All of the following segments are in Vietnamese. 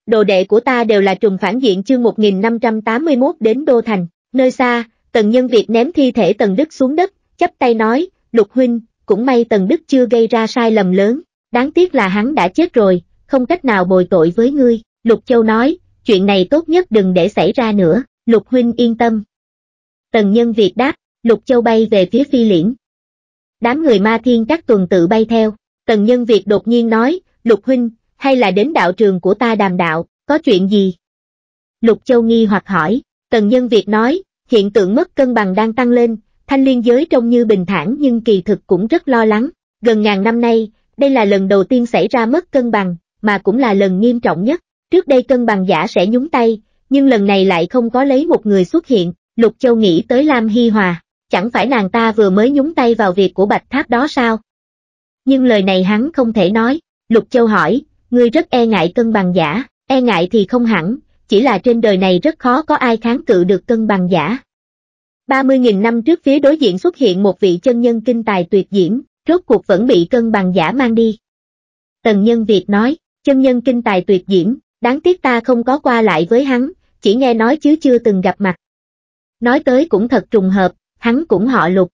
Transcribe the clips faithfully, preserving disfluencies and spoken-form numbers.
đồ đệ của ta đều là trùm phản diện chương một nghìn năm trăm tám mươi mốt đến Đô Thành, nơi xa, Tần Nhân Việt ném thi thể Tần Đức xuống đất, chắp tay nói, Lục huynh, cũng may Tần Đức chưa gây ra sai lầm lớn, đáng tiếc là hắn đã chết rồi, không cách nào bồi tội với ngươi, Lục Châu nói, chuyện này tốt nhất đừng để xảy ra nữa, Lục huynh yên tâm. Tần Nhân Việt đáp, Lục Châu bay về phía Phi Liễn. Đám người Ma Thiên các tuần tự bay theo, Tần Nhân Việt đột nhiên nói, Lục huynh, hay là đến đạo trường của ta đàm đạo, có chuyện gì? Lục Châu nghi hoặc hỏi, Tần Nhân Việt nói, hiện tượng mất cân bằng đang tăng lên, Thanh Liên giới trông như bình thản nhưng kỳ thực cũng rất lo lắng, gần ngàn năm nay, đây là lần đầu tiên xảy ra mất cân bằng, mà cũng là lần nghiêm trọng nhất, trước đây cân bằng giả sẽ nhúng tay, nhưng lần này lại không có lấy một người xuất hiện, Lục Châu nghĩ tới Lam Hi Hòa, chẳng phải nàng ta vừa mới nhúng tay vào việc của Bạch Tháp đó sao? Nhưng lời này hắn không thể nói, Lục Châu hỏi, ngươi rất e ngại cân bằng giả, e ngại thì không hẳn, chỉ là trên đời này rất khó có ai kháng cự được cân bằng giả. ba mươi nghìn năm trước phía đối diện xuất hiện một vị chân nhân kinh tài tuyệt diễm, rốt cuộc vẫn bị cân bằng giả mang đi. Tần Nhân Việt nói, chân nhân kinh tài tuyệt diễm, đáng tiếc ta không có qua lại với hắn, chỉ nghe nói chứ chưa từng gặp mặt. Nói tới cũng thật trùng hợp, hắn cũng họ Lục.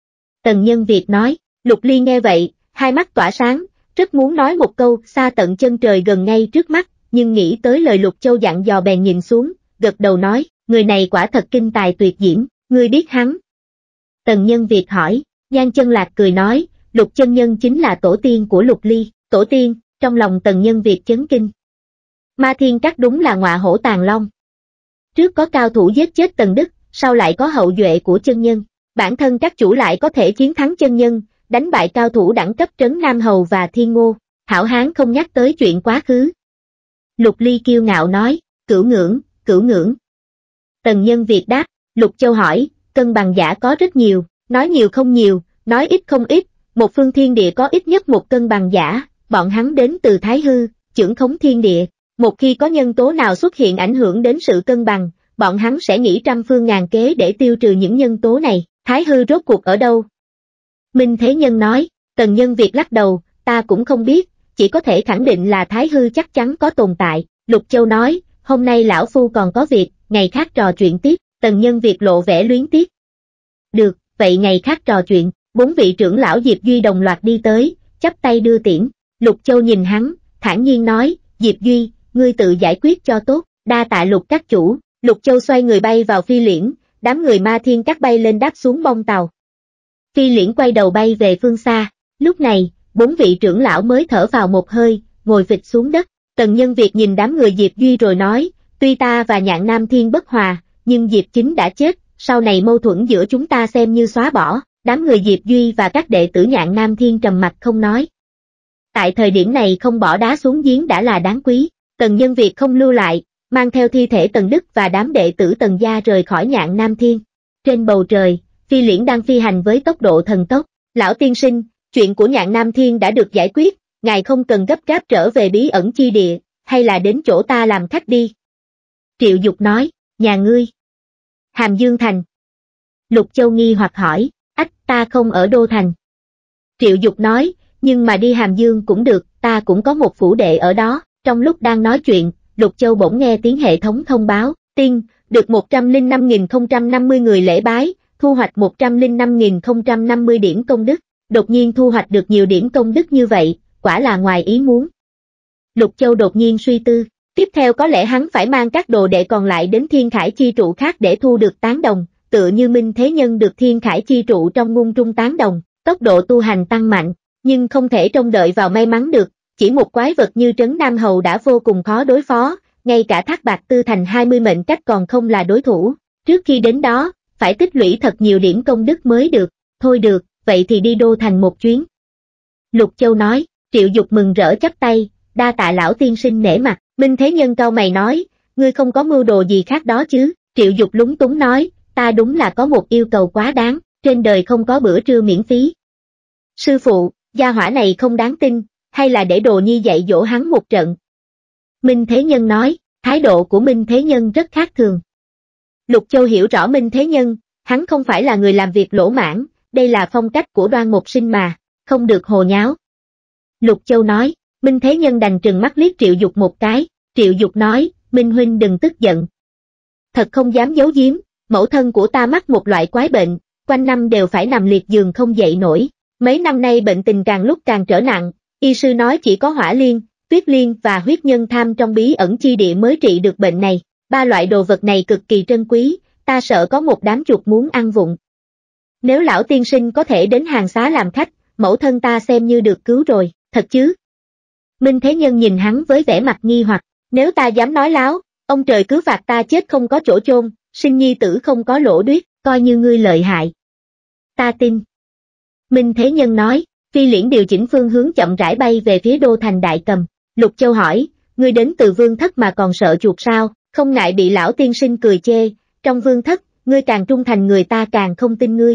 Tần Nhân Việt nói, Lục Ly nghe vậy, hai mắt tỏa sáng, rất muốn nói một câu xa tận chân trời gần ngay trước mắt, nhưng nghĩ tới lời Lục Châu dặn dò bèn nhìn xuống, gật đầu nói, người này quả thật kinh tài tuyệt diễm, ngươi biết hắn. Tần Nhân Việt hỏi, Nhan Chân Lạc cười nói, Lục chân nhân chính là tổ tiên của Lục Ly, tổ tiên, trong lòng Tần Nhân Việt chấn kinh. Ma Thiên các đúng là ngọa hổ tàng long. Trước có cao thủ giết chết Tần Đức, sau lại có hậu duệ của chân nhân, bản thân các chủ lại có thể chiến thắng chân nhân, đánh bại cao thủ đẳng cấp Trấn Nam Hầu và Thiên Ngô, hảo hán không nhắc tới chuyện quá khứ. Lục Ly kiêu ngạo nói, cửu ngưỡng, cửu ngưỡng. Tần Nhân Việt đáp, Lục Châu hỏi, cân bằng giả có rất nhiều, nói nhiều không nhiều, nói ít không ít, một phương thiên địa có ít nhất một cân bằng giả, bọn hắn đến từ Thái Hư, chưởng khống thiên địa, một khi có nhân tố nào xuất hiện ảnh hưởng đến sự cân bằng, bọn hắn sẽ nghĩ trăm phương ngàn kế để tiêu trừ những nhân tố này, Thái Hư rốt cuộc ở đâu? Minh Thế Nhân nói, Tần Nhân Việt lắc đầu, ta cũng không biết, chỉ có thể khẳng định là Thái Hư chắc chắn có tồn tại, Lục Châu nói, hôm nay lão phu còn có việc, ngày khác trò chuyện tiếp, Tần Nhân Việt lộ vẻ luyến tiếc. Được, vậy ngày khác trò chuyện, bốn vị trưởng lão Diệp Duy đồng loạt đi tới, chắp tay đưa tiễn, Lục Châu nhìn hắn, thản nhiên nói, Diệp Duy, ngươi tự giải quyết cho tốt, đa tạ Lục các chủ, Lục Châu xoay người bay vào Phi Liễn, đám người Ma Thiên các bay lên đáp xuống bông tàu. Phi Liễn quay đầu bay về phương xa, lúc này, bốn vị trưởng lão mới thở vào một hơi, ngồi phịch xuống đất, Tần Nhân Việt nhìn đám người Diệp Duy rồi nói, tuy ta và Nhạn Nam Thiên bất hòa, nhưng Diệp Chính đã chết, sau này mâu thuẫn giữa chúng ta xem như xóa bỏ, đám người Diệp Duy và các đệ tử Nhạn Nam Thiên trầm mặc không nói. Tại thời điểm này không bỏ đá xuống giếng đã là đáng quý, Tần Nhân Việt không lưu lại, mang theo thi thể Tần Đức và đám đệ tử Tần gia rời khỏi Nhạn Nam Thiên. Trên bầu trời, Phi Liễn đang phi hành với tốc độ thần tốc, lão tiên sinh, chuyện của Nhạn Nam Thiên đã được giải quyết, ngài không cần gấp gáp trở về bí ẩn chi địa, hay là đến chỗ ta làm khách đi. Triệu Dục nói, nhà ngươi. Hàm Dương Thành. Lục Châu nghi hoặc hỏi, ách ta không ở Đô Thành. Triệu Dục nói, nhưng mà đi Hàm Dương cũng được, ta cũng có một phủ đệ ở đó, trong lúc đang nói chuyện, Lục Châu bỗng nghe tiếng hệ thống thông báo, tiên, được một trăm lẻ năm nghìn không trăm năm mươi người lễ bái, thu hoạch một trăm lẻ năm nghìn không trăm năm mươi điểm công đức, đột nhiên thu hoạch được nhiều điểm công đức như vậy, quả là ngoài ý muốn. Lục Châu đột nhiên suy tư, tiếp theo có lẽ hắn phải mang các đồ đệ còn lại đến Thiên Khải Chi Trụ khác để thu được tán đồng, tựa như Minh Thế Nhân được Thiên Khải Chi Trụ trong ngung trung tán đồng, tốc độ tu hành tăng mạnh, nhưng không thể trông đợi vào may mắn được, chỉ một quái vật như Trấn Nam Hầu đã vô cùng khó đối phó, ngay cả Thác Bạt Tư thành hai mươi mệnh cách còn không là đối thủ, trước khi đến đó, phải tích lũy thật nhiều điểm công đức mới được, thôi được, vậy thì đi Đô Thành một chuyến. Lục Châu nói, Triệu Dục mừng rỡ chắp tay, đa tạ lão tiên sinh nể mặt, Minh Thế Nhân cau mày nói, ngươi không có mưu đồ gì khác đó chứ, Triệu Dục lúng túng nói, ta đúng là có một yêu cầu quá đáng, trên đời không có bữa trưa miễn phí. Sư phụ, gia hỏa này không đáng tin, hay là để Đồ Nhi dạy dỗ hắn một trận. Minh Thế Nhân nói, thái độ của Minh Thế Nhân rất khác thường. Lục Châu hiểu rõ Minh Thế Nhân, hắn không phải là người làm việc lỗ mãn, đây là phong cách của Đoan Mục Sinh mà, không được hồ nháo. Lục Châu nói, Minh Thế Nhân đành trừng mắt liếc Triệu Dục một cái, Triệu Dục nói, Minh huynh đừng tức giận. Thật không dám giấu giếm, mẫu thân của ta mắc một loại quái bệnh, quanh năm đều phải nằm liệt giường không dậy nổi. Mấy năm nay bệnh tình càng lúc càng trở nặng, y sư nói chỉ có hỏa liên, tuyết liên và huyết nhân tham trong bí ẩn chi địa mới trị được bệnh này. Ba loại đồ vật này cực kỳ trân quý, ta sợ có một đám chuột muốn ăn vụng. Nếu lão tiên sinh có thể đến hàng xá làm khách, mẫu thân ta xem như được cứu rồi, thật chứ? Minh Thế Nhân nhìn hắn với vẻ mặt nghi hoặc, nếu ta dám nói láo, ông trời cứ phạt ta chết không có chỗ chôn, sinh nhi tử không có lỗ đuyết, coi như ngươi lợi hại. Ta tin. Minh Thế Nhân nói, Phi Liễn điều chỉnh phương hướng chậm rãi bay về phía đô thành Đại Cầm. Lục Châu hỏi, ngươi đến từ vương thất mà còn sợ chuột sao, không ngại bị lão tiên sinh cười chê, trong vương thất, ngươi càng trung thành người ta càng không tin ngươi.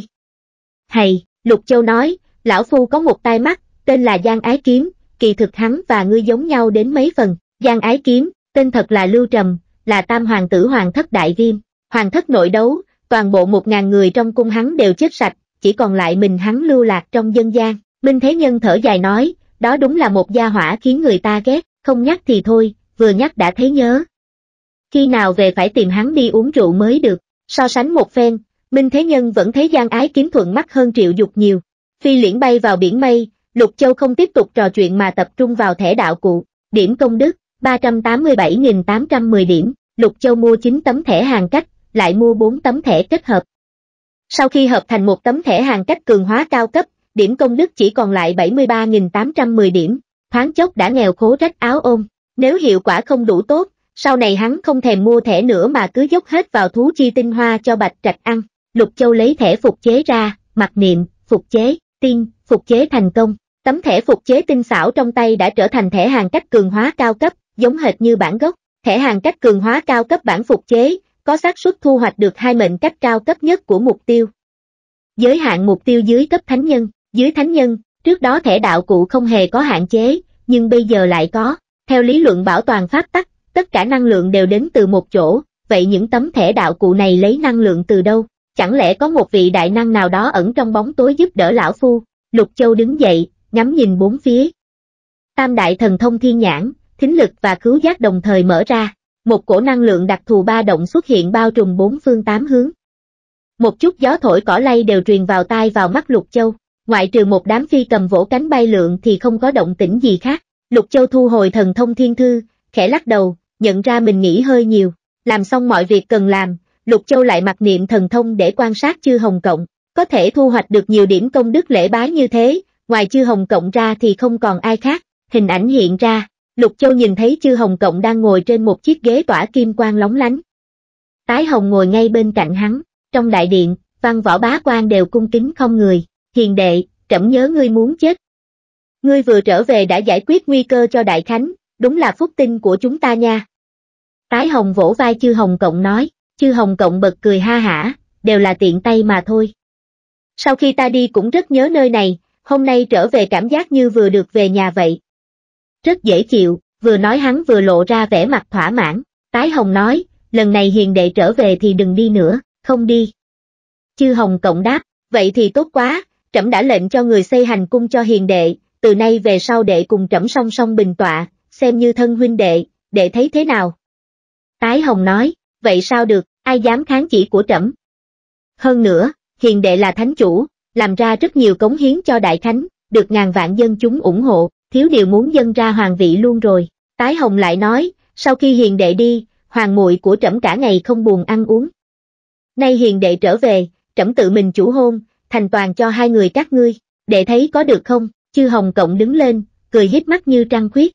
Hay, Lục Châu nói, lão phu có một tai mắt, tên là Giang Ái Kiếm, kỳ thực hắn và ngươi giống nhau đến mấy phần. Giang Ái Kiếm, tên thật là Lưu Trầm, là tam hoàng tử hoàng thất đại viêm, hoàng thất nội đấu, toàn bộ một ngàn người trong cung hắn đều chết sạch, chỉ còn lại mình hắn lưu lạc trong dân gian. Minh Thế Nhân thở dài nói, đó đúng là một gia hỏa khiến người ta ghét, không nhắc thì thôi, vừa nhắc đã thấy nhớ. Khi nào về phải tìm hắn đi uống rượu mới được. So sánh một phen, Minh Thế Nhân vẫn thấy Giang Ái Kiếm thuận mắt hơn Triệu Dục nhiều. Phi Liễn bay vào biển mây, Lục Châu không tiếp tục trò chuyện mà tập trung vào thẻ đạo cụ. Điểm công đức, ba trăm tám mươi bảy nghìn tám trăm mười điểm, Lục Châu mua chín tấm thẻ hàng cách, lại mua bốn tấm thẻ kết hợp. Sau khi hợp thành một tấm thẻ hàng cách cường hóa cao cấp, điểm công đức chỉ còn lại bảy mươi ba nghìn tám trăm mười điểm, thoáng chốc đã nghèo khố rách áo ôm. Nếu hiệu quả không đủ tốt, sau này hắn không thèm mua thẻ nữa mà cứ dốc hết vào thú chi tinh hoa cho Bạch Trạch ăn. Lục Châu lấy thẻ phục chế ra, mặc niệm, phục chế, tiên, phục chế thành công. Tấm thẻ phục chế tinh xảo trong tay đã trở thành thẻ hàng cách cường hóa cao cấp, giống hệt như bản gốc. Thẻ hàng cách cường hóa cao cấp bản phục chế, có xác suất thu hoạch được hai mệnh cách cao cấp nhất của mục tiêu. Giới hạn mục tiêu dưới cấp thánh nhân, dưới thánh nhân, trước đó thẻ đạo cụ không hề có hạn chế, nhưng bây giờ lại có. Theo lý luận bảo toàn pháp tắc, tất cả năng lượng đều đến từ một chỗ, vậy những tấm thẻ đạo cụ này lấy năng lượng từ đâu? Chẳng lẽ có một vị đại năng nào đó ẩn trong bóng tối giúp đỡ lão phu? Lục Châu đứng dậy, ngắm nhìn bốn phía. Tam đại thần thông thiên nhãn, thính lực và khứu giác đồng thời mở ra, một cổ năng lượng đặc thù ba động xuất hiện bao trùm bốn phương tám hướng. Một chút gió thổi cỏ lay đều truyền vào tai vào mắt Lục Châu, ngoại trừ một đám phi cầm vỗ cánh bay lượn thì không có động tĩnh gì khác. Lục Châu thu hồi thần thông thiên thư, khẽ lắc đầu, nhận ra mình nghĩ hơi nhiều. Làm xong mọi việc cần làm, Lục Châu lại mặc niệm thần thông để quan sát Chư Hồng Cộng, có thể thu hoạch được nhiều điểm công đức lễ bái như thế, ngoài Chư Hồng Cộng ra thì không còn ai khác. Hình ảnh hiện ra, Lục Châu nhìn thấy Chư Hồng Cộng đang ngồi trên một chiếc ghế tỏa kim quang lóng lánh. Tái Hồng ngồi ngay bên cạnh hắn, trong đại điện, văn võ bá quan đều cung kính không người. Hiền đệ, trẫm nhớ ngươi muốn chết. Ngươi vừa trở về đã giải quyết nguy cơ cho Đại Khánh, đúng là phúc tinh của chúng ta nha. Tái Hồng vỗ vai Chư Hồng Cộng nói, Chư Hồng Cộng bật cười ha hả, đều là tiện tay mà thôi. Sau khi ta đi cũng rất nhớ nơi này, hôm nay trở về cảm giác như vừa được về nhà vậy. Rất dễ chịu, vừa nói hắn vừa lộ ra vẻ mặt thỏa mãn. Tái Hồng nói, lần này hiền đệ trở về thì đừng đi nữa, không đi. Chư Hồng Cộng đáp, vậy thì tốt quá, trẫm đã lệnh cho người xây hành cung cho hiền đệ, từ nay về sau đệ cùng trẫm song song bình tọa, xem như thân huynh đệ, đệ thấy thế nào? Tái Hồng nói, vậy sao được, ai dám kháng chỉ của trẫm? Hơn nữa, hiền đệ là thánh chủ, làm ra rất nhiều cống hiến cho Đại Khánh, được ngàn vạn dân chúng ủng hộ, thiếu điều muốn dâng ra hoàng vị luôn rồi. Tái Hồng lại nói, sau khi hiền đệ đi, hoàng muội của trẫm cả ngày không buồn ăn uống. Nay hiền đệ trở về, trẫm tự mình chủ hôn, thành toàn cho hai người các ngươi, đệ thấy có được không? Chư Hồng Cộng đứng lên, cười híp mắt như trăng khuyết.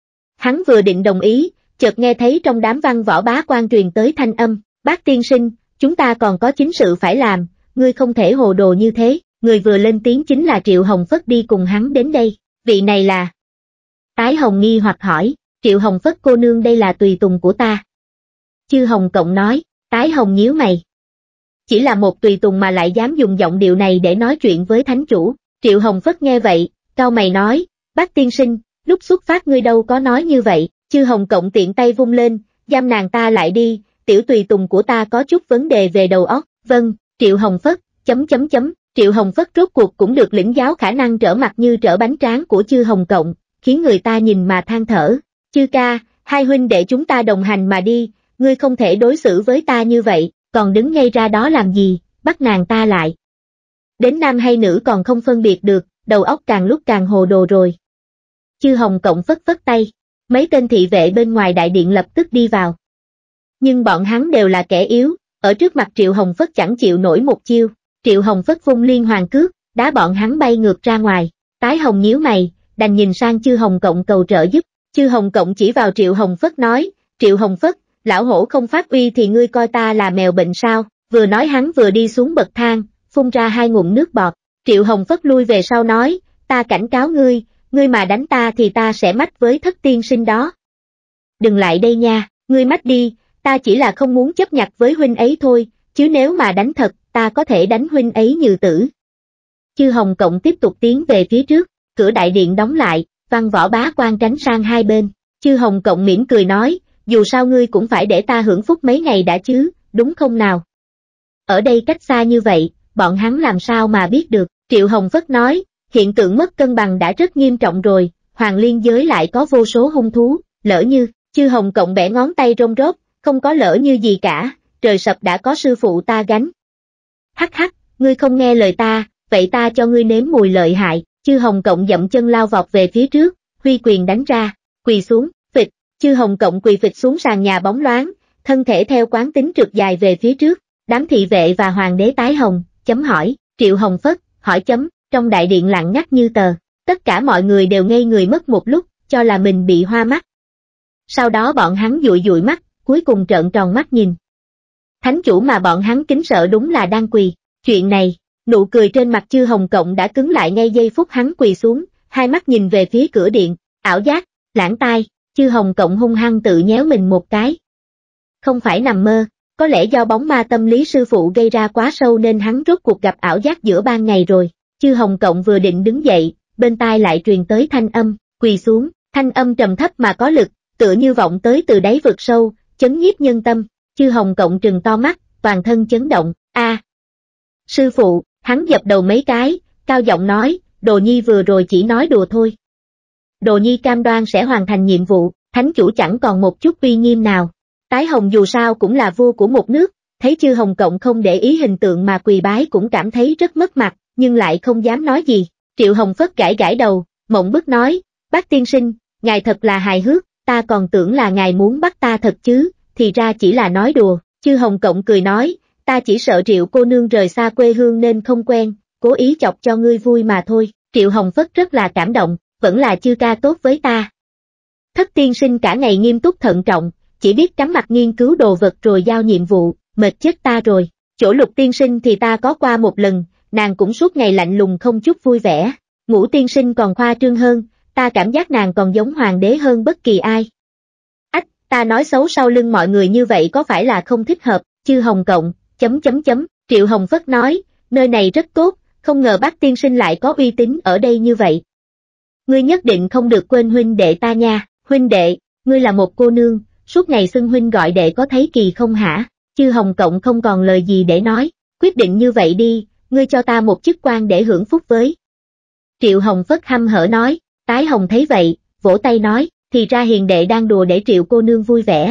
Hắn vừa định đồng ý, chợt nghe thấy trong đám văn võ bá quan truyền tới thanh âm, Bác tiên sinh, chúng ta còn có chính sự phải làm, ngươi không thể hồ đồ như thế. Người vừa lên tiếng chính là Triệu Hồng Phất đi cùng hắn đến đây, vị này là... Tái Hồng nghi hoặc hỏi, Triệu Hồng Phất cô nương đây là tùy tùng của ta. Chư Hồng Cộng nói, Tái Hồng nhíu mày. Chỉ là một tùy tùng mà lại dám dùng giọng điệu này để nói chuyện với thánh chủ. Triệu Hồng Phất nghe vậy, cau mày nói, Bác tiên sinh, lúc xuất phát ngươi đâu có nói như vậy. Chư Hồng Cộng tiện tay vung lên, giam nàng ta lại đi, tiểu tùy tùng của ta có chút vấn đề về đầu óc. Vâng, Triệu Hồng Phất, chấm chấm chấm, Triệu Hồng Phất rốt cuộc cũng được lĩnh giáo khả năng trở mặt như trở bánh tráng của Chư Hồng Cộng, khiến người ta nhìn mà than thở. Chư ca, hai huynh đệ chúng ta đồng hành mà đi, ngươi không thể đối xử với ta như vậy, còn đứng ngay ra đó làm gì, bắt nàng ta lại. Đến nam hay nữ còn không phân biệt được, đầu óc càng lúc càng hồ đồ rồi. Chư Hồng Cộng phất phất tay, mấy tên thị vệ bên ngoài đại điện lập tức đi vào. Nhưng bọn hắn đều là kẻ yếu, ở trước mặt Triệu Hồng Phất chẳng chịu nổi một chiêu, Triệu Hồng Phất vung liên hoàn cước, đá bọn hắn bay ngược ra ngoài, Tái Hồng nhíu mày, đành nhìn sang Chư Hồng Cộng cầu trợ giúp, Chư Hồng Cộng chỉ vào Triệu Hồng Phất nói, Triệu Hồng Phất, lão hổ không phát uy thì ngươi coi ta là mèo bệnh sao, vừa nói hắn vừa đi xuống bậc thang, phun ra hai ngụm nước bọt, Triệu Hồng Phất lui về sau nói, ta cảnh cáo ngươi, ngươi mà đánh ta thì ta sẽ mách với Thất tiên sinh đó. Đừng lại đây nha, ngươi mách đi, ta chỉ là không muốn chấp nhặt với huynh ấy thôi, chứ nếu mà đánh thật, ta có thể đánh huynh ấy như tử. Chư Hồng Cộng tiếp tục tiến về phía trước, cửa đại điện đóng lại, Văn Võ Bá Quan tránh sang hai bên, Chư Hồng Cộng mỉm cười nói, dù sao ngươi cũng phải để ta hưởng phúc mấy ngày đã chứ, đúng không nào? Ở đây cách xa như vậy, bọn hắn làm sao mà biết được, Triệu Hồng Phất nói, hiện tượng mất cân bằng đã rất nghiêm trọng rồi, Hoàng Liên giới lại có vô số hung thú, lỡ như, Chư Hồng Cộng bẻ ngón tay rông rốt, không có lỡ như gì cả, trời sập đã có sư phụ ta gánh. Hắc hắc, ngươi không nghe lời ta, vậy ta cho ngươi nếm mùi lợi hại, Chư Hồng Cộng dậm chân lao vọt về phía trước, huy quyền đánh ra, quỳ xuống, phịch, Chư Hồng Cộng quỳ phịch xuống sàn nhà bóng loáng, thân thể theo quán tính trượt dài về phía trước, đám thị vệ và hoàng đế Tái Hồng, chấm hỏi, Triệu Hồng Phất, hỏi chấm, trong đại điện lặng ngắt như tờ, tất cả mọi người đều ngây người mất một lúc, cho là mình bị hoa mắt. Sau đó bọn hắn dụi dụi mắt, cuối cùng trợn tròn mắt nhìn. Thánh chủ mà bọn hắn kính sợ đúng là đang quỳ, chuyện này, nụ cười trên mặt Chư Hồng Cộng đã cứng lại ngay giây phút hắn quỳ xuống, hai mắt nhìn về phía cửa điện, ảo giác, lãng tai, Chư Hồng Cộng hung hăng tự nhéo mình một cái. Không phải nằm mơ, có lẽ do bóng ma tâm lý sư phụ gây ra quá sâu nên hắn rốt cuộc gặp ảo giác giữa ban ngày rồi. Chư Hồng Cộng vừa định đứng dậy, bên tai lại truyền tới thanh âm, quỳ xuống, thanh âm trầm thấp mà có lực, tựa như vọng tới từ đáy vực sâu, chấn nhiếp nhân tâm. Chư Hồng Cộng trừng to mắt, toàn thân chấn động, a, à, sư phụ, hắn dập đầu mấy cái, cao giọng nói, Đồ Nhi vừa rồi chỉ nói đùa thôi. Đồ Nhi cam đoan sẽ hoàn thành nhiệm vụ, thánh chủ chẳng còn một chút uy nghiêm nào. Tái Hồng dù sao cũng là vua của một nước, thấy Chư Hồng Cộng không để ý hình tượng mà quỳ bái cũng cảm thấy rất mất mặt, nhưng lại không dám nói gì. Triệu Hồng Phất gãi gãi đầu, mộng bức nói, bác tiên sinh, ngài thật là hài hước, ta còn tưởng là ngài muốn bắt ta thật chứ, thì ra chỉ là nói đùa. Chư Hồng Cộng cười nói, ta chỉ sợ Triệu cô nương rời xa quê hương nên không quen, cố ý chọc cho ngươi vui mà thôi. Triệu Hồng Phất rất là cảm động, vẫn là Chư ca tốt với ta. Thất tiên sinh cả ngày nghiêm túc thận trọng, chỉ biết cắm mặt nghiên cứu đồ vật rồi giao nhiệm vụ, mệt chết ta rồi. Chỗ Lục tiên sinh thì ta có qua một lần, nàng cũng suốt ngày lạnh lùng không chút vui vẻ. Ngũ tiên sinh còn khoa trương hơn, ta cảm giác nàng còn giống hoàng đế hơn bất kỳ ai. Ách, ta nói xấu sau lưng mọi người như vậy có phải là không thích hợp? Chư Hồng Cộng, chấm chấm chấm, Triệu Hồng Phất nói, nơi này rất tốt, không ngờ bác tiên sinh lại có uy tín ở đây như vậy. Ngươi nhất định không được quên huynh đệ ta nha, huynh đệ, ngươi là một cô nương, suốt ngày xưng huynh gọi đệ có thấy kỳ không hả? Chư Hồng Cộng không còn lời gì để nói, quyết định như vậy đi, ngươi cho ta một chức quan để hưởng phúc với. Triệu Hồng Phất hăm hở nói, Tái Hồng thấy vậy, vỗ tay nói, thì ra hiền đệ đang đùa để Triệu cô nương vui vẻ.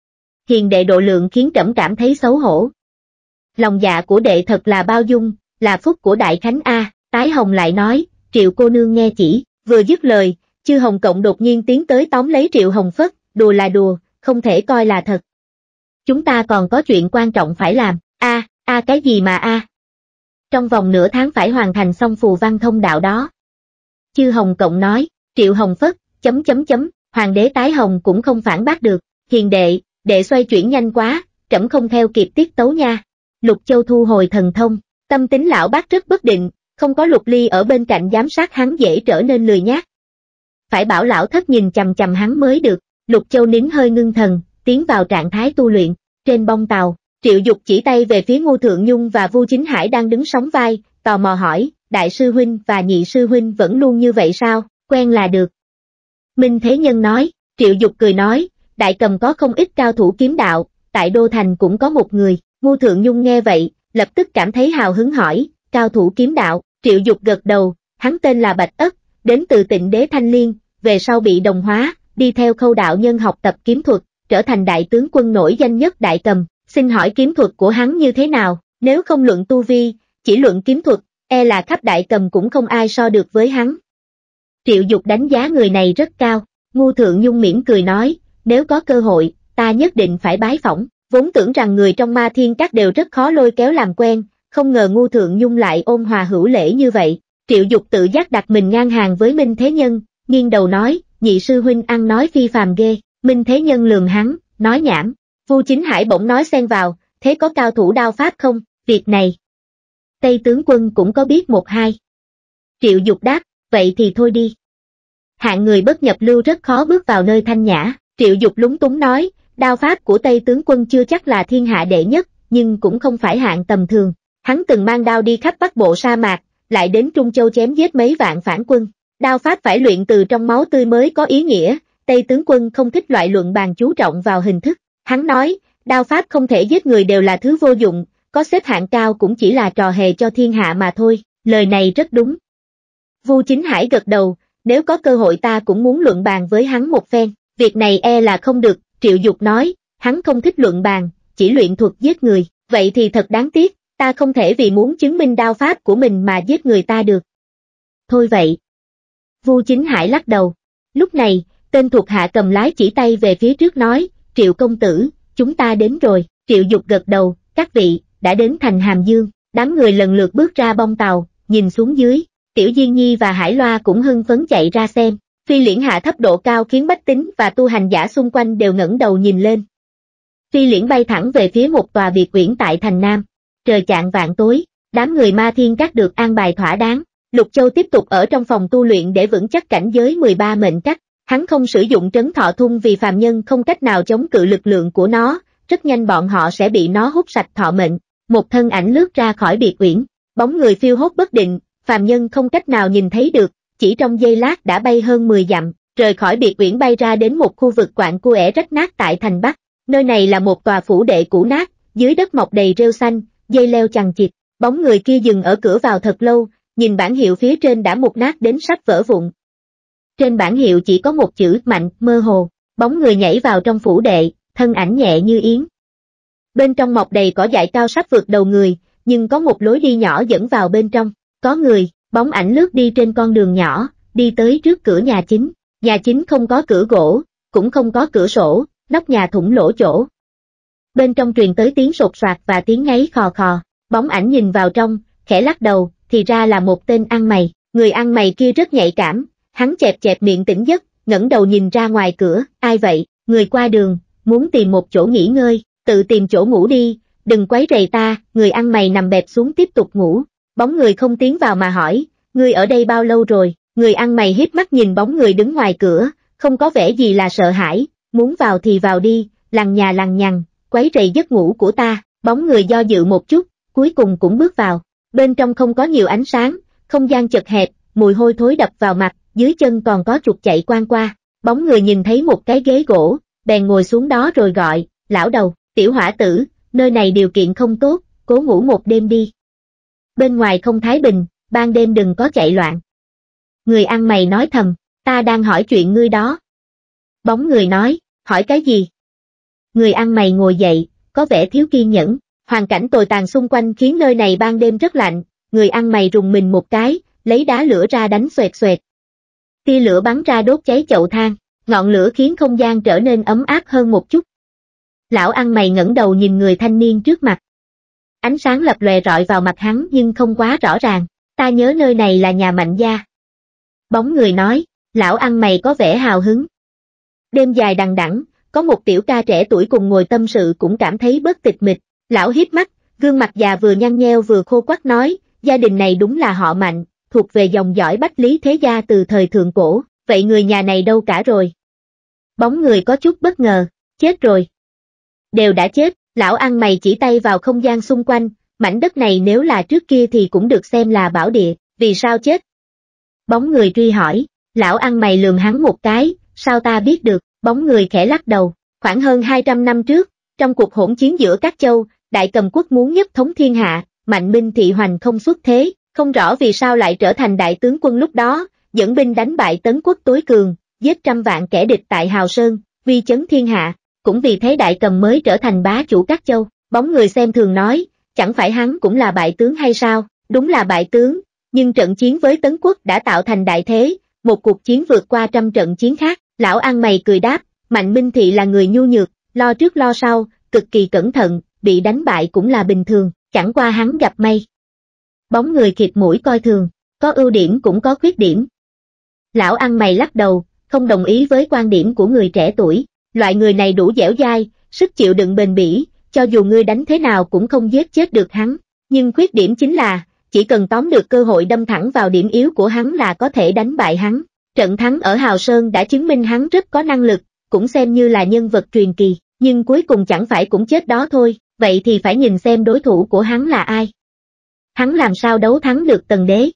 Hiền đệ độ lượng khiến trẫm cảm thấy xấu hổ. Lòng dạ của đệ thật là bao dung, là phúc của Đại Khánh A. Tái Hồng lại nói, Triệu cô nương nghe chỉ, vừa dứt lời, Chư Hồng Cộng đột nhiên tiến tới tóm lấy Triệu Hồng Phất, đùa là đùa, không thể coi là thật. Chúng ta còn có chuyện quan trọng phải làm, a, a cái gì mà a? Trong vòng nửa tháng phải hoàn thành xong phù văn thông đạo đó. Chư Hồng Cộng nói, Triệu Hồng Phất, chấm chấm chấm, hoàng đế Tái Hồng cũng không phản bác được, hiền đệ, đệ xoay chuyển nhanh quá, trẫm không theo kịp tiết tấu nha. Lục Châu thu hồi thần thông, tâm tính lão bác rất bất định, không có Lục Ly ở bên cạnh giám sát hắn dễ trở nên lười nhác. Phải bảo lão thất nhìn chằm chằm hắn mới được. Lục Châu nín hơi ngưng thần, tiến vào trạng thái tu luyện. Trên bông tàu, Triệu Dục chỉ tay về phía Ngô Thượng Nhung và Vu Chính Hải đang đứng sóng vai, tò mò hỏi, đại sư huynh và nhị sư huynh vẫn luôn như vậy sao, quen là được. Minh Thế Nhân nói, Triệu Dục cười nói, đại cầm có không ít cao thủ kiếm đạo, tại Đô Thành cũng có một người. Ngô Thượng Nhung nghe vậy, lập tức cảm thấy hào hứng hỏi, cao thủ kiếm đạo. Triệu Dục gật đầu, hắn tên là Bạch Ất, đến từ Tịnh Đế Thanh Liên, về sau bị đồng hóa, đi theo Khâu đạo nhân học tập kiếm thuật, trở thành đại tướng quân nổi danh nhất Đại Cầm. Xin hỏi kiếm thuật của hắn như thế nào? Nếu không luận tu vi, chỉ luận kiếm thuật, e là khắp Đại Cầm cũng không ai so được với hắn. Triệu Dục đánh giá người này rất cao. Ngu Thượng Nhung mỉm cười nói, nếu có cơ hội, ta nhất định phải bái phỏng. Vốn tưởng rằng người trong Ma Thiên Các đều rất khó lôi kéo làm quen, không ngờ Ngu Thượng Nhung lại ôn hòa hữu lễ như vậy. Triệu Dục tự giác đặt mình ngang hàng với Minh Thế Nhân, nghiêng đầu nói, nhị sư huynh ăn nói phi phàm ghê. Minh Thế Nhân lườm hắn, nói nhảm. Vu Chính Hải bỗng nói xen vào, thế có cao thủ đao pháp không? Việc này Tây tướng quân cũng có biết một hai. Triệu Dục đáp, vậy thì thôi đi. Hạng người bất nhập lưu rất khó bước vào nơi thanh nhã. Triệu Dục lúng túng nói, đao pháp của Tây tướng quân chưa chắc là thiên hạ đệ nhất, nhưng cũng không phải hạng tầm thường. Hắn từng mang đao đi khắp Bắc Bộ sa mạc, lại đến Trung Châu chém giết mấy vạn phản quân. Đao pháp phải luyện từ trong máu tươi mới có ý nghĩa, Tây tướng quân không thích loại luận bàn chú trọng vào hình thức. Hắn nói, đao pháp không thể giết người đều là thứ vô dụng, có xếp hạng cao cũng chỉ là trò hề cho thiên hạ mà thôi, lời này rất đúng. Vu Chính Hải gật đầu, nếu có cơ hội ta cũng muốn luận bàn với hắn một phen, việc này e là không được. Triệu Dục nói, hắn không thích luận bàn, chỉ luyện thuật giết người, vậy thì thật đáng tiếc, ta không thể vì muốn chứng minh đao pháp của mình mà giết người ta được. Thôi vậy. Vu Chính Hải lắc đầu. Lúc này, tên thuộc hạ cầm lái chỉ tay về phía trước nói, Triệu công tử, chúng ta đến rồi. Triệu Dục gật đầu, các vị, đã đến thành Hàm Dương. Đám người lần lượt bước ra bong tàu, nhìn xuống dưới, Tiểu Diên Nhi và Hải Loa cũng hưng phấn chạy ra xem. Phi liễn hạ thấp độ cao khiến bách tính và tu hành giả xung quanh đều ngẩng đầu nhìn lên. Phi liễn bay thẳng về phía một tòa biệt uyển tại thành Nam. Trời chạng vạng tối, đám người Ma Thiên Các được an bài thỏa đáng. Lục Châu tiếp tục ở trong phòng tu luyện để vững chắc cảnh giới mười ba mệnh cách. Hắn không sử dụng trấn thọ thung vì phàm nhân không cách nào chống cự lực lượng của nó, rất nhanh bọn họ sẽ bị nó hút sạch thọ mệnh. Một thân ảnh lướt ra khỏi biệt uyển, bóng người phiêu hốt bất định, phàm nhân không cách nào nhìn thấy được. Chỉ trong giây lát đã bay hơn mười dặm, rời khỏi biệt uyển bay ra đến một khu vực quạng cuể rách nát tại thành Bắc. Nơi này là một tòa phủ đệ cũ nát, dưới đất mọc đầy rêu xanh, dây leo chằng chịt. Bóng người kia dừng ở cửa vào thật lâu, nhìn bảng hiệu phía trên đã mục nát đến sắp vỡ vụn. Trên bảng hiệu chỉ có một chữ mạnh, mơ hồ. Bóng người nhảy vào trong phủ đệ, thân ảnh nhẹ như yến. Bên trong mọc đầy cỏ dại cao sắp vượt đầu người, nhưng có một lối đi nhỏ dẫn vào bên trong. Có người. Bóng ảnh lướt đi trên con đường nhỏ, đi tới trước cửa nhà chính. Nhà chính không có cửa gỗ, cũng không có cửa sổ, nóc nhà thủng lỗ chỗ. Bên trong truyền tới tiếng sột soạt và tiếng ngáy khò khò. Bóng ảnh nhìn vào trong, khẽ lắc đầu, thì ra là một tên ăn mày. Người ăn mày kia rất nhạy cảm, hắn chẹp chẹp miệng tỉnh giấc, ngẩng đầu nhìn ra ngoài cửa, ai vậy? Người qua đường, muốn tìm một chỗ nghỉ ngơi, tự tìm chỗ ngủ đi, đừng quấy rầy ta. Người ăn mày nằm bẹp xuống tiếp tục ngủ. Bóng người không tiến vào mà hỏi, ngươi ở đây bao lâu rồi? Người ăn mày híp mắt nhìn bóng người đứng ngoài cửa, không có vẻ gì là sợ hãi, muốn vào thì vào đi, lằng nhà lằng nhằng, quấy rầy giấc ngủ của ta. Bóng người do dự một chút, cuối cùng cũng bước vào. Bên trong không có nhiều ánh sáng, không gian chật hẹp, mùi hôi thối đập vào mặt, dưới chân còn có chuột chạy quan qua. Bóng người nhìn thấy một cái ghế gỗ, bèn ngồi xuống đó rồi gọi, lão đầu, Tiểu Hỏa tử, nơi này điều kiện không tốt, cố ngủ một đêm đi. Bên ngoài không thái bình, ban đêm đừng có chạy loạn. Người ăn mày nói thầm, ta đang hỏi chuyện ngươi đó. Bóng người nói, hỏi cái gì? Người ăn mày ngồi dậy, có vẻ thiếu kiên nhẫn, hoàn cảnh tồi tàn xung quanh khiến nơi này ban đêm rất lạnh. Người ăn mày rùng mình một cái, lấy đá lửa ra đánh xoẹt xoẹt. Tia lửa bắn ra đốt cháy chậu than, ngọn lửa khiến không gian trở nên ấm áp hơn một chút. Lão ăn mày ngẩng đầu nhìn người thanh niên trước mặt. Ánh sáng lập lòe rọi vào mặt hắn nhưng không quá rõ ràng, ta nhớ nơi này là nhà Mạnh gia. Bóng người nói, lão ăn mày có vẻ hào hứng. Đêm dài đằng đẵng, có một tiểu ca trẻ tuổi cùng ngồi tâm sự cũng cảm thấy bớt tịch mịch. Lão híp mắt, gương mặt già vừa nhăn nheo vừa khô quắt nói, gia đình này đúng là họ Mạnh, thuộc về dòng dõi Bách Lý thế gia từ thời thượng cổ, vậy người nhà này đâu cả rồi? Bóng người có chút bất ngờ, chết rồi. Đều đã chết. Lão ăn mày chỉ tay vào không gian xung quanh, mảnh đất này nếu là trước kia thì cũng được xem là bảo địa, vì sao chết? Bóng người truy hỏi, lão ăn mày lườm hắn một cái, sao ta biết được? Bóng người khẽ lắc đầu, khoảng hơn hai trăm năm trước, trong cuộc hỗn chiến giữa các châu, Đại Cầm quốc muốn nhất thống thiên hạ, Mạnh Minh Thị Hoành không xuất thế, không rõ vì sao lại trở thành đại tướng quân lúc đó, dẫn binh đánh bại Tấn quốc tối cường, giết trăm vạn kẻ địch tại Hào Sơn, uy chấn thiên hạ, cũng vì thế Đại Cầm mới trở thành bá chủ các châu. Bóng người xem thường nói, chẳng phải hắn cũng là bại tướng hay sao? Đúng là bại tướng, nhưng trận chiến với Tấn Quốc đã tạo thành đại thế, một cuộc chiến vượt qua trăm trận chiến khác. Lão ăn mày cười đáp, Mạnh Minh Thị là người nhu nhược, lo trước lo sau, cực kỳ cẩn thận, bị đánh bại cũng là bình thường, chẳng qua hắn gặp may. Bóng người khịt mũi coi thường, có ưu điểm cũng có khuyết điểm. Lão ăn mày lắc đầu, không đồng ý với quan điểm của người trẻ tuổi, loại người này đủ dẻo dai, sức chịu đựng bền bỉ, cho dù ngươi đánh thế nào cũng không giết chết được hắn, nhưng khuyết điểm chính là, chỉ cần tóm được cơ hội đâm thẳng vào điểm yếu của hắn là có thể đánh bại hắn. Trận thắng ở Hào Sơn đã chứng minh hắn rất có năng lực, cũng xem như là nhân vật truyền kỳ, nhưng cuối cùng chẳng phải cũng chết đó thôi, vậy thì phải nhìn xem đối thủ của hắn là ai. Hắn làm sao đấu thắng được Tần Đế?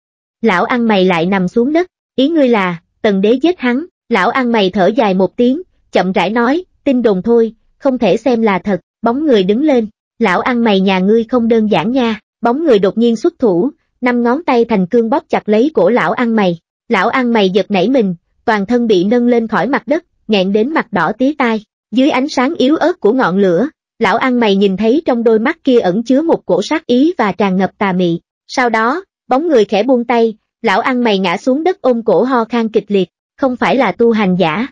Lão ăn mày lại nằm xuống đất, ý ngươi là, Tần Đế giết hắn. Lão ăn mày thở dài một tiếng, chậm rãi nói, tin đồn thôi, không thể xem là thật. Bóng người đứng lên, lão ăn mày nhà ngươi không đơn giản nha. Bóng người đột nhiên xuất thủ, năm ngón tay thành cương bóp chặt lấy cổ lão ăn mày. Lão ăn mày giật nảy mình, toàn thân bị nâng lên khỏi mặt đất, nghẹn đến mặt đỏ tía tai. Dưới ánh sáng yếu ớt của ngọn lửa, lão ăn mày nhìn thấy trong đôi mắt kia ẩn chứa một cổ sát ý và tràn ngập tà mị. Sau đó, bóng người khẽ buông tay, lão ăn mày ngã xuống đất ôm cổ ho khan kịch liệt, không phải là tu hành giả.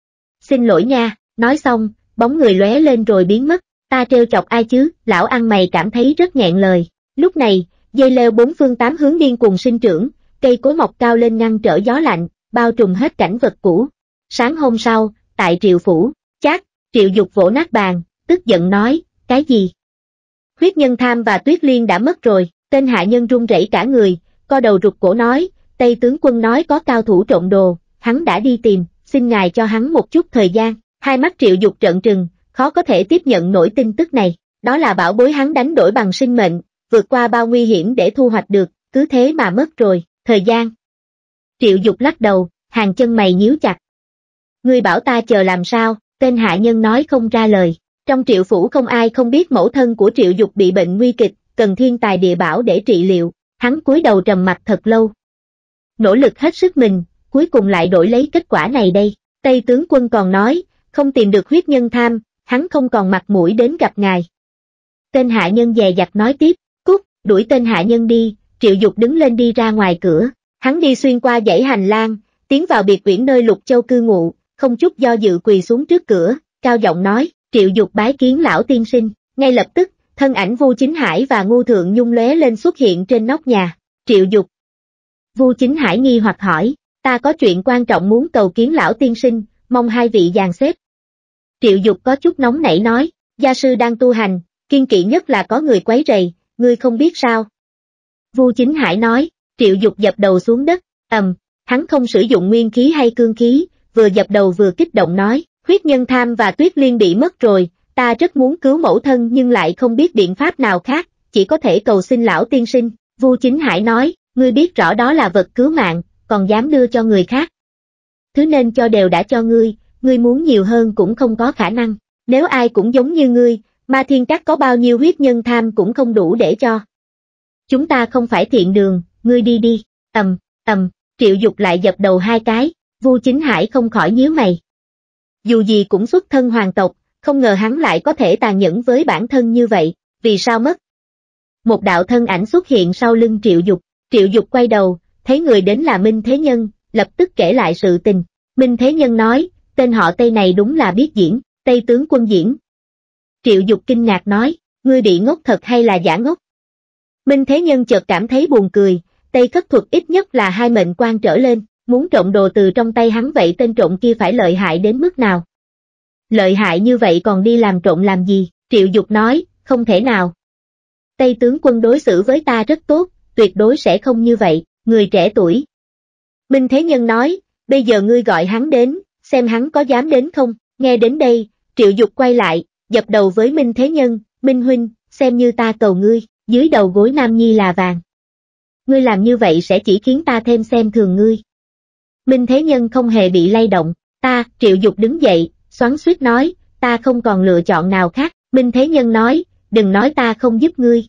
Xin lỗi nha, nói xong, bóng người lóe lên rồi biến mất, ta trêu chọc ai chứ? Lão ăn mày cảm thấy rất nghẹn lời. Lúc này, dây leo bốn phương tám hướng điên cùng sinh trưởng, cây cối mọc cao lên ngăn trở gió lạnh, bao trùm hết cảnh vật cũ. Sáng hôm sau, tại Triệu Phủ, chát, Triệu Dục vỗ nát bàn, tức giận nói, cái gì? Huyết Nhân Tham và Tuyết Liên đã mất rồi. Tên hạ nhân run rẩy cả người, co đầu rụt cổ nói, Tây tướng quân nói có cao thủ trộm đồ, hắn đã đi tìm, xin ngài cho hắn một chút thời gian. Hai mắt Triệu Dục trợn trừng, khó có thể tiếp nhận nổi tin tức này, đó là bảo bối hắn đánh đổi bằng sinh mệnh, vượt qua bao nguy hiểm để thu hoạch được, cứ thế mà mất rồi, thời gian. Triệu Dục lắc đầu, hàng chân mày nhíu chặt. Ngươi bảo ta chờ làm sao? Tên hạ nhân nói không ra lời. Trong Triệu Phủ không ai không biết mẫu thân của Triệu Dục bị bệnh nguy kịch, cần thiên tài địa bảo để trị liệu, hắn cúi đầu trầm mặt thật lâu. Nỗ lực hết sức mình, cuối cùng lại đổi lấy kết quả này đây. Tây tướng quân còn nói, không tìm được Huyết Nhân Tham, hắn không còn mặt mũi đến gặp ngài. Tên hạ nhân dè dặt nói tiếp, cút, đuổi tên hạ nhân đi. Triệu Dục đứng lên đi ra ngoài cửa, hắn đi xuyên qua dãy hành lang, tiến vào biệt viện nơi Lục Châu cư ngụ, không chút do dự quỳ xuống trước cửa, cao giọng nói, Triệu Dục bái kiến lão tiên sinh. Ngay lập tức, thân ảnh Vu Chính Hải và Ngô Thượng Nhung lóe lên xuất hiện trên nóc nhà. Triệu Dục. Vu Chính Hải nghi hoặc hỏi, ta có chuyện quan trọng muốn cầu kiến lão tiên sinh, mong hai vị dàn xếp. Triệu Dục có chút nóng nảy nói, gia sư đang tu hành, kiêng kỵ nhất là có người quấy rầy, ngươi không biết sao? Vu Chính Hải nói. Triệu Dục dập đầu xuống đất, ầm, hắn không sử dụng nguyên khí hay cương khí, vừa dập đầu vừa kích động nói, Huyết Nhân Tham và Tuyết Liên bị mất rồi, ta rất muốn cứu mẫu thân nhưng lại không biết biện pháp nào khác, chỉ có thể cầu xin lão tiên sinh. Vu Chính Hải nói, ngươi biết rõ đó là vật cứu mạng, còn dám đưa cho người khác. Thứ nên cho đều đã cho ngươi, ngươi muốn nhiều hơn cũng không có khả năng, nếu ai cũng giống như ngươi, Ma Thiên Các có bao nhiêu Huyết Nhân Tham cũng không đủ để cho. Chúng ta không phải thiện đường, ngươi đi đi. Ầm, ầm, Triệu Dục lại dập đầu hai cái, Vu Chính Hải không khỏi nhíu mày. Dù gì cũng xuất thân hoàng tộc, không ngờ hắn lại có thể tàn nhẫn với bản thân như vậy, vì sao mất? Một đạo thân ảnh xuất hiện sau lưng Triệu Dục, Triệu Dục quay đầu, thấy người đến là Minh Thế Nhân, lập tức kể lại sự tình. Minh Thế Nhân nói, tên họ Tây này đúng là biết diễn, Tây tướng quân diễn. Triệu Dục kinh ngạc nói, ngươi bị ngốc thật hay là giả ngốc? Minh Thế Nhân chợt cảm thấy buồn cười, Tây Khất Thuật ít nhất là hai mệnh quan trở lên, muốn trộm đồ từ trong tay hắn vậy tên trộm kia phải lợi hại đến mức nào? Lợi hại như vậy còn đi làm trộm làm gì? Triệu Dục nói, không thể nào. Tây tướng quân đối xử với ta rất tốt, tuyệt đối sẽ không như vậy, người trẻ tuổi. Minh Thế Nhân nói, bây giờ ngươi gọi hắn đến, xem hắn có dám đến không? Nghe đến đây, Triệu Dục quay lại, dập đầu với Minh Thế Nhân, Minh huynh, xem như ta cầu ngươi, dưới đầu gối Nam Nhi là vàng. Ngươi làm như vậy sẽ chỉ khiến ta thêm xem thường ngươi. Minh Thế Nhân không hề bị lay động, ta, Triệu Dục đứng dậy, xoắn xuýt nói, ta không còn lựa chọn nào khác. Minh Thế Nhân nói, đừng nói ta không giúp ngươi.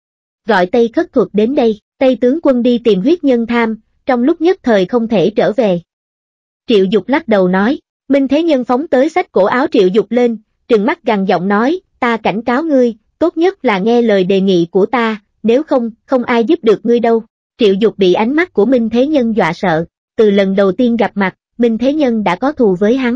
Gọi Tây Khất Thuật đến đây, Tây tướng quân đi tìm Huyết Nhân Tham, trong lúc nhất thời không thể trở về. Triệu Dục lắc đầu nói. Minh Thế Nhân phóng tới xách cổ áo Triệu Dục lên, trừng mắt gằn giọng nói, ta cảnh cáo ngươi, tốt nhất là nghe lời đề nghị của ta, nếu không, không ai giúp được ngươi đâu. Triệu Dục bị ánh mắt của Minh Thế Nhân dọa sợ, từ lần đầu tiên gặp mặt, Minh Thế Nhân đã có thù với hắn.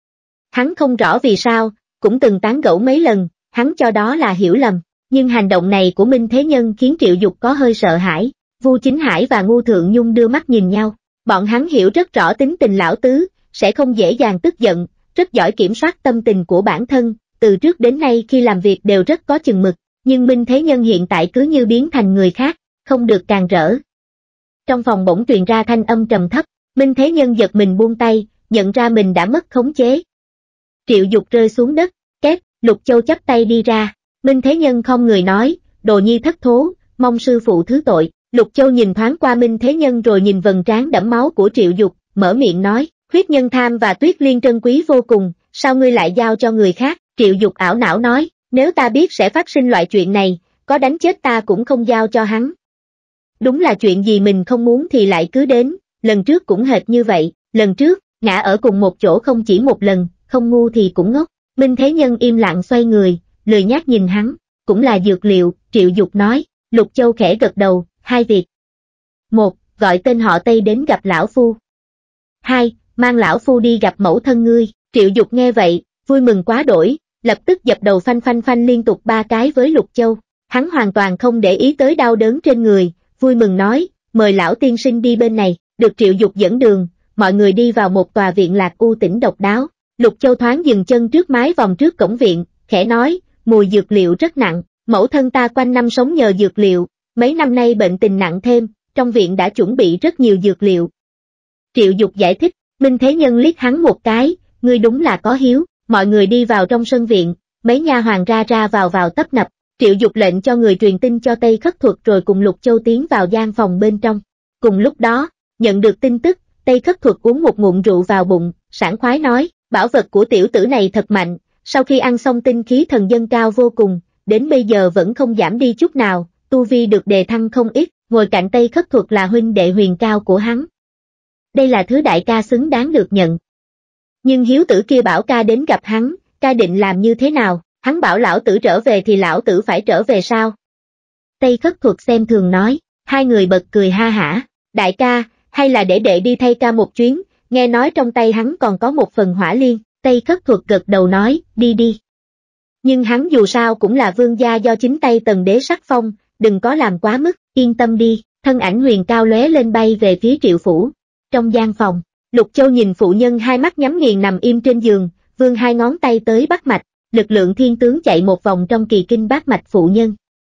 Hắn không rõ vì sao, cũng từng tán gẫu mấy lần, hắn cho đó là hiểu lầm, nhưng hành động này của Minh Thế Nhân khiến Triệu Dục có hơi sợ hãi. Vu Chính Hải và Ngu Thượng Nhung đưa mắt nhìn nhau, bọn hắn hiểu rất rõ tính tình lão tứ, sẽ không dễ dàng tức giận, rất giỏi kiểm soát tâm tình của bản thân, từ trước đến nay khi làm việc đều rất có chừng mực, nhưng Minh Thế Nhân hiện tại cứ như biến thành người khác, không được càng rỡ. Trong phòng bỗng truyền ra thanh âm trầm thấp, Minh Thế Nhân giật mình buông tay, nhận ra mình đã mất khống chế. Triệu Dục rơi xuống đất, két, Lục Châu chắp tay đi ra, Minh Thế Nhân không người nói, đồ nhi thất thố, mong sư phụ thứ tội. Lục Châu nhìn thoáng qua Minh Thế Nhân rồi nhìn vầng trán đẫm máu của Triệu Dục, mở miệng nói, huyết nhân tham và Tuyết Liên trân quý vô cùng, sao ngươi lại giao cho người khác? Triệu Dục ảo não nói, nếu ta biết sẽ phát sinh loại chuyện này, có đánh chết ta cũng không giao cho hắn. Đúng là chuyện gì mình không muốn thì lại cứ đến, lần trước cũng hệt như vậy, lần trước, ngã ở cùng một chỗ không chỉ một lần, không ngu thì cũng ngốc. Minh Thế Nhân im lặng xoay người, lười nhác nhìn hắn, cũng là dược liệu, Triệu Dục nói. Lục Châu khẽ gật đầu, hai việc. Một, gọi tên họ Tây đến gặp lão phu. Hai, mang lão phu đi gặp mẫu thân ngươi. Triệu Dục nghe vậy, vui mừng quá đổi, lập tức dập đầu phanh phanh phanh liên tục ba cái với Lục Châu. Hắn hoàn toàn không để ý tới đau đớn trên người, vui mừng nói, mời lão tiên sinh đi bên này. Được Triệu Dục dẫn đường, mọi người đi vào một tòa viện lạc u tĩnh độc đáo. Lục Châu thoáng dừng chân trước mái vòng trước cổng viện, khẽ nói, mùi dược liệu rất nặng, mẫu thân ta quanh năm sống nhờ dược liệu, mấy năm nay bệnh tình nặng thêm, trong viện đã chuẩn bị rất nhiều dược liệu. Triệu Dục giải thích, Minh Thế Nhân liếc hắn một cái, ngươi đúng là có hiếu. Mọi người đi vào trong sân viện, mấy nha hoàn ra ra vào vào tấp nập. Triệu Dục lệnh cho người truyền tin cho Tây Khất Thuật rồi cùng Lục Châu tiến vào gian phòng bên trong. Cùng lúc đó, nhận được tin tức, Tây Khất Thuật uống một ngụm rượu vào bụng, sảng khoái nói, bảo vật của tiểu tử này thật mạnh, sau khi ăn xong tinh khí thần dâng cao vô cùng, đến bây giờ vẫn không giảm đi chút nào, tu vi được đề thăng không ít, ngồi cạnh Tây Khất Thuật là huynh đệ huyền cao của hắn. Đây là thứ đại ca xứng đáng được nhận. Nhưng hiếu tử kia bảo ca đến gặp hắn, ca định làm như thế nào, hắn bảo lão tử trở về thì lão tử phải trở về sao? Tây Khất Thuật xem thường nói, hai người bật cười ha hả, đại ca, hay là để đệ đi thay ca một chuyến, nghe nói trong tay hắn còn có một phần hỏa liên, Tây Khất Thuật gật đầu nói, đi đi. Nhưng hắn dù sao cũng là vương gia do chính tay Tần Đế sắc phong, đừng có làm quá mức, yên tâm đi, thân ảnh huyền cao lóe lên bay về phía Triệu phủ. Trong gian phòng, Lục Châu nhìn phụ nhân hai mắt nhắm nghiền nằm im trên giường, vươn hai ngón tay tới bắt mạch, lực lượng thiên tướng chạy một vòng trong kỳ kinh bát mạch phụ nhân.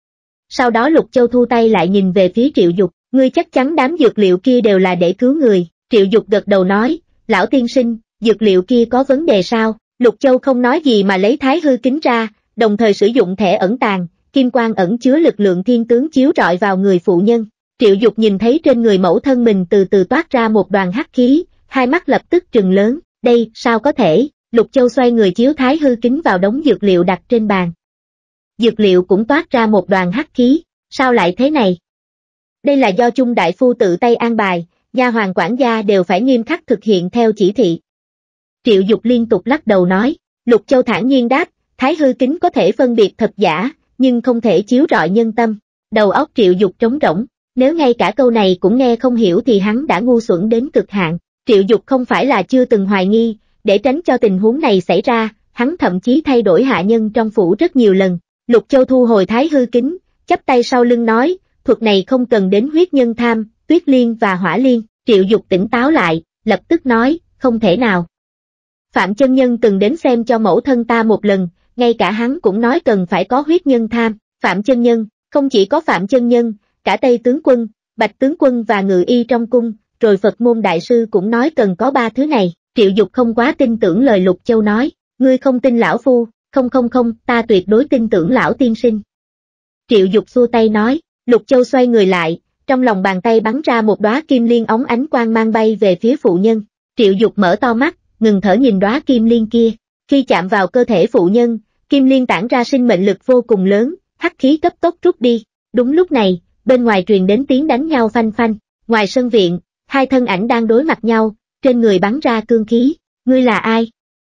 Sau đó Lục Châu thu tay lại nhìn về phía Triệu Dục, ngươi chắc chắn đám dược liệu kia đều là để cứu người. Triệu Dục gật đầu nói, lão tiên sinh, dược liệu kia có vấn đề sao? Lục Châu không nói gì mà lấy thái hư kính ra, đồng thời sử dụng thẻ ẩn tàng, kim quang ẩn chứa lực lượng thiên tướng chiếu rọi vào người phụ nhân. Triệu Dục nhìn thấy trên người mẫu thân mình từ từ toát ra một đoàn hắc khí, hai mắt lập tức trừng lớn, đây, sao có thể? Lục Châu xoay người chiếu thái hư kính vào đống dược liệu đặt trên bàn. Dược liệu cũng toát ra một đoàn hắc khí, sao lại thế này? Đây là do Chung đại phu tự tay an bài, nha hoàn quản gia đều phải nghiêm khắc thực hiện theo chỉ thị. Triệu Dục liên tục lắc đầu nói, Lục Châu thản nhiên đáp, thái hư kính có thể phân biệt thật giả, nhưng không thể chiếu rọi nhân tâm. Đầu óc Triệu Dục trống rỗng, nếu ngay cả câu này cũng nghe không hiểu thì hắn đã ngu xuẩn đến cực hạn. Triệu Dục không phải là chưa từng hoài nghi, để tránh cho tình huống này xảy ra, hắn thậm chí thay đổi hạ nhân trong phủ rất nhiều lần. Lục Châu thu hồi thái hư kính, chắp tay sau lưng nói, thuật này không cần đến huyết nhân tham, Tuyết Liên và Hỏa Liên. Triệu Dục tỉnh táo lại, lập tức nói, không thể nào. Phạm chân nhân từng đến xem cho mẫu thân ta một lần, ngay cả hắn cũng nói cần phải có huyết nhân tham. Phạm chân nhân, không chỉ có Phạm chân nhân, cả Tây tướng quân, Bạch tướng quân và ngự y trong cung, rồi Phật môn đại sư cũng nói cần có ba thứ này. Triệu Dục không quá tin tưởng lời Lục Châu nói, ngươi không tin lão phu, không không không, ta tuyệt đối tin tưởng lão tiên sinh. Triệu Dục xua tay nói, Lục Châu xoay người lại, trong lòng bàn tay bắn ra một đóa kim liên óng ánh quang mang bay về phía phụ nhân. Triệu Dục mở to mắt, ngừng thở nhìn đóa kim liên kia, khi chạm vào cơ thể phụ nhân, kim liên tản ra sinh mệnh lực vô cùng lớn, hắc khí cấp tốc rút đi. Đúng lúc này, bên ngoài truyền đến tiếng đánh nhau phanh phanh, ngoài sân viện, hai thân ảnh đang đối mặt nhau, trên người bắn ra cương khí. Ngươi là ai?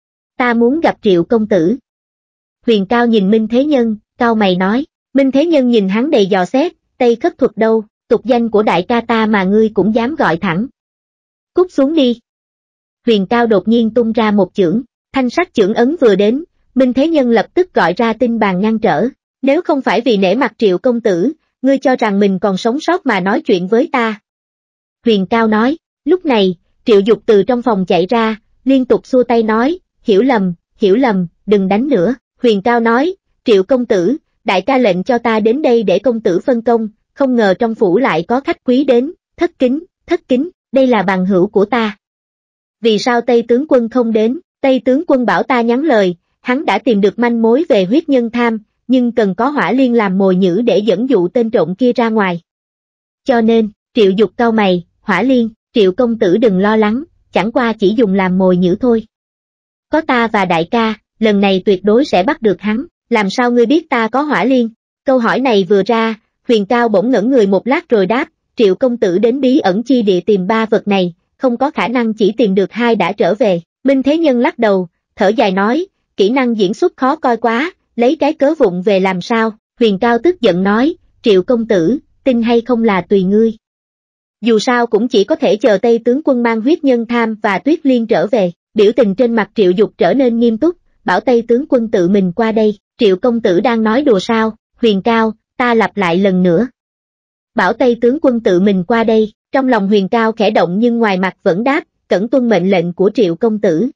Ta muốn gặp Triệu công tử. Huyền Cao nhìn Minh Thế Nhân, cau mày nói. Minh Thế Nhân nhìn hắn đầy dò xét, Tây Khất Thuật đâu, tục danh của đại ca ta mà ngươi cũng dám gọi thẳng. Cút xuống đi. Huyền Cao đột nhiên tung ra một chưởng, thanh sắc chưởng ấn vừa đến, Minh Thế Nhân lập tức gọi ra tinh bàn ngăn trở. Nếu không phải vì nể mặt Triệu công tử, ngươi cho rằng mình còn sống sót mà nói chuyện với ta. Huyền Cao nói, lúc này, Triệu Dục từ trong phòng chạy ra, liên tục xua tay nói, hiểu lầm, hiểu lầm, đừng đánh nữa. Huyền Cao nói, Triệu công tử, đại ca lệnh cho ta đến đây để công tử phân công, không ngờ trong phủ lại có khách quý đến, thất kính, thất kính, đây là bằng hữu của ta. Vì sao Tây tướng quân không đến? Tây tướng quân bảo ta nhắn lời, hắn đã tìm được manh mối về huyết nhân tham, nhưng cần có Hỏa Liên làm mồi nhử để dẫn dụ tên trộm kia ra ngoài. Cho nên, Triệu Dục cau mày, Hỏa Liên, Triệu công tử đừng lo lắng, chẳng qua chỉ dùng làm mồi nhử thôi. Có ta và đại ca, lần này tuyệt đối sẽ bắt được hắn, làm sao ngươi biết ta có Hỏa Liên? Câu hỏi này vừa ra, Huyền Cao bỗng ngẩn người một lát rồi đáp, Triệu công tử đến bí ẩn chi địa tìm ba vật này, không có khả năng chỉ tìm được hai đã trở về. Minh Thế Nhân lắc đầu, thở dài nói, kỹ năng diễn xuất khó coi quá, lấy cái cớ vụng về làm sao? Huyền Cao tức giận nói, Triệu công tử, tin hay không là tùy ngươi. Dù sao cũng chỉ có thể chờ Tây tướng quân mang huyết nhân tham và Tuyết Liên trở về. Biểu tình trên mặt Triệu Dục trở nên nghiêm túc, bảo Tây tướng quân tự mình qua đây. Triệu công tử đang nói đùa sao? Huyền Cao, ta lặp lại lần nữa. Bảo Tây tướng quân tự mình qua đây. Trong lòng Huyền Cao khẽ động nhưng ngoài mặt vẫn đáp, cẩn tuân mệnh lệnh của Triệu công tử.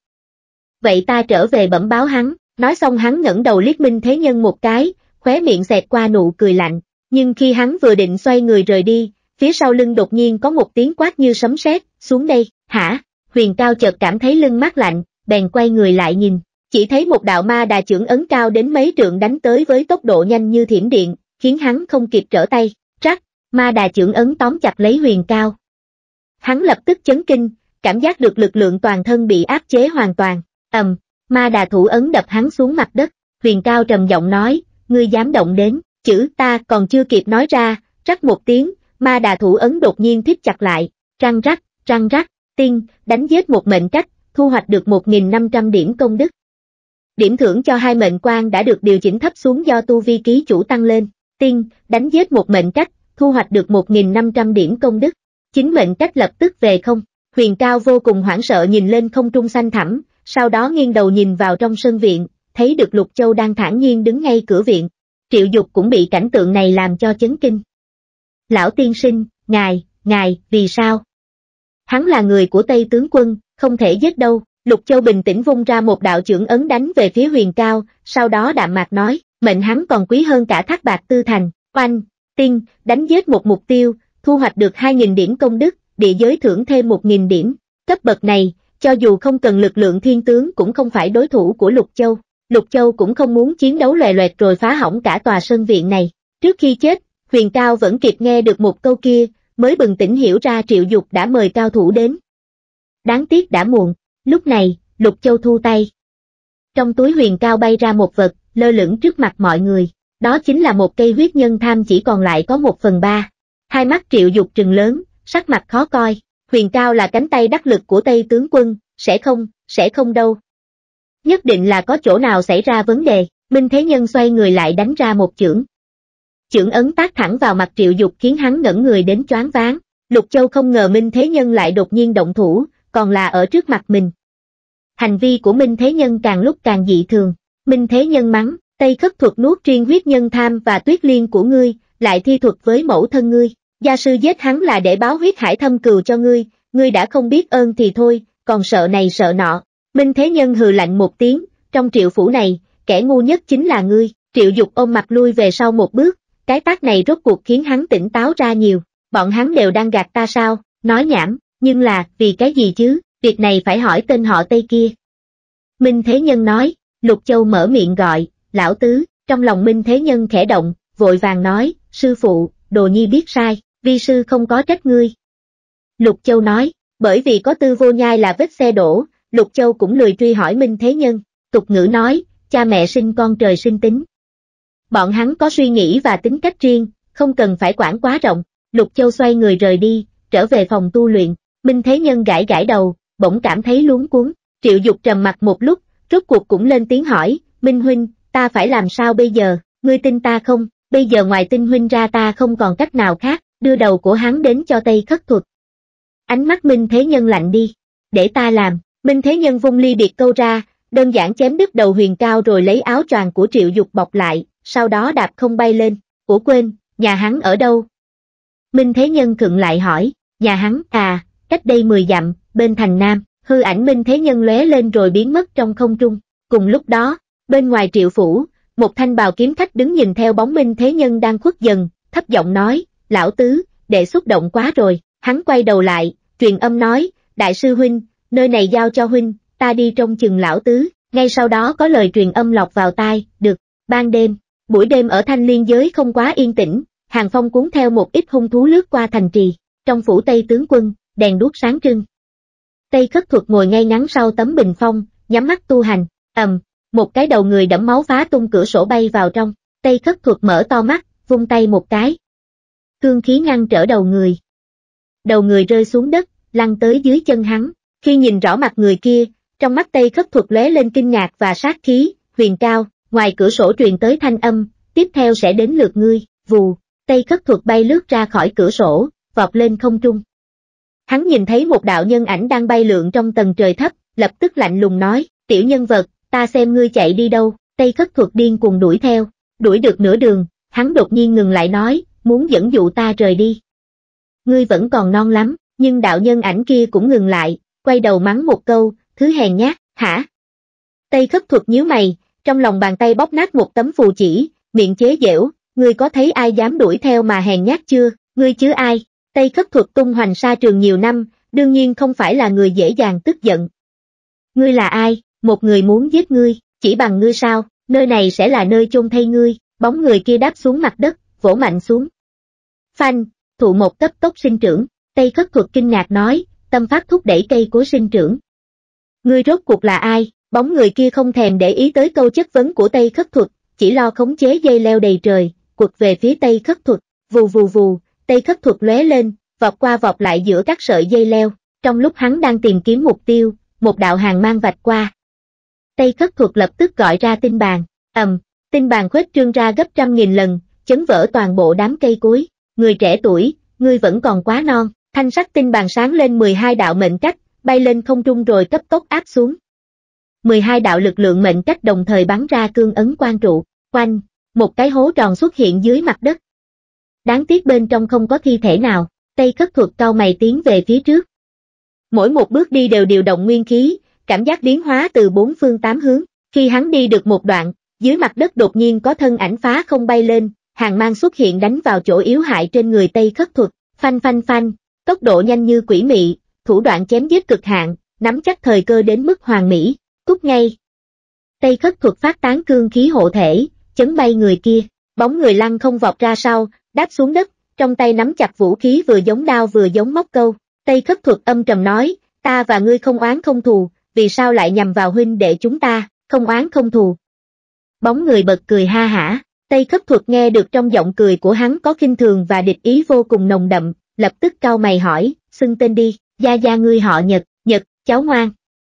Vậy ta trở về bẩm báo hắn. Nói xong hắn ngẩng đầu liếc Minh Thế Nhân một cái, khóe miệng xẹt qua nụ cười lạnh. Nhưng khi hắn vừa định xoay người rời đi, phía sau lưng đột nhiên có một tiếng quát như sấm sét, xuống đây, hả? Huyền Cao chợt cảm thấy lưng mát lạnh, bèn quay người lại nhìn, chỉ thấy một đạo ma đà chưởng ấn cao đến mấy trượng đánh tới với tốc độ nhanh như thiểm điện, khiến hắn không kịp trở tay, trắc, ma đà chưởng ấn tóm chặt lấy Huyền Cao. Hắn lập tức chấn kinh, cảm giác được lực lượng toàn thân bị áp chế hoàn toàn, ầm, ma đà thủ ấn đập hắn xuống mặt đất. Huyền Cao trầm giọng nói, ngươi dám động đến, chữ ta còn chưa kịp nói ra, rắc một tiếng, ma đà thủ ấn đột nhiên thít chặt lại, răng rắc, răng rắc, tiên, đánh giết một mệnh cách, thu hoạch được một nghìn năm trăm điểm công đức. Điểm thưởng cho hai mệnh quan đã được điều chỉnh thấp xuống do tu vi ký chủ tăng lên, tiên, đánh giết một mệnh cách, thu hoạch được một nghìn năm trăm điểm công đức. Chính mệnh cách lập tức về không. Huyền Cao vô cùng hoảng sợ nhìn lên không trung xanh thẳm, sau đó nghiêng đầu nhìn vào trong sân viện, thấy được Lục Châu đang thản nhiên đứng ngay cửa viện. Triệu Dục cũng bị cảnh tượng này làm cho chấn kinh. Lão tiên sinh, ngài, ngài, vì sao? Hắn là người của Tây tướng quân, không thể giết đâu. Lục Châu bình tĩnh vung ra một đạo chưởng ấn đánh về phía Huyền Cao, sau đó đạm mạc nói, mệnh hắn còn quý hơn cả thác bạc tư thành. Oanh, tiên, đánh giết một mục tiêu, thu hoạch được hai nghìn điểm công đức, địa giới thưởng thêm một nghìn điểm. Cấp bậc này, cho dù không cần lực lượng thiên tướng cũng không phải đối thủ của Lục Châu. Lục Châu cũng không muốn chiến đấu loè loẹt rồi phá hỏng cả tòa sân viện này. Trước khi chết, Huyền Cao vẫn kịp nghe được một câu kia, mới bừng tỉnh hiểu ra Triệu Dục đã mời cao thủ đến. Đáng tiếc đã muộn. Lúc này, Lục Châu thu tay. Trong túi Huyền Cao bay ra một vật, lơ lửng trước mặt mọi người. Đó chính là một cây huyết nhân tham chỉ còn lại có một phần ba. Hai mắt Triệu Dục trừng lớn, sắc mặt khó coi. Huyền Cao là cánh tay đắc lực của Tây tướng quân, sẽ không, sẽ không đâu. Nhất định là có chỗ nào xảy ra vấn đề. Minh Thế Nhân xoay người lại đánh ra một chưởng. Chưởng ấn tác thẳng vào mặt Triệu Dục khiến hắn ngẩn người đến choáng váng. Lục Châu không ngờ Minh Thế Nhân lại đột nhiên động thủ, còn là ở trước mặt mình. Hành vi của Minh Thế Nhân càng lúc càng dị thường. Minh Thế Nhân mắng, Tây Khất Thuật nuốt riêng huyết nhân tham và Tuyết Liên của ngươi, lại thi thuật với mẫu thân ngươi. Gia sư giết hắn là để báo huyết hải thâm cừu cho ngươi, ngươi đã không biết ơn thì thôi, còn sợ này sợ nọ. Minh Thế Nhân hừ lạnh một tiếng, trong Triệu phủ này, kẻ ngu nhất chính là ngươi. Triệu Dục ôm mặt lui về sau một bước, cái tác này rốt cuộc khiến hắn tỉnh táo ra nhiều. Bọn hắn đều đang gạt ta sao? Nói nhảm, nhưng là, vì cái gì chứ? Việc này phải hỏi tên họ Tây kia. Minh Thế Nhân nói. Lục Châu mở miệng gọi, lão tứ. Trong lòng Minh Thế Nhân khẽ động, vội vàng nói, sư phụ, đồ nhi biết sai, vi sư không có trách ngươi. Lục Châu nói, bởi vì có Tư Vô Nhai là vết xe đổ, Lục Châu cũng lười truy hỏi Minh Thế Nhân. Tục ngữ nói, cha mẹ sinh con trời sinh tính. Bọn hắn có suy nghĩ và tính cách riêng, không cần phải quản quá rộng. Lục Châu xoay người rời đi, trở về phòng tu luyện. Minh Thế Nhân gãi gãi đầu, bỗng cảm thấy luống cuống. Triệu Dục trầm mặt một lúc, rốt cuộc cũng lên tiếng hỏi, Minh huynh, ta phải làm sao bây giờ, ngươi tin ta không? Bây giờ ngoài tin huynh ra ta không còn cách nào khác, đưa đầu của hắn đến cho Tây Khất Thuật. Ánh mắt Minh Thế Nhân lạnh đi, để ta làm. Minh Thế Nhân vung ly biệt câu ra, đơn giản chém đứt đầu Huyền Cao rồi lấy áo choàng của Triệu Dục bọc lại, sau đó đạp không bay lên. Ủa quên, nhà hắn ở đâu? Minh Thế Nhân khựng lại hỏi, nhà hắn, à, cách đây mười dặm, bên thành Nam. Hư ảnh Minh Thế Nhân lóe lên rồi biến mất trong không trung. Cùng lúc đó, bên ngoài Triệu phủ, một thanh bào kiếm khách đứng nhìn theo bóng Minh Thế Nhân đang khuất dần, thấp giọng nói, lão tứ, đệ xúc động quá rồi. Hắn quay đầu lại, truyền âm nói, đại sư huynh, nơi này giao cho huynh, ta đi trông chừng lão tứ. Ngay sau đó có lời truyền âm lọt vào tai, được. Ban đêm, buổi đêm ở Thanh Liên giới không quá yên tĩnh, hàng phong cuốn theo một ít hung thú lướt qua thành trì. Trong phủ Tây tướng quân, đèn đuốc sáng trưng. Tây Khất Thuật ngồi ngay ngắn sau tấm bình phong, nhắm mắt tu hành. Ầm, một cái đầu người đẫm máu phá tung cửa sổ bay vào trong. Tây Khất Thuật mở to mắt, vung tay một cái. Cương khí ngăn trở đầu người. Đầu người rơi xuống đất, lăn tới dưới chân hắn. Khi nhìn rõ mặt người kia, trong mắt Tây Khất Thuật lóe lên kinh ngạc và sát khí. Huyền Cao, ngoài cửa sổ truyền tới thanh âm, tiếp theo sẽ đến lượt ngươi. Vù, Tây Khất Thuật bay lướt ra khỏi cửa sổ, vọt lên không trung. Hắn nhìn thấy một đạo nhân ảnh đang bay lượn trong tầng trời thấp, lập tức lạnh lùng nói, tiểu nhân vật, ta xem ngươi chạy đi đâu. Tây Khất Thuật điên cuồng đuổi theo, đuổi được nửa đường, hắn đột nhiên ngừng lại nói, muốn dẫn dụ ta rời đi. Ngươi vẫn còn non lắm, nhưng đạo nhân ảnh kia cũng ngừng lại, quay đầu mắng một câu, thứ hèn nhát, hả? Tây Khất Thuật nhíu mày, trong lòng bàn tay bóp nát một tấm phù chỉ, miệng chế giễu, ngươi có thấy ai dám đuổi theo mà hèn nhát chưa, ngươi chứ ai? Tây Khất Thuật tung hoành sa trường nhiều năm, đương nhiên không phải là người dễ dàng tức giận. Ngươi là ai? Một người muốn giết ngươi, chỉ bằng ngươi sao? Nơi này sẽ là nơi chôn thây ngươi. Bóng người kia đáp xuống mặt đất, vỗ mạnh xuống. Phanh, thụ một cấp tốc sinh trưởng. Tây Khất Thuật kinh ngạc nói, tâm pháp thúc đẩy cây cối sinh trưởng. Ngươi rốt cuộc là ai? Bóng người kia không thèm để ý tới câu chất vấn của Tây Khất Thuật, chỉ lo khống chế dây leo đầy trời, quật về phía Tây Khất Thuật. Vù vù vù, Tây Khất Thuật lóe lên, vọt qua vọt lại giữa các sợi dây leo. Trong lúc hắn đang tìm kiếm mục tiêu, một đạo hàn mang vạch qua. Tây Khất Thuật lập tức gọi ra tinh bàn. Ầm, tinh bàn khuếch trương ra gấp trăm nghìn lần, chấn vỡ toàn bộ đám cây cối. Người trẻ tuổi, ngươi vẫn còn quá non. Thanh sắc tinh bàn sáng lên mười hai đạo mệnh cách, bay lên không trung rồi cấp tốc áp xuống. mười hai đạo lực lượng mệnh cách đồng thời bắn ra cương ấn quan trụ. Quanh, một cái hố tròn xuất hiện dưới mặt đất. Đáng tiếc bên trong không có thi thể nào. Tây Khất Thuật cau mày tiến về phía trước. Mỗi một bước đi đều điều động nguyên khí, cảm giác biến hóa từ bốn phương tám hướng. Khi hắn đi được một đoạn, dưới mặt đất đột nhiên có thân ảnh phá không bay lên, hàn mang xuất hiện đánh vào chỗ yếu hại trên người Tây Khất Thuật. Phanh phanh phanh, tốc độ nhanh như quỷ mị, thủ đoạn chém giết cực hạn, nắm chắc thời cơ đến mức hoàn mỹ. Cút ngay. Tây Khất Thuật phát tán cương khí hộ thể, chấn bay người kia. Bóng người lăn không vọt ra sau, đáp xuống đất, trong tay nắm chặt vũ khí vừa giống đao vừa giống móc câu. Tây Khất Thuật âm trầm nói, ta và ngươi không oán không thù, vì sao lại nhằm vào huynh đệ chúng ta, không oán không thù. Bóng người bật cười ha hả. Tây Khất Thuật nghe được trong giọng cười của hắn có khinh thường và địch ý vô cùng nồng đậm, lập tức cau mày hỏi, xưng tên đi, gia gia ngươi họ Nhật, Nhật, cháu ngoan.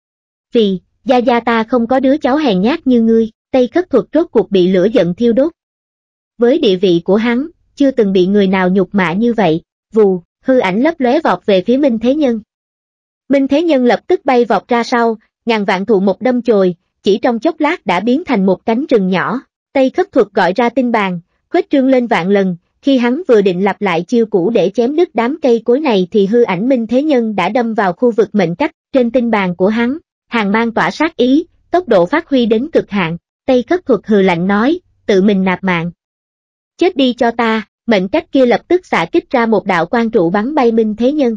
Vì, gia gia ta không có đứa cháu hèn nhát như ngươi. Tây Khất Thuật rốt cuộc bị lửa giận thiêu đốt. Với địa vị của hắn, chưa từng bị người nào nhục mạ như vậy. Vù, hư ảnh lấp lóe vọt về phía Minh Thế Nhân. Minh Thế Nhân lập tức bay vọt ra sau, ngàn vạn thụ một đâm chồi, chỉ trong chốc lát đã biến thành một cánh rừng nhỏ. Tây Khất Thuật gọi ra tinh bàn, khuếch trương lên vạn lần, khi hắn vừa định lặp lại chiêu cũ để chém đứt đám cây cối này thì hư ảnh Minh Thế Nhân đã đâm vào khu vực mệnh cách, trên tinh bàn của hắn, hàn mang tỏa sát ý, tốc độ phát huy đến cực hạn. Tây Khất Thuật hừ lạnh nói, tự mình nạp mạng. Chết đi cho ta, mệnh cách kia lập tức xạ kích ra một đạo quang trụ bắn bay Minh Thế Nhân.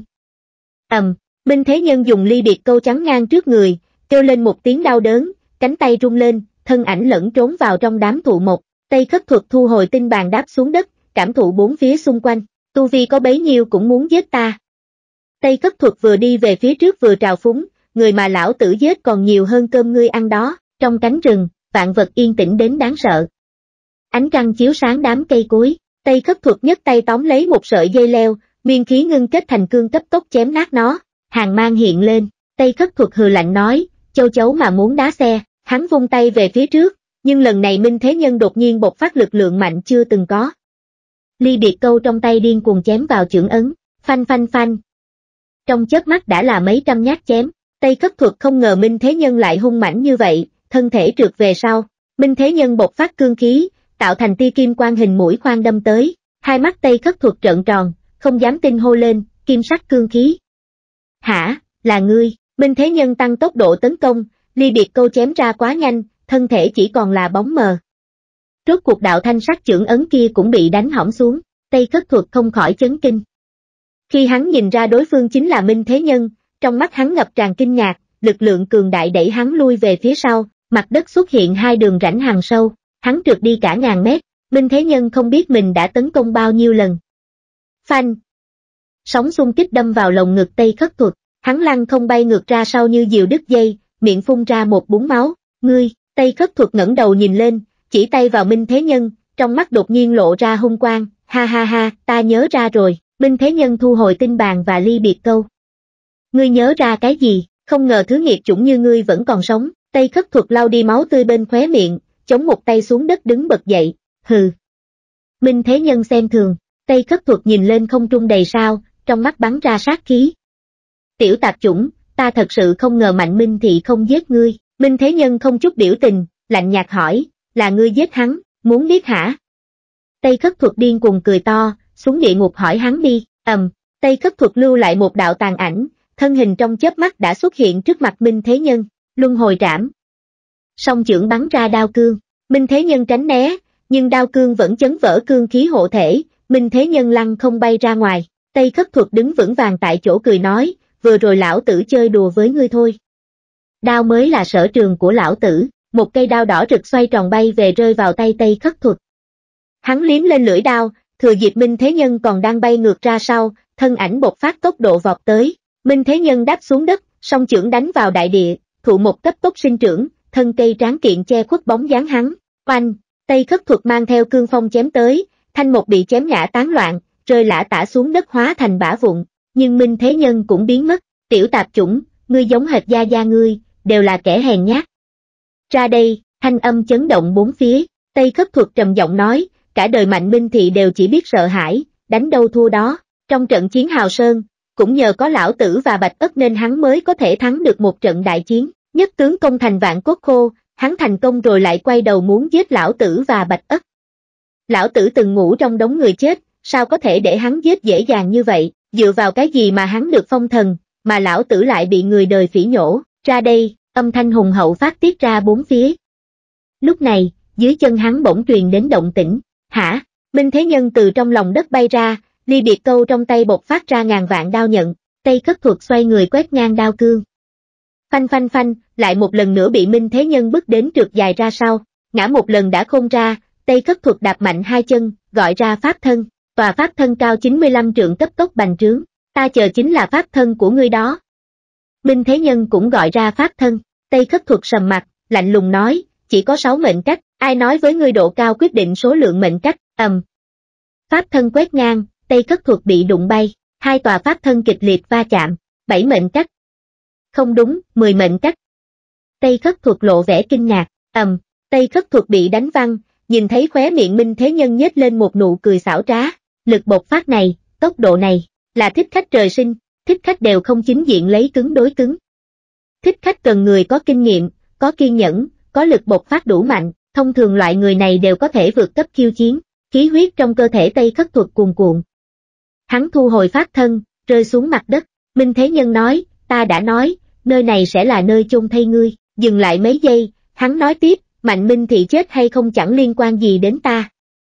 Ầm, Minh Thế Nhân dùng ly biệt câu chắn ngang trước người, kêu lên một tiếng đau đớn, cánh tay rung lên, thân ảnh lẫn trốn vào trong đám thụ mộc. Tây Khất Thuật thu hồi tinh bàn đáp xuống đất, cảm thụ bốn phía xung quanh, tu vi có bấy nhiêu cũng muốn giết ta. Tây Khất Thuật vừa đi về phía trước vừa trào phúng, người mà lão tử giết còn nhiều hơn cơm ngươi ăn đó. Trong cánh rừng, vạn vật yên tĩnh đến đáng sợ. Ánh trăng chiếu sáng đám cây cối, Tây Khất Thuật nhấc tay tóm lấy một sợi dây leo, nguyên khí ngưng kết thành cương cấp tốc chém nát nó, hàn mang hiện lên, Tây Khất Thuật hừ lạnh nói, châu chấu mà muốn đá xe, hắn vung tay về phía trước, nhưng lần này Minh Thế Nhân đột nhiên bộc phát lực lượng mạnh chưa từng có. Ly biệt câu trong tay điên cuồng chém vào chưởng ấn, phanh phanh phanh. Trong chớp mắt đã là mấy trăm nhát chém, Tây Khất Thuật không ngờ Minh Thế Nhân lại hung mãnh như vậy, thân thể trượt về sau, Minh Thế Nhân bộc phát cương khí, tạo thành tia kim quang hình mũi khoan đâm tới, hai mắt Tây Khất Thuật trợn tròn, không dám tin hô lên, kim sắc cương khí. Hả, là ngươi? Minh Thế Nhân tăng tốc độ tấn công, ly biệt câu chém ra quá nhanh, thân thể chỉ còn là bóng mờ. Rốt cuộc đạo thanh sắc chưởng ấn kia cũng bị đánh hỏng xuống, Tây Khất Thuật không khỏi chấn kinh. Khi hắn nhìn ra đối phương chính là Minh Thế Nhân, trong mắt hắn ngập tràn kinh ngạc, lực lượng cường đại đẩy hắn lui về phía sau, mặt đất xuất hiện hai đường rãnh hằn sâu, hắn trượt đi cả ngàn mét, Minh Thế Nhân không biết mình đã tấn công bao nhiêu lần. Phanh! Sóng xung kích đâm vào lồng ngực Tây Khất Thuật, hắn lăn không bay ngược ra sau như diều đứt dây, miệng phun ra một búng máu, ngươi, Tây Khất Thuật ngẩng đầu nhìn lên, chỉ tay vào Minh Thế Nhân, trong mắt đột nhiên lộ ra hung quang, ha ha ha, ta nhớ ra rồi, Minh Thế Nhân thu hồi tinh bàn và ly biệt câu. Ngươi nhớ ra cái gì, không ngờ thứ nghiệt chủng như ngươi vẫn còn sống, Tây Khất Thuật lau đi máu tươi bên khóe miệng, chống một tay xuống đất đứng bật dậy, hừ. Minh Thế Nhân xem thường, Tây Khất Thuật nhìn lên không trung đầy sao, trong mắt bắn ra sát khí. Tiểu tạp chủng, ta thật sự không ngờ Mạnh Minh Thị không giết ngươi, Minh Thế Nhân không chút biểu tình, lạnh nhạt hỏi, là ngươi giết hắn, muốn biết hả? Tây Khất Thuật điên cuồng cười to, xuống địa ngục hỏi hắn đi, ầm, Tây Khất Thuật lưu lại một đạo tàn ảnh, thân hình trong chớp mắt đã xuất hiện trước mặt Minh Thế Nhân, luân hồi trảm. Song chưởng bắn ra đao cương, Minh Thế Nhân tránh né, nhưng đao cương vẫn chấn vỡ cương khí hộ thể, Minh Thế Nhân lăn không bay ra ngoài, Tây Khất Thuật đứng vững vàng tại chỗ cười nói, vừa rồi lão tử chơi đùa với ngươi thôi. Đao mới là sở trường của lão tử, một cây đao đỏ rực xoay tròn bay về rơi vào tay Tây Khất Thuật. Hắn liếm lên lưỡi đao, thừa dịp Minh Thế Nhân còn đang bay ngược ra sau, thân ảnh bộc phát tốc độ vọt tới, Minh Thế Nhân đáp xuống đất, song chưởng đánh vào đại địa, thụ một cấp tốc sinh trưởng, thân cây tráng kiện che khuất bóng dáng hắn, oanh, Tây Khất Thuật mang theo cương phong chém tới, thanh một bị chém ngã tán loạn, rơi lả tả xuống đất hóa thành bã vụn, nhưng Minh Thế Nhân cũng biến mất, tiểu tạp chủng, ngươi giống hệt gia gia ngươi, đều là kẻ hèn nhát. Ra đây, thanh âm chấn động bốn phía, Tây Khất Thuật trầm giọng nói, cả đời Mạnh Minh Thị đều chỉ biết sợ hãi, đánh đâu thua đó, trong trận chiến Hào Sơn, cũng nhờ có lão tử và Bạch Ất nên hắn mới có thể thắng được một trận đại chiến, nhất tướng công thành vạn cốt khô, hắn thành công rồi lại quay đầu muốn giết lão tử và Bạch Ất. Lão tử từng ngủ trong đống người chết, sao có thể để hắn giết dễ dàng như vậy, dựa vào cái gì mà hắn được phong thần, mà lão tử lại bị người đời phỉ nhổ, ra đây, âm thanh hùng hậu phát tiết ra bốn phía. Lúc này, dưới chân hắn bỗng truyền đến động tĩnh, hả, Minh Thế Nhân từ trong lòng đất bay ra, ly biệt câu trong tay bộc phát ra ngàn vạn đao nhận, Tây Khất Thuật xoay người quét ngang đao cương. Phanh phanh phanh, lại một lần nữa bị Minh Thế Nhân bức đến trượt dài ra sau, ngã một lần đã khôn ra, Tây Khất Thuật đạp mạnh hai chân, gọi ra pháp thân, tòa pháp thân cao chín mươi lăm trượng cấp tốc bành trướng, ta chờ chính là pháp thân của ngươi đó. Minh Thế Nhân cũng gọi ra pháp thân, Tây Khất Thuật sầm mặt, lạnh lùng nói, chỉ có sáu mệnh cách, ai nói với ngươi độ cao quyết định số lượng mệnh cách, ầm. Pháp thân quét ngang, Tây Khất Thuật bị đụng bay, hai tòa pháp thân kịch liệt va chạm, bảy mệnh cách. Không đúng, mười mệnh cách. Tây Khất Thuật lộ vẻ kinh ngạc, ầm, Tây Khất Thuật bị đánh văng, nhìn thấy khóe miệng Minh Thế Nhân nhếch lên một nụ cười xảo trá, lực bộc phát này, tốc độ này, là thích khách trời sinh, thích khách đều không chính diện lấy cứng đối cứng. Thích khách cần người có kinh nghiệm, có kiên nhẫn, có lực bộc phát đủ mạnh, thông thường loại người này đều có thể vượt cấp khiêu chiến, khí huyết trong cơ thể Tây Khất Thuật cuồn cuộn. Hắn thu hồi pháp thân, rơi xuống mặt đất, Minh Thế Nhân nói, ta đã nói, nơi này sẽ là nơi chôn thây ngươi, dừng lại mấy giây, hắn nói tiếp, Mạnh Minh Thị chết hay không chẳng liên quan gì đến ta.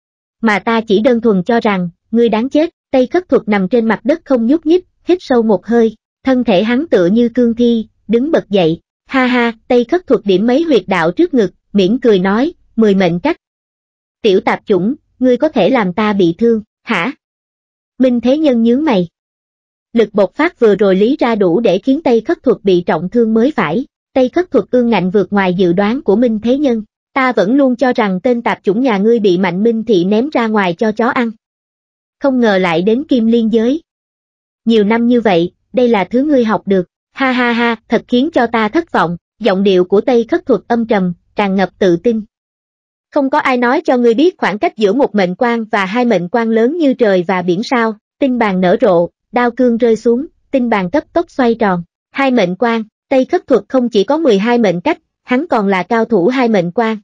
Mà ta chỉ đơn thuần cho rằng, ngươi đáng chết, Tây Khất Thuật nằm trên mặt đất không nhúc nhích, hít sâu một hơi, thân thể hắn tựa như cương thi, đứng bật dậy, ha ha, Tây Khất Thuật điểm mấy huyệt đạo trước ngực, mỉm cười nói, mười mệnh cách. Tiểu tạp chủng, ngươi có thể làm ta bị thương, hả? Minh Thế Nhân nhướng mày. Lực bộc phát vừa rồi lý ra đủ để khiến Tây Khất Thuật bị trọng thương mới phải, Tây Khất Thuật ương ngạnh vượt ngoài dự đoán của Minh Thế Nhân, ta vẫn luôn cho rằng tên tạp chủng nhà ngươi bị Mạnh Minh Thị ném ra ngoài cho chó ăn. Không ngờ lại đến Kim Liên giới. Nhiều năm như vậy, đây là thứ ngươi học được, ha Ha ha ha, thật khiến cho ta thất vọng, giọng điệu của Tây Khất Thuật âm trầm, tràn ngập tự tin. Không có ai nói cho ngươi biết khoảng cách giữa một mệnh quan và hai mệnh quan lớn như trời và biển sao. Tinh bàn nở rộ, đao cương rơi xuống, tinh bàn cấp tốc xoay tròn. Hai mệnh quan, Tây Khất Thuật không chỉ có mười hai mệnh cách, hắn còn là cao thủ hai mệnh quan.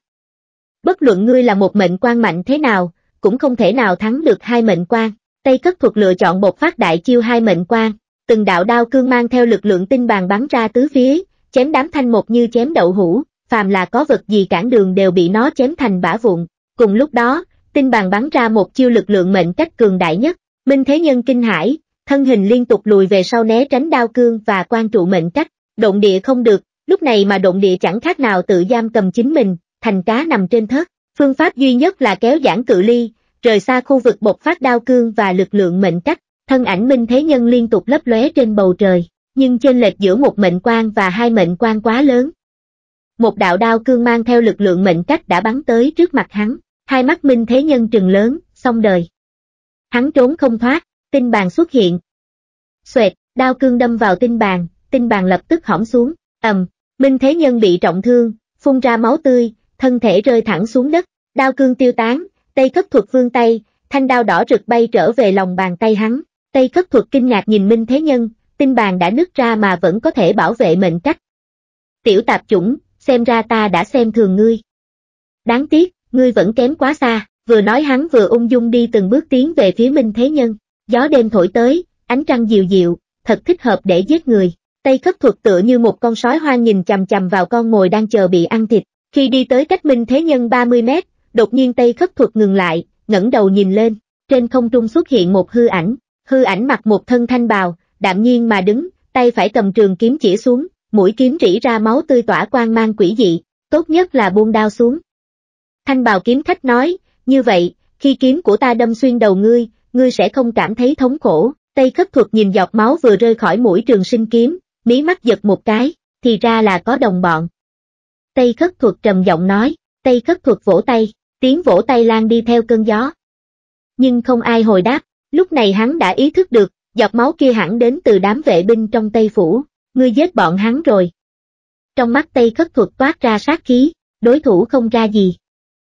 Bất luận ngươi là một mệnh quan mạnh thế nào, cũng không thể nào thắng được hai mệnh quan. Tây Khất Thuật lựa chọn bộc phát đại chiêu hai mệnh quan, từng đạo đao cương mang theo lực lượng tinh bàn bắn ra tứ phía, chém đám thanh một như chém đậu hũ, phàm là có vật gì cản đường đều bị nó chém thành bã vụn. Cùng lúc đó, tinh bàn bắn ra một chiêu lực lượng mệnh cách cường đại nhất, Minh Thế Nhân kinh hãi, thân hình liên tục lùi về sau né tránh đao cương và quan trụ mệnh cách. Độn địa không được, lúc này mà độn địa chẳng khác nào tự giam cầm chính mình, thành cá nằm trên thớt. Phương pháp duy nhất là kéo giãn cự ly, rời xa khu vực bộc phát đao cương và lực lượng mệnh cách. Thân ảnh Minh Thế Nhân liên tục lấp lóe trên bầu trời, nhưng chênh lệch giữa một mệnh quan và hai mệnh quan quá lớn. Một đạo đao cương mang theo lực lượng mệnh cách đã bắn tới trước mặt hắn, hai mắt Minh Thế Nhân trừng lớn, xong đời. Hắn trốn không thoát, tinh bàn xuất hiện. Xoẹt, đao cương đâm vào tinh bàn, tinh bàn lập tức hõm xuống, ầm, Minh Thế Nhân bị trọng thương, phun ra máu tươi, thân thể rơi thẳng xuống đất, đao cương tiêu tán, Tây Khất Thuật vươn tay, thanh đao đỏ rực bay trở về lòng bàn tay hắn. Tây Khất Thuật kinh ngạc nhìn Minh Thế Nhân, tinh bàn đã nứt ra mà vẫn có thể bảo vệ mệnh cách. Tiểu tạp chủng, xem ra ta đã xem thường ngươi. Đáng tiếc, ngươi vẫn kém quá xa, vừa nói hắn vừa ung dung đi từng bước tiến về phía Minh Thế Nhân. Gió đêm thổi tới, ánh trăng dịu dịu, thật thích hợp để giết người. Tây Khất Thuật tựa như một con sói hoang nhìn chằm chằm vào con mồi đang chờ bị ăn thịt. Khi đi tới cách Minh Thế Nhân ba mươi mét, đột nhiên Tây Khất Thuật ngừng lại, ngẩng đầu nhìn lên, trên không trung xuất hiện một hư ảnh. Hư ảnh mặc một thân thanh bào, đạm nhiên mà đứng, tay phải cầm trường kiếm chỉ xuống, mũi kiếm rỉ ra máu tươi tỏa quang mang quỷ dị, tốt nhất là buông đao xuống. Thanh bào kiếm khách nói, như vậy, khi kiếm của ta đâm xuyên đầu ngươi, ngươi sẽ không cảm thấy thống khổ. Tây Khất Thuật nhìn giọt máu vừa rơi khỏi mũi trường sinh kiếm, mí mắt giật một cái, thì ra là có đồng bọn. Tây Khất Thuật trầm giọng nói, Tây Khất Thuật vỗ tay, tiếng vỗ tay lan đi theo cơn gió. Nhưng không ai hồi đáp, lúc này hắn đã ý thức được, giọt máu kia hẳn đến từ đám vệ binh trong Tây Phủ, ngươi giết bọn hắn rồi. Trong mắt Tây Khất Thuật toát ra sát khí, đối thủ không ra gì.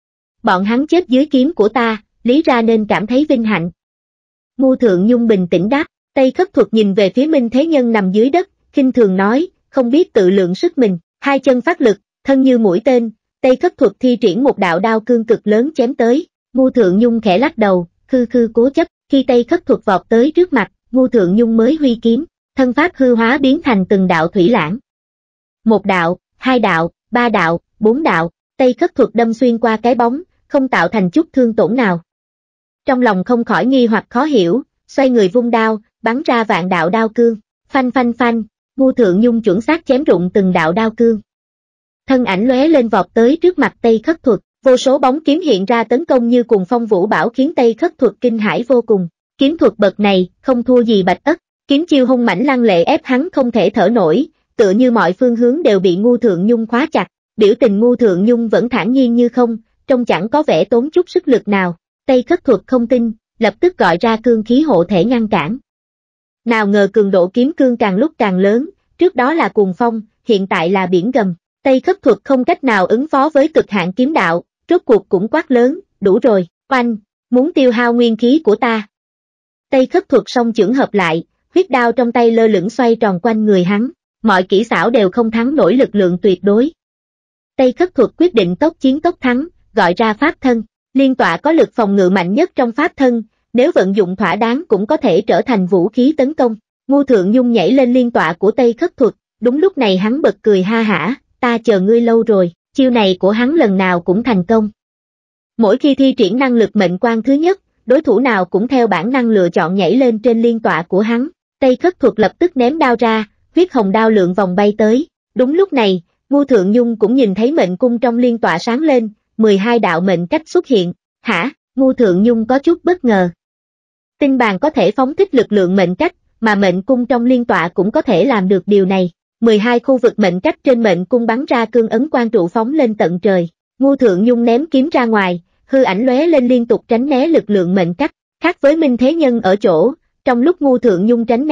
Bọn hắn chết dưới kiếm của ta, lý ra nên cảm thấy vinh hạnh. Ngu Thượng Nhung bình tĩnh đáp, Tây Khất Thuật nhìn về phía Minh Thế Nhân nằm dưới đất, khinh thường nói, không biết tự lượng sức mình, hai chân phát lực, thân như mũi tên, Tây Khất Thuật thi triển một đạo đao cương cực lớn chém tới. Ngu Thượng Nhung khẽ lắc đầu, khư khư cố chấp, khi Tây Khất Thuật vọt tới trước mặt, Ngu Thượng Nhung mới huy kiếm, thân pháp hư hóa biến thành từng đạo thủy lãng. Một đạo, hai đạo, ba đạo, bốn đạo, Tây Khất Thuật đâm xuyên qua cái bóng, không tạo thành chút thương tổn nào. Trong lòng không khỏi nghi hoặc khó hiểu, xoay người vung đao, bắn ra vạn đạo đao cương, phanh phanh phanh, Ngu Thượng Nhung chuẩn xác chém rụng từng đạo đao cương. Thân ảnh lóe lên vọt tới trước mặt Tây Khất Thuật, vô số bóng kiếm hiện ra tấn công như cùng phong vũ bão khiến Tây Khất Thuật kinh hãi vô cùng. Kiếm thuật bậc này, không thua gì Bạch Ất, kiếm chiêu hung mãnh lăng lệ ép hắn không thể thở nổi, tựa như mọi phương hướng đều bị Ngu Thượng Nhung khóa chặt, biểu tình Ngu Thượng Nhung vẫn thản nhiên như không, trông chẳng có vẻ tốn chút sức lực nào. Tây Khất Thuật không tin, lập tức gọi ra cương khí hộ thể ngăn cản. Nào ngờ cường độ kiếm cương càng lúc càng lớn, trước đó là cuồng phong, hiện tại là biển gầm. Tây Khất Thuật không cách nào ứng phó với cực hạn kiếm đạo, rốt cuộc cũng quát lớn, đủ rồi, oanh, muốn tiêu hao nguyên khí của ta. Tây Khất Thuật song chưởng hợp lại, huyết đao trong tay lơ lửng xoay tròn quanh người hắn, mọi kỹ xảo đều không thắng nổi lực lượng tuyệt đối. Tây Khất Thuật quyết định tốc chiến tốc thắng, gọi ra pháp thân, liên tọa có lực phòng ngự mạnh nhất trong pháp thân, nếu vận dụng thỏa đáng cũng có thể trở thành vũ khí tấn công. Ngu Thượng Nhung nhảy lên liên tọa của Tây Khất Thuật, đúng lúc này hắn bật cười ha hả, ta chờ ngươi lâu rồi, chiêu này của hắn lần nào cũng thành công. Mỗi khi thi triển năng lực mệnh quan thứ nhất, đối thủ nào cũng theo bản năng lựa chọn nhảy lên trên liên tọa của hắn. Tây Khất Thuật lập tức ném đao ra, huyết hồng đao lượng vòng bay tới. Đúng lúc này, Ngu Thượng Nhung cũng nhìn thấy mệnh cung trong liên tọa sáng lên, mười hai đạo mệnh cách xuất hiện. Hả? Ngu Thượng Nhung có chút bất ngờ. Tinh bàn có thể phóng thích lực lượng mệnh cách, mà mệnh cung trong liên tọa cũng có thể làm được điều này. mười hai khu vực mệnh cách trên mệnh cung bắn ra cương ấn quan trụ phóng lên tận trời. Ngu Thượng Nhung ném kiếm ra ngoài, hư ảnh lóe lên liên tục tránh né lực lượng mệnh cách. Khác với Minh Thế Nhân ở chỗ, trong lúc Ngu Thượng Nhung tránh né,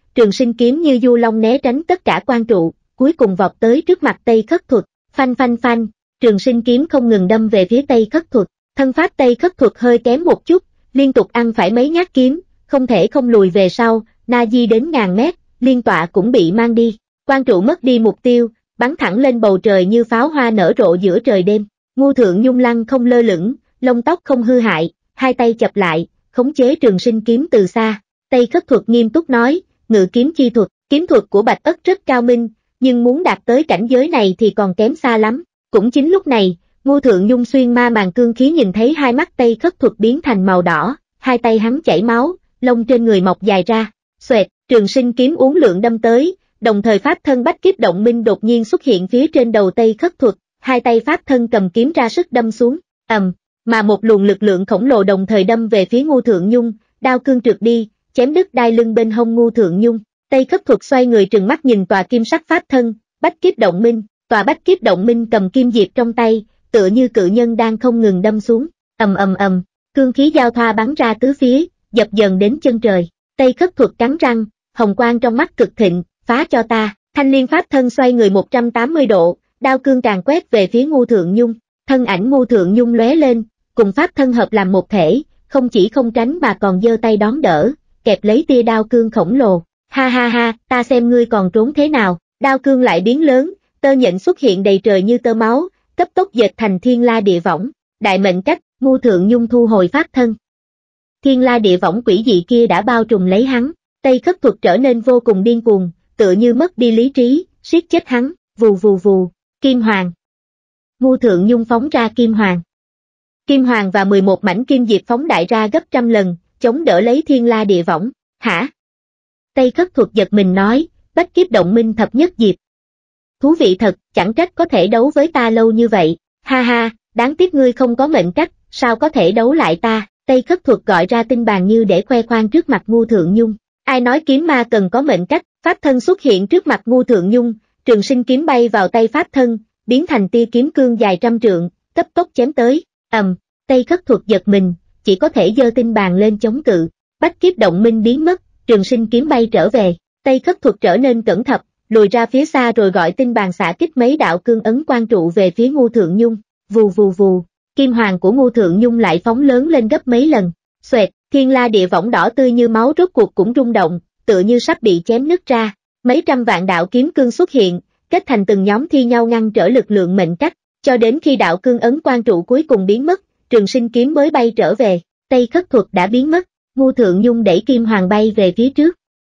trường sinh kiếm như du long né tránh tất cả quan trụ, cuối cùng vọt tới trước mặt Tây Khất Thuật, phanh phanh phanh, trường sinh kiếm không ngừng đâm về phía Tây Khất Thuật, thân pháp Tây Khất Thuật hơi kém một chút, liên tục ăn phải mấy nhát kiếm, không thể không lùi về sau, na di đến ngàn mét, liên tọa cũng bị mang đi, quan trụ mất đi mục tiêu, bắn thẳng lên bầu trời như pháo hoa nở rộ giữa trời đêm, Ngu Thượng Nhung lăng không lơ lửng, lông tóc không hư hại, hai tay chập lại, khống chế trường sinh kiếm từ xa, Tây Khất Thuật nghiêm túc nói, ngự kiếm chi thuật, kiếm thuật của Bạch Ất rất cao minh, nhưng muốn đạt tới cảnh giới này thì còn kém xa lắm, cũng chính lúc này, Ngu Thượng Nhung xuyên ma màn cương khí nhìn thấy hai mắt Tây Khất Thuật biến thành màu đỏ, hai tay hắn chảy máu, lông trên người mọc dài ra, xoẹt, trường sinh kiếm uốn lượn đâm tới, đồng thời pháp thân Bách Kiếp Động Minh đột nhiên xuất hiện phía trên đầu Tây Khất Thuật, hai tay pháp thân cầm kiếm ra sức đâm xuống, ầm, mà một luồng lực lượng khổng lồ đồng thời đâm về phía Ngu Thượng Nhung, đao cương trượt đi, chém đứt đai lưng bên hông Ngu Thượng Nhung. Tây Khất Thuật xoay người trừng mắt nhìn tòa kim sắc pháp thân, Bách Kiếp Động Minh, tòa Bách Kiếp Động Minh cầm kim diệp trong tay, tựa như cự nhân đang không ngừng đâm xuống, ầm ầm ầm, cương khí giao thoa bắn ra tứ phía, dập dần đến chân trời. Tây Khất Thuật cắn răng, hồng quang trong mắt cực thịnh, phá cho ta, thanh liên pháp thân xoay người một trăm tám mươi độ, đao cương càng quét về phía Ngu Thượng Nhung, thân ảnh Ngu Thượng Nhung lóe lên, cùng pháp thân hợp làm một thể, không chỉ không tránh mà còn giơ tay đón đỡ, kẹp lấy tia đao cương khổng lồ. Ha ha ha, ta xem ngươi còn trốn thế nào, đao cương lại biến lớn, tơ nhện xuất hiện đầy trời như tơ máu, cấp tốc dệt thành thiên la địa võng, đại mệnh cách, Ngu Thượng Nhung thu hồi pháp thân. Thiên la địa võng quỷ dị kia đã bao trùm lấy hắn, Tây Khất Thuật trở nên vô cùng điên cuồng, tựa như mất đi lý trí, siết chết hắn, vù vù vù, Kim Hoàng. Ngu Thượng Nhung phóng ra Kim Hoàng. Kim Hoàng và mười một mảnh kim diệp phóng đại ra gấp trăm lần, chống đỡ lấy thiên la địa võng, hả? Tây Khất Thuật giật mình nói, Bách Kiếp Động Minh thập nhất diệp. Thú vị thật, chẳng trách có thể đấu với ta lâu như vậy, ha ha, đáng tiếc ngươi không có mệnh cách, sao có thể đấu lại ta, Tây Khất Thuật gọi ra tinh bàn như để khoe khoang trước mặt Ngu Thượng Nhung, ai nói kiếm ma cần có mệnh cách, pháp thân xuất hiện trước mặt Ngu Thượng Nhung, trường sinh kiếm bay vào tay pháp thân, biến thành tia kiếm cương dài trăm trượng, cấp tốc chém tới, ầm, Tây Khất Thuật giật mình, chỉ có thể giơ tinh bàn lên chống cự, Bách Kiếp Động Minh biến mất, trường sinh kiếm bay trở về, Tây Khất Thuật trở nên cẩn thận, lùi ra phía xa rồi gọi tinh bàn xạ kích mấy đạo cương ấn quan trụ về phía Ngu Thượng Nhung, vù vù vù, kim hoàng của Ngu Thượng Nhung lại phóng lớn lên gấp mấy lần, xoẹt, thiên la địa võng đỏ tươi như máu rốt cuộc cũng rung động, tựa như sắp bị chém nứt ra, mấy trăm vạn đạo kiếm cương xuất hiện, kết thành từng nhóm thi nhau ngăn trở lực lượng mệnh cách, cho đến khi đạo cương ấn quan trụ cuối cùng biến mất, trường sinh kiếm mới bay trở về, Tây Khất Thuật đã biến mất, Ngu Thượng Nhung đẩy kim hoàng bay về phía trước.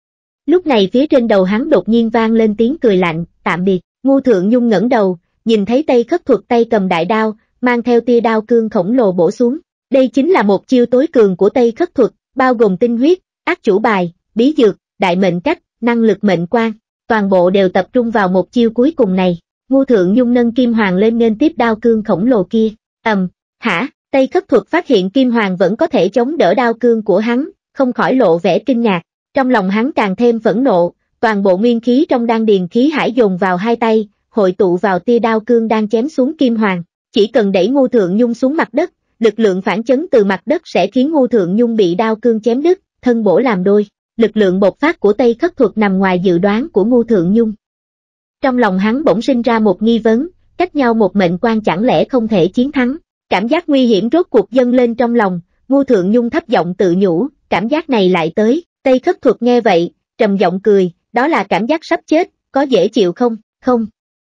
Lúc này phía trên đầu hắn đột nhiên vang lên tiếng cười lạnh, tạm biệt, Ngu Thượng Nhung ngẩng đầu, nhìn thấy Tây Khất Thuật tay cầm đại đao, mang theo tia đao cương khổng lồ bổ xuống. Đây chính là một chiêu tối cường của Tây Khất Thuật, bao gồm tinh huyết, ác chủ bài, bí dược, đại mệnh cách, năng lực mệnh quan, toàn bộ đều tập trung vào một chiêu cuối cùng này. Ngu Thượng Nhung nâng kim hoàng lên nghênh tiếp đao cương khổng lồ kia. Ầm, hả? Tây Khất Thuật phát hiện kim hoàng vẫn có thể chống đỡ đao cương của hắn, không khỏi lộ vẻ kinh ngạc. Trong lòng hắn càng thêm phẫn nộ, toàn bộ nguyên khí trong đan điền khí hải dồn vào hai tay, hội tụ vào tia đao cương đang chém xuống kim hoàng. Chỉ cần đẩy Ngu Thượng Nhung xuống mặt đất, lực lượng phản chấn từ mặt đất sẽ khiến Ngu Thượng Nhung bị đao cương chém đứt, thân bổ làm đôi. Lực lượng bộc phát của Tây Khất Thuật nằm ngoài dự đoán của Ngu Thượng Nhung. Trong lòng hắn bỗng sinh ra một nghi vấn, cách nhau một mệnh quan chẳng lẽ không thể chiến thắng. Cảm giác nguy hiểm rốt cuộc dâng lên trong lòng, Ngu Thượng Nhung thấp giọng tự nhủ, cảm giác này lại tới. Tây Khất Thuật nghe vậy, trầm giọng cười, đó là cảm giác sắp chết, có dễ chịu không? Không.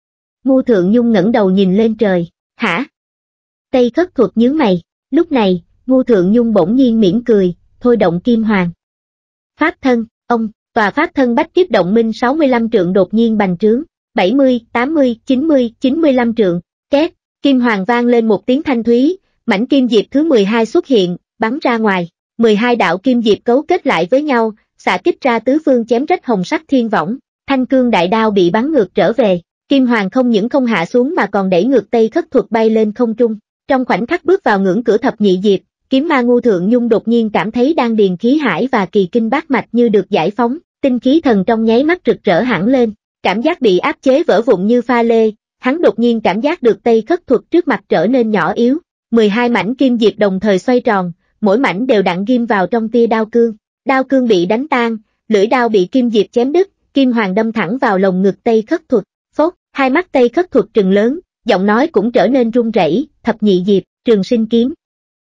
Ngu Thượng Nhung ngẩng đầu nhìn lên trời, hả? Tây Khất Thuật nhướng mày, lúc này, Ngu Thượng Nhung bỗng nhiên mỉm cười, thôi động kim hoàng. Pháp thân, ông, tòa pháp thân Bách Kiếp Động Minh sáu mươi lăm trượng đột nhiên bành trướng, bảy mươi, tám mươi, chín mươi, chín mươi lăm trượng, két, kim hoàng vang lên một tiếng thanh thúy, mảnh kim diệp thứ mười hai xuất hiện, bắn ra ngoài, mười hai đạo kim diệp cấu kết lại với nhau, xạ kích ra tứ phương chém rách hồng sắc thiên võng, thanh cương đại đao bị bắn ngược trở về, kim hoàng không những không hạ xuống mà còn đẩy ngược Tây Khất Thuật bay lên không trung, trong khoảnh khắc bước vào ngưỡng cửa thập nhị diệp. Kiếm ma Ngu Thượng Nhung đột nhiên cảm thấy đan điền khí hải và kỳ kinh bát mạch như được giải phóng, tinh khí thần trong nháy mắt rực rỡ hẳn lên, cảm giác bị áp chế vỡ vụn như pha lê, hắn đột nhiên cảm giác được Tây Khất Thuật trước mặt trở nên nhỏ yếu, mười hai mảnh kim diệp đồng thời xoay tròn, mỗi mảnh đều đặn ghim vào trong tia đao cương, đao cương bị đánh tan, lưỡi đao bị kim diệp chém đứt, kim hoàng đâm thẳng vào lồng ngực Tây Khất Thuật, phốt, hai mắt Tây Khất Thuật trừng lớn, giọng nói cũng trở nên run rẩy, thập nhị diệp, Trường Sinh kiếm.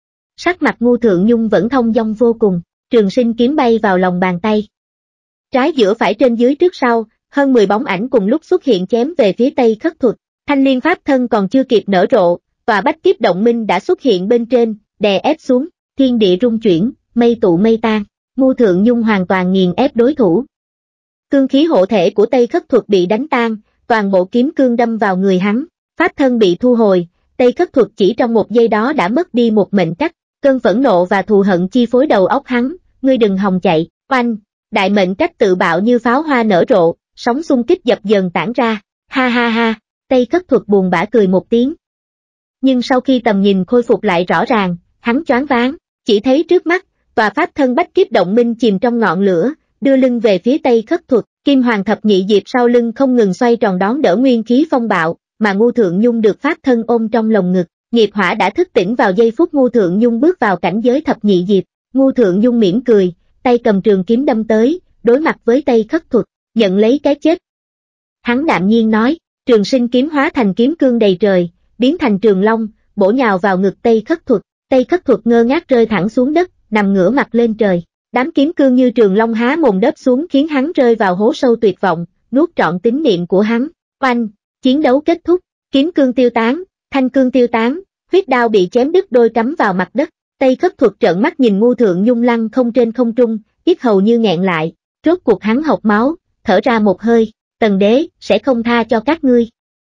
Sắc mặt Ngu Thượng Nhung vẫn thông dong vô cùng, Trường Sinh kiếm bay vào lòng bàn tay. Trái giữa phải trên dưới trước sau, hơn mười bóng ảnh cùng lúc xuất hiện chém về phía Tây Khất Thuật, thanh liên pháp thân còn chưa kịp nở rộ, và bách kiếp động minh đã xuất hiện bên trên, đè ép xuống, thiên địa rung chuyển, mây tụ mây tan, Ngu Thượng Nhung hoàn toàn nghiền ép đối thủ. Cương khí hộ thể của Tây Khất Thuật bị đánh tan, toàn bộ kiếm cương đâm vào người hắn, pháp thân bị thu hồi, Tây Khất Thuật chỉ trong một giây đó đã mất đi một mệnh cách, cơn phẫn nộ và thù hận chi phối đầu óc hắn, ngươi đừng hòng chạy, oanh, đại mệnh cách tự bạo như pháo hoa nở rộ, sóng xung kích dập dần tản ra, ha ha ha, Tây Khất Thuật buồn bã cười một tiếng. Nhưng sau khi tầm nhìn khôi phục lại rõ ràng, hắn choáng váng, chỉ thấy trước mắt, tòa pháp thân bách kiếp động minh chìm trong ngọn lửa, đưa lưng về phía Tây Khất Thuật, kim hoàng thập nhị diệp sau lưng không ngừng xoay tròn đón đỡ nguyên khí phong bạo, mà Ngu Thượng Nhung được pháp thân ôm trong lồng ngực, nghiệp hỏa đã thức tỉnh vào giây phút Ngu Thượng Nhung bước vào cảnh giới thập nhị diệp, Ngu Thượng Nhung mỉm cười, tay cầm trường kiếm đâm tới, đối mặt với Tây Khất Thuật, nhận lấy cái chết. Hắn đạm nhiên nói, Trường Sinh kiếm hóa thành kiếm cương đầy trời, biến thành trường long, bổ nhào vào ngực Tây Khất Thuật, Tây Khất Thuật ngơ ngác rơi thẳng xuống đất, nằm ngửa mặt lên trời. Đám kiếm cương như trường long há mồm đớp xuống khiến hắn rơi vào hố sâu tuyệt vọng, nuốt trọn tín niệm của hắn. Oanh, chiến đấu kết thúc, kiếm cương tiêu tán, thanh cương tiêu tán, huyết đao bị chém đứt đôi cắm vào mặt đất. Tây Khất Thuật trợn mắt nhìn Ngu Thượng Nhung lăn không trên không trung, yết hầu như nghẹn lại, rốt cuộc hắn hộc máu, thở ra một hơi, Tần đế sẽ không tha cho các ngươi.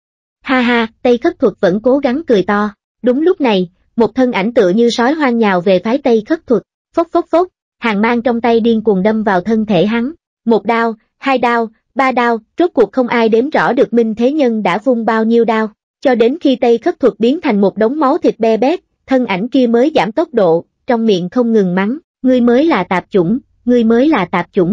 Ha ha, Tây Khất Thuật vẫn cố gắng cười to. Đúng lúc này, một thân ảnh tựa như sói hoang nhào về phái Tây Khất Thuật, phốc phốc phốc. Hàng mang trong tay điên cuồng đâm vào thân thể hắn, một đao, hai đao, ba đao, rốt cuộc không ai đếm rõ được Minh Thế Nhân đã vung bao nhiêu đao, cho đến khi Tây Khất Thuật biến thành một đống máu thịt be bét, thân ảnh kia mới giảm tốc độ, trong miệng không ngừng mắng, ngươi mới là tạp chủng, ngươi mới là tạp chủng.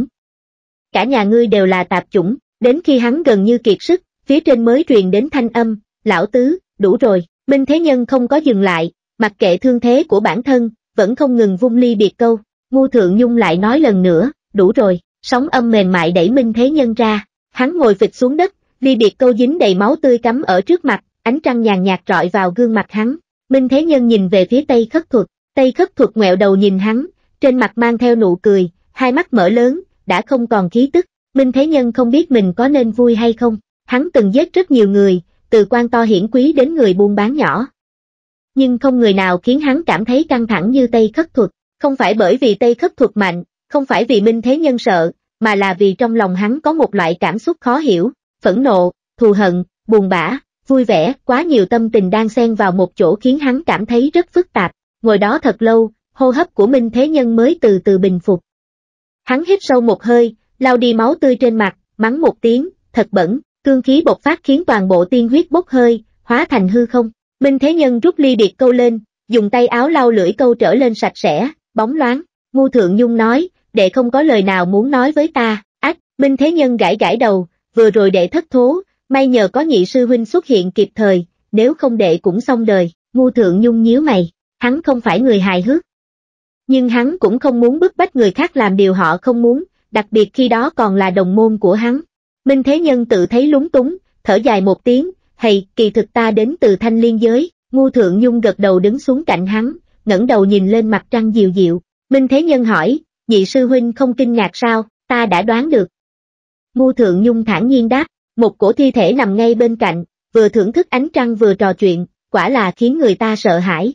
Cả nhà ngươi đều là tạp chủng, đến khi hắn gần như kiệt sức, phía trên mới truyền đến thanh âm, lão tứ, đủ rồi, Minh Thế Nhân không có dừng lại, mặc kệ thương thế của bản thân, vẫn không ngừng vung ly biệt câu. Ngu Thượng Nhung lại nói lần nữa, đủ rồi, sóng âm mềm mại đẩy Minh Thế Nhân ra, hắn ngồi phịch xuống đất, ly biệt câu dính đầy máu tươi cắm ở trước mặt, ánh trăng nhàn nhạt rọi vào gương mặt hắn. Minh Thế Nhân nhìn về phía Tây Khất Thuật, Tây Khất Thuật ngoẹo đầu nhìn hắn, trên mặt mang theo nụ cười, hai mắt mở lớn, đã không còn khí tức. Minh Thế Nhân không biết mình có nên vui hay không, hắn từng giết rất nhiều người, từ quan to hiển quý đến người buôn bán nhỏ. Nhưng không người nào khiến hắn cảm thấy căng thẳng như Tây Khất Thuật. Không phải bởi vì Tây Khất Thuật mạnh, không phải vì Minh Thế Nhân sợ, mà là vì trong lòng hắn có một loại cảm xúc khó hiểu, phẫn nộ, thù hận, buồn bã, vui vẻ, quá nhiều tâm tình đang xen vào một chỗ khiến hắn cảm thấy rất phức tạp. Ngồi đó thật lâu, hô hấp của Minh Thế Nhân mới từ từ bình phục. Hắn hít sâu một hơi, lau đi máu tươi trên mặt, mắng một tiếng, thật bẩn, cương khí bộc phát khiến toàn bộ tiên huyết bốc hơi, hóa thành hư không. Minh Thế Nhân rút ly biệt câu lên, dùng tay áo lau lưỡi câu trở lên sạch sẽ, bóng loáng. Ngu Thượng Nhung nói, đệ không có lời nào muốn nói với ta. Ách, Minh Thế Nhân gãi gãi đầu, vừa rồi đệ thất thố, may nhờ có nhị sư huynh xuất hiện kịp thời, nếu không đệ cũng xong đời. Ngu Thượng Nhung nhíu mày, hắn không phải người hài hước. Nhưng hắn cũng không muốn bức bách người khác làm điều họ không muốn, đặc biệt khi đó còn là đồng môn của hắn. Minh Thế Nhân tự thấy lúng túng, thở dài một tiếng, hầy, kỳ thực ta đến từ Thanh Liên giới. Ngu Thượng Nhung gật đầu đứng xuống cạnh hắn, ngẩng đầu nhìn lên mặt trăng dịu dịu. Minh Thế Nhân hỏi, nhị sư huynh không kinh ngạc sao, ta đã đoán được. Ngu Thượng Nhung thản nhiên đáp, một cổ thi thể nằm ngay bên cạnh, vừa thưởng thức ánh trăng vừa trò chuyện, quả là khiến người ta sợ hãi.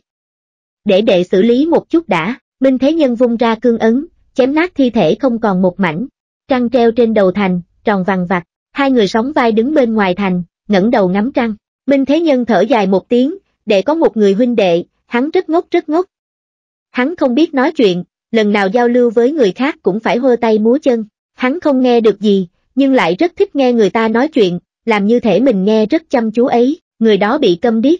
Để đệ xử lý một chút đã. Minh Thế Nhân vung ra cương ấn, chém nát thi thể không còn một mảnh. Trăng treo trên đầu thành, tròn vằng vặc, hai người sóng vai đứng bên ngoài thành, ngẩng đầu ngắm trăng. Minh Thế Nhân thở dài một tiếng, đệ có một người huynh đệ, hắn rất ngốc rất ngốc. Hắn không biết nói chuyện, lần nào giao lưu với người khác cũng phải hơ tay múa chân. Hắn không nghe được gì, nhưng lại rất thích nghe người ta nói chuyện, làm như thể mình nghe rất chăm chú ấy, người đó bị câm điếc.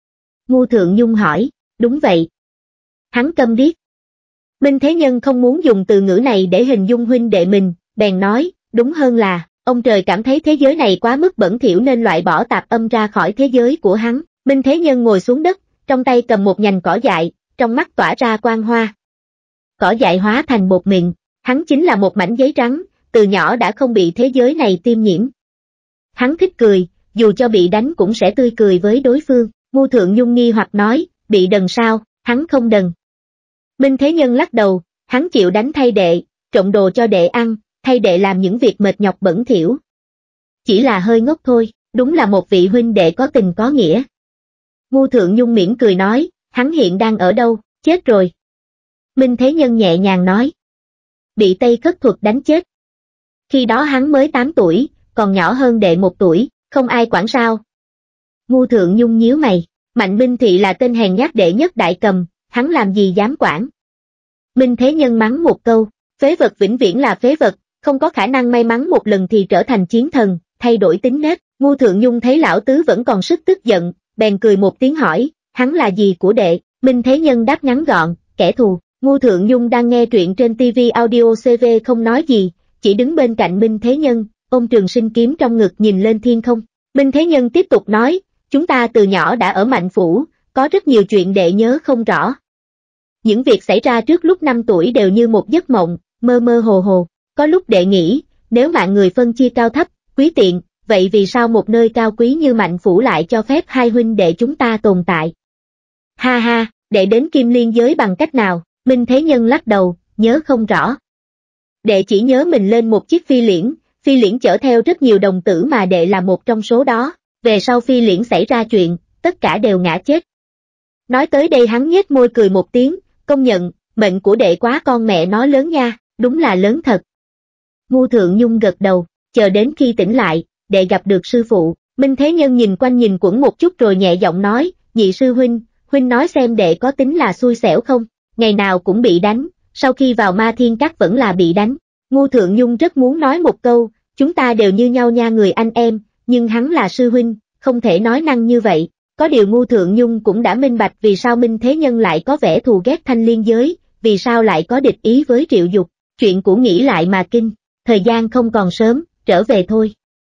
Ngu Thượng Nhung hỏi, đúng vậy. Hắn câm điếc. Minh Thế Nhân không muốn dùng từ ngữ này để hình dung huynh đệ mình, bèn nói, đúng hơn là, ông trời cảm thấy thế giới này quá mức bẩn thỉu nên loại bỏ tạp âm ra khỏi thế giới của hắn. Minh Thế Nhân ngồi xuống đất, trong tay cầm một nhành cỏ dại, trong mắt tỏa ra quang hoa. Cỏ dại hóa thành bột mịn, hắn chính là một mảnh giấy trắng, từ nhỏ đã không bị thế giới này tiêm nhiễm. Hắn thích cười, dù cho bị đánh cũng sẽ tươi cười với đối phương. Ngu Thượng Nhung nghi hoặc nói, bị đần sao? Hắn không đần. Minh Thế Nhân lắc đầu, hắn chịu đánh thay đệ, trộn đồ cho đệ ăn, thay đệ làm những việc mệt nhọc bẩn thỉu. Chỉ là hơi ngốc thôi, đúng là một vị huynh đệ có tình có nghĩa. Ngu Thượng Nhung mỉm cười nói, hắn hiện đang ở đâu? Chết rồi. Minh Thế Nhân nhẹ nhàng nói. Bị Tây Khất Thuật đánh chết. Khi đó hắn mới tám tuổi, còn nhỏ hơn đệ một tuổi, không ai quản sao. Ngu Thượng Nhung nhíu mày, Mạnh Minh Thị là tên hèn nhát đệ nhất đại cầm, hắn làm gì dám quản. Minh Thế Nhân mắng một câu, phế vật vĩnh viễn là phế vật, không có khả năng may mắn một lần thì trở thành chiến thần, thay đổi tính nết. Ngu Thượng Nhung thấy lão tứ vẫn còn sức tức giận, bèn cười một tiếng hỏi, hắn là gì của đệ? Minh Thế Nhân đáp ngắn gọn, kẻ thù. Ngu Thượng Nhung đang nghe truyện trên ti vi Audio xê vê không nói gì, chỉ đứng bên cạnh Minh Thế Nhân, ôm Trường Sinh kiếm trong ngực nhìn lên thiên không. Minh Thế Nhân tiếp tục nói, chúng ta từ nhỏ đã ở Mạnh Phủ, có rất nhiều chuyện đệ nhớ không rõ. Những việc xảy ra trước lúc năm tuổi đều như một giấc mộng, mơ mơ hồ hồ. Có lúc đệ nghĩ, nếu mạng người phân chia cao thấp, quý tiện, vậy vì sao một nơi cao quý như Mạnh Phủ lại cho phép hai huynh đệ chúng ta tồn tại? Ha ha, đệ đến Kim Liên giới bằng cách nào? Minh Thế Nhân lắc đầu, nhớ không rõ. Đệ chỉ nhớ mình lên một chiếc phi liễn, phi liễn chở theo rất nhiều đồng tử mà đệ là một trong số đó, về sau phi liễn xảy ra chuyện, tất cả đều ngã chết. Nói tới đây hắn nhếch môi cười một tiếng, công nhận, mệnh của đệ quá con mẹ nó lớn nha, đúng là lớn thật. Ngu Thượng Nhung gật đầu, chờ đến khi tỉnh lại, đệ gặp được sư phụ. Minh Thế Nhân nhìn quanh nhìn quẩn một chút rồi nhẹ giọng nói, nhị sư huynh, huynh nói xem đệ có tính là xui xẻo không, ngày nào cũng bị đánh, sau khi vào Ma Thiên Các vẫn là bị đánh. Ngu Thượng Nhung rất muốn nói một câu, chúng ta đều như nhau nha người anh em, nhưng hắn là sư huynh, không thể nói năng như vậy. Có điều Ngu Thượng Nhung cũng đã minh bạch vì sao Minh Thế Nhân lại có vẻ thù ghét Thanh Liên giới, vì sao lại có địch ý với Triệu Dục, chuyện cũ nghĩ lại mà kinh, thời gian không còn sớm, trở về thôi.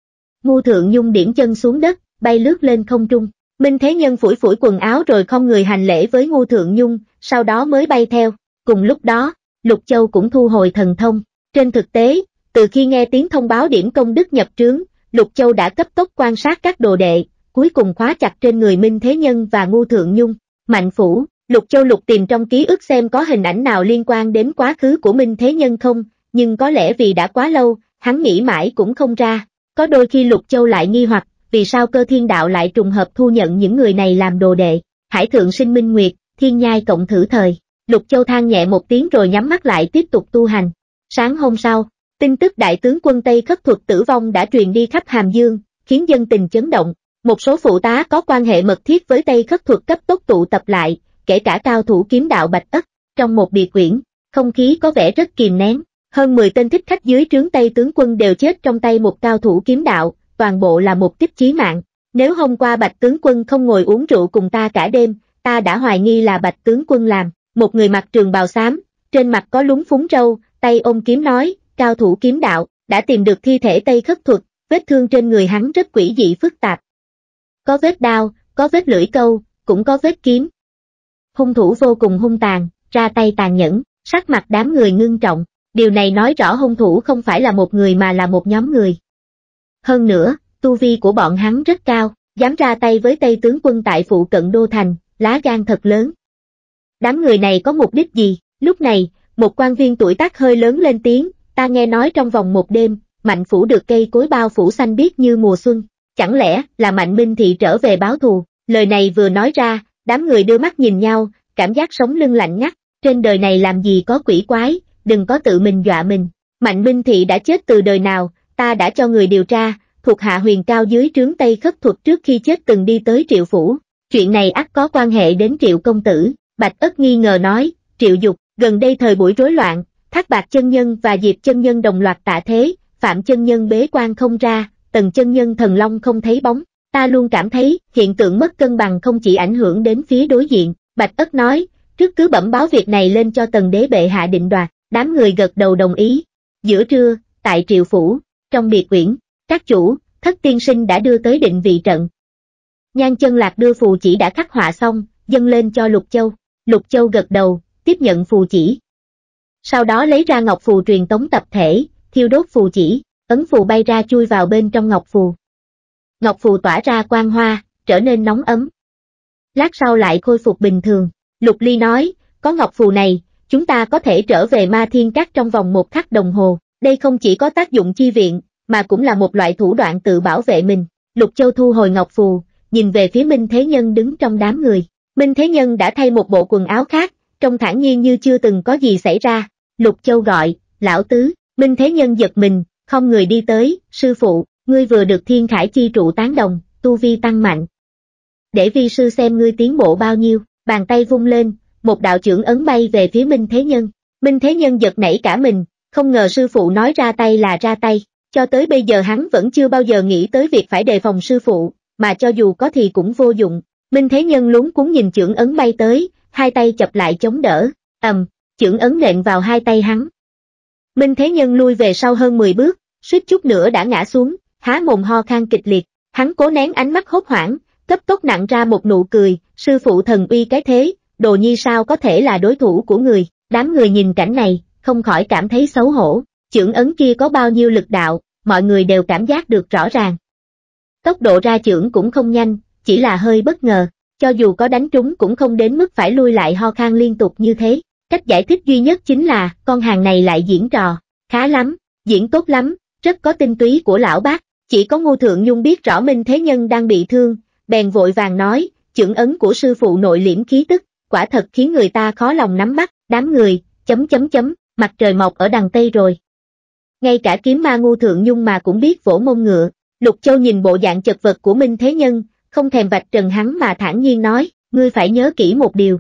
Ngu Thượng Nhung điểm chân xuống đất, bay lướt lên không trung. Minh Thế Nhân phủi phủi quần áo rồi không người hành lễ với Ngu Thượng Nhung, sau đó mới bay theo. Cùng lúc đó, Lục Châu cũng thu hồi thần thông. Trên thực tế, từ khi nghe tiếng thông báo điểm công đức nhập trướng, Lục Châu đã cấp tốc quan sát các đồ đệ, cuối cùng khóa chặt trên người Minh Thế Nhân và Ngu Thượng Nhung. Mạnh Phủ, Lục Châu lục tìm trong ký ức xem có hình ảnh nào liên quan đến quá khứ của Minh Thế Nhân không, nhưng có lẽ vì đã quá lâu, hắn nghĩ mãi cũng không ra. Có đôi khi Lục Châu lại nghi hoặc, vì sao Cơ Thiên Đạo lại trùng hợp thu nhận những người này làm đồ đệ. Hải Thượng Sinh Minh Nguyệt, Thiên Nhai cộng thử thời. Lục Châu than nhẹ một tiếng rồi nhắm mắt lại tiếp tục tu hành. Sáng hôm sau, tin tức đại tướng quân Tây Khất Thuật tử vong đã truyền đi khắp Hàm Dương, khiến dân tình chấn động. Một số phụ tá có quan hệ mật thiết với Tây Khất Thuật cấp tốc tụ tập lại, kể cả cao thủ kiếm đạo Bạch Ất. Trong một biệt quyển, không khí có vẻ rất kìm nén. Hơn mười tên thích khách dưới trướng Tây tướng quân đều chết trong tay một cao thủ kiếm đạo, toàn bộ là một kích chí mạng. Nếu hôm qua Bạch tướng quân không ngồi uống rượu cùng ta cả đêm, ta đã hoài nghi là Bạch tướng quân làm. Một người mặc trường bào xám, trên mặt có lúng phúng râu, tay ôm kiếm nói, cao thủ kiếm đạo, đã tìm được thi thể Tây Khất Thuật, vết thương trên người hắn rất quỷ dị phức tạp. Có vết đao, có vết lưỡi câu, cũng có vết kiếm. Hung thủ vô cùng hung tàn, ra tay tàn nhẫn, sắc mặt đám người ngưng trọng, điều này nói rõ hung thủ không phải là một người mà là một nhóm người. Hơn nữa, tu vi của bọn hắn rất cao, dám ra tay với Tây tướng quân tại phụ cận Đô Thành, lá gan thật lớn. Đám người này có mục đích gì? Lúc này, một quan viên tuổi tác hơi lớn lên tiếng, ta nghe nói trong vòng một đêm, Mạnh Phủ được cây cối bao phủ xanh biếc như mùa xuân, chẳng lẽ là Mạnh Minh Thị trở về báo thù? Lời này vừa nói ra, đám người đưa mắt nhìn nhau, cảm giác sống lưng lạnh ngắt, trên đời này làm gì có quỷ quái, đừng có tự mình dọa mình. Mạnh Minh Thị đã chết từ đời nào, ta đã cho người điều tra, thuộc hạ Huyền Cao dưới trướng Tây Khất Thuật trước khi chết từng đi tới Triệu Phủ, chuyện này ắt có quan hệ đến Triệu công tử. Bạch Ất nghi ngờ nói, Triệu Dục, gần đây thời buổi rối loạn, Thác Bạt chân nhân và Diệp chân nhân đồng loạt tạ thế, Phạm chân nhân bế quan không ra, Tần chân nhân thần long không thấy bóng, ta luôn cảm thấy hiện tượng mất cân bằng không chỉ ảnh hưởng đến phía đối diện. Bạch Ất nói, trước cứ bẩm báo việc này lên cho Tần đế bệ hạ định đoạt. Đám người gật đầu đồng ý. Giữa trưa, tại Triệu Phủ, trong biệt uyển, các chủ, Thất tiên sinh đã đưa tới định vị trận. Nhan Chân Lạc đưa phù chỉ đã khắc họa xong, dâng lên cho Lục Châu. Lục Châu gật đầu, tiếp nhận phù chỉ. Sau đó lấy ra ngọc phù truyền tống tập thể, thiêu đốt phù chỉ, ấn phù bay ra chui vào bên trong ngọc phù. Ngọc phù tỏa ra quang hoa, trở nên nóng ấm. Lát sau lại khôi phục bình thường. Lục Ly nói, có ngọc phù này, chúng ta có thể trở về Ma Thiên Các trong vòng một khắc đồng hồ. Đây không chỉ có tác dụng chi viện, mà cũng là một loại thủ đoạn tự bảo vệ mình. Lục Châu thu hồi ngọc phù, nhìn về phía Minh Thế Nhân đứng trong đám người. Minh Thế Nhân đã thay một bộ quần áo khác, trông thản nhiên như chưa từng có gì xảy ra. Lục Châu gọi, lão tứ. Minh Thế Nhân giật mình, không người đi tới, sư phụ, ngươi vừa được Thiên Khải chi trụ tán đồng, tu vi tăng mạnh. Để vi sư xem ngươi tiến bộ bao nhiêu, bàn tay vung lên, một đạo chưởng ấn bay về phía Minh Thế Nhân. Minh Thế Nhân giật nảy cả mình, không ngờ sư phụ nói ra tay là ra tay, cho tới bây giờ hắn vẫn chưa bao giờ nghĩ tới việc phải đề phòng sư phụ, mà cho dù có thì cũng vô dụng. Minh Thế Nhân luống cuống nhìn chưởng ấn bay tới, hai tay chập lại chống đỡ, ầm, chưởng ấn nện vào hai tay hắn. Minh Thế Nhân lui về sau hơn mười bước, suýt chút nữa đã ngã xuống, há mồm ho khan kịch liệt, hắn cố nén ánh mắt hốt hoảng, cấp tốc nặn ra một nụ cười, sư phụ thần uy cái thế, Đồ Nhi sao có thể là đối thủ của người. Đám người nhìn cảnh này, không khỏi cảm thấy xấu hổ, chưởng ấn kia có bao nhiêu lực đạo, mọi người đều cảm giác được rõ ràng. Tốc độ ra chưởng cũng không nhanh, chỉ là hơi bất ngờ, cho dù có đánh trúng cũng không đến mức phải lui lại ho khan liên tục như thế. Cách giải thích duy nhất chính là, con hàng này lại diễn trò, khá lắm, diễn tốt lắm, rất có tinh túy của lão bác. Chỉ có Ngô Thượng Nhung biết rõ Minh Thế Nhân đang bị thương, bèn vội vàng nói, chưởng ấn của sư phụ nội liễm khí tức, quả thật khiến người ta khó lòng nắm bắt. Đám người, chấm chấm chấm, mặt trời mọc ở đằng Tây rồi. Ngay cả kiếm ma Ngô Thượng Nhung mà cũng biết vỗ mông ngựa. Lục Châu nhìn bộ dạng chật vật của Minh Thế Nhân, không thèm vạch trần hắn mà thản nhiên nói, ngươi phải nhớ kỹ một điều.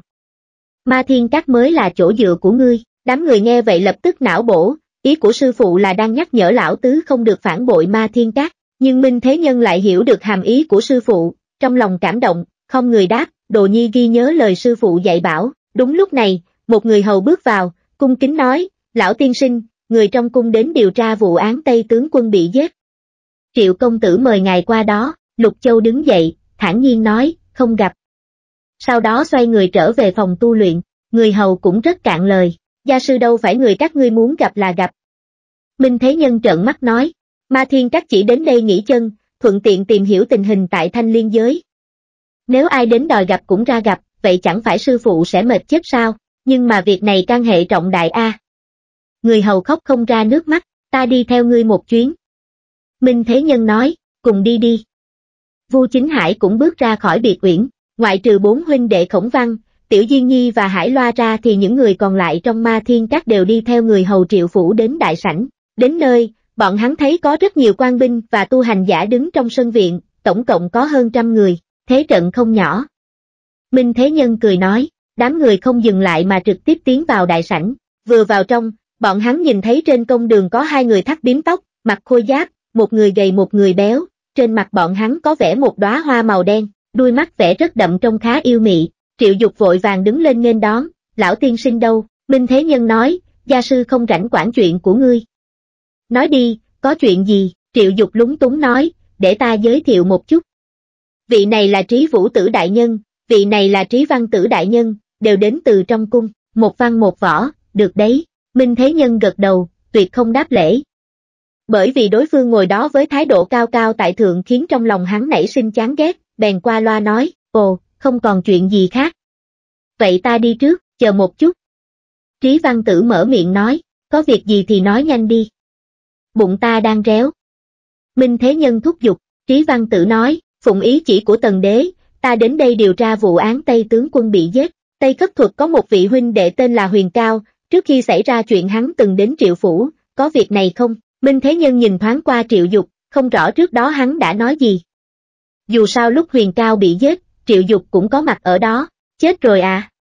Ma Thiên Các mới là chỗ dựa của ngươi. Đám người nghe vậy lập tức não bổ, ý của sư phụ là đang nhắc nhở lão tứ không được phản bội Ma Thiên Các, nhưng Minh Thế Nhân lại hiểu được hàm ý của sư phụ, trong lòng cảm động, không người đáp, Đồ Nhi ghi nhớ lời sư phụ dạy bảo. Đúng lúc này, một người hầu bước vào, cung kính nói, lão tiên sinh, người trong cung đến điều tra vụ án Tây tướng quân bị giết. Triệu công tử mời ngài qua đó. Lục Châu đứng dậy, thản nhiên nói, không gặp. Sau đó xoay người trở về phòng tu luyện, người hầu cũng rất cạn lời, gia sư đâu phải người các ngươi muốn gặp là gặp. Minh Thế Nhân trợn mắt nói, Ma Thiên Các chỉ đến đây nghỉ chân, thuận tiện tìm hiểu tình hình tại Thanh Liên giới. Nếu ai đến đòi gặp cũng ra gặp, vậy chẳng phải sư phụ sẽ mệt chết sao, nhưng mà việc này can hệ trọng đại a. Người hầu khóc không ra nước mắt, ta đi theo ngươi một chuyến. Minh Thế Nhân nói, cùng đi đi. Vu Chính Hải cũng bước ra khỏi biệt uyển, ngoại trừ bốn huynh đệ Khổng Văn, Tiểu Diên Nhi và Hải Loa ra thì những người còn lại trong Ma Thiên Các đều đi theo người hầu Triệu phủ đến đại sảnh. Đến nơi, bọn hắn thấy có rất nhiều quan binh và tu hành giả đứng trong sân viện, tổng cộng có hơn trăm người, thế trận không nhỏ. Minh Thế Nhân cười nói, đám người không dừng lại mà trực tiếp tiến vào đại sảnh, vừa vào trong, bọn hắn nhìn thấy trên công đường có hai người thắt bím tóc, mặc khôi giáp, một người gầy một người béo, trên mặt bọn hắn có vẽ một đóa hoa màu đen, đuôi mắt vẽ rất đậm trông khá yêu mị. Triệu Dục vội vàng đứng lên nghênh đón, lão tiên sinh đâu? Minh Thế Nhân nói, gia sư không rảnh quản chuyện của ngươi. Nói đi, có chuyện gì? Triệu Dục lúng túng nói, để ta giới thiệu một chút. Vị này là Trí Vũ Tử đại nhân, vị này là Trí Văn Tử đại nhân, đều đến từ trong cung, một văn một võ, được đấy. Minh Thế Nhân gật đầu, tuyệt không đáp lễ. Bởi vì đối phương ngồi đó với thái độ cao cao tại thượng khiến trong lòng hắn nảy sinh chán ghét, bèn qua loa nói, ồ, không còn chuyện gì khác. Vậy ta đi trước, chờ một chút. Trí Văn Tử mở miệng nói, có việc gì thì nói nhanh đi. Bụng ta đang réo. Minh Thế Nhân thúc giục, Trí Văn Tử nói, phụng ý chỉ của Tần Đế, ta đến đây điều tra vụ án Tây tướng quân bị giết. Tây Khất Thuật có một vị huynh đệ tên là Huyền Cao, trước khi xảy ra chuyện hắn từng đến Triệu phủ, có việc này không? Minh Thế Nhân nhìn thoáng qua Triệu Dục, không rõ trước đó hắn đã nói gì. Dù sao lúc Huyền Cao bị giết, Triệu Dục cũng có mặt ở đó, chết rồi à?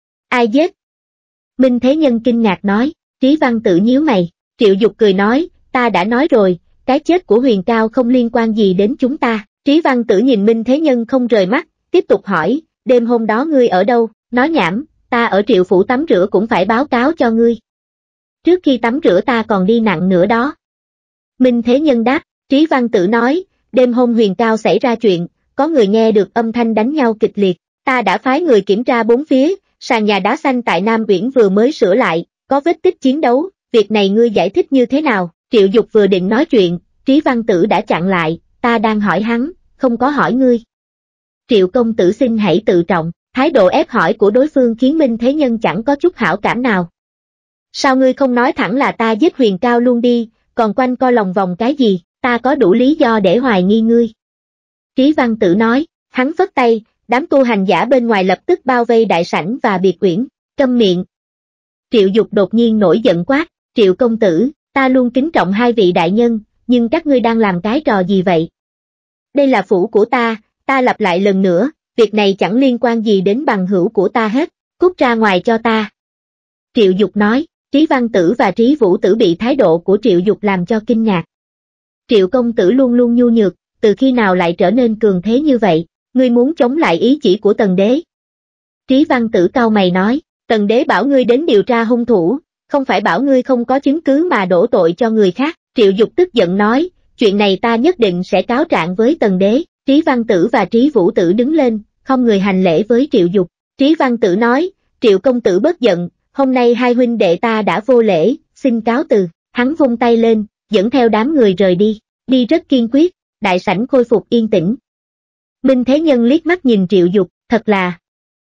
Ai giết? Minh Thế Nhân kinh ngạc nói, Trí Văn Tử nhíu mày, Triệu Dục cười nói, ta đã nói rồi, cái chết của Huyền Cao không liên quan gì đến chúng ta. Trí Văn Tử nhìn Minh Thế Nhân không rời mắt, tiếp tục hỏi, đêm hôm đó ngươi ở đâu? Nói nhảm, ta ở Triệu phủ tắm rửa cũng phải báo cáo cho ngươi. Trước khi tắm rửa ta còn đi nặng nữa đó. Minh Thế Nhân đáp, Trí Văn Tử nói, đêm hôm Huyền Cao xảy ra chuyện, có người nghe được âm thanh đánh nhau kịch liệt, ta đã phái người kiểm tra bốn phía, sàn nhà đá xanh tại Nam Uyển vừa mới sửa lại, có vết tích chiến đấu, việc này ngươi giải thích như thế nào? Triệu Dục vừa định nói chuyện, Trí Văn Tử đã chặn lại, ta đang hỏi hắn, không có hỏi ngươi. Triệu công tử xin hãy tự trọng, thái độ ép hỏi của đối phương khiến Minh Thế Nhân chẳng có chút hảo cảm nào. Sao ngươi không nói thẳng là ta giết Huyền Cao luôn đi, còn quanh co lòng vòng cái gì, ta có đủ lý do để hoài nghi ngươi. Trí Văn Tử nói, hắn phất tay, đám tu hành giả bên ngoài lập tức bao vây đại sảnh và biệt uyển, câm miệng. Triệu Dục đột nhiên nổi giận quát, Triệu công tử, ta luôn kính trọng hai vị đại nhân, nhưng các ngươi đang làm cái trò gì vậy? Đây là phủ của ta, ta lặp lại lần nữa, việc này chẳng liên quan gì đến bằng hữu của ta hết, cút ra ngoài cho ta. Triệu Dục nói, Trí Văn Tử và Trí Vũ Tử bị thái độ của Triệu Dục làm cho kinh ngạc. Triệu công tử luôn luôn nhu nhược, từ khi nào lại trở nên cường thế như vậy, ngươi muốn chống lại ý chỉ của Tần đế. Trí Văn Tử cau mày nói, Tần đế bảo ngươi đến điều tra hung thủ, không phải bảo ngươi không có chứng cứ mà đổ tội cho người khác. Triệu Dục tức giận nói, chuyện này ta nhất định sẽ cáo trạng với Tần đế. Trí Văn Tử và Trí Vũ Tử đứng lên, không người hành lễ với Triệu Dục. Trí Văn Tử nói, Triệu công tử bớt giận, hôm nay hai huynh đệ ta đã vô lễ, xin cáo từ. Hắn vung tay lên, dẫn theo đám người rời đi, đi rất kiên quyết, đại sảnh khôi phục yên tĩnh. Minh Thế Nhân liếc mắt nhìn Triệu Dục, thật là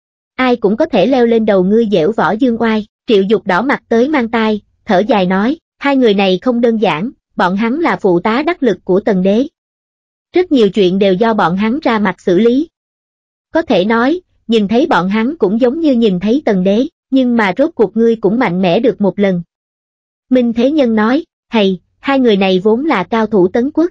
ai cũng có thể leo lên đầu ngươi dẻo võ dương oai. Triệu Dục đỏ mặt tới mang tai, thở dài nói, hai người này không đơn giản, bọn hắn là phụ tá đắc lực của Tần đế. Rất nhiều chuyện đều do bọn hắn ra mặt xử lý. Có thể nói, nhìn thấy bọn hắn cũng giống như nhìn thấy Tần đế, nhưng mà rốt cuộc ngươi cũng mạnh mẽ được một lần. Minh Thế Nhân nói, hay, hai người này vốn là cao thủ Tấn Quốc.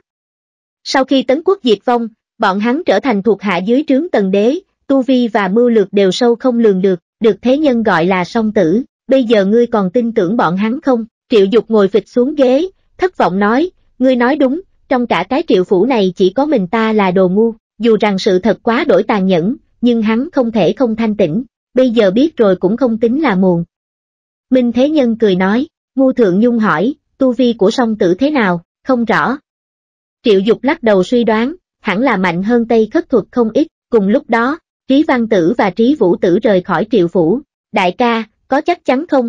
Sau khi Tấn Quốc diệt vong, bọn hắn trở thành thuộc hạ dưới trướng Tần đế, tu vi và mưu lược đều sâu không lường được, được Thế Nhân gọi là song tử, bây giờ ngươi còn tin tưởng bọn hắn không? Triệu Dục ngồi phịch xuống ghế, thất vọng nói, ngươi nói đúng, trong cả cái Triệu phủ này chỉ có mình ta là đồ ngu, dù rằng sự thật quá đổi tàn nhẫn, nhưng hắn không thể không thanh tĩnh, bây giờ biết rồi cũng không tính là muộn. Minh Thế Nhân cười nói, Ngu Thượng Nhung hỏi, tu vi của song tử thế nào, không rõ. Triệu Dục lắc đầu suy đoán, hẳn là mạnh hơn Tây Khất Thuật không ít, cùng lúc đó, Trí Văn Tử và Trí Vũ Tử rời khỏi Triệu phủ, đại ca, có chắc chắn không?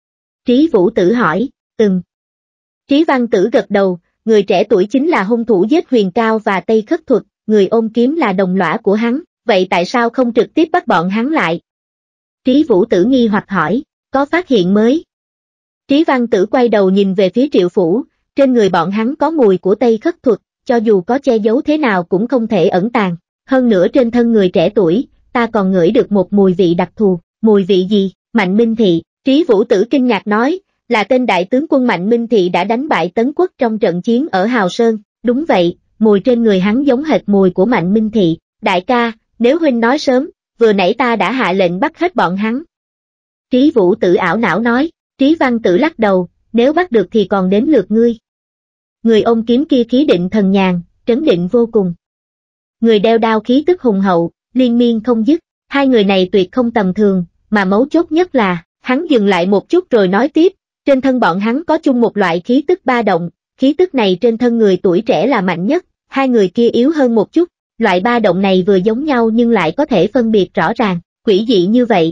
Trí Vũ Tử hỏi, ừm. Trí Văn Tử gật đầu, người trẻ tuổi chính là hung thủ giết Huyền Cao và Tây Khất Thuật, người ôm kiếm là đồng lõa của hắn, vậy tại sao không trực tiếp bắt bọn hắn lại? Trí Vũ Tử nghi hoặc hỏi, có phát hiện mới? Trí Văn Tử quay đầu nhìn về phía Triệu phủ, trên người bọn hắn có mùi của Tây Khất Thuật, cho dù có che giấu thế nào cũng không thể ẩn tàng, hơn nữa trên thân người trẻ tuổi, ta còn ngửi được một mùi vị đặc thù, mùi vị gì? Mạnh Minh Thị. Trí Vũ Tử kinh ngạc nói, là tên đại tướng quân Mạnh Minh Thị đã đánh bại Tấn Quốc trong trận chiến ở Hào Sơn, đúng vậy, mùi trên người hắn giống hệt mùi của Mạnh Minh Thị, đại ca, nếu huynh nói sớm, vừa nãy ta đã hạ lệnh bắt hết bọn hắn. Trí Vũ Tử ảo não nói, Trí Văn Tử lắc đầu, nếu bắt được thì còn đến lượt ngươi. Người ôm kiếm kia khí định thần nhàn, trấn định vô cùng. Người đeo đao khí tức hùng hậu, liên miên không dứt, hai người này tuyệt không tầm thường, mà mấu chốt nhất là, hắn dừng lại một chút rồi nói tiếp, trên thân bọn hắn có chung một loại khí tức ba động, khí tức này trên thân người tuổi trẻ là mạnh nhất, hai người kia yếu hơn một chút, loại ba động này vừa giống nhau nhưng lại có thể phân biệt rõ ràng, quỷ dị như vậy.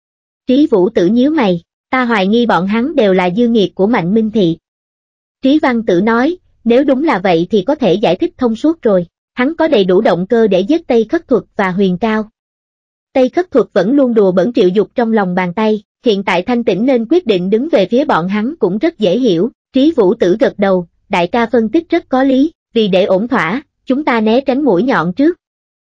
Trí Vũ Tử nhíu mày, ta hoài nghi bọn hắn đều là dư nghiệt của Mạnh Minh Thị. Trí Văn Tử nói, nếu đúng là vậy thì có thể giải thích thông suốt rồi, hắn có đầy đủ động cơ để giết Tây Khất Thuật và Huyền Cao. Tây Khất Thuật vẫn luôn đùa bỡn Triệu Dục trong lòng bàn tay, hiện tại thanh tĩnh nên quyết định đứng về phía bọn hắn cũng rất dễ hiểu. Trí Vũ Tử gật đầu, đại ca phân tích rất có lý, vì để ổn thỏa, chúng ta né tránh mũi nhọn trước.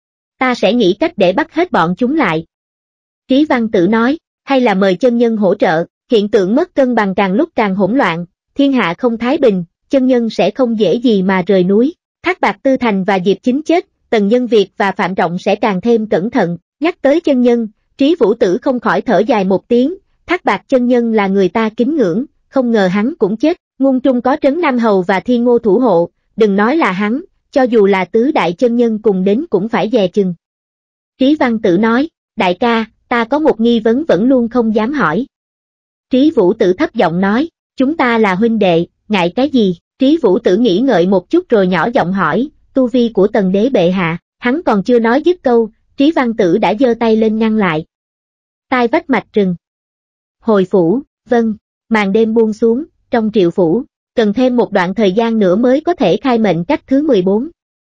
Ta sẽ nghĩ cách để bắt hết bọn chúng lại. Trí Văn Tử nói, hay là mời chân nhân hỗ trợ, hiện tượng mất cân bằng càng lúc càng hỗn loạn, thiên hạ không thái bình, chân nhân sẽ không dễ gì mà rời núi. Thác Bạt Tư Thành và Diệp Chính chết, Tần Nhân Việt và Phạm Trọng sẽ càng thêm cẩn thận. Nhắc tới chân nhân, Trí Vũ Tử không khỏi thở dài một tiếng, Thác Bạt chân nhân là người ta kính ngưỡng, không ngờ hắn cũng chết, Ngung Trung có Trấn Nam Hầu và Thiên Ngô thủ hộ, đừng nói là hắn, cho dù là tứ đại chân nhân cùng đến cũng phải dè chừng. Trí Văn Tử nói, đại ca, ta có một nghi vấn vẫn luôn không dám hỏi. Trí Vũ Tử thấp giọng nói, chúng ta là huynh đệ, ngại cái gì? Trí Vũ Tử nghĩ ngợi một chút rồi nhỏ giọng hỏi, tu vi của Tần đế bệ hạ, hắn còn chưa nói dứt câu, Trí Văn Tử đã giơ tay lên ngăn lại. Tai vách mạch rừng. Hồi phủ, vâng, màn đêm buông xuống, trong Triệu phủ, cần thêm một đoạn thời gian nữa mới có thể khai mệnh cách thứ mười bốn.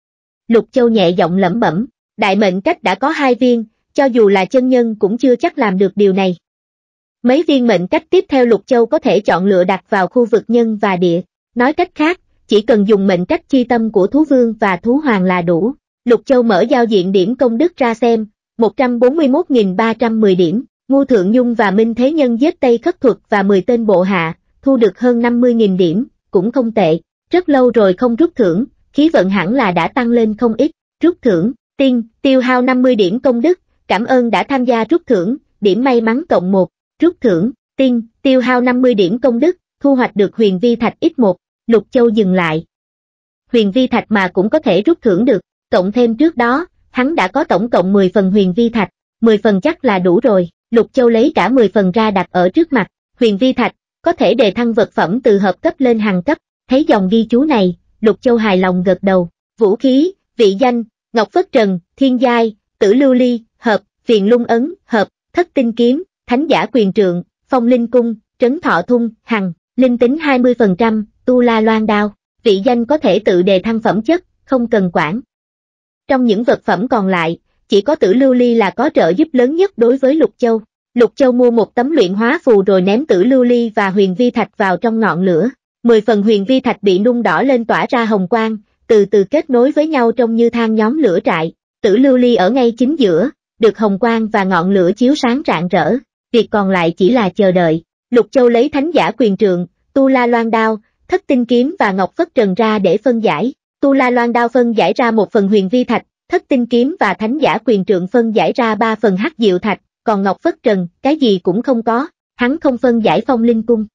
Lục Châu nhẹ giọng lẩm bẩm, đại mệnh cách đã có hai viên, cho dù là chân nhân cũng chưa chắc làm được điều này. Mấy viên mệnh cách tiếp theo Lục Châu có thể chọn lựa đặt vào khu vực nhân và địa, nói cách khác, chỉ cần dùng mệnh cách chi tâm của thú vương và thú hoàng là đủ. Lục Châu mở giao diện điểm công đức ra xem, một trăm bốn mươi mốt nghìn ba trăm mười điểm, Ngu Thượng Nhung và Minh Thế Nhân giết Tây Khất Thuật và mười tên bộ hạ, thu được hơn năm mươi nghìn điểm, cũng không tệ, rất lâu rồi không rút thưởng, khí vận hẳn là đã tăng lên không ít, rút thưởng, tiên, tiêu hao năm mươi điểm công đức, cảm ơn đã tham gia rút thưởng, điểm may mắn cộng một, rút thưởng, tiên, tiêu hao năm mươi điểm công đức, thu hoạch được huyền vi thạch ít một, Lục Châu dừng lại. Huyền vi thạch mà cũng có thể rút thưởng được, cộng thêm trước đó, hắn đã có tổng cộng mười phần huyền vi thạch, mười phần chắc là đủ rồi, Lục Châu lấy cả mười phần ra đặt ở trước mặt, huyền vi thạch, có thể đề thăng vật phẩm từ hợp cấp lên hàng cấp, thấy dòng ghi chú này, Lục Châu hài lòng gật đầu, vũ khí, vị danh, ngọc phất trần, thiên giai, tử lưu ly, hợp, phiền lung ấn, hợp, thất tinh kiếm, thánh giả quyền trượng, phong linh cung, trấn thọ thung, hằng, linh tính hai mươi phần trăm, tu la loan đao, vị danh có thể tự đề thăng phẩm chất, không cần quản. Trong những vật phẩm còn lại, chỉ có tử lưu ly là có trợ giúp lớn nhất đối với Lục Châu. Lục Châu mua một tấm luyện hóa phù rồi ném tử lưu ly và huyền vi thạch vào trong ngọn lửa. Mười phần huyền vi thạch bị nung đỏ lên tỏa ra hồng quang, từ từ kết nối với nhau trông như than nhóm lửa trại. Tử lưu ly ở ngay chính giữa, được hồng quang và ngọn lửa chiếu sáng rạng rỡ. Việc còn lại chỉ là chờ đợi. Lục Châu lấy thánh giả quyền trượng, tu la loan đao, thất tinh kiếm và ngọc phất trần ra để phân giải. Tu la loan đao phân giải ra một phần huyền vi thạch, thất tinh kiếm và thánh giả quyền trượng phân giải ra ba phần hắc diệu thạch, còn ngọc phất trần, cái gì cũng không có, hắn không phân giải phong linh cung.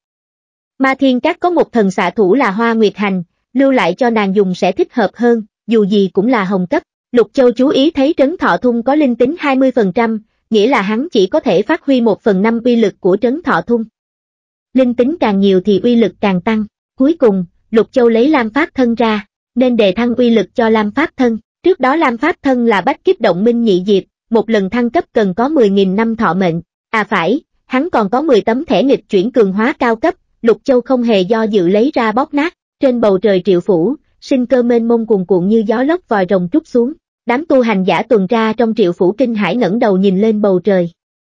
Ma Thiên Các có một thần xạ thủ là Hoa Nguyệt Hành, lưu lại cho nàng dùng sẽ thích hợp hơn, dù gì cũng là hồng cấp. Lục Châu chú ý thấy trấn thọ thung có linh tính hai mươi phần trăm, nghĩa là hắn chỉ có thể phát huy một phần năm uy lực của trấn thọ thung. Linh tính càng nhiều thì uy lực càng tăng. Cuối cùng, Lục Châu lấy Lam Pháp Thân ra, nên đề thăng uy lực cho Lam Pháp Thân. Trước đó Lam Pháp Thân là bách kiếp động minh nhị diệt, một lần thăng cấp cần có mười nghìn năm thọ mệnh. À phải, hắn còn có mười tấm thẻ nghịch chuyển cường hóa cao cấp, Lục Châu không hề do dự lấy ra bóp nát. Trên bầu trời triệu phủ, sinh cơ mênh mông cuồn cuộn như gió lốc vòi rồng trút xuống. Đám tu hành giả tuần tra trong triệu phủ kinh hãi ngẩng đầu nhìn lên bầu trời.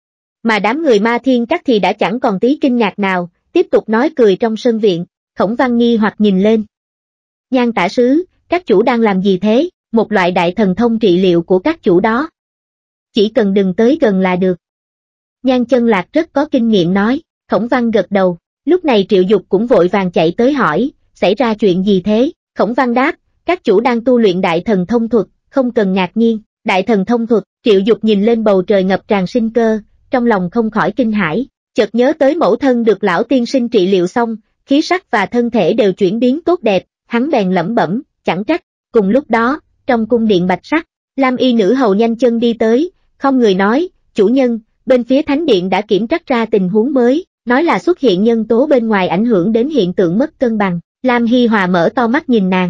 Mà đám người Ma Thiên Các thì đã chẳng còn tí kinh ngạc nào, tiếp tục nói cười trong sân viện. Khổng Văn nghi hoặc nhìn lên. Nhan tả sứ, các chủ đang làm gì thế? Một loại đại thần thông trị liệu của các chủ đó. Chỉ cần đừng tới gần là được. Nhan Chân Lạc rất có kinh nghiệm nói. Khổng Văn gật đầu. Lúc này Triệu Dục cũng vội vàng chạy tới hỏi, xảy ra chuyện gì thế? Khổng Văn đáp, các chủ đang tu luyện đại thần thông thuật, không cần ngạc nhiên. Đại thần thông thuật, Triệu Dục nhìn lên bầu trời ngập tràn sinh cơ, trong lòng không khỏi kinh hãi, chợt nhớ tới mẫu thân được lão tiên sinh trị liệu xong, khí sắc và thân thể đều chuyển biến tốt đẹp, hắn bèn lẩm bẩm, chẳng trách. Cùng lúc đó, trong cung điện bạch sắc, Lam y nữ hầu nhanh chân đi tới, không người nói, chủ nhân, bên phía thánh điện đã kiểm trắc ra tình huống mới, nói là xuất hiện nhân tố bên ngoài ảnh hưởng đến hiện tượng mất cân bằng. Lam Hi Hòa mở to mắt nhìn nàng.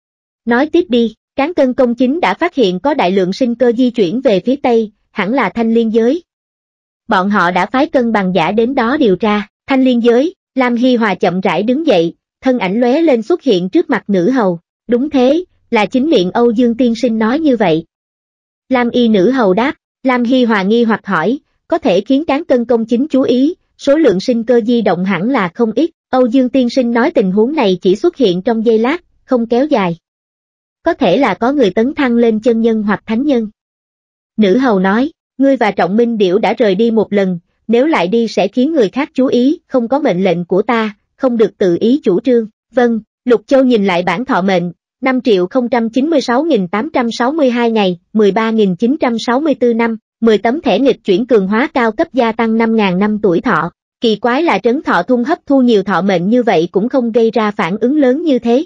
Nói tiếp đi, Cán Cân Công Chính đã phát hiện có đại lượng sinh cơ di chuyển về phía tây, hẳn là Thanh Liên Giới. Bọn họ đã phái cân bằng giả đến đó điều tra. Thanh Liên Giới. Lam Hi Hòa chậm rãi đứng dậy, thân ảnh lóe lên xuất hiện trước mặt nữ hầu. Đúng thế, là chính miệng Âu Dương tiên sinh nói như vậy. Lam y nữ hầu đáp. Lam Hi Hòa nghi hoặc hỏi, có thể khiến Cán Cân Công Chính chú ý, số lượng sinh cơ di động hẳn là không ít. Âu Dương tiên sinh nói tình huống này chỉ xuất hiện trong giây lát, không kéo dài. Có thể là có người tấn thăng lên chân nhân hoặc thánh nhân. Nữ hầu nói, ngươi và Trọng Minh Điểu đã rời đi một lần, nếu lại đi sẽ khiến người khác chú ý, không có mệnh lệnh của ta, không được tự ý chủ trương. Vâng, Lục Châu nhìn lại bản thọ mệnh, năm triệu không trăm chín mươi sáu nghìn tám trăm sáu mươi hai ngày, mười ba nghìn chín trăm sáu mươi tư năm, mười tấm thẻ nghịch chuyển cường hóa cao cấp gia tăng năm nghìn năm tuổi thọ. Kỳ quái là trấn thọ thung hấp thu nhiều thọ mệnh như vậy cũng không gây ra phản ứng lớn như thế.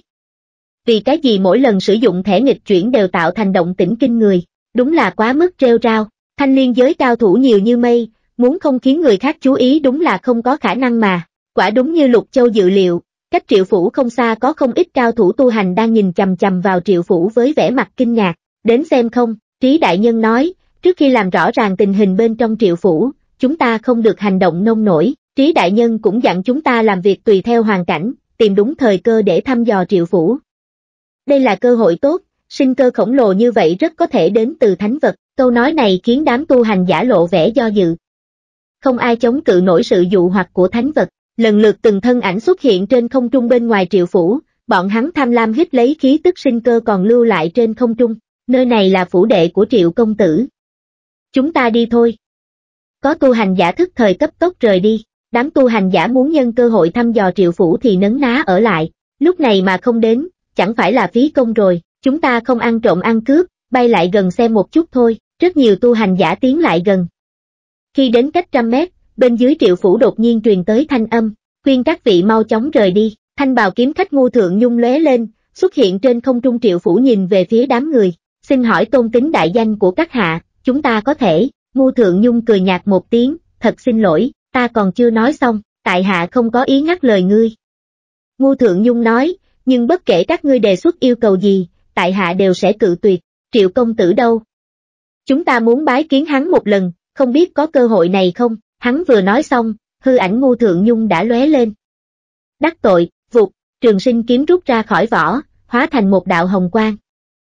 Vì cái gì mỗi lần sử dụng thẻ nghịch chuyển đều tạo thành động tĩnh kinh người, đúng là quá mức rêu rao. Thanh Liên Giới cao thủ nhiều như mây, muốn không khiến người khác chú ý đúng là không có khả năng mà. Quả đúng như Lục Châu dự liệu, cách Triệu Phủ không xa có không ít cao thủ tu hành đang nhìn chằm chằm vào Triệu Phủ với vẻ mặt kinh ngạc. Đến xem không, Trí Đại Nhân nói, trước khi làm rõ ràng tình hình bên trong Triệu Phủ, chúng ta không được hành động nông nổi. Trí Đại Nhân cũng dặn chúng ta làm việc tùy theo hoàn cảnh, tìm đúng thời cơ để thăm dò Triệu Phủ. Đây là cơ hội tốt, sinh cơ khổng lồ như vậy rất có thể đến từ thánh vật. Câu nói này khiến đám tu hành giả lộ vẻ do dự. Không ai chống cự nổi sự dụ hoặc của thánh vật, lần lượt từng thân ảnh xuất hiện trên không trung bên ngoài Triệu Phủ, bọn hắn tham lam hít lấy khí tức sinh cơ còn lưu lại trên không trung. Nơi này là phủ đệ của Triệu công tử. Chúng ta đi thôi. Có tu hành giả thức thời cấp tốc rời đi, đám tu hành giả muốn nhân cơ hội thăm dò Triệu Phủ thì nấn ná ở lại, lúc này mà không đến, chẳng phải là phí công rồi, chúng ta không ăn trộm ăn cướp, bay lại gần xem một chút thôi. Rất nhiều tu hành giả tiến lại gần. Khi đến cách trăm mét, bên dưới Triệu Phủ đột nhiên truyền tới thanh âm, khuyên các vị mau chóng rời đi. Thanh bào kiếm khách Ngu Thượng Nhung lóe lên, xuất hiện trên không trung. Triệu Phủ nhìn về phía đám người, xin hỏi tôn tính đại danh của các hạ, chúng ta có thể. Ngu Thượng Nhung cười nhạt một tiếng, thật xin lỗi, ta còn chưa nói xong, tại hạ không có ý ngắt lời ngươi. Ngu Thượng Nhung nói, nhưng bất kể các ngươi đề xuất yêu cầu gì, tại hạ đều sẽ cự tuyệt. Triệu công tử đâu? Chúng ta muốn bái kiến hắn một lần, không biết có cơ hội này không? Hắn vừa nói xong, hư ảnh Ngu Thượng Nhung đã lóe lên. Đắc tội, vụt, Trường Sinh kiếm rút ra khỏi vỏ, hóa thành một đạo hồng quang.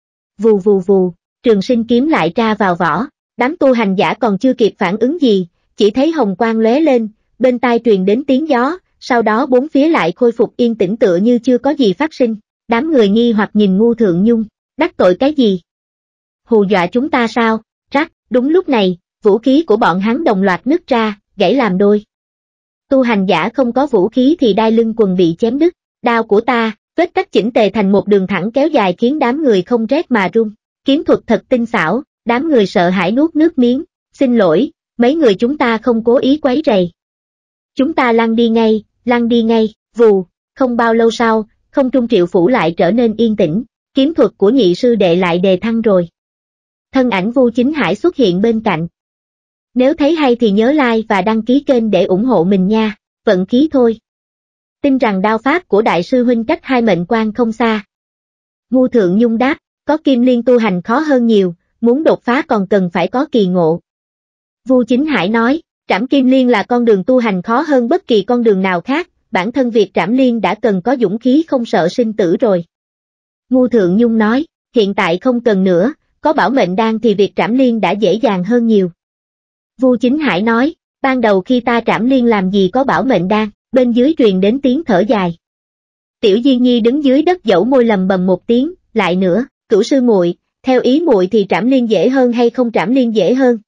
Vù vù vù, Trường Sinh kiếm lại ra vào vỏ, đám tu hành giả còn chưa kịp phản ứng gì, chỉ thấy hồng quang lóe lên, bên tai truyền đến tiếng gió, sau đó bốn phía lại khôi phục yên tĩnh tựa như chưa có gì phát sinh. Đám người nghi hoặc nhìn Ngu Thượng Nhung, đắc tội cái gì? Hù dọa chúng ta sao? Rắc, đúng lúc này, vũ khí của bọn hắn đồng loạt nứt ra, gãy làm đôi. Tu hành giả không có vũ khí thì đai lưng quần bị chém đứt, đao của ta, vết cắt chỉnh tề thành một đường thẳng kéo dài khiến đám người không rét mà run. Kiếm thuật thật tinh xảo, đám người sợ hãi nuốt nước miếng, xin lỗi, mấy người chúng ta không cố ý quấy rầy. Chúng ta lăn đi ngay, lăn đi ngay, vù, không bao lâu sau, không trung Triệu Phủ lại trở nên yên tĩnh, kiếm thuật của nhị sư đệ lại đề thăng rồi. Thân ảnh Vu Chính Hải xuất hiện bên cạnh. Nếu thấy hay thì nhớ like và đăng ký kênh để ủng hộ mình nha, vận khí thôi. Tin rằng đao pháp của đại sư huynh cách hai mệnh quan không xa. Ngu Thượng Nhung đáp, có kim liên tu hành khó hơn nhiều, muốn đột phá còn cần phải có kỳ ngộ. Vu Chính Hải nói, trảm kim liên là con đường tu hành khó hơn bất kỳ con đường nào khác, bản thân việc trảm liên đã cần có dũng khí không sợ sinh tử rồi. Ngu Thượng Nhung nói, hiện tại không cần nữa, có bảo mệnh đan thì việc trảm liên đã dễ dàng hơn nhiều. Vu Chính Hải nói, ban đầu khi ta trảm liên làm gì có bảo mệnh đan, bên dưới truyền đến tiếng thở dài. Tiểu Di Nhi đứng dưới đất dẫu môi lầm bầm một tiếng, lại nữa, cửu sư muội, theo ý muội thì trảm liên dễ hơn hay không trảm liên dễ hơn?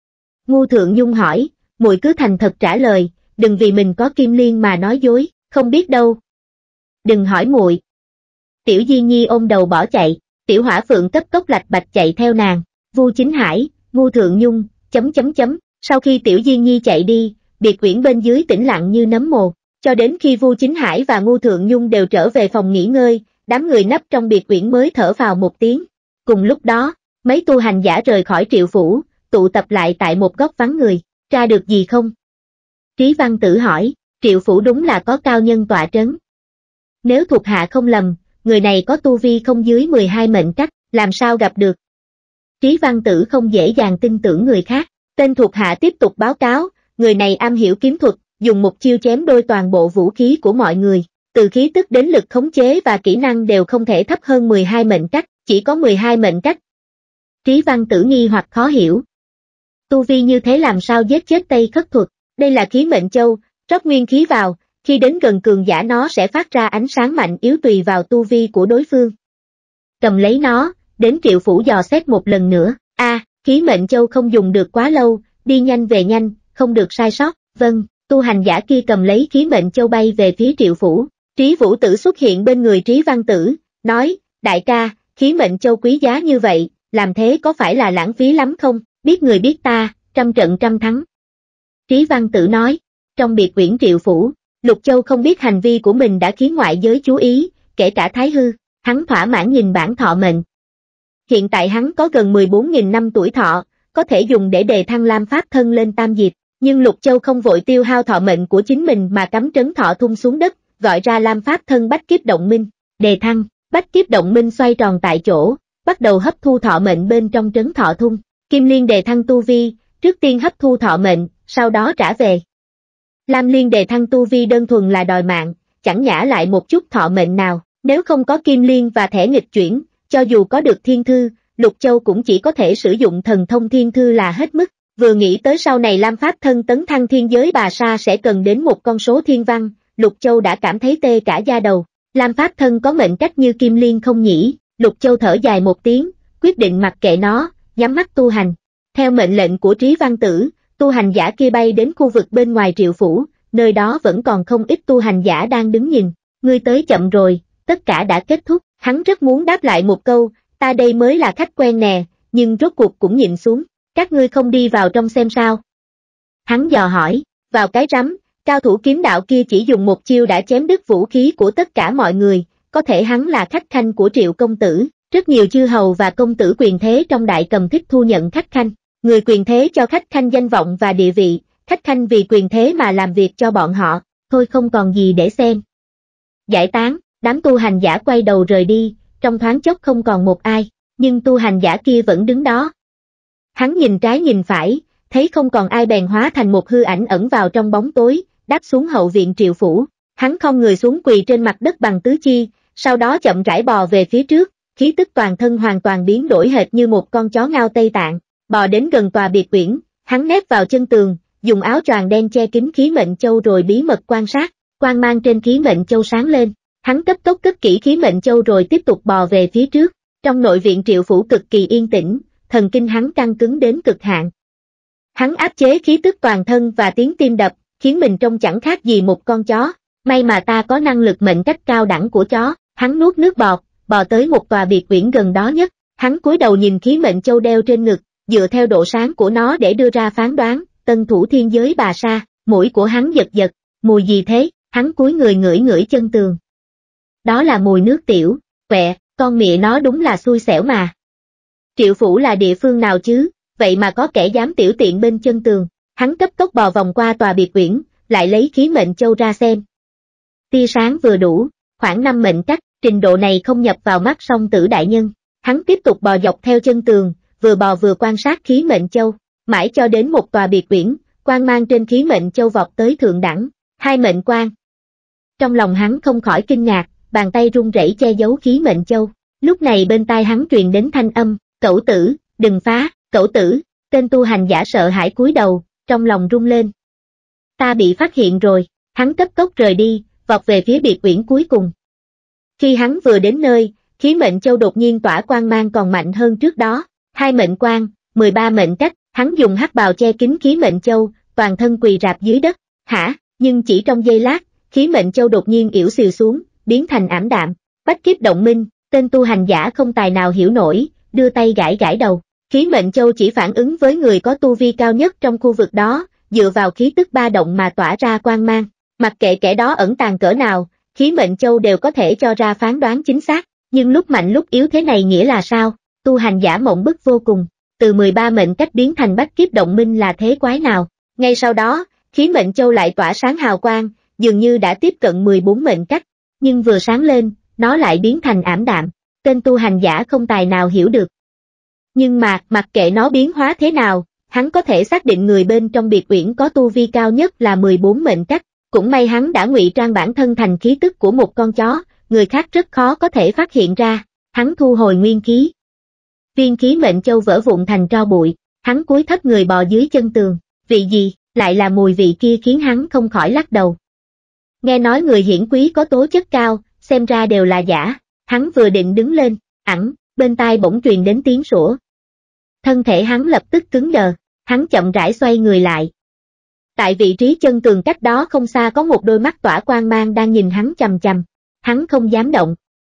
Ngu Thượng Nhung hỏi, muội cứ thành thật trả lời, đừng vì mình có kim liên mà nói dối, không biết đâu. Đừng hỏi muội. Tiểu Di Nhi ôm đầu bỏ chạy, Tiểu Hỏa Phượng cấp tốc lạch bạch chạy theo nàng. Vu Chính Hải, Ngu Thượng Nhung, chấm chấm chấm. Sau khi Tiểu Di Nhi chạy đi, biệt uyển bên dưới tĩnh lặng như nấm mồ, cho đến khi Vu Chính Hải và Ngu Thượng Nhung đều trở về phòng nghỉ ngơi, đám người nấp trong biệt uyển mới thở vào một tiếng. Cùng lúc đó, mấy tu hành giả rời khỏi Triệu Phủ, tụ tập lại tại một góc vắng người, tra được gì không? Trí Văn Tử hỏi, Triệu Phủ đúng là có cao nhân tọa trấn. Nếu thuộc hạ không lầm, người này có tu vi không dưới mười hai mệnh cách, làm sao gặp được? Trí Văn Tử không dễ dàng tin tưởng người khác, tên thuộc hạ tiếp tục báo cáo, người này am hiểu kiếm thuật, dùng một chiêu chém đôi toàn bộ vũ khí của mọi người, từ khí tức đến lực khống chế và kỹ năng đều không thể thấp hơn mười hai mệnh cách, chỉ có mười hai mệnh cách. Trí Văn Tử nghi hoặc khó hiểu. Tu vi như thế làm sao giết chết Tây Khất Thuật, đây là khí mệnh châu, rót nguyên khí vào, khi đến gần cường giả nó sẽ phát ra ánh sáng mạnh yếu tùy vào tu vi của đối phương. Cầm lấy nó, đến Triệu Phủ dò xét một lần nữa, a, à, khí mệnh châu không dùng được quá lâu, đi nhanh về nhanh, không được sai sót, vâng, tu hành giả kia cầm lấy khí mệnh châu bay về phía Triệu Phủ, Trí Vũ Tử xuất hiện bên người Trí Văn Tử, nói, đại ca, khí mệnh châu quý giá như vậy, làm thế có phải là lãng phí lắm không, biết người biết ta, trăm trận trăm thắng. Trí Văn Tử nói, trong biệt uyển Triệu Phủ, Lục Châu không biết hành vi của mình đã khiến ngoại giới chú ý, kể cả Thái Hư, hắn thỏa mãn nhìn bản thọ mệnh. Hiện tại hắn có gần mười bốn nghìn năm tuổi thọ, có thể dùng để đề thăng Lam Pháp Thân lên tam diệp, nhưng Lục Châu không vội tiêu hao thọ mệnh của chính mình mà cắm trấn thọ thung xuống đất, gọi ra Lam Pháp Thân Bách Kiếp Động Minh, đề thăng, Bách Kiếp Động Minh xoay tròn tại chỗ, bắt đầu hấp thu thọ mệnh bên trong trấn thọ thung, Kim Liên đề thăng tu vi, trước tiên hấp thu thọ mệnh, sau đó trả về. Lam Liên đề thăng tu vi đơn thuần là đòi mạng, chẳng nhả lại một chút thọ mệnh nào, nếu không có kim liên và thẻ nghịch chuyển, cho dù có được thiên thư, Lục Châu cũng chỉ có thể sử dụng thần thông thiên thư là hết mức. Vừa nghĩ tới sau này Lam Pháp Thân tấn thăng thiên giới bà sa sẽ cần đến một con số thiên văn, Lục Châu đã cảm thấy tê cả da đầu. Lam Pháp Thân có mệnh cách như kim liên không nhỉ? Lục Châu thở dài một tiếng, quyết định mặc kệ nó, nhắm mắt tu hành. Theo mệnh lệnh của Trí Văn Tử, tu hành giả kia bay đến khu vực bên ngoài Triệu Phủ, nơi đó vẫn còn không ít tu hành giả đang đứng nhìn. Ngươi tới chậm rồi, tất cả đã kết thúc. Hắn rất muốn đáp lại một câu, ta đây mới là khách quen nè, nhưng rốt cuộc cũng nhịn xuống. Các ngươi không đi vào trong xem sao? Hắn dò hỏi, vào cái rắm, cao thủ kiếm đạo kia chỉ dùng một chiêu đã chém đứt vũ khí của tất cả mọi người, có thể hắn là khách khanh của Triệu công tử, rất nhiều chư hầu và công tử quyền thế trong Đại Cầm thích thu nhận khách khanh, người quyền thế cho khách khanh danh vọng và địa vị, khách khanh vì quyền thế mà làm việc cho bọn họ, thôi không còn gì để xem. Giải tán, đám tu hành giả quay đầu rời đi, trong thoáng chốc không còn một ai, nhưng tu hành giả kia vẫn đứng đó. Hắn nhìn trái nhìn phải, thấy không còn ai bèn hóa thành một hư ảnh ẩn vào trong bóng tối, đáp xuống hậu viện Triệu Phủ. Hắn không người xuống quỳ trên mặt đất bằng tứ chi, sau đó chậm rãi bò về phía trước, khí tức toàn thân hoàn toàn biến đổi hệt như một con chó ngao Tây Tạng. Bò đến gần tòa biệt uyển, hắn nép vào chân tường, dùng áo choàng đen che kín khí mệnh châu rồi bí mật quan sát, quang mang trên khí mệnh châu sáng lên. Hắn cấp tốc cất kỹ khí mệnh châu rồi tiếp tục bò về phía trước. Trong nội viện Triệu Phủ cực kỳ yên tĩnh, thần kinh hắn căng cứng đến cực hạn. Hắn áp chế khí tức toàn thân và tiếng tim đập, khiến mình trông chẳng khác gì một con chó. May mà ta có năng lực mệnh cách cao đẳng của chó. Hắn nuốt nước bọt, bò tới một tòa biệt uyển gần đó nhất. Hắn cúi đầu nhìn khí mệnh châu đeo trên ngực, dựa theo độ sáng của nó để đưa ra phán đoán. Tân thủ thiên giới bà sa, mũi của hắn giật giật, mùi gì thế? Hắn cúi người ngửi ngửi chân tường. Đó là mùi nước tiểu. Quẹ, con mẹ nó đúng là xui xẻo mà. Triệu Phủ là địa phương nào chứ, vậy mà có kẻ dám tiểu tiện bên chân tường. Hắn cấp tốc bò vòng qua tòa biệt uyển, lại lấy khí mệnh châu ra xem. Tia sáng vừa đủ, khoảng năm mệnh cách, trình độ này không nhập vào mắt Song Tử đại nhân. Hắn tiếp tục bò dọc theo chân tường, vừa bò vừa quan sát khí mệnh châu, mãi cho đến một tòa biệt uyển, quang mang trên khí mệnh châu vọt tới thượng đẳng, hai mệnh quang. Trong lòng hắn không khỏi kinh ngạc, bàn tay run rẩy che giấu khí mệnh châu. Lúc này bên tai hắn truyền đến thanh âm, cẩu tử, đừng phá, cẩu tử. Tên tu hành giả sợ hãi cúi đầu, trong lòng rung lên. Ta bị phát hiện rồi, hắn cấp tốc rời đi, vọt về phía biệt uyển cuối cùng. Khi hắn vừa đến nơi, khí mệnh châu đột nhiên tỏa quang mang còn mạnh hơn trước đó, hai mệnh quang, mười ba mệnh cách, hắn dùng hắc bào che kín khí mệnh châu, toàn thân quỳ rạp dưới đất. Hả? Nhưng chỉ trong giây lát, khí mệnh châu đột nhiên yểu xìu xuống, biến thành ảm đạm. Bách kiếp động minh, tên tu hành giả không tài nào hiểu nổi, đưa tay gãi gãi đầu. Khí mệnh châu chỉ phản ứng với người có tu vi cao nhất trong khu vực đó, dựa vào khí tức ba động mà tỏa ra quang mang. Mặc kệ kẻ đó ẩn tàng cỡ nào, khí mệnh châu đều có thể cho ra phán đoán chính xác. Nhưng lúc mạnh lúc yếu thế này nghĩa là sao? Tu hành giả mộng bức vô cùng. Từ mười ba mệnh cách biến thành bách kiếp động minh là thế quái nào? Ngay sau đó, khí mệnh châu lại tỏa sáng hào quang, dường như đã tiếp cận mười bốn mệnh cách. Nhưng vừa sáng lên, nó lại biến thành ảm đạm. Tên tu hành giả không tài nào hiểu được. Nhưng mà, mặc kệ nó biến hóa thế nào, hắn có thể xác định người bên trong biệt uyển có tu vi cao nhất là mười bốn mệnh cách. Cũng may hắn đã ngụy trang bản thân thành khí tức của một con chó, người khác rất khó có thể phát hiện ra. Hắn thu hồi nguyên khí. Viên khí mệnh châu vỡ vụn thành tro bụi, hắn cúi thấp người bò dưới chân tường. Vị gì, lại là mùi vị kia khiến hắn không khỏi lắc đầu. Nghe nói người hiển quý có tố chất cao, xem ra đều là giả. Hắn vừa định đứng lên, ẵng, bên tai bỗng truyền đến tiếng sủa. Thân thể hắn lập tức cứng đờ, hắn chậm rãi xoay người lại. Tại vị trí chân tường cách đó không xa có một đôi mắt tỏa quang mang đang nhìn hắn chằm chằm. Hắn không dám động.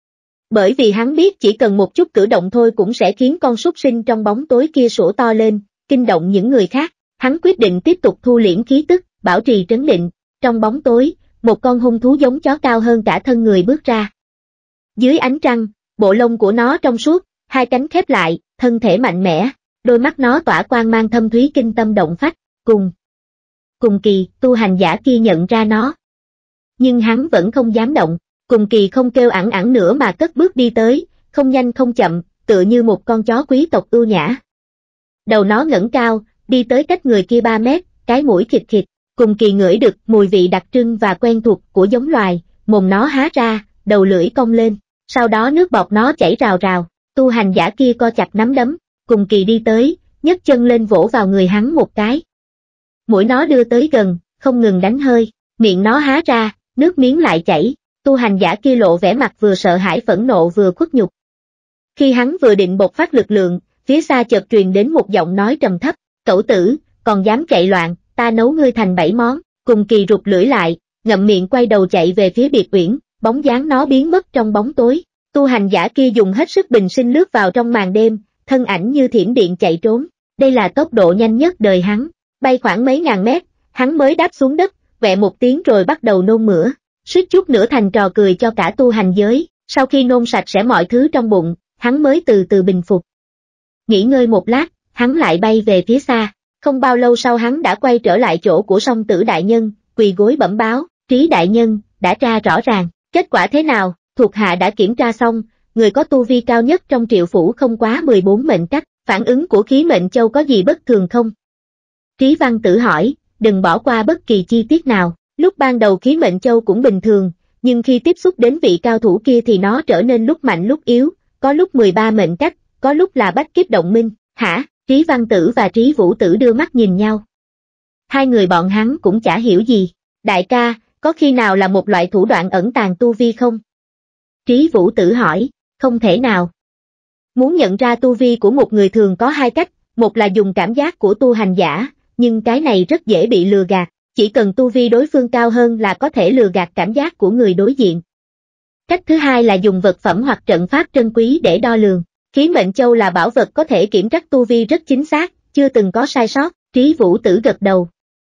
Bởi vì hắn biết chỉ cần một chút cử động thôi cũng sẽ khiến con súc sinh trong bóng tối kia sủa to lên, kinh động những người khác. Hắn quyết định tiếp tục thu liễm khí tức, bảo trì trấn định. Trong bóng tối, một con hung thú giống chó cao hơn cả thân người bước ra. Dưới ánh trăng, bộ lông của nó trong suốt, hai cánh khép lại, thân thể mạnh mẽ, đôi mắt nó tỏa quang mang thâm thúy kinh tâm động phách, cùng. Cùng kỳ, tu hành giả kia nhận ra nó. Nhưng hắn vẫn không dám động, cùng kỳ không kêu ẳng ẳng nữa mà cất bước đi tới, không nhanh không chậm, tựa như một con chó quý tộc ưu nhã. Đầu nó ngẩng cao, đi tới cách người kia ba mét, cái mũi khịt khịt, cùng kỳ ngửi được mùi vị đặc trưng và quen thuộc của giống loài, mồm nó há ra, đầu lưỡi cong lên, sau đó nước bọt nó chảy rào rào, tu hành giả kia co chặt nắm đấm, cùng kỳ đi tới, nhấc chân lên vỗ vào người hắn một cái. Mũi nó đưa tới gần, không ngừng đánh hơi, miệng nó há ra, nước miếng lại chảy, tu hành giả kia lộ vẻ mặt vừa sợ hãi phẫn nộ vừa khuất nhục. Khi hắn vừa định bộc phát lực lượng, phía xa chợt truyền đến một giọng nói trầm thấp, cẩu tử, còn dám chạy loạn, ta nấu ngươi thành bảy món, cùng kỳ rụt lưỡi lại, ngậm miệng quay đầu chạy về phía biệt uyển, bóng dáng nó biến mất trong bóng tối, tu hành giả kia dùng hết sức bình sinh lướt vào trong màn đêm, thân ảnh như thiểm điện chạy trốn, đây là tốc độ nhanh nhất đời hắn, bay khoảng mấy ngàn mét, hắn mới đáp xuống đất, vẹ một tiếng rồi bắt đầu nôn mửa, suýt chút nữa thành trò cười cho cả tu hành giới, sau khi nôn sạch sẽ mọi thứ trong bụng, hắn mới từ từ bình phục. Nghỉ ngơi một lát, hắn lại bay về phía xa, không bao lâu sau hắn đã quay trở lại chỗ của song tử đại nhân, quỳ gối bẩm báo, Trí đại nhân, đã tra rõ ràng, kết quả thế nào, thuộc hạ đã kiểm tra xong, người có tu vi cao nhất trong triệu phủ không quá mười bốn mệnh cách, phản ứng của khí mệnh châu có gì bất thường không? Trí văn tử hỏi, đừng bỏ qua bất kỳ chi tiết nào, lúc ban đầu khí mệnh châu cũng bình thường, nhưng khi tiếp xúc đến vị cao thủ kia thì nó trở nên lúc mạnh lúc yếu, có lúc mười ba mệnh cách, có lúc là bách kiếp động minh, hả? Trí văn tử và Trí vũ tử đưa mắt nhìn nhau. Hai người bọn hắn cũng chả hiểu gì, đại ca, có khi nào là một loại thủ đoạn ẩn tàng tu vi không? Trí vũ tử hỏi, không thể nào. Muốn nhận ra tu vi của một người thường có hai cách, một là dùng cảm giác của tu hành giả, nhưng cái này rất dễ bị lừa gạt, chỉ cần tu vi đối phương cao hơn là có thể lừa gạt cảm giác của người đối diện. Cách thứ hai là dùng vật phẩm hoặc trận pháp trân quý để đo lường. Khí mệnh châu là bảo vật có thể kiểm trắc tu vi rất chính xác, chưa từng có sai sót, Trí vũ tử gật đầu.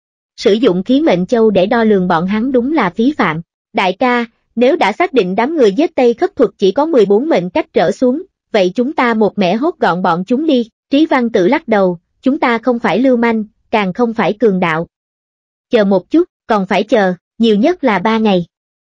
Sử dụng khí mệnh châu để đo lường bọn hắn đúng là phí phạm. Đại ca, nếu đã xác định đám người giết Tây Khất Thuật chỉ có mười bốn mệnh cách trở xuống, vậy chúng ta một mẻ hốt gọn bọn chúng đi. Trí văn tử lắc đầu, chúng ta không phải lưu manh, càng không phải cường đạo. Chờ một chút, còn phải chờ, nhiều nhất là ba ngày.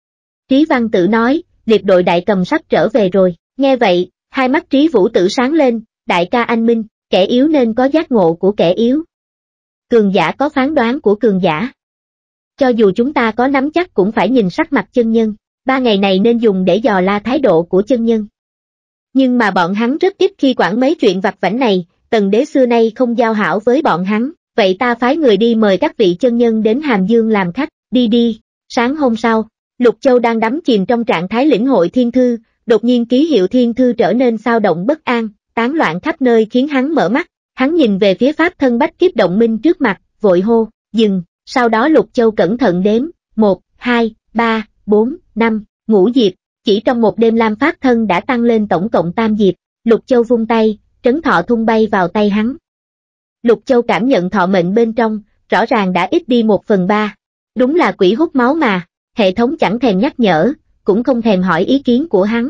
Trí văn tử nói, liệt đội đại cầm sắp trở về rồi, nghe vậy, hai mắt Trí vũ tử sáng lên, đại ca anh minh, kẻ yếu nên có giác ngộ của kẻ yếu. Cường giả có phán đoán của cường giả. Cho dù chúng ta có nắm chắc cũng phải nhìn sắc mặt chân nhân, ba ngày này nên dùng để dò la thái độ của chân nhân. Nhưng mà bọn hắn rất ít khi quản mấy chuyện vặt vãnh này, Tần đế xưa nay không giao hảo với bọn hắn, vậy ta phái người đi mời các vị chân nhân đến Hàm Dương làm khách, đi đi. Sáng hôm sau, Lục Châu đang đắm chìm trong trạng thái lĩnh hội thiên thư, đột nhiên ký hiệu thiên thư trở nên xao động bất an, tán loạn khắp nơi khiến hắn mở mắt, hắn nhìn về phía pháp thân bách kiếp động minh trước mặt, vội hô, dừng, sau đó Lục Châu cẩn thận đếm, một, hai, ba, bốn, năm, ngũ diệp, chỉ trong một đêm lam pháp thân đã tăng lên tổng cộng tam diệp, Lục Châu vung tay, trấn thọ thung bay vào tay hắn. Lục Châu cảm nhận thọ mệnh bên trong, rõ ràng đã ít đi một phần ba, đúng là quỷ hút máu mà, hệ thống chẳng thèm nhắc nhở, cũng không thèm hỏi ý kiến của hắn.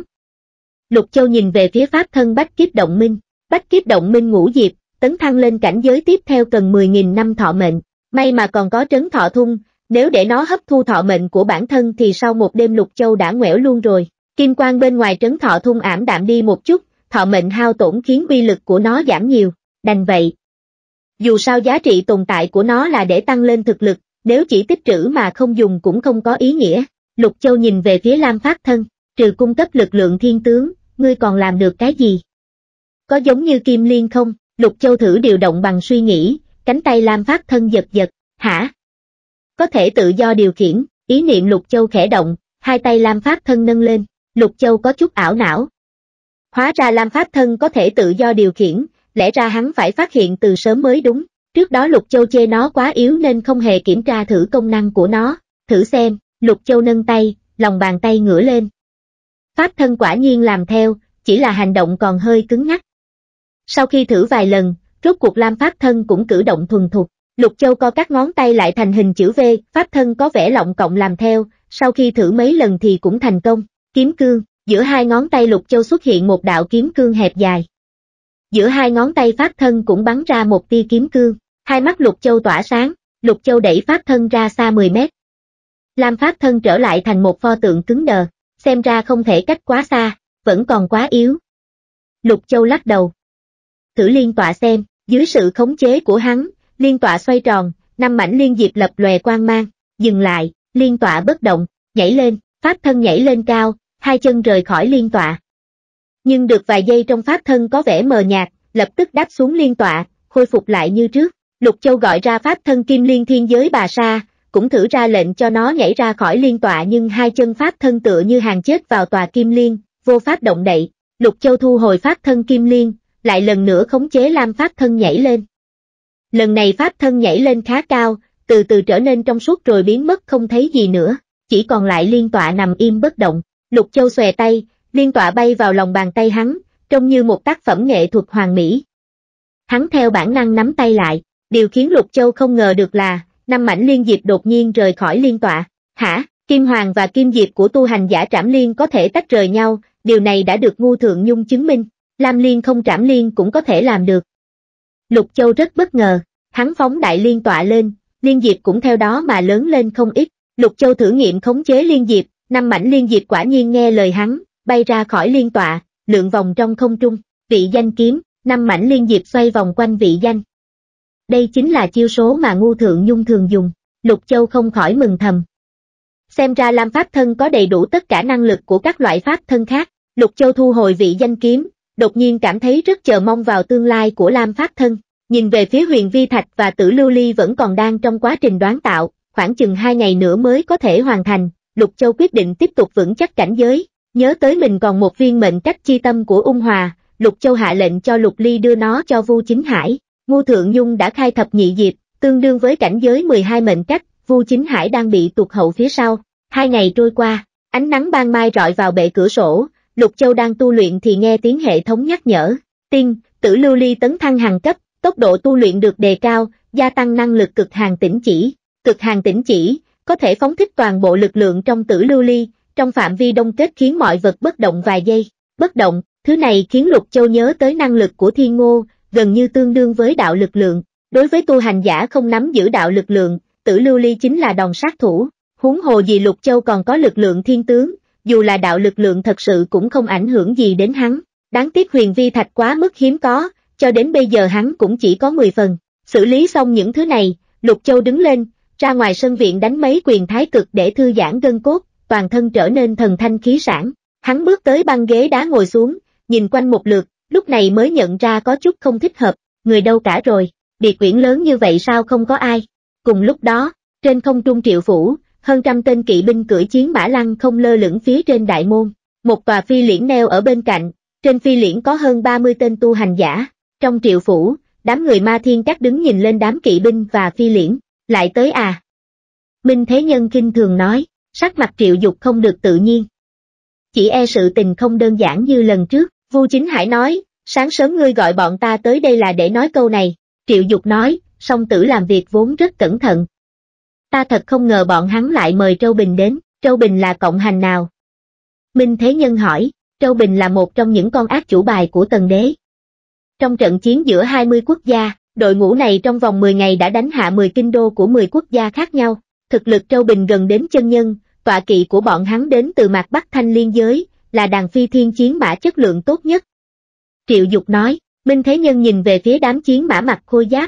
Lục Châu nhìn về phía pháp thân bách kiếp động minh, bách kiếp động minh ngũ diệp, tấn thăng lên cảnh giới tiếp theo cần mười nghìn năm thọ mệnh, may mà còn có trấn thọ thung, nếu để nó hấp thu thọ mệnh của bản thân thì sau một đêm Lục Châu đã ngoẻo luôn rồi. Kim quang bên ngoài trấn thọ thung ảm đạm đi một chút, thọ mệnh hao tổn khiến uy lực của nó giảm nhiều, đành vậy. Dù sao giá trị tồn tại của nó là để tăng lên thực lực, nếu chỉ tích trữ mà không dùng cũng không có ý nghĩa. Lục Châu nhìn về phía lam pháp thân, trừ cung cấp lực lượng thiên tướng, ngươi còn làm được cái gì? Có giống như Kim Liên không? Lục Châu thử điều động bằng suy nghĩ, cánh tay lam pháp thân giật giật, hả? Có thể tự do điều khiển, ý niệm Lục Châu khẽ động, hai tay lam pháp thân nâng lên, Lục Châu có chút ảo não. Hóa ra lam pháp thân có thể tự do điều khiển, lẽ ra hắn phải phát hiện từ sớm mới đúng, trước đó Lục Châu chê nó quá yếu nên không hề kiểm tra thử công năng của nó, thử xem, Lục Châu nâng tay, lòng bàn tay ngửa lên. Pháp thân quả nhiên làm theo, chỉ là hành động còn hơi cứng nhắc. Sau khi thử vài lần, rốt cuộc lam pháp thân cũng cử động thuần thục, Lục Châu co các ngón tay lại thành hình chữ V, pháp thân có vẻ lọng cộng làm theo, sau khi thử mấy lần thì cũng thành công, kiếm cương, giữa hai ngón tay Lục Châu xuất hiện một đạo kiếm cương hẹp dài. Giữa hai ngón tay pháp thân cũng bắn ra một tia kiếm cương, hai mắt Lục Châu tỏa sáng, Lục Châu đẩy pháp thân ra xa mười mét. Lam pháp thân trở lại thành một pho tượng cứng đờ, xem ra không thể cách quá xa, vẫn còn quá yếu. Lục Châu lắc đầu. Thử liên tọa xem, dưới sự khống chế của hắn, liên tọa xoay tròn, năm mảnh liên diệp lập lòe quang mang, dừng lại, liên tọa bất động, nhảy lên, pháp thân nhảy lên cao, hai chân rời khỏi liên tọa. Nhưng được vài giây trong pháp thân có vẻ mờ nhạt, lập tức đáp xuống liên tọa, khôi phục lại như trước. Lục Châu gọi ra pháp thân Kim Liên Thiên Giới Bà Sa, cũng thử ra lệnh cho nó nhảy ra khỏi liên tọa nhưng hai chân pháp thân tựa như hàng chết vào tòa Kim Liên, vô pháp động đậy. Lục Châu thu hồi pháp thân Kim Liên, lại lần nữa khống chế Lam pháp thân nhảy lên. Lần này pháp thân nhảy lên khá cao, từ từ trở nên trong suốt rồi biến mất không thấy gì nữa, chỉ còn lại liên tọa nằm im bất động. Lục Châu xòe tay, liên tọa bay vào lòng bàn tay hắn, trông như một tác phẩm nghệ thuật hoàn mỹ. Hắn theo bản năng nắm tay lại, điều khiến Lục Châu không ngờ được là, năm mảnh liên diệp đột nhiên rời khỏi liên tọa. Hả? Kim hoàng và kim diệp của tu hành giả trảm liên có thể tách rời nhau, điều này đã được Ngu Thượng Nhung chứng minh. Lam liên không trảm liên cũng có thể làm được. Lục Châu rất bất ngờ, hắn phóng đại liên tọa lên, liên diệp cũng theo đó mà lớn lên không ít. Lục Châu thử nghiệm khống chế liên diệp, năm mảnh liên diệp quả nhiên nghe lời hắn, bay ra khỏi liên tọa, lượn vòng trong không trung. Vị danh kiếm, năm mảnh liên diệp xoay vòng quanh vị danh. Đây chính là chiêu số mà Ngu Thượng Nhung thường dùng. Lục Châu không khỏi mừng thầm. Xem ra Lam pháp thân có đầy đủ tất cả năng lực của các loại pháp thân khác. Lục Châu thu hồi vị danh kiếm, đột nhiên cảm thấy rất chờ mong vào tương lai của Lam pháp thân. Nhìn về phía Huyền Vi Thạch và Tử Lưu Ly vẫn còn đang trong quá trình đoán tạo, khoảng chừng hai ngày nữa mới có thể hoàn thành. Lục Châu quyết định tiếp tục vững chắc cảnh giới, nhớ tới mình còn một viên mệnh cách chi tâm của Ung Hòa, Lục Châu hạ lệnh cho Lục Ly đưa nó cho Vu Chính Hải. Ngu Thượng Nhung đã khai thập nhị diệp, tương đương với cảnh giới mười hai mệnh cách, Vu Chính Hải đang bị tụt hậu phía sau. Hai ngày trôi qua, ánh nắng ban mai rọi vào bệ cửa sổ, Lục Châu đang tu luyện thì nghe tiếng hệ thống nhắc nhở. Tiên, Tử Lưu Ly tấn thăng hàng cấp, tốc độ tu luyện được đề cao, gia tăng năng lực cực hàn tĩnh chỉ. Cực hàn tĩnh chỉ, có thể phóng thích toàn bộ lực lượng trong Tử Lưu Ly, trong phạm vi đông kết khiến mọi vật bất động vài giây. Bất động, thứ này khiến Lục Châu nhớ tới năng lực của Thiên Ngô, gần như tương đương với đạo lực lượng. Đối với tu hành giả không nắm giữ đạo lực lượng, Tử Lưu Ly chính là đòn sát thủ. Huống hồ gì Lục Châu còn có lực lượng thiên tướng, dù là đạo lực lượng thật sự cũng không ảnh hưởng gì đến hắn. Đáng tiếc Huyền Vi Thạch quá mức hiếm có, cho đến bây giờ hắn cũng chỉ có mười phần. Xử lý xong những thứ này, Lục Châu đứng lên, ra ngoài sân viện đánh mấy quyền thái cực để thư giãn gân cốt, toàn thân trở nên thần thanh khí sảng. Hắn bước tới băng ghế đá ngồi xuống, nhìn quanh một lượt, lúc này mới nhận ra có chút không thích hợp, người đâu cả rồi, biệt quyển lớn như vậy sao không có ai. Cùng lúc đó, trên không trung Triệu phủ, hơn trăm tên kỵ binh cưỡi chiến mã lăng không lơ lửng phía trên đại môn, một tòa phi liễn neo ở bên cạnh, trên phi liễn có hơn ba mươi tên tu hành giả. Trong Triệu phủ, đám người Ma Thiên Các đứng nhìn lên đám kỵ binh và phi liễn, lại tới à? Minh Thế Nhân khinh thường nói, sắc mặt Triệu Dục không được tự nhiên. Chỉ e sự tình không đơn giản như lần trước. Vu Chính Hải nói, sáng sớm ngươi gọi bọn ta tới đây là để nói câu này. Triệu Dục nói, song tử làm việc vốn rất cẩn thận. Ta thật không ngờ bọn hắn lại mời Trâu Bình đến. Trâu Bình là cộng hành nào? Minh Thế Nhân hỏi, Trâu Bình là một trong những con ác chủ bài của Tần Đế. Trong trận chiến giữa hai mươi quốc gia, đội ngũ này trong vòng mười ngày đã đánh hạ mười kinh đô của mười quốc gia khác nhau. Thực lực Trâu Bình gần đến chân nhân, tọa kỵ của bọn hắn đến từ mạc Bắc Thanh Liên giới, là đàn phi thiên chiến mã chất lượng tốt nhất. Triệu Dục nói, Minh Thế Nhân nhìn về phía đám chiến mã mặc khôi giáp.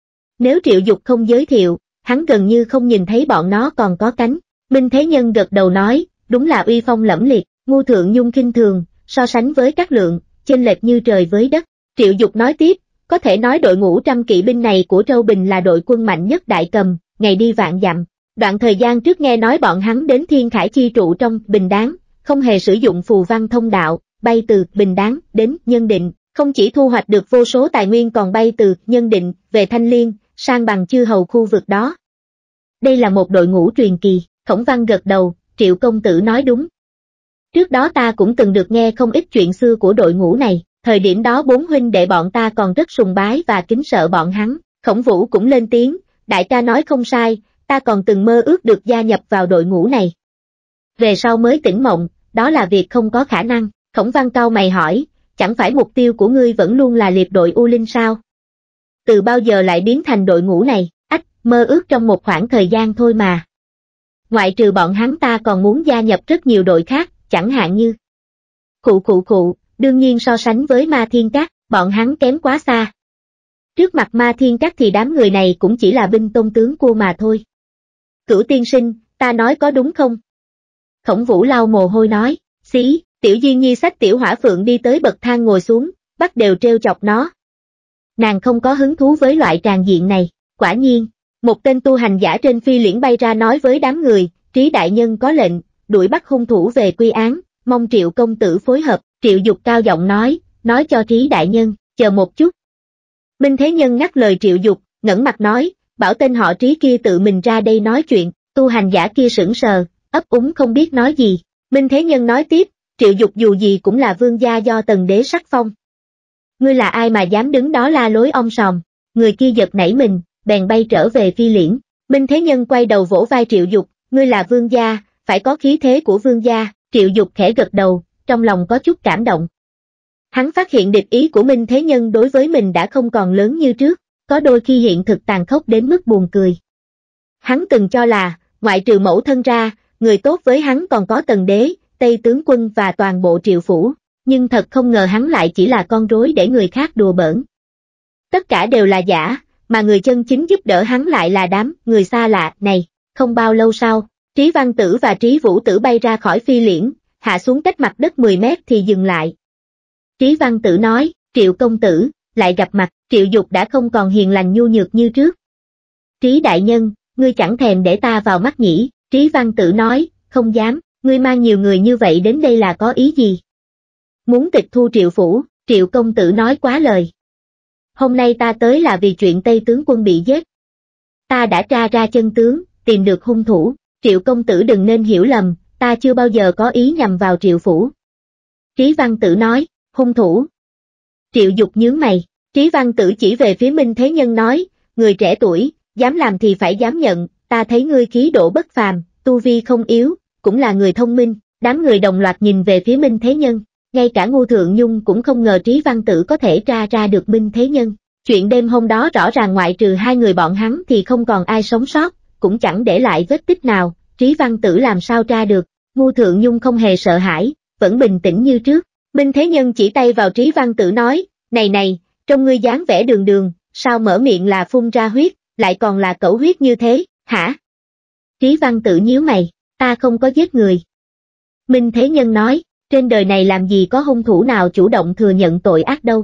Nếu Triệu Dục không giới thiệu, hắn gần như không nhìn thấy bọn nó còn có cánh. Minh Thế Nhân gật đầu nói, đúng là uy phong lẫm liệt. Ngu Thượng Nhung khinh thường, so sánh với các lượng, chênh lệch như trời với đất. Triệu Dục nói tiếp, có thể nói đội ngũ trăm kỵ binh này của Trâu Bình là đội quân mạnh nhất Đại Cầm, ngày đi vạn dặm. Đoạn thời gian trước nghe nói bọn hắn đến Thiên Khải chi trụ trong Bình Đáng, không hề sử dụng phù văn thông đạo, bay từ Bình Đáng đến Nhân Định, không chỉ thu hoạch được vô số tài nguyên còn bay từ Nhân Định về Thanh Liên, sang bằng chư hầu khu vực đó. Đây là một đội ngũ truyền kỳ. Khổng Văn gật đầu, Triệu công tử nói đúng. Trước đó ta cũng từng được nghe không ít chuyện xưa của đội ngũ này, thời điểm đó bốn huynh đệ bọn ta còn rất sùng bái và kính sợ bọn hắn. Khổng Vũ cũng lên tiếng, đại ca nói không sai, ta còn từng mơ ước được gia nhập vào đội ngũ này. Về sau mới tỉnh mộng, đó là việc không có khả năng. Khổng Văn cau mày hỏi, chẳng phải mục tiêu của ngươi vẫn luôn là liệp đội U Linh sao? Từ bao giờ lại biến thành đội ngũ này? Ách, mơ ước trong một khoảng thời gian thôi mà. Ngoại trừ bọn hắn ta còn muốn gia nhập rất nhiều đội khác, chẳng hạn như Khụ khụ khụ, đương nhiên so sánh với Ma Thiên Các, bọn hắn kém quá xa. Trước mặt Ma Thiên Các thì đám người này cũng chỉ là binh tôn tướng cua mà thôi. Cửu tiên sinh, ta nói có đúng không? Khổng Vũ lau mồ hôi nói, xí, Tiểu Diên Nhi xách Tiểu Hỏa Phượng đi tới bậc thang ngồi xuống, bắt đều trêu chọc nó. Nàng không có hứng thú với loại tràng diện này, quả nhiên, một tên tu hành giả trên phi liễn bay ra nói với đám người, Trí đại nhân có lệnh, đuổi bắt hung thủ về quy án, mong Triệu công tử phối hợp. Triệu Dục cao giọng nói, nói cho Trí đại nhân, chờ một chút. Minh Thế Nhân ngắt lời Triệu Dục, ngẩng mặt nói, bảo tên họ Trí kia tự mình ra đây nói chuyện. Tu hành giả kia sững sờ, ấp úng không biết nói gì. Minh Thế Nhân nói tiếp, Triệu Dục dù gì cũng là vương gia do Tần đế sắc phong. Ngươi là ai mà dám đứng đó la lối om sòm? Người kia giật nảy mình, bèn bay trở về phi liễn. Minh Thế Nhân quay đầu vỗ vai Triệu Dục, ngươi là vương gia, phải có khí thế của vương gia. Triệu Dục khẽ gật đầu, trong lòng có chút cảm động. Hắn phát hiện địch ý của Minh Thế Nhân đối với mình đã không còn lớn như trước, có đôi khi hiện thực tàn khốc đến mức buồn cười. Hắn từng cho là, ngoại trừ mẫu thân ra, người tốt với hắn còn có Tần đế, Tây tướng quân và toàn bộ Triệu phủ, nhưng thật không ngờ hắn lại chỉ là con rối để người khác đùa bỡn. Tất cả đều là giả, mà người chân chính giúp đỡ hắn lại là đám người xa lạ này. Không bao lâu sau, Trí Văn Tử và Trí Vũ Tử bay ra khỏi phi liễn, hạ xuống cách mặt đất mười mét thì dừng lại. Trí Văn Tử nói, Triệu công tử, lại gặp mặt. Triệu Dục đã không còn hiền lành nhu nhược như trước. Trí đại nhân, ngươi chẳng thèm để ta vào mắt nhỉ? Trí Văn Tử nói, không dám, ngươi mang nhiều người như vậy đến đây là có ý gì? Muốn tịch thu Triệu phủ. Triệu công tử nói quá lời. Hôm nay ta tới là vì chuyện Tây tướng quân bị giết. Ta đã tra ra chân tướng, tìm được hung thủ. Triệu công tử đừng nên hiểu lầm, ta chưa bao giờ có ý nhằm vào Triệu phủ. Trí Văn Tử nói, hung thủ. Triệu Dục nhướng mày. Trí Văn Tử chỉ về phía Minh Thế Nhân nói, người trẻ tuổi, dám làm thì phải dám nhận, ta thấy ngươi khí độ bất phàm, tu vi không yếu, cũng là người thông minh. Đám người đồng loạt nhìn về phía Minh Thế Nhân, ngay cả Ngô Thượng Nhung cũng không ngờ Trí Văn Tử có thể tra ra được Minh Thế Nhân. Chuyện đêm hôm đó rõ ràng ngoại trừ hai người bọn hắn thì không còn ai sống sót, cũng chẳng để lại vết tích nào, Trí Văn Tử làm sao tra được. Ngô Thượng Nhung không hề sợ hãi, vẫn bình tĩnh như trước. Minh Thế Nhân chỉ tay vào Trí Văn Tử nói, này này, trong ngươi dáng vẻ đường đường, sao mở miệng là phun ra huyết, lại còn là cẩu huyết như thế, hả? Trí Văn Tử nhíu mày, ta không có giết người. Minh Thế Nhân nói, trên đời này làm gì có hung thủ nào chủ động thừa nhận tội ác đâu.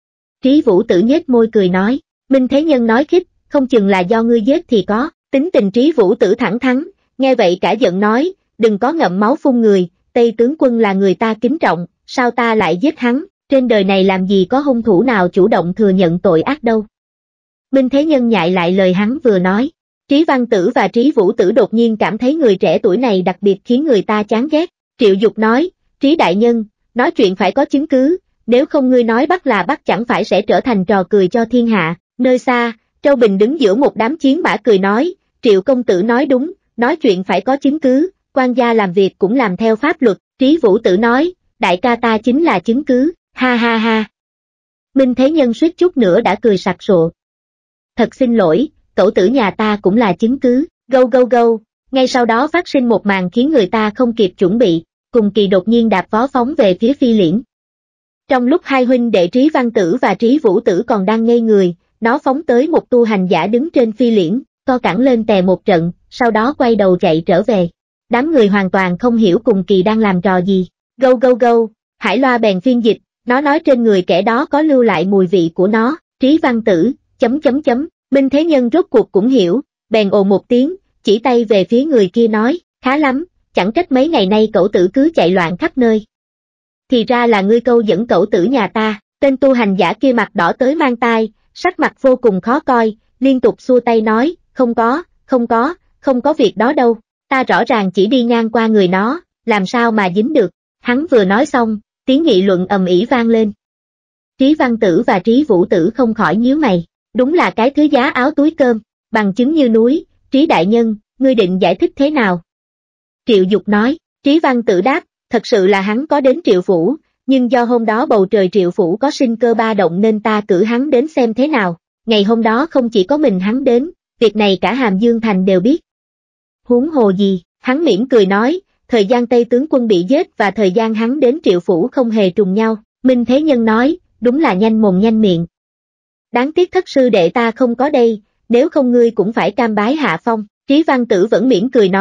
Trí Vũ Tử nhếch môi cười nói, Minh Thế Nhân nói khích, không chừng là do ngươi giết thì có. Tính tình Trí Vũ Tử thẳng thắn, nghe vậy cả giận nói, đừng có ngậm máu phun người, Tây tướng quân là người ta kính trọng, sao ta lại giết hắn, trên đời này làm gì có hung thủ nào chủ động thừa nhận tội ác đâu. Minh Thế Nhân nhại lại lời hắn vừa nói. Trí Văn Tử và Trí Vũ Tử đột nhiên cảm thấy người trẻ tuổi này đặc biệt khiến người ta chán ghét. Triệu Dục nói, Trí đại nhân, nói chuyện phải có chứng cứ, nếu không ngươi nói bắt là bắt chẳng phải sẽ trở thành trò cười cho thiên hạ. Nơi xa, Châu Bình đứng giữa một đám chiến mã cười nói, Triệu công tử nói đúng, nói chuyện phải có chứng cứ, quan gia làm việc cũng làm theo pháp luật. Trí Vũ Tử nói, đại ca ta chính là chứng cứ, ha ha ha. Minh Thế Nhân suýt chút nữa đã cười sặc sụa. Thật xin lỗi, cậu tử nhà ta cũng là chứng cứ, gâu gâu gâu. Ngay sau đó phát sinh một màn khiến người ta không kịp chuẩn bị, cùng kỳ đột nhiên đạp vó phóng về phía phi liễn. Trong lúc hai huynh đệ Trí Văn Tử và Trí Vũ Tử còn đang ngây người, nó phóng tới một tu hành giả đứng trên phi liễn, co cẳng lên tè một trận, sau đó quay đầu chạy trở về. Đám người hoàn toàn không hiểu cùng kỳ đang làm trò gì. Gâu gâu gâu, Hải Loa bèn phiên dịch, nó nói trên người kẻ đó có lưu lại mùi vị của nó. Trí Văn Tử, chấm chấm chấm, Minh Thế Nhân rốt cuộc cũng hiểu, bèn ồ một tiếng, chỉ tay về phía người kia nói, khá lắm, chẳng trách mấy ngày nay cẩu tử cứ chạy loạn khắp nơi. Thì ra là ngươi câu dẫn cẩu tử nhà ta. Tên tu hành giả kia mặt đỏ tới mang tai, sắc mặt vô cùng khó coi, liên tục xua tay nói, không có, không có, không có việc đó đâu, ta rõ ràng chỉ đi ngang qua người nó, làm sao mà dính được. Hắn vừa nói xong, tiếng nghị luận ầm ĩ vang lên. Trí Văn Tử và Trí Vũ Tử không khỏi nhíu mày, đúng là cái thứ giá áo túi cơm, bằng chứng như núi. Trí đại nhân, ngươi định giải thích thế nào? Triệu Dục nói. Trí Văn Tử đáp, thật sự là hắn có đến Triệu phủ, nhưng do hôm đó bầu trời Triệu phủ có sinh cơ ba động nên ta cử hắn đến xem thế nào. Ngày hôm đó không chỉ có mình hắn đến, việc này cả Hàm Dương Thành đều biết. Huống hồ gì, hắn mỉm cười nói, thời gian Tây tướng quân bị giết và thời gian hắn đến Triệu phủ không hề trùng nhau. Minh Thế Nhân nói, đúng là nhanh mồm nhanh miệng. Đáng tiếc thất sư đệ ta không có đây, nếu không ngươi cũng phải cam bái hạ phong. Trí Văn Tử vẫn mỉm cười nói,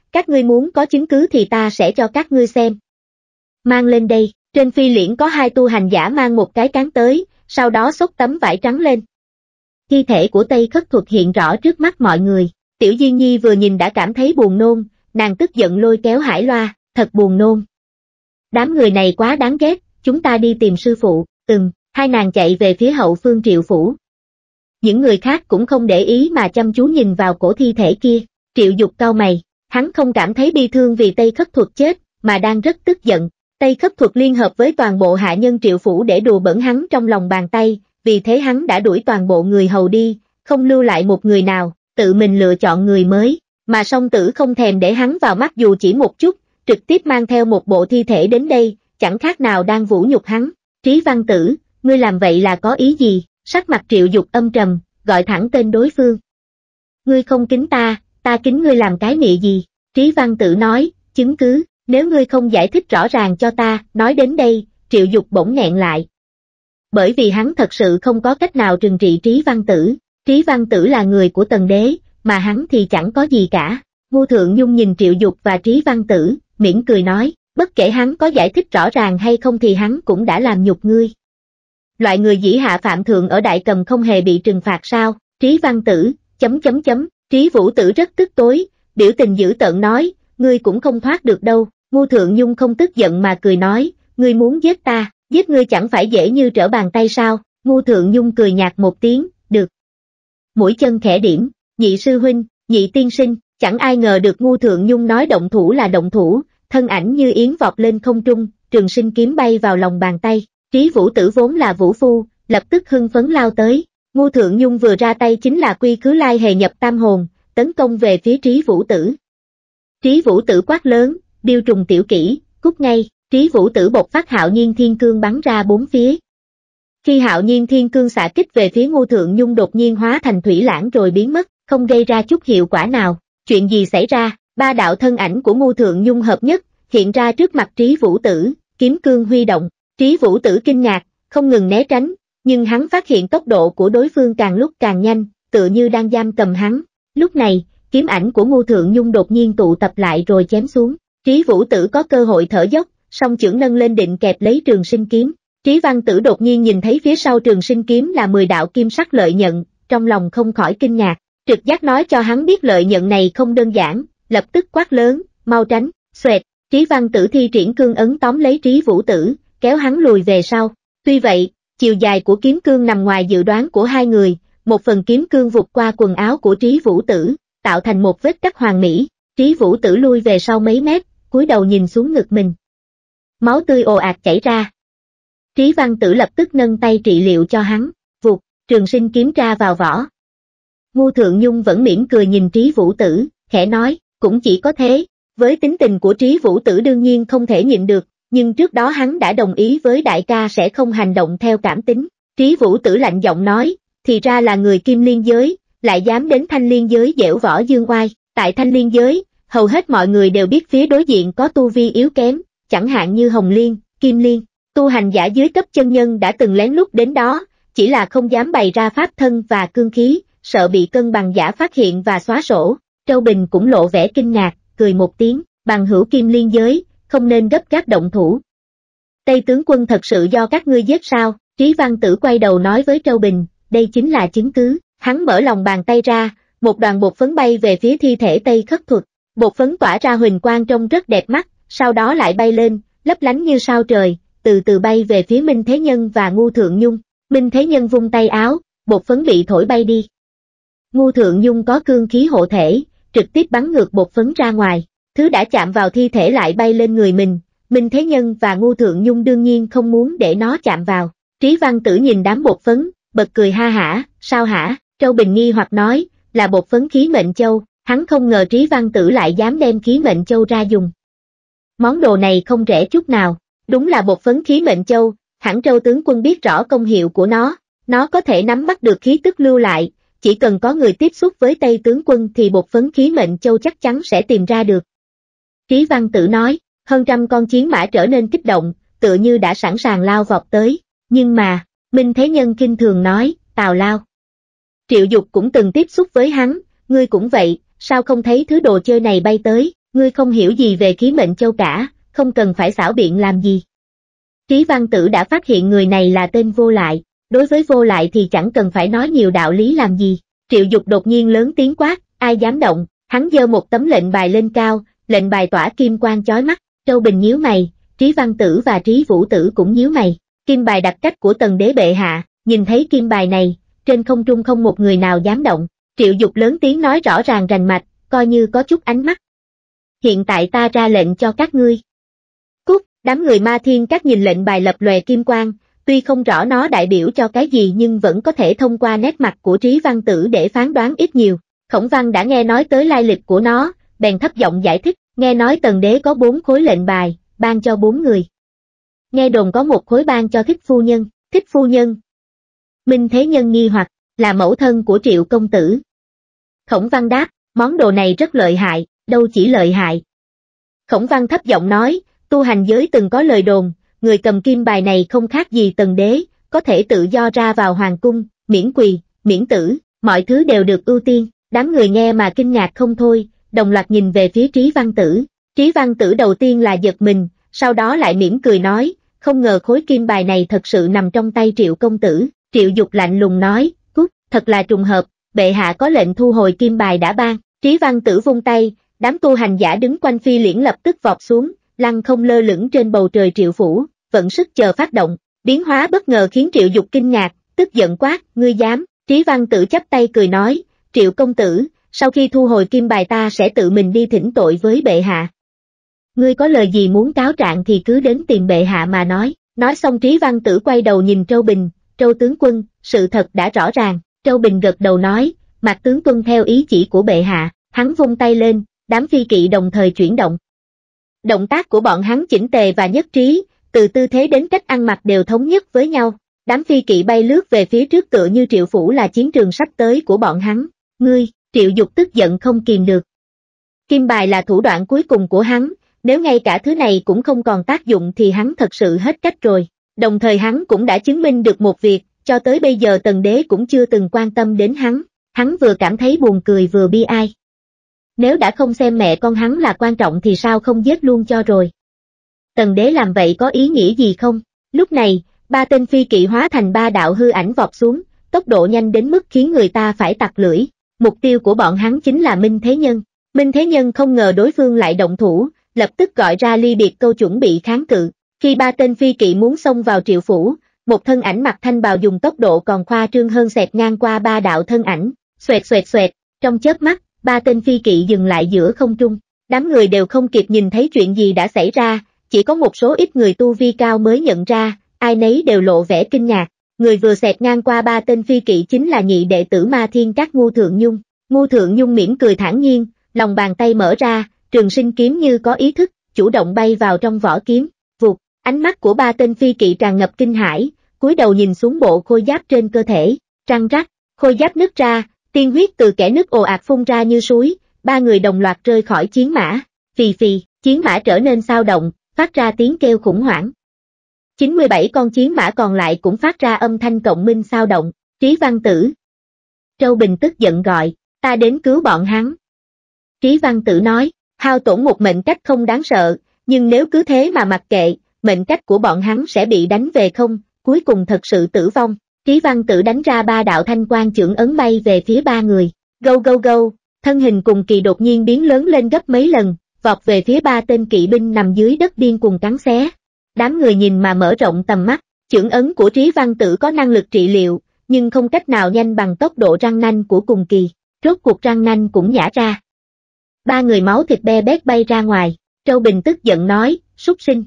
các ngươi muốn có chứng cứ thì ta sẽ cho các ngươi xem. Mang lên đây, trên phi liễn có hai tu hành giả mang một cái cán tới, sau đó xốc tấm vải trắng lên. Thi thể của Tây Khất Thuật hiện rõ trước mắt mọi người, Tiểu Diên Nhi vừa nhìn đã cảm thấy buồn nôn, nàng tức giận lôi kéo Hải Loa, thật buồn nôn. Đám người này quá đáng ghét, chúng ta đi tìm sư phụ, từng, hai nàng chạy về phía hậu phương Triệu Phủ. Những người khác cũng không để ý mà chăm chú nhìn vào cổ thi thể kia, Triệu Dục cau mày, hắn không cảm thấy bi thương vì Tây Khất Thuật chết, mà đang rất tức giận. Tây Khất Thuật liên hợp với toàn bộ hạ nhân Triệu Phủ để đùa bỡn hắn trong lòng bàn tay, vì thế hắn đã đuổi toàn bộ người hầu đi, không lưu lại một người nào, tự mình lựa chọn người mới, mà song tử không thèm để hắn vào mắt dù chỉ một chút, trực tiếp mang theo một bộ thi thể đến đây, chẳng khác nào đang vũ nhục hắn. Trí Văn Tử, ngươi làm vậy là có ý gì? Sắc mặt Triệu Dục âm trầm, gọi thẳng tên đối phương. Ngươi không kính ta, ta kính ngươi làm cái mị gì? Trí Văn Tử nói, chứng cứ, nếu ngươi không giải thích rõ ràng cho ta, nói đến đây, Triệu Dục bỗng nghẹn lại. Bởi vì hắn thật sự không có cách nào trừng trị Trí Văn Tử, Trí Văn Tử là người của Tần Đế, mà hắn thì chẳng có gì cả. Ngô Thượng Nhung nhìn Triệu Dục và Trí Văn Tử, mỉm cười nói, bất kể hắn có giải thích rõ ràng hay không thì hắn cũng đã làm nhục ngươi. Loại người dĩ hạ phạm thượng ở Đại Cầm không hề bị trừng phạt sao? Trí Văn Tử, chấm chấm chấm, Trí Vũ Tử rất tức tối, biểu tình dữ tợn nói, ngươi cũng không thoát được đâu. Ngô Thượng Nhung không tức giận mà cười nói, ngươi muốn giết ta, giết ngươi chẳng phải dễ như trở bàn tay sao? Ngô Thượng Nhung cười nhạt một tiếng, được. Mũi chân khẽ điểm, nhị sư huynh, nhị tiên sinh, chẳng ai ngờ được Ngô Thượng Nhung nói động thủ là động thủ, thân ảnh như yến vọt lên không trung, trường sinh kiếm bay vào lòng bàn tay. Trí Vũ Tử vốn là vũ phu, lập tức hưng phấn lao tới. Ngô Thượng Nhung vừa ra tay chính là quy khứ lai hề nhập tam hồn, tấn công về phía Trí Vũ Tử. Trí Vũ Tử quát lớn, điêu trùng tiểu kỹ, cút ngay. Trí Vũ Tử bộc phát Hạo Nhiên Thiên Cương bắn ra bốn phía. Khi Hạo Nhiên Thiên Cương xạ kích về phía Ngô Thượng Nhung đột nhiên hóa thành thủy lãng rồi biến mất, không gây ra chút hiệu quả nào. Chuyện gì xảy ra? Ba đạo thân ảnh của Ngô Thượng Nhung hợp nhất, hiện ra trước mặt Trí Vũ Tử, kiếm cương huy động. Trí Vũ Tử kinh ngạc, không ngừng né tránh, nhưng hắn phát hiện tốc độ của đối phương càng lúc càng nhanh, tựa như đang giam cầm hắn. Lúc này, kiếm ảnh của Ngô Thượng Nhung đột nhiên tụ tập lại rồi chém xuống. Trí Vũ Tử có cơ hội thở dốc, song chưởng nâng lên định kẹp lấy trường sinh kiếm. Trí Văn Tử đột nhiên nhìn thấy phía sau trường sinh kiếm là mười đạo kim sắc lợi nhận, trong lòng không khỏi kinh ngạc, trực giác nói cho hắn biết lợi nhận này không đơn giản, lập tức quát lớn, mau tránh, xoẹt. Trí Văn Tử thi triển cương ấn tóm lấy Trí Vũ Tử, kéo hắn lùi về sau. Tuy vậy, chiều dài của kiếm cương nằm ngoài dự đoán của hai người, một phần kiếm cương vụt qua quần áo của Trí Vũ Tử, tạo thành một vết cắt hoàn mỹ. Trí Vũ Tử lui về sau mấy mét, cúi đầu nhìn xuống ngực mình. Máu tươi ồ ạt chảy ra. Trí Văn Tử lập tức nâng tay trị liệu cho hắn, vụt, trường sinh kiếm ra vào vỏ. Ngô Thượng Nhung vẫn mỉm cười nhìn Trí Vũ Tử, khẽ nói, cũng chỉ có thế. Với tính tình của Trí Vũ Tử đương nhiên không thể nhịn được, nhưng trước đó hắn đã đồng ý với đại ca sẽ không hành động theo cảm tính. Trí Vũ Tử lạnh giọng nói, thì ra là người Kim Liên giới, lại dám đến Thanh Liên giới giễu võ dương oai. Tại Thanh Liên giới, hầu hết mọi người đều biết phía đối diện có tu vi yếu kém, chẳng hạn như Hồng Liên, Kim Liên. Tu hành giả dưới cấp chân nhân đã từng lén lút đến đó, chỉ là không dám bày ra pháp thân và cương khí, sợ bị cân bằng giả phát hiện và xóa sổ. Châu Bình cũng lộ vẻ kinh ngạc, cười một tiếng, bằng hữu Kim Liên giới, không nên gấp gáp động thủ. Tây tướng quân thật sự do các ngươi giết sao? Trí Văn Tử quay đầu nói với Châu Bình, đây chính là chứng cứ. Hắn mở lòng bàn tay ra, một đoàn bột phấn bay về phía thi thể Tây Khất Thuật. Bột phấn tỏa ra huỳnh quang trông rất đẹp mắt, sau đó lại bay lên, lấp lánh như sao trời, từ từ bay về phía Minh Thế Nhân và Ngô Thượng Nhung. Minh Thế Nhân vung tay áo, bột phấn bị thổi bay đi. Ngô Thượng Nhung có cương khí hộ thể, trực tiếp bắn ngược bột phấn ra ngoài. Thứ đã chạm vào thi thể lại bay lên người mình, Minh Thế Nhân và Ngô Thượng Nhung đương nhiên không muốn để nó chạm vào. Trí Văn Tử nhìn đám bột phấn, bật cười ha hả, sao hả? Châu Bình nghi hoặc nói, là bột phấn khí mệnh châu, hắn không ngờ Trí Văn Tử lại dám đem khí mệnh châu ra dùng. Món đồ này không rẻ chút nào, đúng là bột phấn khí mệnh châu, hẳn Châu tướng quân biết rõ công hiệu của nó, nó có thể nắm bắt được khí tức lưu lại, chỉ cần có người tiếp xúc với Tây tướng quân thì bột phấn khí mệnh châu chắc chắn sẽ tìm ra được. Trí Văn Tử nói, hơn trăm con chiến mã trở nên kích động, tựa như đã sẵn sàng lao vọt tới, nhưng mà, Minh Thế Nhân kinh thường nói, Tào Lao. Triệu Dục cũng từng tiếp xúc với hắn, ngươi cũng vậy, sao không thấy thứ đồ chơi này bay tới? ngươi không hiểu gì về khí mệnh châu cả, không cần phải xảo biện làm gì. Trí Văn Tử đã phát hiện người này là tên Vô Lại, đối với Vô Lại thì chẳng cần phải nói nhiều đạo lý làm gì. Triệu Dục đột nhiên lớn tiếng quát, ai dám động, hắn giơ một tấm lệnh bài lên cao, lệnh bài tỏa kim quang chói mắt. Châu Bình nhíu mày, Trí Văn Tử và Trí Vũ Tử cũng nhíu mày. Kim bài đặc cách của Tần Đế bệ hạ, nhìn thấy kim bài này, trên không trung không một người nào dám động. Triệu Dục lớn tiếng nói rõ ràng rành mạch, coi như có chút ánh mắt. Hiện tại ta ra lệnh cho các ngươi. Cút, đám người Ma Thiên Các nhìn lệnh bài lập lòe kim quang, tuy không rõ nó đại biểu cho cái gì nhưng vẫn có thể thông qua nét mặt của Trí Văn Tử để phán đoán ít nhiều. Khổng Văn đã nghe nói tới lai lịch của nó, bèn thấp giọng giải thích, nghe nói Tần Đế có bốn khối lệnh bài, ban cho bốn người. Nghe đồn có một khối ban cho Thích Phu Nhân, Thích Phu Nhân. Minh Thế Nhân nghi hoặc, là mẫu thân của Triệu công tử. Khổng Văn đáp, món đồ này rất lợi hại, đâu chỉ lợi hại. Khổng Văn thấp giọng nói, tu hành giới từng có lời đồn, người cầm kim bài này không khác gì Tần Đế, có thể tự do ra vào hoàng cung, miễn quỳ, miễn tử, mọi thứ đều được ưu tiên. Đám người nghe mà kinh ngạc không thôi, đồng loạt nhìn về phía Trí Văn Tử. Trí Văn Tử đầu tiên là giật mình, sau đó lại mỉm cười nói, không ngờ khối kim bài này thật sự nằm trong tay Triệu công tử. Triệu Dục lạnh lùng nói, cút, thật là trùng hợp, bệ hạ có lệnh thu hồi kim bài đã ban. Trí Văn Tử vung tay, đám tu hành giả đứng quanh phi liễn lập tức vọt xuống, lăng không lơ lửng trên bầu trời Triệu phủ, vận sức chờ phát động. Biến hóa bất ngờ khiến Triệu Dục kinh ngạc, tức giận quát, ngươi dám. Trí Văn Tử chắp tay cười nói, Triệu công tử, sau khi thu hồi kim bài ta sẽ tự mình đi thỉnh tội với bệ hạ. Ngươi có lời gì muốn cáo trạng thì cứ đến tìm bệ hạ mà nói. Nói xong Trí Văn Tử quay đầu nhìn Trâu Bình, Trâu tướng quân, sự thật đã rõ ràng. Trâu Bình gật đầu nói, Mạc tướng tuân theo ý chỉ của bệ hạ. Hắn vung tay lên, đám phi kỵ đồng thời chuyển động. Động tác của bọn hắn chỉnh tề và nhất trí, từ tư thế đến cách ăn mặc đều thống nhất với nhau. Đám phi kỵ bay lướt về phía trước tựa như Triệu phủ là chiến trường sắp tới của bọn hắn. Ngươi, Triệu Dục tức giận không kìm được. Kim bài là thủ đoạn cuối cùng của hắn, nếu ngay cả thứ này cũng không còn tác dụng thì hắn thật sự hết cách rồi. Đồng thời hắn cũng đã chứng minh được một việc, cho tới bây giờ Tần Đế cũng chưa từng quan tâm đến hắn. Hắn vừa cảm thấy buồn cười vừa bi ai. Nếu đã không xem mẹ con hắn là quan trọng thì sao không giết luôn cho rồi. Tần Đế làm vậy có ý nghĩa gì không? Lúc này, ba tên phi kỵ hóa thành ba đạo hư ảnh vọt xuống, tốc độ nhanh đến mức khiến người ta phải tặc lưỡi. Mục tiêu của bọn hắn chính là Minh Thế Nhân. Minh Thế Nhân không ngờ đối phương lại động thủ, lập tức gọi ra ly biệt câu chuẩn bị kháng cự. Khi ba tên phi kỵ muốn xông vào Triệu phủ, một thân ảnh mặc thanh bào dùng tốc độ còn khoa trương hơn xẹt ngang qua ba đạo thân ảnh, xoẹt xoẹt xoẹt, trong chớp mắt, ba tên phi kỵ dừng lại giữa không trung. Đám người đều không kịp nhìn thấy chuyện gì đã xảy ra, chỉ có một số ít người tu vi cao mới nhận ra, ai nấy đều lộ vẻ kinh ngạc. Người vừa xẹt ngang qua ba tên phi kỵ chính là nhị đệ tử Ma Thiên Các Ngu Thượng Nhung. Ngu Thượng Nhung mỉm cười thản nhiên, lòng bàn tay mở ra, trường sinh kiếm như có ý thức, chủ động bay vào trong vỏ kiếm. Vụt, ánh mắt của ba tên phi kỵ tràn ngập kinh hãi, cúi đầu nhìn xuống bộ khôi giáp trên cơ thể, răng rắc, khôi giáp nứt ra, tiên huyết từ kẽ nứt ồ ạt phun ra như suối, ba người đồng loạt rơi khỏi chiến mã. Phì phì, chiến mã trở nên xao động, phát ra tiếng kêu khủng hoảng. chín mươi bảy con chiến mã còn lại cũng phát ra âm thanh cộng minh xao động. Trí Văn Tử. Trâu Bình tức giận gọi, ta đến cứu bọn hắn. Trí Văn Tử nói, hao tổn một mệnh cách không đáng sợ, nhưng nếu cứ thế mà mặc kệ, mệnh cách của bọn hắn sẽ bị đánh về không, cuối cùng thật sự tử vong. Trí Văn Tử đánh ra ba đạo thanh quang chưởng ấn bay về phía ba người. Gâu gâu gâu, thân hình cùng kỳ đột nhiên biến lớn lên gấp mấy lần, vọt về phía ba tên kỵ binh nằm dưới đất điên cuồng cắn xé. Đám người nhìn mà mở rộng tầm mắt, chưởng ấn của Trí Văn Tử có năng lực trị liệu, nhưng không cách nào nhanh bằng tốc độ răng nanh của cùng kỳ, rốt cuộc răng nanh cũng nhả ra. Ba người máu thịt be bét bay ra ngoài, Trâu Bình tức giận nói, súc sinh.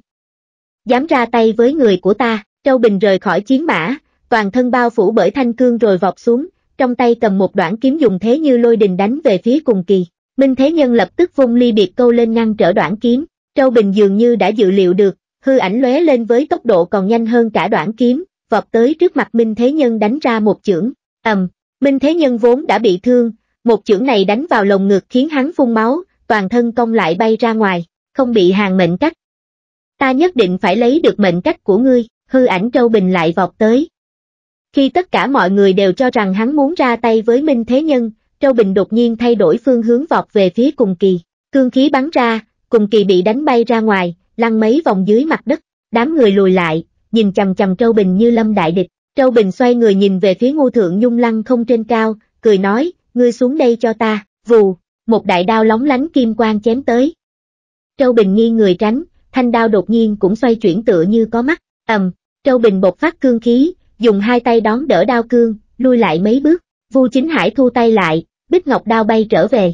Dám ra tay với người của ta. Trâu Bình rời khỏi chiến mã, toàn thân bao phủ bởi thanh cương rồi vọt xuống, trong tay cầm một đoạn kiếm dùng thế như lôi đình đánh về phía cùng kỳ. Minh Thế Nhân lập tức vung ly biệt câu lên ngăn trở đoạn kiếm. Trâu Bình dường như đã dự liệu được, hư ảnh lóe lên với tốc độ còn nhanh hơn cả đoạn kiếm, vọt tới trước mặt Minh Thế Nhân đánh ra một chưởng. Ầm, Minh Thế Nhân vốn đã bị thương, một chưởng này đánh vào lồng ngực khiến hắn phun máu, toàn thân cong lại bay ra ngoài, không bị hàng mệnh cách. Ta nhất định phải lấy được mệnh cách của ngươi. Hư ảnh Trâu Bình lại vọt tới. Khi tất cả mọi người đều cho rằng hắn muốn ra tay với Minh Thế Nhân, Trâu Bình đột nhiên thay đổi phương hướng vọt về phía cùng kỳ. cương khí bắn ra, cùng kỳ bị đánh bay ra ngoài, lăn mấy vòng dưới mặt đất, đám người lùi lại, nhìn chằm chằm Trâu Bình như lâm đại địch. Trâu Bình xoay người nhìn về phía Ngu Thượng Nhung lăng không trên cao, cười nói, ngươi xuống đây cho ta, vù, một đại đao lóng lánh kim quang chém tới. Trâu Bình nghiêng người tránh, thanh đao đột nhiên cũng xoay chuyển tựa như có mắt, ầm, Trâu Bình bộc phát cương khí, dùng hai tay đón đỡ đao cương, lui lại mấy bước, Vu Chính Hải thu tay lại, Bích Ngọc đao bay trở về.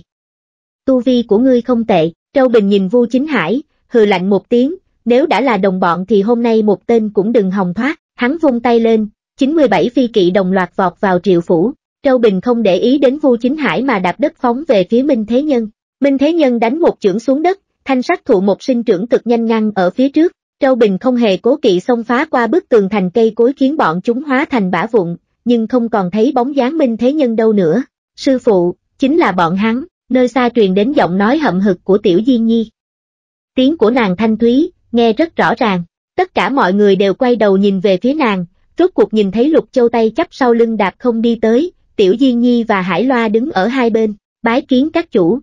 Tu vi của ngươi không tệ, Trâu Bình nhìn Vu Chính Hải, hừ lạnh một tiếng, nếu đã là đồng bọn thì hôm nay một tên cũng đừng hòng thoát, hắn vung tay lên, chín mươi bảy phi kỵ đồng loạt vọt vào Triệu Phủ. Trâu Bình không để ý đến Vu Chính Hải mà đạp đất phóng về phía Minh Thế Nhân. Minh Thế Nhân đánh một chưởng xuống đất, thanh sắc thụ một sinh trưởng cực nhanh ngăn ở phía trước. Trâu Bình không hề cố kỵ xông phá qua bức tường thành cây cối khiến bọn chúng hóa thành bã vụn, nhưng không còn thấy bóng dáng Minh Thế Nhân đâu nữa. Sư phụ, chính là bọn hắn, nơi xa truyền đến giọng nói hậm hực của Tiểu Diên Nhi. Tiếng của nàng thanh thúy, nghe rất rõ ràng. Tất cả mọi người đều quay đầu nhìn về phía nàng, rốt cuộc nhìn thấy Lục Châu tay chắp sau lưng đạp không đi tới, Tiểu Diên Nhi và Hải Loa đứng ở hai bên, bái kiến các chủ.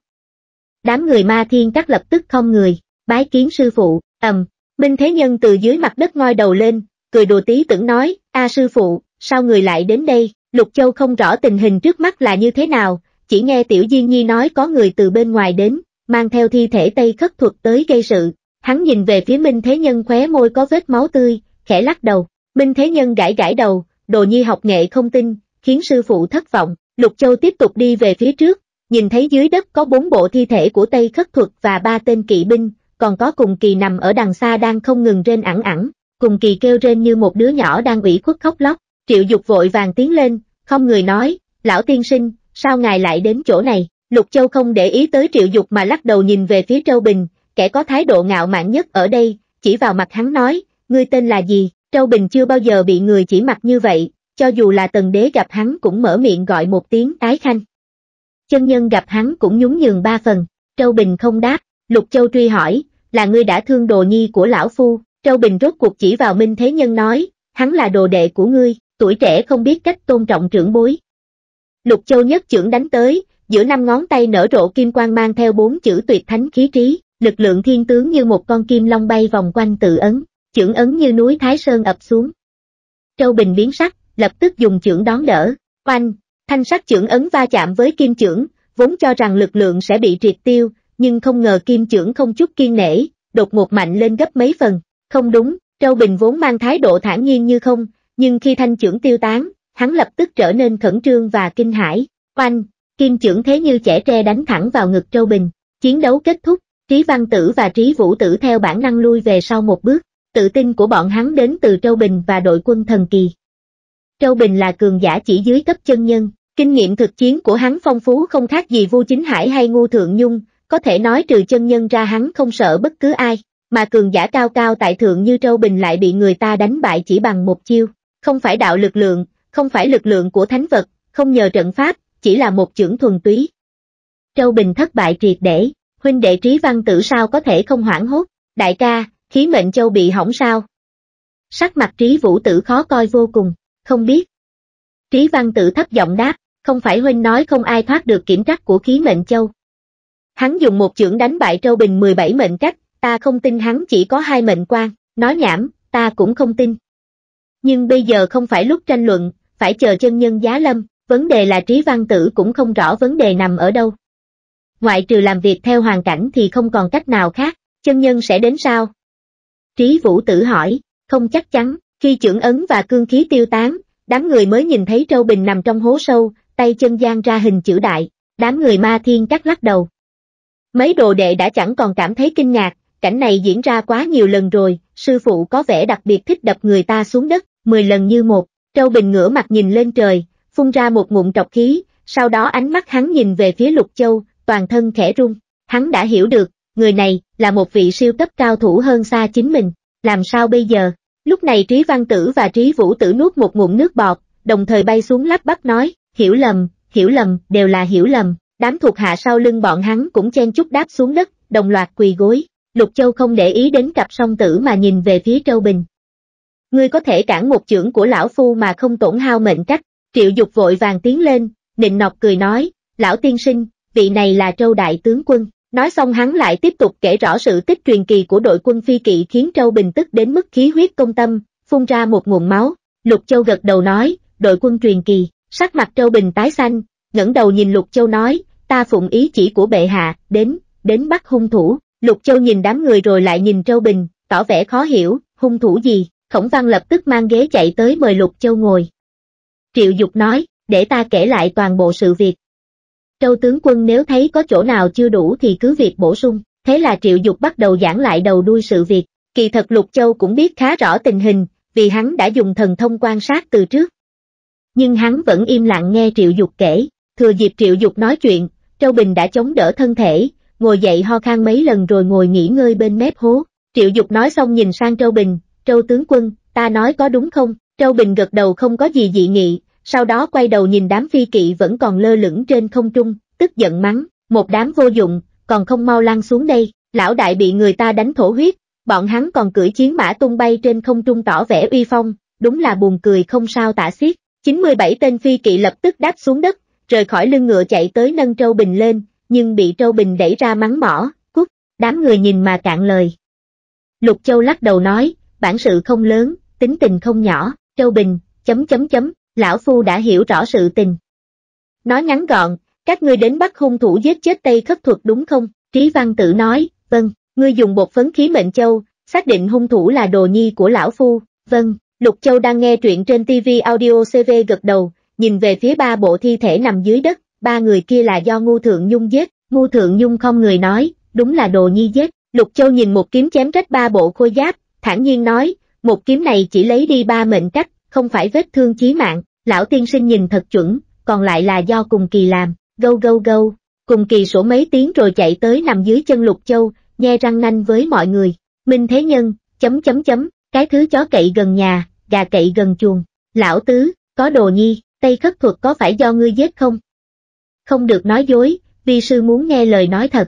Đám người Ma Thiên Các lập tức khom người, bái kiến sư phụ, ầm, Minh Thế Nhân từ dưới mặt đất ngoi đầu lên, cười đùa tí tưởng nói, a sư phụ, sao người lại đến đây? Lục Châu không rõ tình hình trước mắt là như thế nào, chỉ nghe Tiểu Diên Nhi nói có người từ bên ngoài đến, mang theo thi thể Tây Khất Thuật tới gây sự. Hắn nhìn về phía Minh Thế Nhân khóe môi có vết máu tươi, khẽ lắc đầu. Minh Thế Nhân gãi gãi đầu, Đồ Nhi học nghệ không tin, khiến sư phụ thất vọng. Lục Châu tiếp tục đi về phía trước, nhìn thấy dưới đất có bốn bộ thi thể của Tây Khất Thuật và ba tên kỵ binh, còn có Cùng Kỳ nằm ở đằng xa đang không ngừng rên ẳng ẳng. Cùng Kỳ kêu rên như một đứa nhỏ đang ủy khuất khóc lóc. Triệu Dục vội vàng tiến lên, không người nói, lão tiên sinh, sao ngài lại đến chỗ này? Lục Châu không để ý tới Triệu Dục mà lắc đầu nhìn về phía Trâu Bình, kẻ có thái độ ngạo mạn nhất ở đây, chỉ vào mặt hắn nói, ngươi tên là gì? Trâu Bình chưa bao giờ bị người chỉ mặt như vậy, cho dù là Tần Đế gặp hắn cũng mở miệng gọi một tiếng Ái Khanh. Chân Nhân gặp hắn cũng nhún nhường ba phần, Trâu Bình không đáp. Lục Châu truy hỏi, là ngươi đã thương Đồ Nhi của lão phu? Trâu Bình rốt cuộc chỉ vào Minh Thế Nhân nói, hắn là đồ đệ của ngươi, tuổi trẻ không biết cách tôn trọng trưởng bối. Lục Châu nhất chưởng đánh tới, giữa năm ngón tay nở rộ kim quang mang theo bốn chữ tuyệt thánh khí trí, lực lượng thiên tướng như một con kim long bay vòng quanh tự ấn, chưởng ấn như núi Thái Sơn ập xuống. Trâu Bình biến sắc, lập tức dùng chưởng đón đỡ, oanh, thanh sắc chưởng ấn va chạm với kim chưởng, vốn cho rằng lực lượng sẽ bị triệt tiêu, nhưng không ngờ kim chưởng không chút kiên nể, đột ngột mạnh lên gấp mấy phần. Không đúng, Trâu Bình vốn mang thái độ thản nhiên như không, nhưng khi thanh chưởng tiêu tán, hắn lập tức trở nên khẩn trương và kinh hãi. Oanh, kim chưởng thế như chẻ tre đánh thẳng vào ngực Trâu Bình. Chiến đấu kết thúc, Trí Văn Tử và Trí Vũ Tử theo bản năng lui về sau một bước, tự tin của bọn hắn đến từ Trâu Bình và đội quân thần kỳ. Trâu Bình là cường giả chỉ dưới cấp chân nhân, kinh nghiệm thực chiến của hắn phong phú không khác gì Vu Chính Hải hay Ngu Thượng Nhung, có thể nói trừ chân nhân ra hắn không sợ bất cứ ai, mà cường giả cao cao tại thượng như Trâu Bình lại bị người ta đánh bại chỉ bằng một chiêu, không phải đạo lực lượng, không phải lực lượng của thánh vật, không nhờ trận pháp, chỉ là một chưởng thuần túy. Trâu Bình thất bại triệt để, huynh đệ Trí Văn Tử sao có thể không hoảng hốt, đại ca, khí mệnh châu bị hỏng sao? Sắc mặt Trí Vũ Tử khó coi vô cùng, không biết. Trí Văn Tử thấp giọng đáp, không phải huynh nói không ai thoát được kiểm trắc của khí mệnh châu. Hắn dùng một chưởng đánh bại Trâu Bình mười bảy mệnh cách, ta không tin hắn chỉ có hai mệnh quan, nói nhảm, ta cũng không tin. Nhưng bây giờ không phải lúc tranh luận, phải chờ chân nhân giá lâm, vấn đề là Trí Văn Tử cũng không rõ vấn đề nằm ở đâu. Ngoại trừ làm việc theo hoàn cảnh thì không còn cách nào khác, chân nhân sẽ đến sao? Trí Vũ Tử hỏi, không chắc chắn, khi chưởng ấn và cương khí tiêu tán, đám người mới nhìn thấy Trâu Bình nằm trong hố sâu, tay chân giang ra hình chữ đại, đám người Ma Thiên Các lắc đầu. Mấy đồ đệ đã chẳng còn cảm thấy kinh ngạc, cảnh này diễn ra quá nhiều lần rồi, sư phụ có vẻ đặc biệt thích đập người ta xuống đất, mười lần như một. Trâu Bình ngửa mặt nhìn lên trời, phun ra một ngụm trọc khí, sau đó ánh mắt hắn nhìn về phía Lục Châu, toàn thân khẽ run, hắn đã hiểu được, người này là một vị siêu cấp cao thủ hơn xa chính mình, làm sao bây giờ? Lúc này Trí Văn Tử và Trí Vũ Tử nuốt một ngụm nước bọt, đồng thời bay xuống lắp bắp nói, hiểu lầm, hiểu lầm, đều là hiểu lầm. Đám thuộc hạ sau lưng bọn hắn cũng chen chúc đáp xuống đất, đồng loạt quỳ gối. Lục Châu không để ý đến cặp song tử mà nhìn về phía Trâu Bình. Ngươi có thể cản một chưởng của lão phu mà không tổn hao mệnh cách. Triệu Dục vội vàng tiến lên, nịnh nọt cười nói, lão tiên sinh, vị này là Trâu đại tướng quân, Nói xong hắn lại tiếp tục kể rõ sự tích truyền kỳ của đội quân phi kỵ khiến Trâu Bình tức đến mức khí huyết công tâm, phun ra một nguồn máu. Lục Châu gật đầu nói, đội quân truyền kỳ, sắc mặt Trâu Bình tái xanh, ngẩng đầu nhìn Lục Châu nói, ta phụng ý chỉ của bệ hạ, đến, đến bắt hung thủ. Lục Châu nhìn đám người rồi lại nhìn Trâu Bình, tỏ vẻ khó hiểu, hung thủ gì? Khổng Văn lập tức mang ghế chạy tới mời Lục Châu ngồi. Triệu Dục nói, để ta kể lại toàn bộ sự việc. Trâu tướng quân nếu thấy có chỗ nào chưa đủ thì cứ việc bổ sung. Thế là Triệu Dục bắt đầu giảng lại đầu đuôi sự việc. Kỳ thật Lục Châu cũng biết khá rõ tình hình, vì hắn đã dùng thần thông quan sát từ trước. Nhưng hắn vẫn im lặng nghe Triệu Dục kể. Thừa dịp Triệu Dục nói chuyện, Trâu Bình đã chống đỡ thân thể, ngồi dậy ho khan mấy lần rồi ngồi nghỉ ngơi bên mép hố. Triệu Dục nói xong nhìn sang Trâu Bình, Trâu tướng quân, ta nói có đúng không? Trâu Bình gật đầu không có gì dị nghị, sau đó quay đầu nhìn đám phi kỵ vẫn còn lơ lửng trên không trung, tức giận mắng, một đám vô dụng, còn không mau lăn xuống đây, lão đại bị người ta đánh thổ huyết, bọn hắn còn cưỡi chiến mã tung bay trên không trung tỏ vẻ uy phong, đúng là buồn cười không sao tả xiết. chín mươi bảy tên phi kỵ lập tức đáp xuống đất, rời khỏi lưng ngựa chạy tới nâng Trâu Bình lên, nhưng bị Trâu Bình đẩy ra mắng mỏ, cút, đám người nhìn mà cạn lời. Lục Châu lắc đầu nói, bản sự không lớn, tính tình không nhỏ, Trâu Bình, chấm chấm chấm, lão phu đã hiểu rõ sự tình. Nói ngắn gọn, các ngươi đến bắt hung thủ giết chết Tây Khất Thuật đúng không? Trí Văn Tử nói, vâng, ngươi dùng bột phấn khí mệnh châu, xác định hung thủ là đồ nhi của lão phu, vâng. Lục Châu đang nghe truyện trên ti vi Audio xê vê gật đầu, nhìn về phía ba bộ thi thể nằm dưới đất, ba người kia là do Ngu Thượng Nhung giết, Ngu Thượng Nhung không người nói, đúng là đồ nhi giết. Lục Châu nhìn một kiếm chém rách ba bộ khôi giáp, thản nhiên nói, một kiếm này chỉ lấy đi ba mệnh cách, không phải vết thương chí mạng, lão tiên sinh nhìn thật chuẩn, còn lại là do Cùng Kỳ làm, gâu gâu gâu, Cùng Kỳ sổ mấy tiếng rồi chạy tới nằm dưới chân Lục Châu, nhe răng nanh với mọi người, Minh Thế Nhân, chấm chấm chấm, cái thứ chó cậy gần nhà, gà cậy gần chuồng, lão tứ, có đồ nhi, Tây Khất Thuật có phải do ngươi giết không? Không được nói dối, vi sư muốn nghe lời nói thật.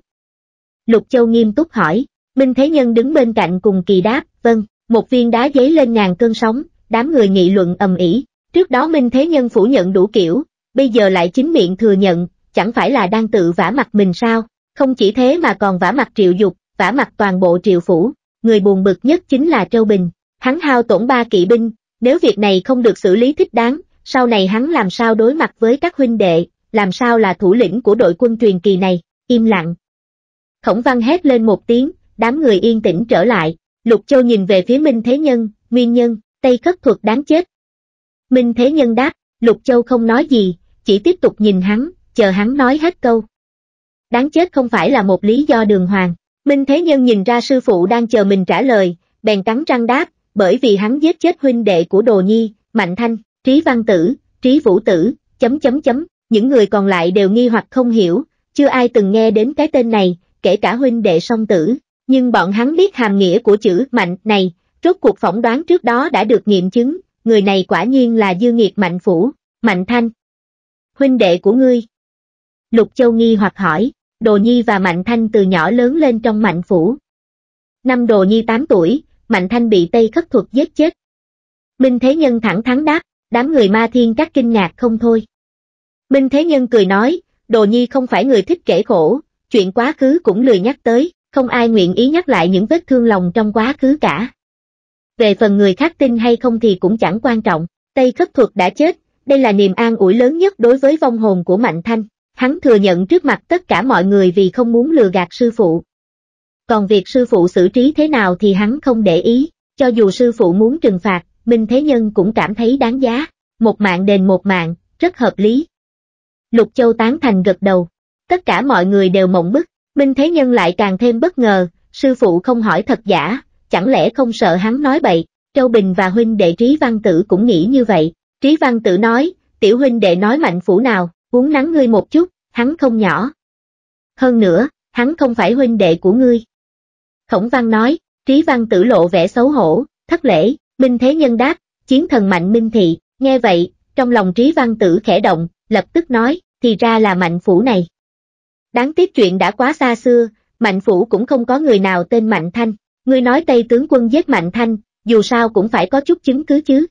Lục Châu nghiêm túc hỏi, Minh Thế Nhân đứng bên cạnh Cùng Kỳ đáp, vâng, một viên đá giấy lên ngàn cơn sóng, đám người nghị luận ầm ĩ. Trước đó Minh Thế Nhân phủ nhận đủ kiểu, bây giờ lại chính miệng thừa nhận, chẳng phải là đang tự vả mặt mình sao? Không chỉ thế mà còn vả mặt Triệu Dục, vả mặt toàn bộ Triệu phủ. Người buồn bực nhất chính là Trâu Bình, hắn hao tổn ba kỵ binh, nếu việc này không được xử lý thích đáng, sau này hắn làm sao đối mặt với các huynh đệ, làm sao là thủ lĩnh của đội quân truyền kỳ này? Im lặng. Khổng Văn hét lên một tiếng, đám người yên tĩnh trở lại. Lục Châu nhìn về phía Minh Thế Nhân, nguyên nhân, Tây Khất Thuật đáng chết. Minh Thế Nhân đáp, Lục Châu không nói gì, chỉ tiếp tục nhìn hắn, chờ hắn nói hết câu. Đáng chết không phải là một lý do đường hoàng. Minh Thế Nhân nhìn ra sư phụ đang chờ mình trả lời, bèn cắn răng đáp, bởi vì hắn giết chết huynh đệ của Đồ Nhi, Mạnh Thanh, Trí Văn Tử, Trí Vũ Tử, chấm chấm chấm, những người còn lại đều nghi hoặc không hiểu, chưa ai từng nghe đến cái tên này, kể cả huynh đệ song tử, nhưng bọn hắn biết hàm nghĩa của chữ Mạnh này, rốt cuộc phỏng đoán trước đó đã được nghiệm chứng, người này quả nhiên là dư nghiệt Mạnh Phủ, Mạnh Thanh. Huynh đệ của ngươi? Lục Châu nghi hoặc hỏi, Đồ Nhi và Mạnh Thanh từ nhỏ lớn lên trong Mạnh Phủ. Năm Đồ Nhi tám tuổi, Mạnh Thanh bị Tây Khất Thuật giết chết. Minh Thế Nhân thẳng thắn đáp, đám người Ma Thiên các kinh ngạc không thôi. Minh Thế Nhân cười nói, Đồ Nhi không phải người thích kể khổ, chuyện quá khứ cũng lười nhắc tới, không ai nguyện ý nhắc lại những vết thương lòng trong quá khứ cả. Về phần người khác tin hay không thì cũng chẳng quan trọng, Tây Khất Thuật đã chết, đây là niềm an ủi lớn nhất đối với vong hồn của Mạnh Thanh, hắn thừa nhận trước mặt tất cả mọi người vì không muốn lừa gạt sư phụ. Còn việc sư phụ xử trí thế nào thì hắn không để ý, cho dù sư phụ muốn trừng phạt, Minh Thế Nhân cũng cảm thấy đáng giá, một mạng đền một mạng, rất hợp lý. Lục Châu tán thành gật đầu, tất cả mọi người đều mộng bức, Minh Thế Nhân lại càng thêm bất ngờ, sư phụ không hỏi thật giả, chẳng lẽ không sợ hắn nói bậy, Trâu Bình và huynh đệ Trí Văn Tử cũng nghĩ như vậy, Trí Văn Tử nói, tiểu huynh đệ nói Mạnh Phủ nào, uống nắng ngươi một chút, hắn không nhỏ. Hơn nữa, hắn không phải huynh đệ của ngươi. Khổng Văn nói, Trí Văn Tử lộ vẻ xấu hổ, thất lễ, Minh Thế Nhân đáp, chiến thần Mạnh Minh Thị, nghe vậy, trong lòng Trí Văn Tử khẽ động, lập tức nói, thì ra là Mạnh Phủ này. Đáng tiếc chuyện đã quá xa xưa, Mạnh Phủ cũng không có người nào tên Mạnh Thanh, ngươi nói Tây tướng quân giết Mạnh Thanh, dù sao cũng phải có chút chứng cứ chứ.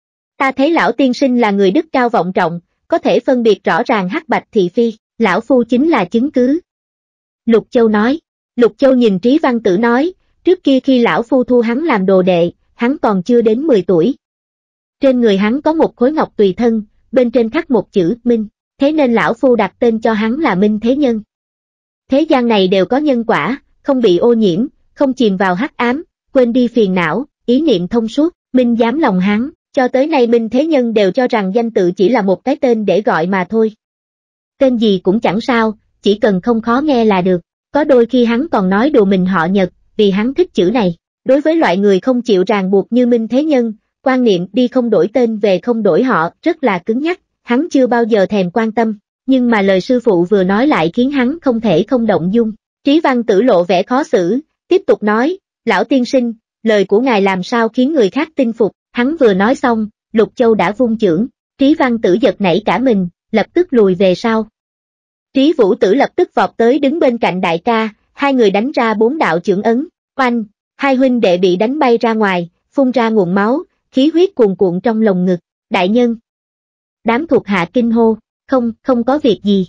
Ta thấy lão tiên sinh là người đức cao vọng trọng, có thể phân biệt rõ ràng hắc bạch thị phi, lão phu chính là chứng cứ. Lục Châu nói. Lục Châu nhìn Trí Văn Tử nói, trước kia khi lão phu thu hắn làm đồ đệ, hắn còn chưa đến mười tuổi. Trên người hắn có một khối ngọc tùy thân, bên trên khắc một chữ Minh, thế nên lão phu đặt tên cho hắn là Minh Thế Nhân. Thế gian này đều có nhân quả, không bị ô nhiễm, không chìm vào hắc ám, quên đi phiền não, ý niệm thông suốt, Minh dám lòng hắn, cho tới nay Minh Thế Nhân đều cho rằng danh tự chỉ là một cái tên để gọi mà thôi. Tên gì cũng chẳng sao, chỉ cần không khó nghe là được, có đôi khi hắn còn nói đùa mình họ Nhật, vì hắn thích chữ này. Đối với loại người không chịu ràng buộc như Minh Thế Nhân, quan niệm đi không đổi tên về không đổi họ rất là cứng nhắc, hắn chưa bao giờ thèm quan tâm, nhưng mà lời sư phụ vừa nói lại khiến hắn không thể không động dung. Trí Văn Tử lộ vẻ khó xử, tiếp tục nói, lão tiên sinh, lời của ngài làm sao khiến người khác tin phục, hắn vừa nói xong, Lục Châu đã vung chưởng, Trí Văn Tử giật nảy cả mình, lập tức lùi về sau. Trí Vũ Tử lập tức vọt tới đứng bên cạnh đại ca, hai người đánh ra bốn đạo chưởng ấn, oanh, hai huynh đệ bị đánh bay ra ngoài, phun ra nguồn máu, khí huyết cuồn cuộn trong lồng ngực, đại nhân. Đám thuộc hạ kinh hô, không, không có việc gì.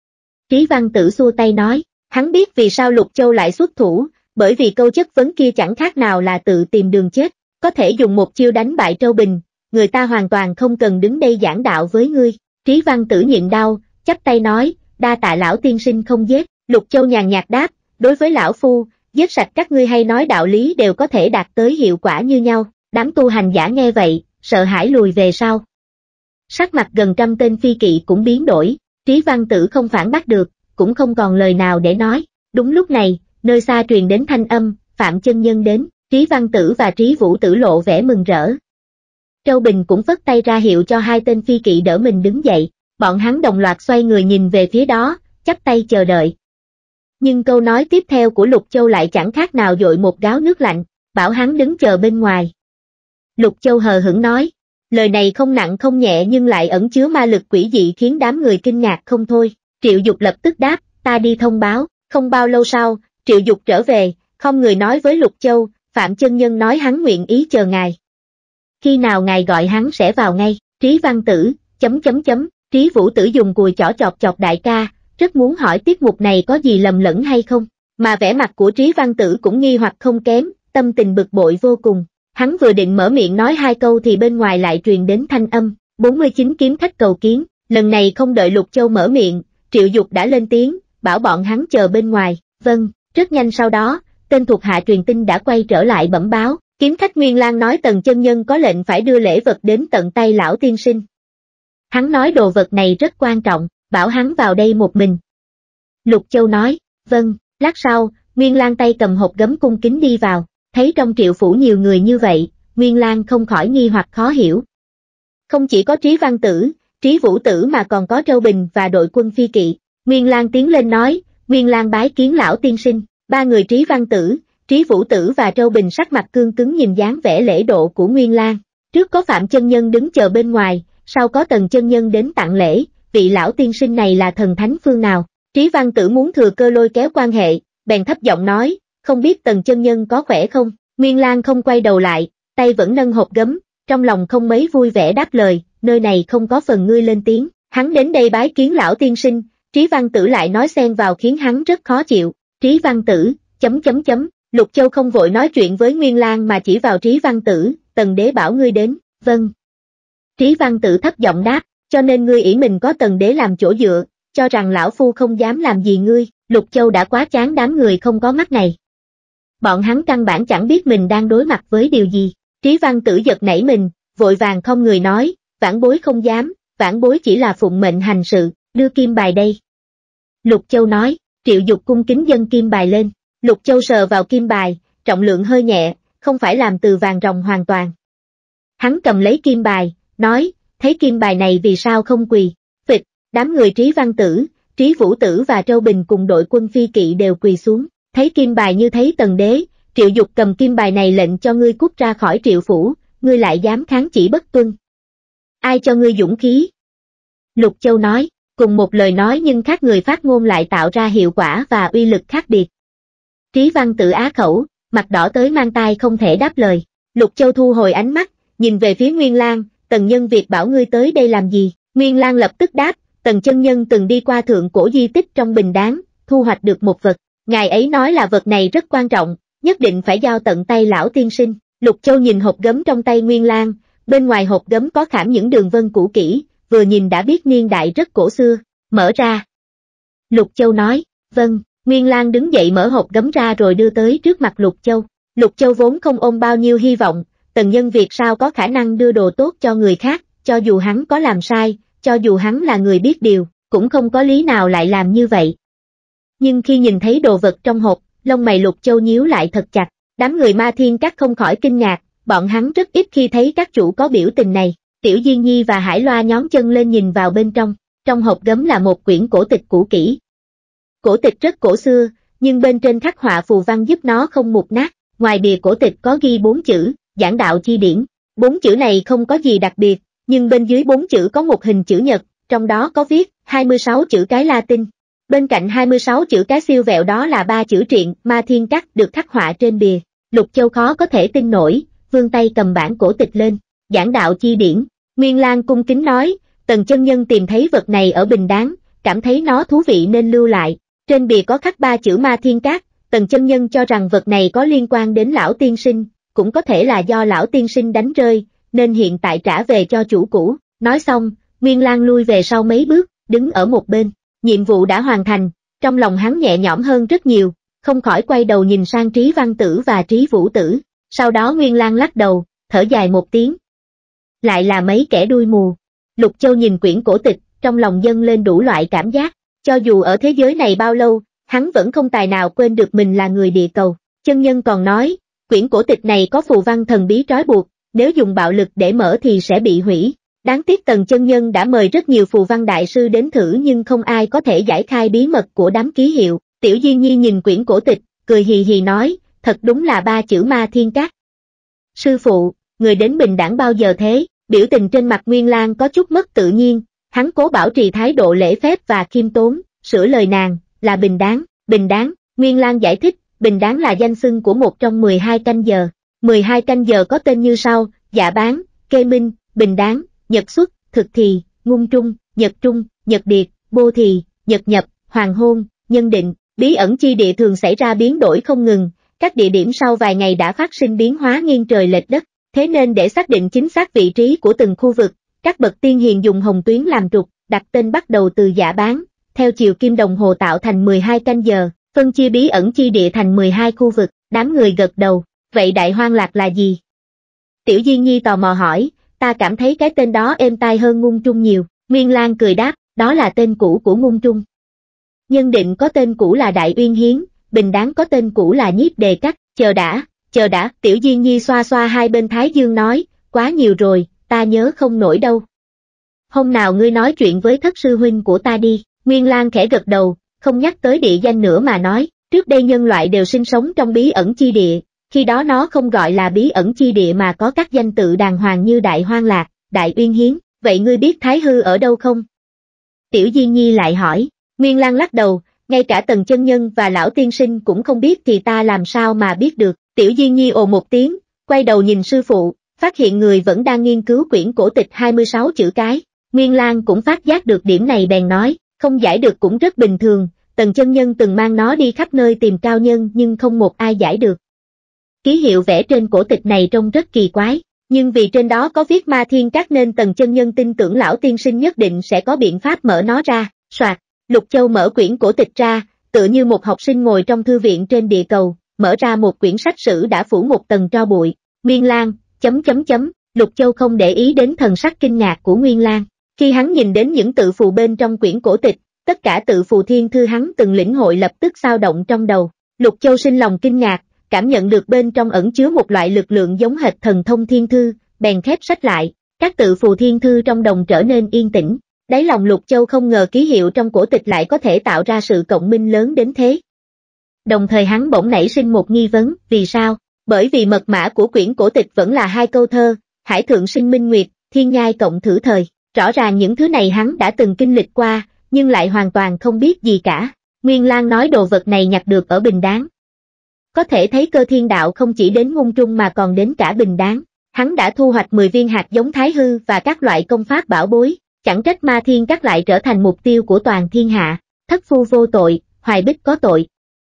Trí Văn Tử xua tay nói, hắn biết vì sao Lục Châu lại xuất thủ, bởi vì câu chất vấn kia chẳng khác nào là tự tìm đường chết, có thể dùng một chiêu đánh bại Trâu Bình, người ta hoàn toàn không cần đứng đây giảng đạo với ngươi. Trí Văn Tử nhịn đau, chắp tay nói, đa tạ lão tiên sinh không giết. Lục Châu nhàn nhạt đáp, đối với lão phu, giết sạch các ngươi hay nói đạo lý đều có thể đạt tới hiệu quả như nhau. Đám tu hành giả nghe vậy, sợ hãi lùi về sau. Sắc mặt gần trăm tên phi kỵ cũng biến đổi, Trí Văn Tử không phản bác được, cũng không còn lời nào để nói. Đúng lúc này, nơi xa truyền đến thanh âm, Phạm Chân Nhân đến, Trí Văn Tử và Trí Vũ Tử lộ vẻ mừng rỡ. Trâu Bình cũng phất tay ra hiệu cho hai tên phi kỵ đỡ mình đứng dậy, bọn hắn đồng loạt xoay người nhìn về phía đó, chắp tay chờ đợi. Nhưng câu nói tiếp theo của Lục Châu lại chẳng khác nào dội một gáo nước lạnh, bảo hắn đứng chờ bên ngoài. Lục Châu hờ hững nói, lời này không nặng không nhẹ nhưng lại ẩn chứa ma lực quỷ dị khiến đám người kinh ngạc không thôi. Triệu Dục lập tức đáp, ta đi thông báo. Không bao lâu sau, Triệu Dục trở về, không người nói với Lục Châu, Phạm Chân Nhân nói hắn nguyện ý chờ ngài. Khi nào ngài gọi hắn sẽ vào ngay. Trí Văn Tử, chấm chấm chấm, Trí Vũ Tử dùng cùi chỏ chọc chọc đại ca, rất muốn hỏi tiết mục này có gì lầm lẫn hay không, mà vẻ mặt của Trí Văn Tử cũng nghi hoặc không kém, tâm tình bực bội vô cùng. Hắn vừa định mở miệng nói hai câu thì bên ngoài lại truyền đến thanh âm, bốn mươi chín kiếm khách cầu kiến. Lần này không đợi Lục Châu mở miệng, Triệu Dục đã lên tiếng, bảo bọn hắn chờ bên ngoài. Vâng, rất nhanh sau đó, tên thuộc hạ truyền tin đã quay trở lại bẩm báo, kiếm khách Nguyên Lang nói Tần chân nhân có lệnh phải đưa lễ vật đến tận tay lão tiên sinh. Hắn nói đồ vật này rất quan trọng, bảo hắn vào đây một mình. Lục Châu nói, vâng, lát sau, Nguyên Lang tay cầm hộp gấm cung kính đi vào, thấy trong Triệu phủ nhiều người như vậy, Nguyên Lang không khỏi nghi hoặc khó hiểu. Không chỉ có Trí Văn Tử, Trí Vũ Tử mà còn có Trâu Bình và đội quân phi kỵ. Nguyên Lang tiến lên nói, Nguyên Lang bái kiến lão tiên sinh. Ba người Trí Văn Tử, Trí Vũ Tử và Trâu Bình sắc mặt cương cứng nhìn dáng vẻ lễ độ của Nguyên Lang. Trước có Phạm chân nhân đứng chờ bên ngoài, sau có Tần chân nhân đến tặng lễ, vị lão tiên sinh này là thần thánh phương nào? Trí Văn Tử muốn thừa cơ lôi kéo quan hệ, bèn thấp giọng nói, không biết Tần chân nhân có khỏe không? Nguyên Lang không quay đầu lại, tay vẫn nâng hộp gấm, trong lòng không mấy vui vẻ đáp lời, nơi này không có phần ngươi lên tiếng, hắn đến đây bái kiến lão tiên sinh. Trí Văn Tử lại nói xen vào khiến hắn rất khó chịu. Trí Văn Tử, chấm chấm chấm, Lục Châu không vội nói chuyện với Nguyên Lang mà chỉ vào Trí Văn Tử, Tần đế bảo ngươi đến. Vâng. Trí Văn Tử thấp giọng đáp, cho nên ngươi ỷ mình có Tần đế làm chỗ dựa, cho rằng lão phu không dám làm gì ngươi. Lục Châu đã quá chán đám người không có mắt này. Bọn hắn căn bản chẳng biết mình đang đối mặt với điều gì. Trí Văn Tử giật nảy mình, vội vàng không người nói, vãn bối không dám, vãn bối chỉ là phụng mệnh hành sự, đưa kim bài đây. Lục Châu nói, Triệu Dục cung kính dâng kim bài lên. Lục Châu sờ vào kim bài, trọng lượng hơi nhẹ, không phải làm từ vàng ròng hoàn toàn. Hắn cầm lấy kim bài, nói, thấy kim bài này vì sao không quỳ? Phịch, đám người Trí Văn Tử, Trí Vũ Tử và Trâu Bình cùng đội quân phi kỵ đều quỳ xuống. Thấy kim bài như thấy Tần đế, Triệu Dục cầm kim bài này lệnh cho ngươi cút ra khỏi Triệu phủ, ngươi lại dám kháng chỉ bất tuân. Ai cho ngươi dũng khí? Lục Châu nói, cùng một lời nói nhưng khác người phát ngôn lại tạo ra hiệu quả và uy lực khác biệt. Trí Văn Tử á khẩu, mặt đỏ tới mang tai không thể đáp lời. Lục Châu thu hồi ánh mắt, nhìn về phía Nguyên Lang, Tần nhân việc bảo ngươi tới đây làm gì? Nguyên Lang lập tức đáp, Tần chân nhân từng đi qua thượng cổ di tích trong Bình Đán, thu hoạch được một vật. ngài ấy nói là vật này rất quan trọng, nhất định phải giao tận tay lão tiên sinh. Lục Châu nhìn hộp gấm trong tay Nguyên Lang, bên ngoài hộp gấm có khảm những đường vân cũ kỹ, vừa nhìn đã biết niên đại rất cổ xưa. Mở ra. Lục Châu nói, vâng. Nguyên Lang đứng dậy mở hộp gấm ra rồi đưa tới trước mặt Lục Châu. Lục Châu vốn không ôm bao nhiêu hy vọng, Tần Nhân Việt sao có khả năng đưa đồ tốt cho người khác, cho dù hắn có làm sai, cho dù hắn là người biết điều, cũng không có lý nào lại làm như vậy. Nhưng khi nhìn thấy đồ vật trong hộp, lông mày Lục Châu nhíu lại thật chặt, đám người Ma Thiên Các không khỏi kinh ngạc, bọn hắn rất ít khi thấy các chủ có biểu tình này. Tiểu Diên Nhi và Hải Loa nhón chân lên nhìn vào bên trong, trong hộp gấm là một quyển cổ tịch cũ kỹ. Cổ tịch rất cổ xưa, nhưng bên trên khắc họa phù văn giúp nó không mục nát, ngoài bìa cổ tịch có ghi bốn chữ, Giảng Đạo Chi Điển. Bốn chữ này không có gì đặc biệt, nhưng bên dưới bốn chữ có một hình chữ nhật, trong đó có viết hai mươi sáu chữ cái Latin. Bên cạnh hai mươi sáu chữ cái siêu vẹo đó là ba chữ triện, Ma Thiên Các được khắc họa trên bìa. Lục Châu khó có thể tin nổi, vươn tay cầm bản cổ tịch lên, Giảng Đạo Chi Điển. Nguyên Lang cung kính nói, Tần chân nhân tìm thấy vật này ở Bình Đán, cảm thấy nó thú vị nên lưu lại. Trên bìa có khắc ba chữ Ma Thiên Các, Tần chân nhân cho rằng vật này có liên quan đến lão tiên sinh, cũng có thể là do lão tiên sinh đánh rơi, nên hiện tại trả về cho chủ cũ. Nói xong, Nguyên Lang lui về sau mấy bước, đứng ở một bên. Nhiệm vụ đã hoàn thành, trong lòng hắn nhẹ nhõm hơn rất nhiều, không khỏi quay đầu nhìn sang Trí Văn Tử và Trí Vũ Tử. Sau đó Nguyên Lang lắc đầu, thở dài một tiếng. Lại là mấy kẻ đuôi mù. Lục Châu nhìn quyển cổ tịch, trong lòng dâng lên đủ loại cảm giác. Cho dù ở thế giới này bao lâu, hắn vẫn không tài nào quên được mình là người địa cầu. Chân nhân còn nói, quyển cổ tịch này có phù văn thần bí trói buộc, nếu dùng bạo lực để mở thì sẽ bị hủy. Đáng tiếc Tần chân nhân đã mời rất nhiều phù văn đại sư đến thử nhưng không ai có thể giải khai bí mật của đám ký hiệu. Tiểu Diên Nhi nhìn quyển cổ tịch, cười hì hì nói, thật đúng là ba chữ Ma Thiên Các. Sư phụ, người đến Bình Đẳng bao giờ thế? Biểu tình trên mặt Nguyên Lang có chút mất tự nhiên, hắn cố bảo trì thái độ lễ phép và khiêm tốn, sửa lời nàng, là Bình Đán. Bình Đán, Nguyên Lang giải thích, Bình Đán là danh xưng của một trong mười hai canh giờ. mười hai canh giờ có tên như sau, Dạ Bán, Kê Minh, Bình Đán, Nhật Xuất, Thực Thì, Ngung Trung, Nhật Trung, Nhật Điệt, Bô Thì, Nhật Nhập, Hoàng Hôn, Nhân Định. Bí ẩn chi địa thường xảy ra biến đổi không ngừng, các địa điểm sau vài ngày đã phát sinh biến hóa nghiêng trời lệch đất, thế nên để xác định chính xác vị trí của từng khu vực, các bậc tiên hiền dùng hồng tuyến làm trục, đặt tên bắt đầu từ Dạ Bán, theo chiều kim đồng hồ tạo thành mười hai canh giờ, phân chia bí ẩn chi địa thành mười hai khu vực. Đám người gật đầu, vậy Đại Hoang Lạc là gì? Tiểu Diên Nhi tò mò hỏi, ta cảm thấy cái tên đó êm tai hơn Ngung Trung nhiều. Nguyên Lang cười đáp, đó là tên cũ của Ngung Trung. Nhân Định có tên cũ là Đại Uyên Hiến, Bình Đán có tên cũ là Nhiếp Đề Các. Chờ đã, chờ đã, Tiểu Diên Nhi xoa xoa hai bên thái dương nói, quá nhiều rồi, ta nhớ không nổi đâu. Hôm nào ngươi nói chuyện với thất sư huynh của ta đi. Nguyên Lang khẽ gật đầu, không nhắc tới địa danh nữa mà nói, trước đây nhân loại đều sinh sống trong bí ẩn chi địa, khi đó nó không gọi là bí ẩn chi địa mà có các danh tự đàng hoàng như Đại Hoang Lạc, Đại Uyên Hiến. Vậy ngươi biết Thái Hư ở đâu không? Tiểu Diên Nhi lại hỏi. Nguyên Lang lắc đầu, ngay cả Tần chân nhân và lão tiên sinh cũng không biết thì ta làm sao mà biết được. Tiểu Diên Nhi ồ một tiếng, quay đầu nhìn sư phụ, phát hiện người vẫn đang nghiên cứu quyển cổ tịch hai mươi sáu chữ cái. Nguyên Lang cũng phát giác được điểm này bèn nói, không giải được cũng rất bình thường, Tần chân nhân từng mang nó đi khắp nơi tìm cao nhân nhưng không một ai giải được. Ký hiệu vẽ trên cổ tịch này trông rất kỳ quái, nhưng vì trên đó có viết Ma Thiên Các nên Tần chân nhân tin tưởng lão tiên sinh nhất định sẽ có biện pháp mở nó ra. Soạt, Lục Châu mở quyển cổ tịch ra, tựa như một học sinh ngồi trong thư viện trên địa cầu, mở ra một quyển sách sử đã phủ một tầng tro bụi. Nguyên Lang, chấm chấm chấm, Lục Châu không để ý đến thần sắc kinh ngạc của Nguyên Lang. Khi hắn nhìn đến những tự phù bên trong quyển cổ tịch, tất cả tự phù thiên thư hắn từng lĩnh hội lập tức xao động trong đầu. Lục Châu sinh lòng kinh ngạc, cảm nhận được bên trong ẩn chứa một loại lực lượng giống hệt thần thông thiên thư, bèn khép sách lại, các tự phù thiên thư trong đồng trở nên yên tĩnh. Đáy lòng Lục Châu không ngờ ký hiệu trong cổ tịch lại có thể tạo ra sự cộng minh lớn đến thế. Đồng thời hắn bỗng nảy sinh một nghi vấn, vì sao? Bởi vì mật mã của quyển cổ tịch vẫn là hai câu thơ, Hải thượng sinh minh nguyệt, thiên nhai cộng thử thời. Rõ ràng những thứ này hắn đã từng kinh lịch qua, nhưng lại hoàn toàn không biết gì cả. Nguyên Lang nói đồ vật này nhặt được ở Bình Đán. Có thể thấy Cơ Thiên Đạo không chỉ đến Ngung Trung mà còn đến cả Bình Đán. Hắn đã thu hoạch mười viên hạt giống Thái Hư và các loại công pháp bảo bối, chẳng trách Ma Thiên Các lại trở thành mục tiêu của toàn thiên hạ. Thất phu vô tội, Hoài Bích có tội.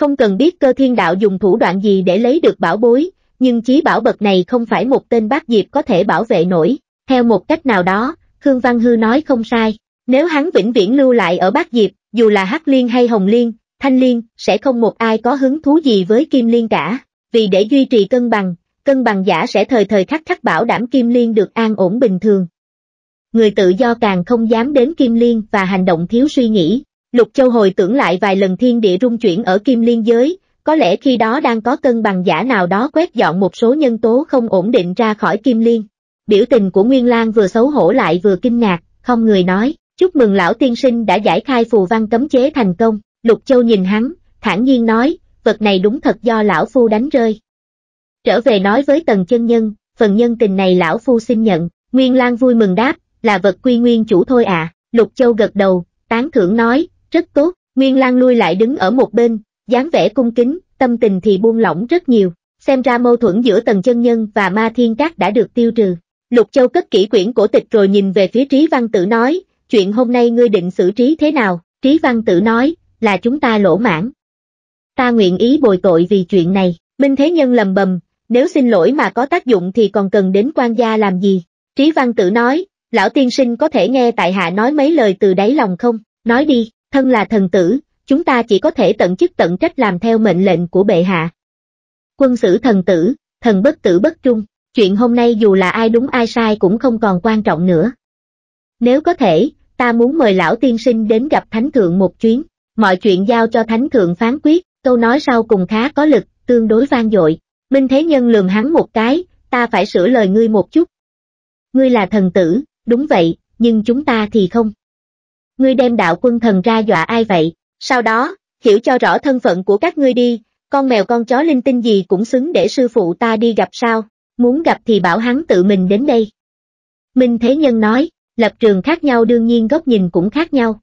Không cần biết Cơ Thiên Đạo dùng thủ đoạn gì để lấy được bảo bối, nhưng chí bảo bậc này không phải một tên bát diệp có thể bảo vệ nổi. Theo một cách nào đó, Khương Văn Hư nói không sai. Nếu hắn vĩnh viễn lưu lại ở bát diệp, dù là Hắc Liên hay Hồng Liên, Thanh Liên, sẽ không một ai có hứng thú gì với Kim Liên cả. Vì để duy trì cân bằng, cân bằng giả sẽ thời thời khắc khắc bảo đảm Kim Liên được an ổn bình thường. Người tự do càng không dám đến Kim Liên và hành động thiếu suy nghĩ. Lục Châu hồi tưởng lại vài lần thiên địa rung chuyển ở Kim Liên giới, có lẽ khi đó đang có cân bằng giả nào đó quét dọn một số nhân tố không ổn định ra khỏi Kim Liên. Biểu tình của Nguyên Lang vừa xấu hổ lại vừa kinh ngạc, không người nói, chúc mừng lão tiên sinh đã giải khai phù văn cấm chế thành công. Lục Châu nhìn hắn, thản nhiên nói, vật này đúng thật do lão phu đánh rơi. Trở về nói với Tần chân nhân, phần nhân tình này lão phu xin nhận. Nguyên Lang vui mừng đáp, là vật quy nguyên chủ thôi à. Lục Châu gật đầu, tán thưởng nói, rất tốt. Nguyên Lang lui lại đứng ở một bên, dáng vẻ cung kính, tâm tình thì buông lỏng rất nhiều. Xem ra mâu thuẫn giữa Tần chân nhân và Ma Thiên Các đã được tiêu trừ. Lục Châu cất kỹ quyển cổ tịch rồi nhìn về phía Trí Văn Tử nói, chuyện hôm nay ngươi định xử trí thế nào? Trí Văn Tử nói, là chúng ta lỗ mãn. Ta nguyện ý bồi tội vì chuyện này. Minh Thế Nhân lầm bầm, nếu xin lỗi mà có tác dụng thì còn cần đến quan gia làm gì? Trí Văn Tử nói, lão tiên sinh có thể nghe tại hạ nói mấy lời từ đáy lòng không? Nói đi, thân là thần tử, chúng ta chỉ có thể tận chức tận trách làm theo mệnh lệnh của bệ hạ. Quân sử thần tử, thần bất tử bất trung, chuyện hôm nay dù là ai đúng ai sai cũng không còn quan trọng nữa. Nếu có thể, ta muốn mời lão tiên sinh đến gặp thánh thượng một chuyến, mọi chuyện giao cho thánh thượng phán quyết. Câu nói sau cùng khá có lực, tương đối vang dội. Minh Thế Nhân lườm hắn một cái, ta phải sửa lời ngươi một chút. Ngươi là thần tử, đúng vậy, nhưng chúng ta thì không. Ngươi đem đạo quân thần ra dọa ai vậy? Sau đó, hiểu cho rõ thân phận của các ngươi đi, con mèo con chó linh tinh gì cũng xứng để sư phụ ta đi gặp sao, muốn gặp thì bảo hắn tự mình đến đây. Minh Thế Nhân nói, lập trường khác nhau đương nhiên góc nhìn cũng khác nhau.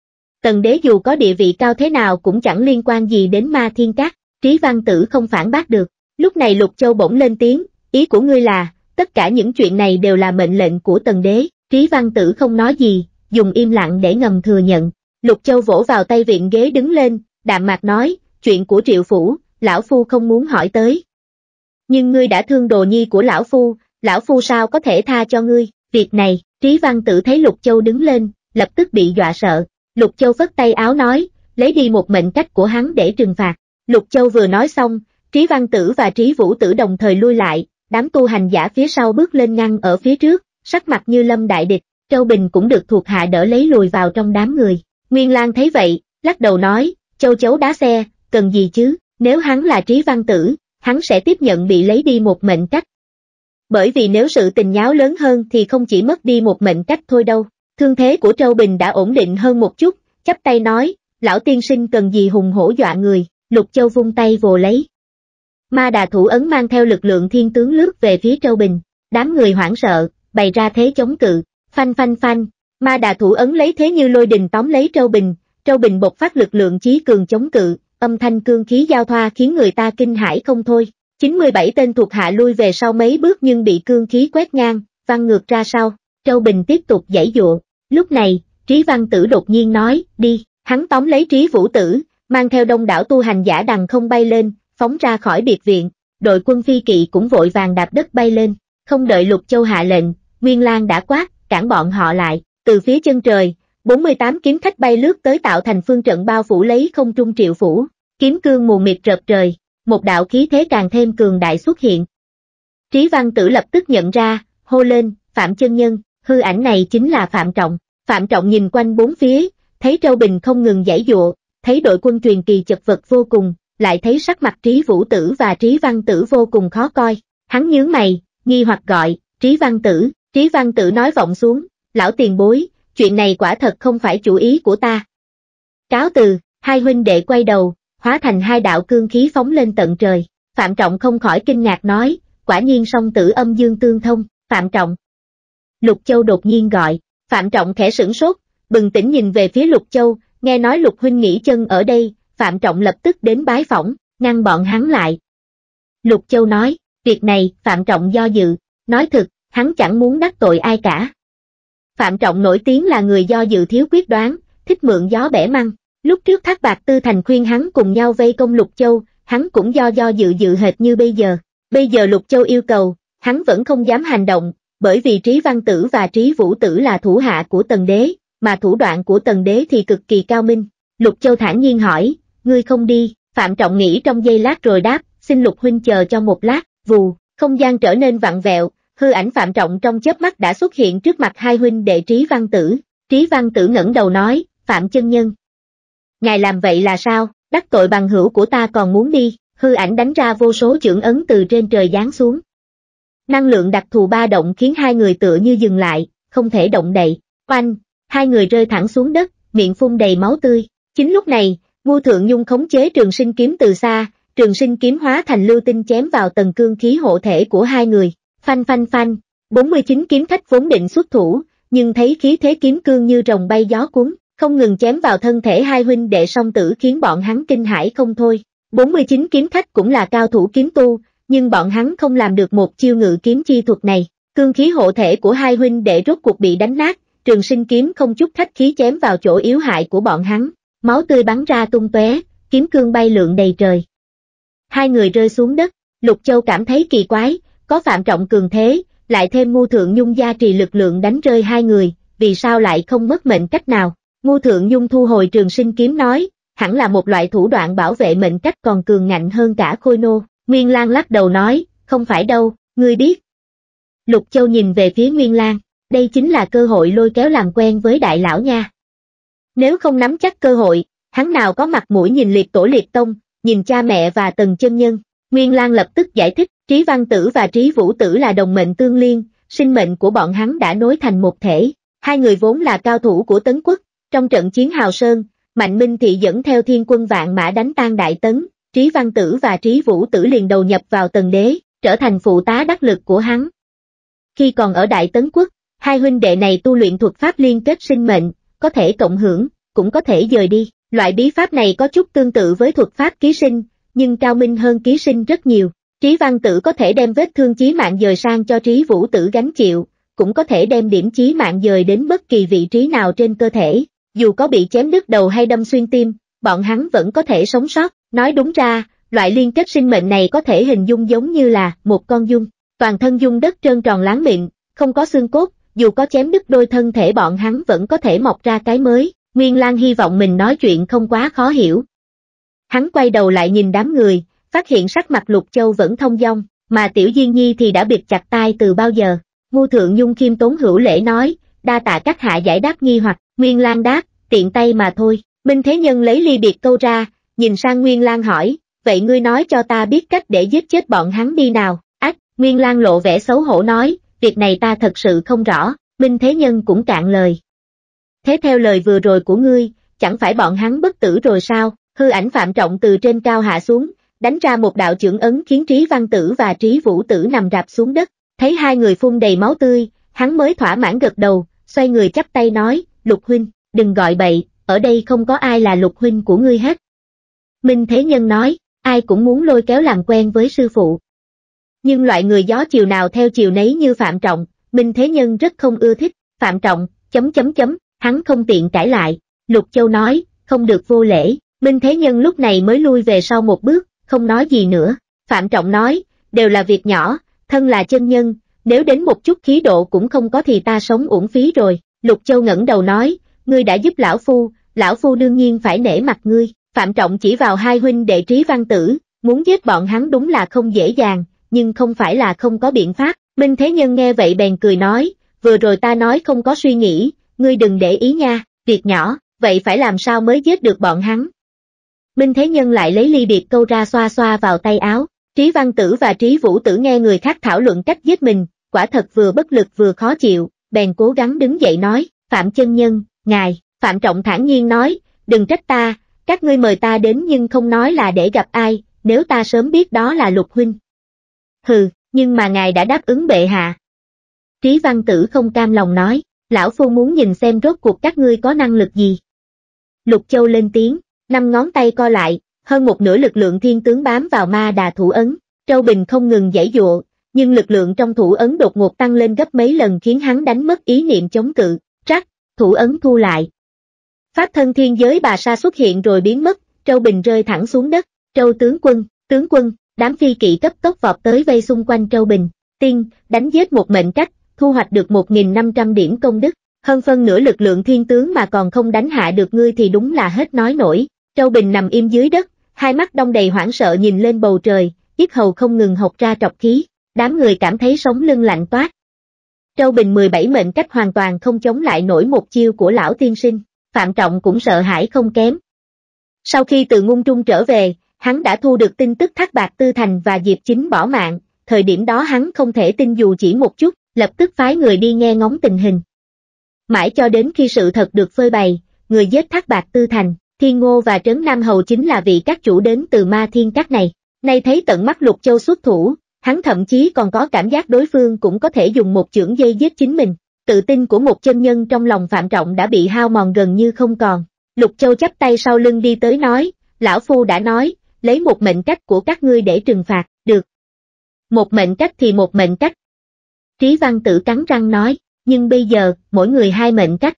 Tần đế dù có địa vị cao thế nào cũng chẳng liên quan gì đến Ma Thiên Các. Trí Văn Tử không phản bác được. Lúc này Lục Châu bỗng lên tiếng, ý của ngươi là, tất cả những chuyện này đều là mệnh lệnh của Tần đế. Trí Văn Tử không nói gì, dùng im lặng để ngầm thừa nhận. Lục Châu vỗ vào tay viện ghế đứng lên, đạm mạc nói, chuyện của Triệu Phủ, lão phu không muốn hỏi tới. Nhưng ngươi đã thương đồ nhi của lão phu, lão phu sao có thể tha cho ngươi? Việc này, Trí Văn Tử thấy Lục Châu đứng lên, lập tức bị dọa sợ. Lục Châu phất tay áo nói, lấy đi một mệnh cách của hắn để trừng phạt. Lục Châu vừa nói xong, Trí Văn Tử và Trí Vũ Tử đồng thời lui lại, đám tu hành giả phía sau bước lên ngăn ở phía trước, sắc mặt như lâm đại địch. Châu Bình cũng được thuộc hạ đỡ lấy lùi vào trong đám người. Nguyên Lang thấy vậy, lắc đầu nói, Châu chấu đá xe, cần gì chứ, nếu hắn là Trí Văn Tử, hắn sẽ tiếp nhận bị lấy đi một mệnh cách. Bởi vì nếu sự tình nháo lớn hơn thì không chỉ mất đi một mệnh cách thôi đâu. Thương thế của Châu Bình đã ổn định hơn một chút, chắp tay nói, lão tiên sinh cần gì hùng hổ dọa người. Lục Châu vung tay vồ lấy. Ma Đà thủ ấn mang theo lực lượng thiên tướng lướt về phía Châu Bình. Đám người hoảng sợ, bày ra thế chống cự. Phanh phanh phanh, Ma Đà thủ ấn lấy thế như lôi đình tóm lấy Châu Bình. Châu Bình bộc phát lực lượng chí cường chống cự, âm thanh cương khí giao thoa khiến người ta kinh hãi không thôi. chín mươi bảy tên thuộc hạ lui về sau mấy bước nhưng bị cương khí quét ngang, văng ngược ra sau. Châu Bình tiếp tục giãy giụa. Lúc này, Trí Văn Tử đột nhiên nói, đi, hắn tóm lấy Trí Vũ Tử, mang theo đông đảo tu hành giả đằng không bay lên, phóng ra khỏi biệt viện. Đội quân phi kỵ cũng vội vàng đạp đất bay lên, không đợi Lục Châu hạ lệnh, Nguyên Lang đã quát, cản bọn họ lại. Từ phía chân trời, bốn mươi tám kiếm khách bay lướt tới tạo thành phương trận bao phủ lấy không trung Triệu Phủ, kiếm cương mù mịt rợp trời, một đạo khí thế càng thêm cường đại xuất hiện. Trí Văn Tử lập tức nhận ra, hô lên, Phạm chân nhân, hư ảnh này chính là Phạm Trọng. Phạm Trọng nhìn quanh bốn phía, thấy Châu Bình không ngừng giãy giụa, thấy đội quân truyền kỳ chật vật vô cùng, lại thấy sắc mặt Trí Vũ Tử và Trí Văn Tử vô cùng khó coi. Hắn nhướng mày, nghi hoặc gọi, Trí Văn Tử. Trí Văn Tử nói vọng xuống, lão tiền bối, chuyện này quả thật không phải chủ ý của ta. Cáo từ, hai huynh đệ quay đầu, hóa thành hai đạo cương khí phóng lên tận trời. Phạm Trọng không khỏi kinh ngạc nói, quả nhiên song tử âm dương tương thông. Phạm Trọng. Lục Châu đột nhiên gọi, Phạm Trọng khẽ sửng sốt, bừng tỉnh nhìn về phía Lục Châu, nghe nói Lục huynh nghỉ chân ở đây, Phạm Trọng lập tức đến bái phỏng, ngăn bọn hắn lại. Lục Châu nói, việc này, Phạm Trọng do dự, nói thực, hắn chẳng muốn đắc tội ai cả. Phạm Trọng nổi tiếng là người do dự thiếu quyết đoán, thích mượn gió bẻ măng, Lúc trước Thác Bạt Tư Thành khuyên hắn cùng nhau vây công Lục Châu, hắn cũng do do dự dự hệt như bây giờ. Bây giờ Lục Châu yêu cầu, hắn vẫn không dám hành động, bởi vì Trí Văn Tử và Trí Vũ Tử là thủ hạ của Tần Đế, mà thủ đoạn của Tần Đế thì cực kỳ cao minh. Lục Châu thản nhiên hỏi, ngươi không đi? Phạm Trọng nghĩ trong giây lát rồi đáp, xin Lục huynh chờ cho một lát. Vù, không gian trở nên vặn vẹo, hư ảnh Phạm Trọng trong chớp mắt đã xuất hiện trước mặt hai huynh đệ Trí Văn Tử. Trí Văn Tử ngẩng đầu nói, Phạm chân nhân, ngài làm vậy là sao? Đắc tội bằng hữu của ta còn muốn đi? Hư ảnh đánh ra vô số chưởng ấn từ trên trời giáng xuống. Năng lượng đặc thù ba động khiến hai người tựa như dừng lại, không thể động đậy. Oanh, hai người rơi thẳng xuống đất, miệng phun đầy máu tươi. Chính lúc này, Ngưu Thượng Nhung khống chế Trường Sinh kiếm từ xa, Trường Sinh kiếm hóa thành lưu tinh chém vào tầng cương khí hộ thể của hai người. Phanh phanh phanh, bốn mươi chín kiếm khách vốn định xuất thủ, nhưng thấy khí thế kiếm cương như rồng bay gió cuốn, không ngừng chém vào thân thể hai huynh đệ song tử khiến bọn hắn kinh hãi không thôi. bốn mươi chín kiếm khách cũng là cao thủ kiếm tu, nhưng bọn hắn không làm được một chiêu ngự kiếm chi thuật này. Cương khí hộ thể của hai huynh đệ rốt cuộc bị đánh nát, Trường Sinh kiếm không chút khách khí chém vào chỗ yếu hại của bọn hắn, máu tươi bắn ra tung tóe, kiếm cương bay lượn đầy trời. Hai người rơi xuống đất, Lục Châu cảm thấy kỳ quái, có Phạm Trọng cường thế, lại thêm Ngưu Thượng Nhung gia trì lực lượng đánh rơi hai người, vì sao lại không mất mệnh cách nào? Ngưu Thượng Nhung thu hồi Trường Sinh kiếm nói, hẳn là một loại thủ đoạn bảo vệ mệnh cách còn cường ngạnh hơn cả Khôi Nô. Nguyên Lang lắc đầu nói, không phải đâu, ngươi biết. Lục Châu nhìn về phía Nguyên Lang, đây chính là cơ hội lôi kéo làm quen với đại lão nha. Nếu không nắm chắc cơ hội, hắn nào có mặt mũi nhìn Liệt Tổ Liệt Tông, nhìn cha mẹ và Tần chân nhân. Nguyên Lang lập tức giải thích, Trí Văn Tử và Trí Vũ Tử là đồng mệnh tương liên, sinh mệnh của bọn hắn đã nối thành một thể. Hai người vốn là cao thủ của Tấn Quốc, trong trận chiến Hào Sơn, Mạnh Minh Thị dẫn theo thiên quân vạn mã đánh tan Đại Tấn, Trí Văn Tử và Trí Vũ Tử liền đầu nhập vào Tần Đế, trở thành phụ tá đắc lực của hắn. Khi còn ở Đại Tấn Quốc, hai huynh đệ này tu luyện thuật pháp liên kết sinh mệnh, có thể cộng hưởng, cũng có thể dời đi. Loại bí pháp này có chút tương tự với thuật pháp ký sinh, nhưng cao minh hơn ký sinh rất nhiều. Trí Văn Tử có thể đem vết thương chí mạng dời sang cho Trí Vũ Tử gánh chịu, cũng có thể đem điểm chí mạng dời đến bất kỳ vị trí nào trên cơ thể. Dù có bị chém đứt đầu hay đâm xuyên tim, bọn hắn vẫn có thể sống sót. Nói đúng ra, loại liên kết sinh mệnh này có thể hình dung giống như là một con giun, toàn thân giun đất trơn tròn láng mịn, không có xương cốt, dù có chém đứt đôi thân thể bọn hắn vẫn có thể mọc ra cái mới. Nguyên Lang hy vọng mình nói chuyện không quá khó hiểu. Hắn quay đầu lại nhìn đám người, phát hiện sắc mặt Lục Châu vẫn thông dong, mà Tiểu Diên Nhi thì đã bịt chặt tai từ bao giờ. Ngưu Thượng Nhung khiêm tốn hữu lễ nói, đa tạ các hạ giải đáp nghi hoặc. Nguyên Lang đáp, tiện tay mà thôi. Minh Thế Nhân lấy ly biệt câu ra, nhìn sang Nguyên Lang hỏi, vậy ngươi nói cho ta biết cách để giết chết bọn hắn đi nào? Ách, Nguyên Lang lộ vẻ xấu hổ nói, việc này ta thật sự không rõ. Minh Thế Nhân cũng cạn lời. Thế theo lời vừa rồi của ngươi, chẳng phải bọn hắn bất tử rồi sao? Hư ảnh Phạm Trọng từ trên cao hạ xuống, đánh ra một đạo chưởng ấn khiến Trí Văn Tử và Trí Vũ Tử nằm rạp xuống đất. Thấy hai người phun đầy máu tươi, hắn mới thỏa mãn gật đầu, xoay người chắp tay nói, Lục huynh, đừng gọi bậy, ở đây không có ai là Lục huynh của ngươi hết. Minh Thế Nhân nói, ai cũng muốn lôi kéo làm quen với sư phụ. Nhưng loại người gió chiều nào theo chiều nấy như Phạm Trọng, Minh Thế Nhân rất không ưa thích. Phạm Trọng, chấm chấm chấm, hắn không tiện cãi lại. Lục Châu nói, không được vô lễ. Minh Thế Nhân lúc này mới lui về sau một bước, không nói gì nữa. Phạm Trọng nói, đều là việc nhỏ, thân là chân nhân, nếu đến một chút khí độ cũng không có thì ta sống uổng phí rồi. Lục Châu ngẩng đầu nói, ngươi đã giúp lão phu, lão phu đương nhiên phải nể mặt ngươi. Phạm Trọng chỉ vào hai huynh đệ Trí Văn Tử, muốn giết bọn hắn đúng là không dễ dàng, nhưng không phải là không có biện pháp. Minh Thế Nhân nghe vậy bèn cười nói, vừa rồi ta nói không có suy nghĩ, ngươi đừng để ý nha, việc nhỏ, vậy phải làm sao mới giết được bọn hắn? Minh Thế Nhân lại lấy ly biệt câu ra xoa xoa vào tay áo. Trí Văn Tử và Trí Vũ Tử nghe người khác thảo luận cách giết mình, quả thật vừa bất lực vừa khó chịu, bèn cố gắng đứng dậy nói, Phạm chân nhân, ngài. Phạm Trọng thản nhiên nói, đừng trách ta, các ngươi mời ta đến nhưng không nói là để gặp ai, nếu ta sớm biết đó là Lục huynh. Hừ, nhưng mà ngài đã đáp ứng bệ hạ. Trí Văn Tử không cam lòng nói, lão phu muốn nhìn xem rốt cuộc các ngươi có năng lực gì. Lục Châu lên tiếng, năm ngón tay co lại, hơn một nửa lực lượng thiên tướng bám vào ma đà thủ ấn. Trâu Bình không ngừng giãy giụa, nhưng lực lượng trong thủ ấn đột ngột tăng lên gấp mấy lần khiến hắn đánh mất ý niệm chống cự. Trắc, thủ ấn thu lại. Pháp thân thiên giới bà sa xuất hiện rồi biến mất, Trâu Bình rơi thẳng xuống đất. Trâu tướng quân, tướng quân, đám phi kỵ cấp tốc vọt tới vây xung quanh Trâu Bình. Tiên, đánh giết một mệnh cách, thu hoạch được một nghìn năm trăm điểm công đức. Hơn phân nửa lực lượng thiên tướng mà còn không đánh hạ được ngươi thì đúng là hết nói nổi. Trâu Bình nằm im dưới đất, hai mắt đong đầy hoảng sợ nhìn lên bầu trời, yết hầu không ngừng hộc ra trọc khí. Đám người cảm thấy sống lưng lạnh toát. Trâu Bình mười bảy mệnh cách hoàn toàn không chống lại nổi một chiêu của lão tiên sinh. Phạm Trọng cũng sợ hãi không kém. Sau khi từ Ngung Trung trở về, hắn đã thu được tin tức Thác Bạt Tư Thành và Diệp Chính bỏ mạng, thời điểm đó hắn không thể tin dù chỉ một chút, lập tức phái người đi nghe ngóng tình hình. Mãi cho đến khi sự thật được phơi bày, người giết Thác Bạt Tư Thành, Thiên Ngô và Trấn Nam Hầu chính là vị các chủ đến từ Ma Thiên Các này. Nay thấy tận mắt Lục Châu xuất thủ, hắn thậm chí còn có cảm giác đối phương cũng có thể dùng một chưởng dây giết chính mình. Tự tin của một chân nhân trong lòng Phạm Trọng đã bị hao mòn gần như không còn. Lục Châu chắp tay sau lưng đi tới nói, lão phu đã nói, lấy một mệnh cách của các ngươi để trừng phạt, được. Một mệnh cách thì một mệnh cách. Trí Văn Tử cắn răng nói, nhưng bây giờ, mỗi người hai mệnh cách.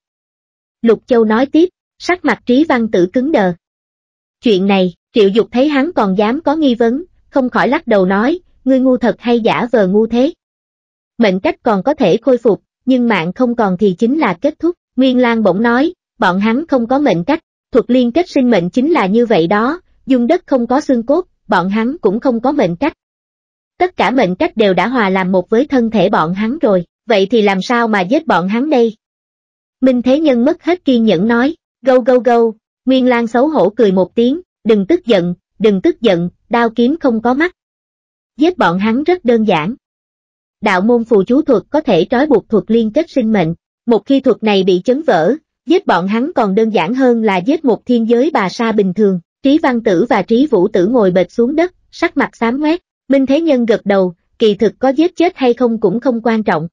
Lục Châu nói tiếp, sắc mặt Trí Văn Tử cứng đờ. Chuyện này, Triệu Dục thấy hắn còn dám có nghi vấn, không khỏi lắc đầu nói, ngươi ngu thật hay giả vờ ngu thế. Mệnh cách còn có thể khôi phục, nhưng mạng không còn thì chính là kết thúc. Nguyên Lang bỗng nói, bọn hắn không có mệnh cách, thuật liên kết sinh mệnh chính là như vậy đó, dung đất không có xương cốt, bọn hắn cũng không có mệnh cách. Tất cả mệnh cách đều đã hòa làm một với thân thể bọn hắn rồi, vậy thì làm sao mà giết bọn hắn đây? Minh Thế Nhân mất hết kiên nhẫn nói, gâu gâu gâu, Nguyên Lang xấu hổ cười một tiếng, đừng tức giận, đừng tức giận, đao kiếm không có mắt. Giết bọn hắn rất đơn giản. Đạo môn phù chú thuật có thể trói buộc thuật liên kết sinh mệnh, một khi thuật này bị chấn vỡ, giết bọn hắn còn đơn giản hơn là giết một thiên giới bà sa bình thường. Trí Văn Tử và Trí Vũ Tử ngồi bệt xuống đất, sắc mặt xám ngoét. Minh Thế Nhân gật đầu, kỳ thực có giết chết hay không cũng không quan trọng.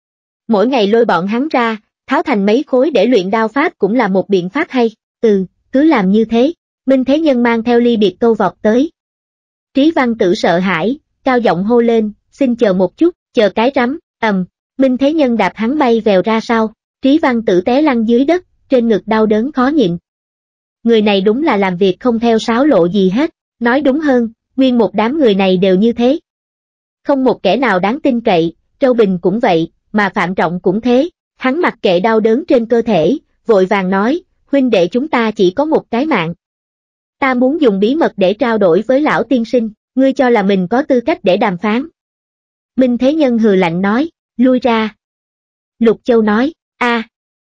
Mỗi ngày lôi bọn hắn ra, tháo thành mấy khối để luyện đao pháp cũng là một biện pháp hay. Ừ, cứ làm như thế. Minh Thế Nhân mang theo ly biệt câu vọt tới. Trí Văn Tử sợ hãi, cao giọng hô lên, xin chờ một chút, chờ cái rắm, ầm. Minh Thế Nhân đạp hắn bay vèo ra sau. Trí Văn Tử té lăn dưới đất, trên ngực đau đớn khó nhịn. Người này đúng là làm việc không theo sáo lộ gì hết, nói đúng hơn, nguyên một đám người này đều như thế. Không một kẻ nào đáng tin cậy, Trâu Bình cũng vậy, mà Phạm Trọng cũng thế. Hắn mặc kệ đau đớn trên cơ thể, vội vàng nói, huynh đệ chúng ta chỉ có một cái mạng. Ta muốn dùng bí mật để trao đổi với lão tiên sinh, ngươi cho là mình có tư cách để đàm phán. Minh Thế Nhân hừ lạnh nói, lui ra. Lục Châu nói, a,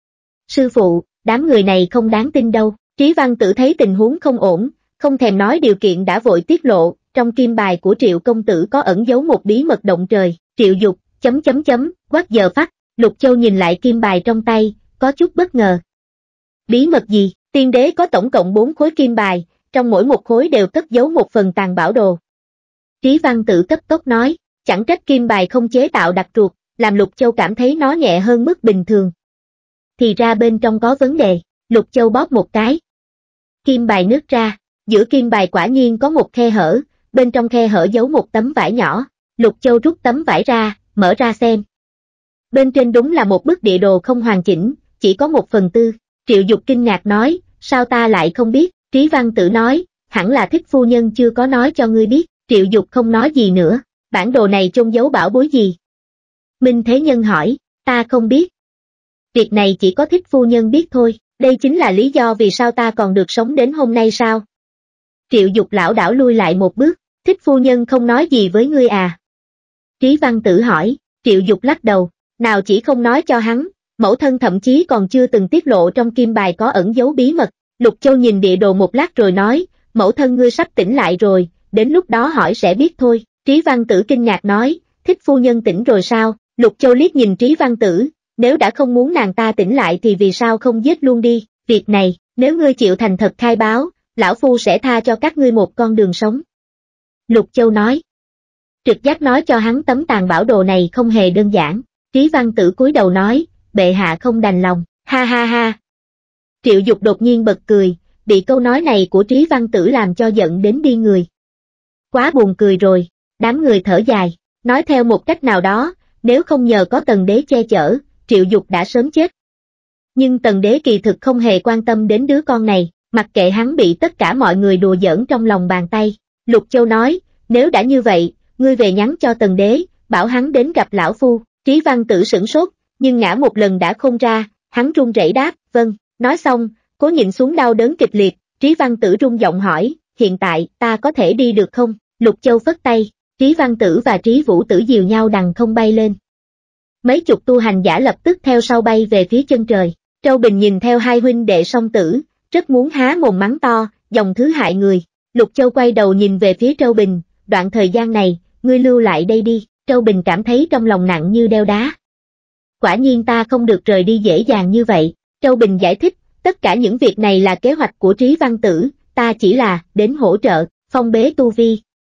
sư phụ, đám người này không đáng tin đâu. Trí Văn Tử thấy tình huống không ổn, không thèm nói điều kiện đã vội tiết lộ, trong kim bài của Triệu công tử có ẩn giấu một bí mật động trời. Triệu Dục, chấm chấm chấm, quát giờ phát. Lục Châu nhìn lại kim bài trong tay, có chút bất ngờ. Bí mật gì? Tiên đế có tổng cộng bốn khối kim bài, trong mỗi một khối đều cất giấu một phần tàng bảo đồ. Trí Văn Tử cấp tốc nói, chẳng trách kim bài không chế tạo đặc ruột, làm Lục Châu cảm thấy nó nhẹ hơn mức bình thường. Thì ra bên trong có vấn đề. Lục Châu bóp một cái. Kim bài nứt ra, giữa kim bài quả nhiên có một khe hở, bên trong khe hở giấu một tấm vải nhỏ. Lục Châu rút tấm vải ra, mở ra xem. Bên trên đúng là một bức địa đồ không hoàn chỉnh, chỉ có một phần tư. Triệu Dục kinh ngạc nói, sao ta lại không biết? Trí Văn Tử nói, hẳn là Thích phu nhân chưa có nói cho ngươi biết. Triệu Dục không nói gì nữa, bản đồ này chôn giấu bảo bối gì? Minh Thế Nhân hỏi, ta không biết. Việc này chỉ có Thích phu nhân biết thôi, đây chính là lý do vì sao ta còn được sống đến hôm nay sao? Triệu Dục lảo đảo lui lại một bước, Thích phu nhân không nói gì với ngươi à? Trí Văn Tử hỏi, Triệu Dục lắc đầu, nào chỉ không nói cho hắn, mẫu thân thậm chí còn chưa từng tiết lộ trong kim bài có ẩn giấu bí mật. Lục Châu nhìn địa đồ một lát rồi nói, mẫu thân ngươi sắp tỉnh lại rồi, đến lúc đó hỏi sẽ biết thôi. Trí Văn Tử kinh ngạc nói, Thích phu nhân tỉnh rồi sao? Lục Châu liếc nhìn Trí Văn Tử, nếu đã không muốn nàng ta tỉnh lại thì vì sao không giết luôn đi? Việc này, nếu ngươi chịu thành thật khai báo, lão phu sẽ tha cho các ngươi một con đường sống. Lục Châu nói. Trực giác nói cho hắn tấm tàng bảo đồ này không hề đơn giản. Trí Văn Tử cúi đầu nói, bệ hạ không đành lòng, ha ha ha. Triệu Dục đột nhiên bật cười, bị câu nói này của Trí Văn Tử làm cho giận đến đi người. Quá buồn cười rồi, đám người thở dài, nói theo một cách nào đó, nếu không nhờ có Tần Đế che chở, Triệu Dục đã sớm chết. Nhưng Tần Đế kỳ thực không hề quan tâm đến đứa con này, mặc kệ hắn bị tất cả mọi người đùa giỡn trong lòng bàn tay. Lục Châu nói, nếu đã như vậy, ngươi về nhắn cho Tần Đế, bảo hắn đến gặp lão phu. Trí Văn Tử sửng sốt, nhưng ngã một lần đã không ra, hắn run rẩy đáp, vâng, nói xong, cố nhịn xuống đau đớn kịch liệt, Trí Văn Tử run giọng hỏi, hiện tại, ta có thể đi được không? Lục Châu phất tay, Trí Văn Tử và Trí Vũ Tử dìu nhau đằng không bay lên. Mấy chục tu hành giả lập tức theo sau bay về phía chân trời. Trâu Bình nhìn theo hai huynh đệ song tử, rất muốn há mồm mắng to, dòng thứ hại người. Lục Châu quay đầu nhìn về phía Trâu Bình, đoạn thời gian này, ngươi lưu lại đây đi. Trâu Bình cảm thấy trong lòng nặng như đeo đá. Quả nhiên ta không được rời đi dễ dàng như vậy. Trâu Bình giải thích, tất cả những việc này là kế hoạch của Trí Văn Tử, ta chỉ là đến hỗ trợ, phong bế tu vi.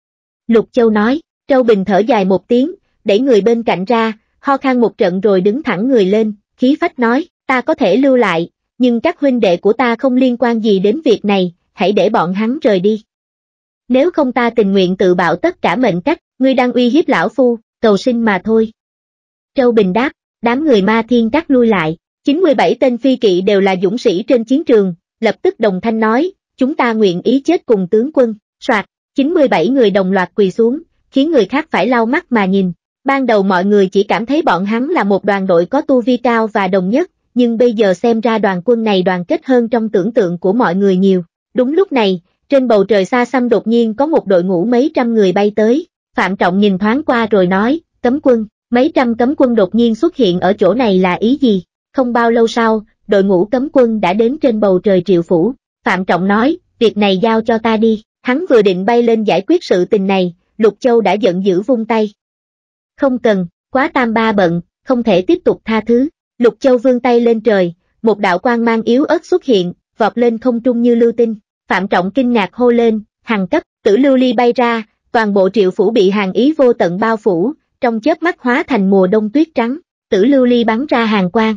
Lục Châu nói, Trâu Bình thở dài một tiếng, đẩy người bên cạnh ra, ho khan một trận rồi đứng thẳng người lên, khí phách nói, ta có thể lưu lại, nhưng các huynh đệ của ta không liên quan gì đến việc này, hãy để bọn hắn rời đi. Nếu không ta tình nguyện tự bạo tất cả mệnh cách, ngươi đang uy hiếp lão phu, cầu sinh mà thôi. Trâu Bình đáp, đám người Ma Thiên Các lui lại, chín mươi bảy tên phi kỵ đều là dũng sĩ trên chiến trường, lập tức đồng thanh nói, chúng ta nguyện ý chết cùng tướng quân, soạt, chín mươi bảy người đồng loạt quỳ xuống, khiến người khác phải lau mắt mà nhìn. Ban đầu mọi người chỉ cảm thấy bọn hắn là một đoàn đội có tu vi cao và đồng nhất, nhưng bây giờ xem ra đoàn quân này đoàn kết hơn trong tưởng tượng của mọi người nhiều. Đúng lúc này, trên bầu trời xa xăm đột nhiên có một đội ngũ mấy trăm người bay tới. Phạm Trọng nhìn thoáng qua rồi nói, cấm quân, mấy trăm cấm quân đột nhiên xuất hiện ở chỗ này là ý gì? Không bao lâu sau, đội ngũ cấm quân đã đến trên bầu trời Triệu Phủ. Phạm Trọng nói, việc này giao cho ta đi. Hắn vừa định bay lên giải quyết sự tình này, Lục Châu đã giận dữ vung tay. Không cần, quá tam ba bận, không thể tiếp tục tha thứ. Lục Châu vươn tay lên trời, một đạo quang mang yếu ớt xuất hiện, vọt lên không trung như lưu tinh. Phạm Trọng kinh ngạc hô lên, hằng cấp, tử lưu ly bay ra, toàn bộ Triệu Phủ bị hàn ý vô tận bao phủ, trong chớp mắt hóa thành mùa đông tuyết trắng, tử lưu ly bắn ra hàn quang.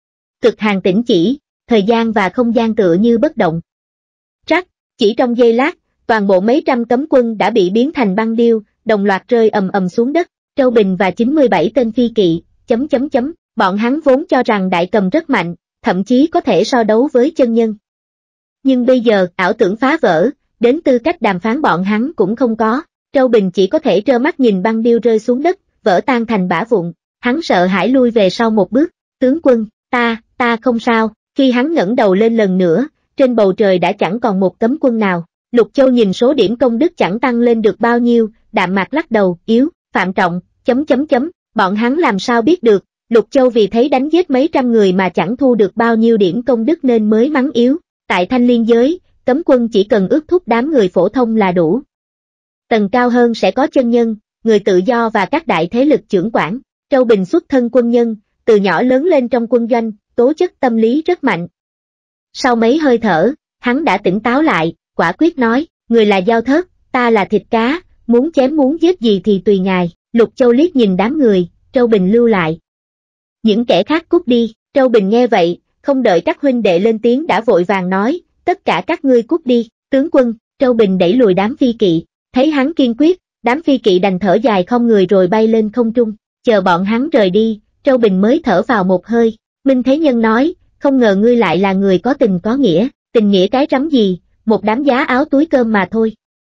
Cực hàn tĩnh chỉ, thời gian và không gian tựa như bất động. Trắc, chỉ trong giây lát, toàn bộ mấy trăm cấm quân đã bị biến thành băng điêu, đồng loạt rơi ầm ầm xuống đất. Trâu Bình và chín mươi bảy tên phi kỵ, chấm chấm chấm, bọn hắn vốn cho rằng Đại Cầm rất mạnh, thậm chí có thể so đấu với chân nhân. Nhưng bây giờ, ảo tưởng phá vỡ, đến tư cách đàm phán bọn hắn cũng không có. Trâu Bình chỉ có thể trơ mắt nhìn băng điêu rơi xuống đất, vỡ tan thành bã vụn. Hắn sợ hãi lui về sau một bước, tướng quân, ta, ta không sao. Khi hắn ngẩng đầu lên lần nữa, trên bầu trời đã chẳng còn một cấm quân nào. Lục Châu nhìn số điểm công đức chẳng tăng lên được bao nhiêu, đạm mạc lắc đầu, yếu. Phạm Trọng, chấm chấm chấm, bọn hắn làm sao biết được, Lục Châu vì thấy đánh giết mấy trăm người mà chẳng thu được bao nhiêu điểm công đức nên mới mắng yếu. Tại Thanh Liên giới, cấm quân chỉ cần ước thúc đám người phổ thông là đủ. Tầng cao hơn sẽ có chân nhân, người tự do và các đại thế lực chưởng quản. Trâu Bình xuất thân quân nhân, từ nhỏ lớn lên trong quân doanh, tố chất tâm lý rất mạnh. Sau mấy hơi thở, hắn đã tỉnh táo lại, quả quyết nói, người là dao thớt, ta là thịt cá, muốn chém muốn giết gì thì tùy ngài. Lục Châu liếc nhìn đám người, Trâu Bình lưu lại. Những kẻ khác cút đi. Trâu Bình nghe vậy, không đợi các huynh đệ lên tiếng đã vội vàng nói, tất cả các ngươi cút đi. Tướng quân, Trâu Bình đẩy lùi đám phi kỵ, thấy hắn kiên quyết, đám phi kỵ đành thở dài không người rồi bay lên không trung. Chờ bọn hắn rời đi, Trâu Bình mới thở vào một hơi. Minh Thế Nhân nói, không ngờ ngươi lại là người có tình có nghĩa. Tình nghĩa cái rắm gì, một đám giá áo túi cơm mà thôi.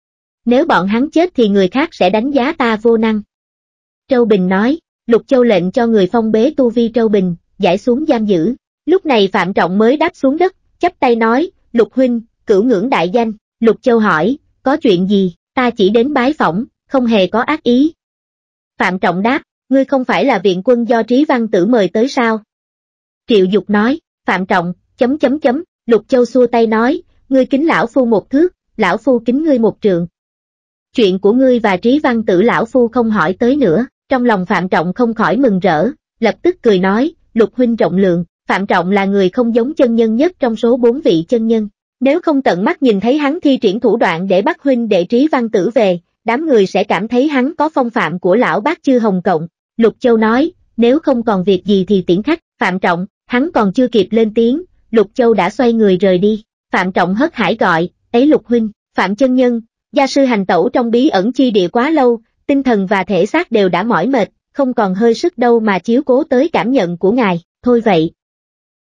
Nếu bọn hắn chết thì người khác sẽ đánh giá ta vô năng. Trâu Bình nói, Lục Châu lệnh cho người phong bế tu vi Trâu Bình, giải xuống giam giữ. Lúc này Phạm Trọng mới đáp xuống đất, chắp tay nói, Lục huynh, cửu ngưỡng đại danh. Lục Châu hỏi, có chuyện gì, ta chỉ đến bái phỏng, không hề có ác ý. Phạm Trọng đáp, ngươi không phải là viện quân do Trí Văn Tử mời tới sao? Triệu Dục nói, Phạm Trọng, chấm chấm chấm, Lục Châu xua tay nói, ngươi kính lão phu một thước, lão phu kính ngươi một trượng. Chuyện của ngươi và Trí Văn Tử lão phu không hỏi tới nữa. Trong lòng Phạm Trọng không khỏi mừng rỡ, lập tức cười nói, Lục huynh rộng lượng. Phạm Trọng là người không giống chân nhân nhất trong số bốn vị chân nhân. Nếu không tận mắt nhìn thấy hắn thi triển thủ đoạn để bắt huynh đệ Trí Văn Tử về, đám người sẽ cảm thấy hắn có phong phạm của lão bát chư Hồng Cộng. Lục Châu nói, nếu không còn việc gì thì tiễn khách. Phạm Trọng, hắn còn chưa kịp lên tiếng, Lục Châu đã xoay người rời đi. Phạm Trọng hớt hải gọi, ấy Lục huynh. Phạm chân nhân, gia sư hành tẩu trong bí ẩn chi địa quá lâu, tinh thần và thể xác đều đã mỏi mệt, không còn hơi sức đâu mà chiếu cố tới cảm nhận của ngài, thôi vậy.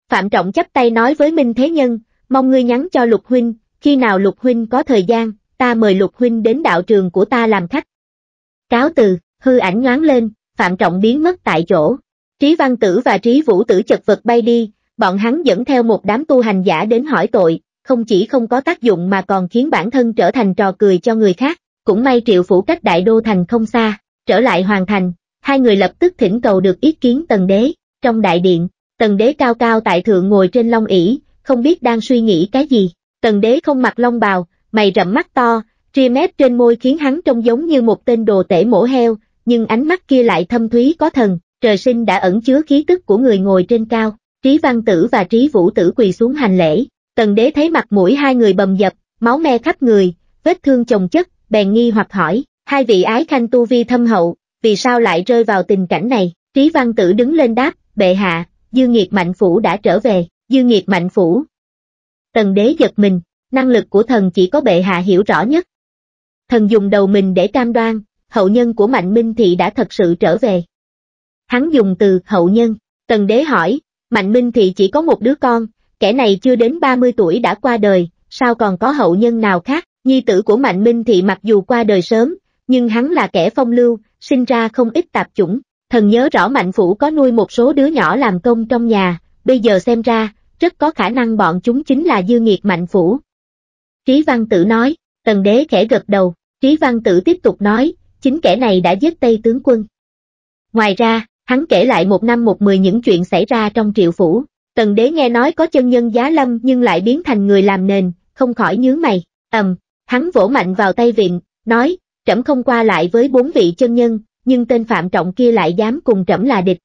Phạm Trọng chắp tay nói với Minh Thế Nhân, mong ngươi nhắn cho Lục huynh, khi nào Lục huynh có thời gian, ta mời Lục huynh đến đạo trường của ta làm khách. Cáo từ, hư ảnh nhoáng lên, Phạm Trọng biến mất tại chỗ. Trí Văn Tử và Trí Vũ Tử chật vật bay đi, bọn hắn dẫn theo một đám tu hành giả đến hỏi tội, không chỉ không có tác dụng mà còn khiến bản thân trở thành trò cười cho người khác. Cũng may Triệu Phủ cách Đại Đô Thành không xa, trở lại Hoàng Thành, hai người lập tức thỉnh cầu được ý kiến Tần Đế. Trong đại điện, Tần Đế cao cao tại thượng ngồi trên long ỷ, không biết đang suy nghĩ cái gì. Tần Đế không mặc long bào, mày rậm mắt to, ria mép trên môi khiến hắn trông giống như một tên đồ tể mổ heo, nhưng ánh mắt kia lại thâm thúy có thần, trời sinh đã ẩn chứa khí tức của người ngồi trên cao. Trí Văn Tử và Trí Vũ Tử quỳ xuống hành lễ. Tần Đế thấy mặt mũi hai người bầm dập, máu me khắp người, vết thương chồng chất, bèn nghi hoặc hỏi, hai vị ái khanh tu vi thâm hậu, vì sao lại rơi vào tình cảnh này? Trí Văn Tử đứng lên đáp, bệ hạ, Dư Nghiệt Mạnh Phủ đã trở về. Dư Nghiệt Mạnh Phủ. Tần Đế giật mình, năng lực của thần chỉ có bệ hạ hiểu rõ nhất. Thần dùng đầu mình để cam đoan, hậu nhân của Mạnh Minh Thị đã thật sự trở về. Hắn dùng từ hậu nhân. Tần Đế hỏi, Mạnh Minh Thị chỉ có một đứa con, kẻ này chưa đến ba mươi tuổi đã qua đời, sao còn có hậu nhân nào khác? Nhi tử của Mạnh Minh Thị mặc dù qua đời sớm, nhưng hắn là kẻ phong lưu, sinh ra không ít tạp chủng. Thần nhớ rõ Mạnh Phủ có nuôi một số đứa nhỏ làm công trong nhà, bây giờ xem ra, rất có khả năng bọn chúng chính là Dư Nghiệt Mạnh Phủ. Trí Văn Tử nói. Tần Đế khẽ gật đầu. Trí Văn Tử tiếp tục nói, chính kẻ này đã giết Tây tướng quân. Ngoài ra, hắn kể lại một năm một mười những chuyện xảy ra trong Triệu Phủ. Tần Đế nghe nói có chân nhân giá lâm nhưng lại biến thành người làm nền, không khỏi nhướng mày. Ầm, hắn vỗ mạnh vào tay vịn, nói, trẫm không qua lại với bốn vị chân nhân, nhưng tên Phạm Trọng kia lại dám cùng trẫm là địch.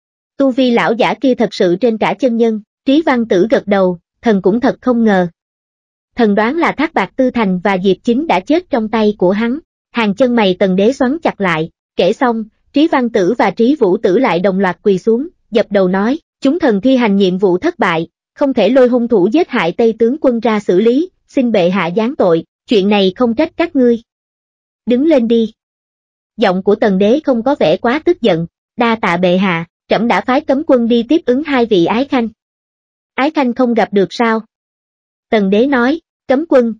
Tu vi lão giả kia thật sự trên cả chân nhân. Trí Văn Tử gật đầu, thần cũng thật không ngờ. Thần đoán là Thác Bạt Tư Thành và Diệp Chính đã chết trong tay của hắn. Hàng chân mày Tần Đế xoắn chặt lại, kể xong, Trí Văn Tử và Trí Vũ Tử lại đồng loạt quỳ xuống, dập đầu nói, chúng thần thi hành nhiệm vụ thất bại, không thể lôi hung thủ giết hại Tây tướng quân ra xử lý, xin bệ hạ giáng tội, chuyện này không trách các ngươi. Đứng lên đi. Giọng của Tần Đế không có vẻ quá tức giận, đa tạ bệ hạ, trẫm đã phái cấm quân đi tiếp ứng hai vị ái khanh. Ái khanh không gặp được sao? Tần Đế nói, cấm quân.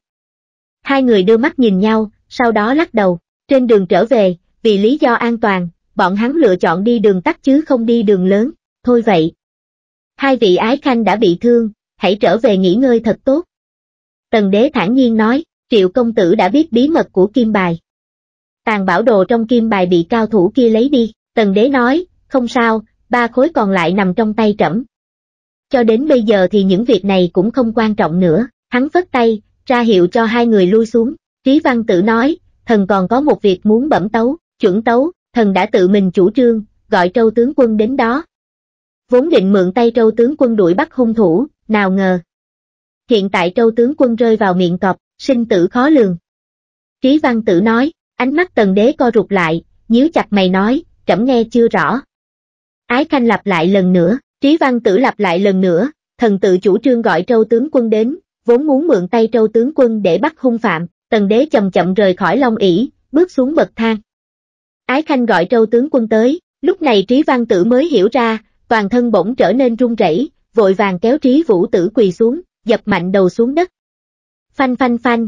Hai người đưa mắt nhìn nhau, sau đó lắc đầu. Trên đường trở về, vì lý do an toàn, bọn hắn lựa chọn đi đường tắt chứ không đi đường lớn. Thôi vậy. Hai vị ái khanh đã bị thương, hãy trở về nghỉ ngơi thật tốt. Tần Đế thản nhiên nói, Triệu công tử đã biết bí mật của kim bài. Tàn bảo đồ trong kim bài bị cao thủ kia lấy đi. Tần Đế nói, không sao, ba khối còn lại nằm trong tay trẫm. Cho đến bây giờ thì những việc này cũng không quan trọng nữa. Hắn phất tay, ra hiệu cho hai người lui xuống. Trí Văn Tử nói, thần còn có một việc muốn bẩm tấu. Chuẩn tấu, thần đã tự mình chủ trương, gọi Trâu tướng quân đến đó. Vốn định mượn tay Trâu tướng quân đuổi bắt hung thủ, nào ngờ. Hiện tại Trâu tướng quân rơi vào miệng cọp, sinh tử khó lường. Trí Văn Tử nói, ánh mắt Tần Đế co rụt lại, nhíu chặt mày nói, trẫm nghe chưa rõ. Ái khanh lặp lại lần nữa. Trí Văn Tử lặp lại lần nữa, thần tự chủ trương gọi Trâu tướng quân đến, vốn muốn mượn tay Trâu tướng quân để bắt hung phạm. Tần Đế chậm chậm rời khỏi long ỷ, bước xuống bậc thang. Ái khanh gọi Trâu tướng quân tới, lúc này Trí Văn Tử mới hiểu ra, toàn thân bỗng trở nên run rẩy, vội vàng kéo Trí Vũ Tử quỳ xuống, dập mạnh đầu xuống đất. Phanh phanh phanh.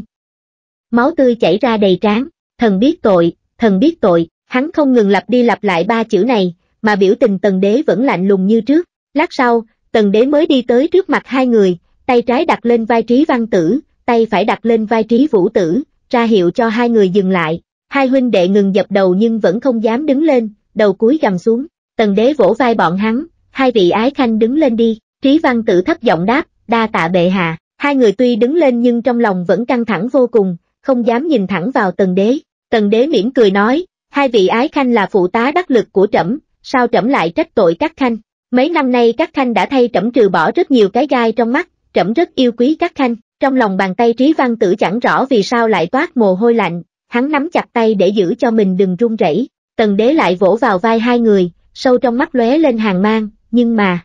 Máu tươi chảy ra đầy trán, thần biết tội, thần biết tội, hắn không ngừng lặp đi lặp lại ba chữ này, mà biểu tình Tần Đế vẫn lạnh lùng như trước. Lát sau, Tần Đế mới đi tới trước mặt hai người, tay trái đặt lên vai Trí Văn Tử, tay phải đặt lên vai Trí Vũ Tử, ra hiệu cho hai người dừng lại. Hai huynh đệ ngừng dập đầu nhưng vẫn không dám đứng lên, đầu cúi gằm xuống. Tần Đế vỗ vai bọn hắn, hai vị ái khanh đứng lên đi. Trí Văn Tử thấp giọng đáp, đa tạ bệ hạ. Hai người tuy đứng lên nhưng trong lòng vẫn căng thẳng vô cùng, không dám nhìn thẳng vào Tần Đế. Tần Đế mỉm cười nói, hai vị ái khanh là phụ tá đắc lực của trẫm, sao trẫm lại trách tội các khanh? Mấy năm nay các khanh đã thay trẫm trừ bỏ rất nhiều cái gai trong mắt, trẫm rất yêu quý các khanh. Trong lòng bàn tay Trí Văn Tử chẳng rõ vì sao lại toát mồ hôi lạnh, hắn nắm chặt tay để giữ cho mình đừng run rẩy. Tần Đế lại vỗ vào vai hai người, sâu trong mắt lóe lên hàn mang, nhưng mà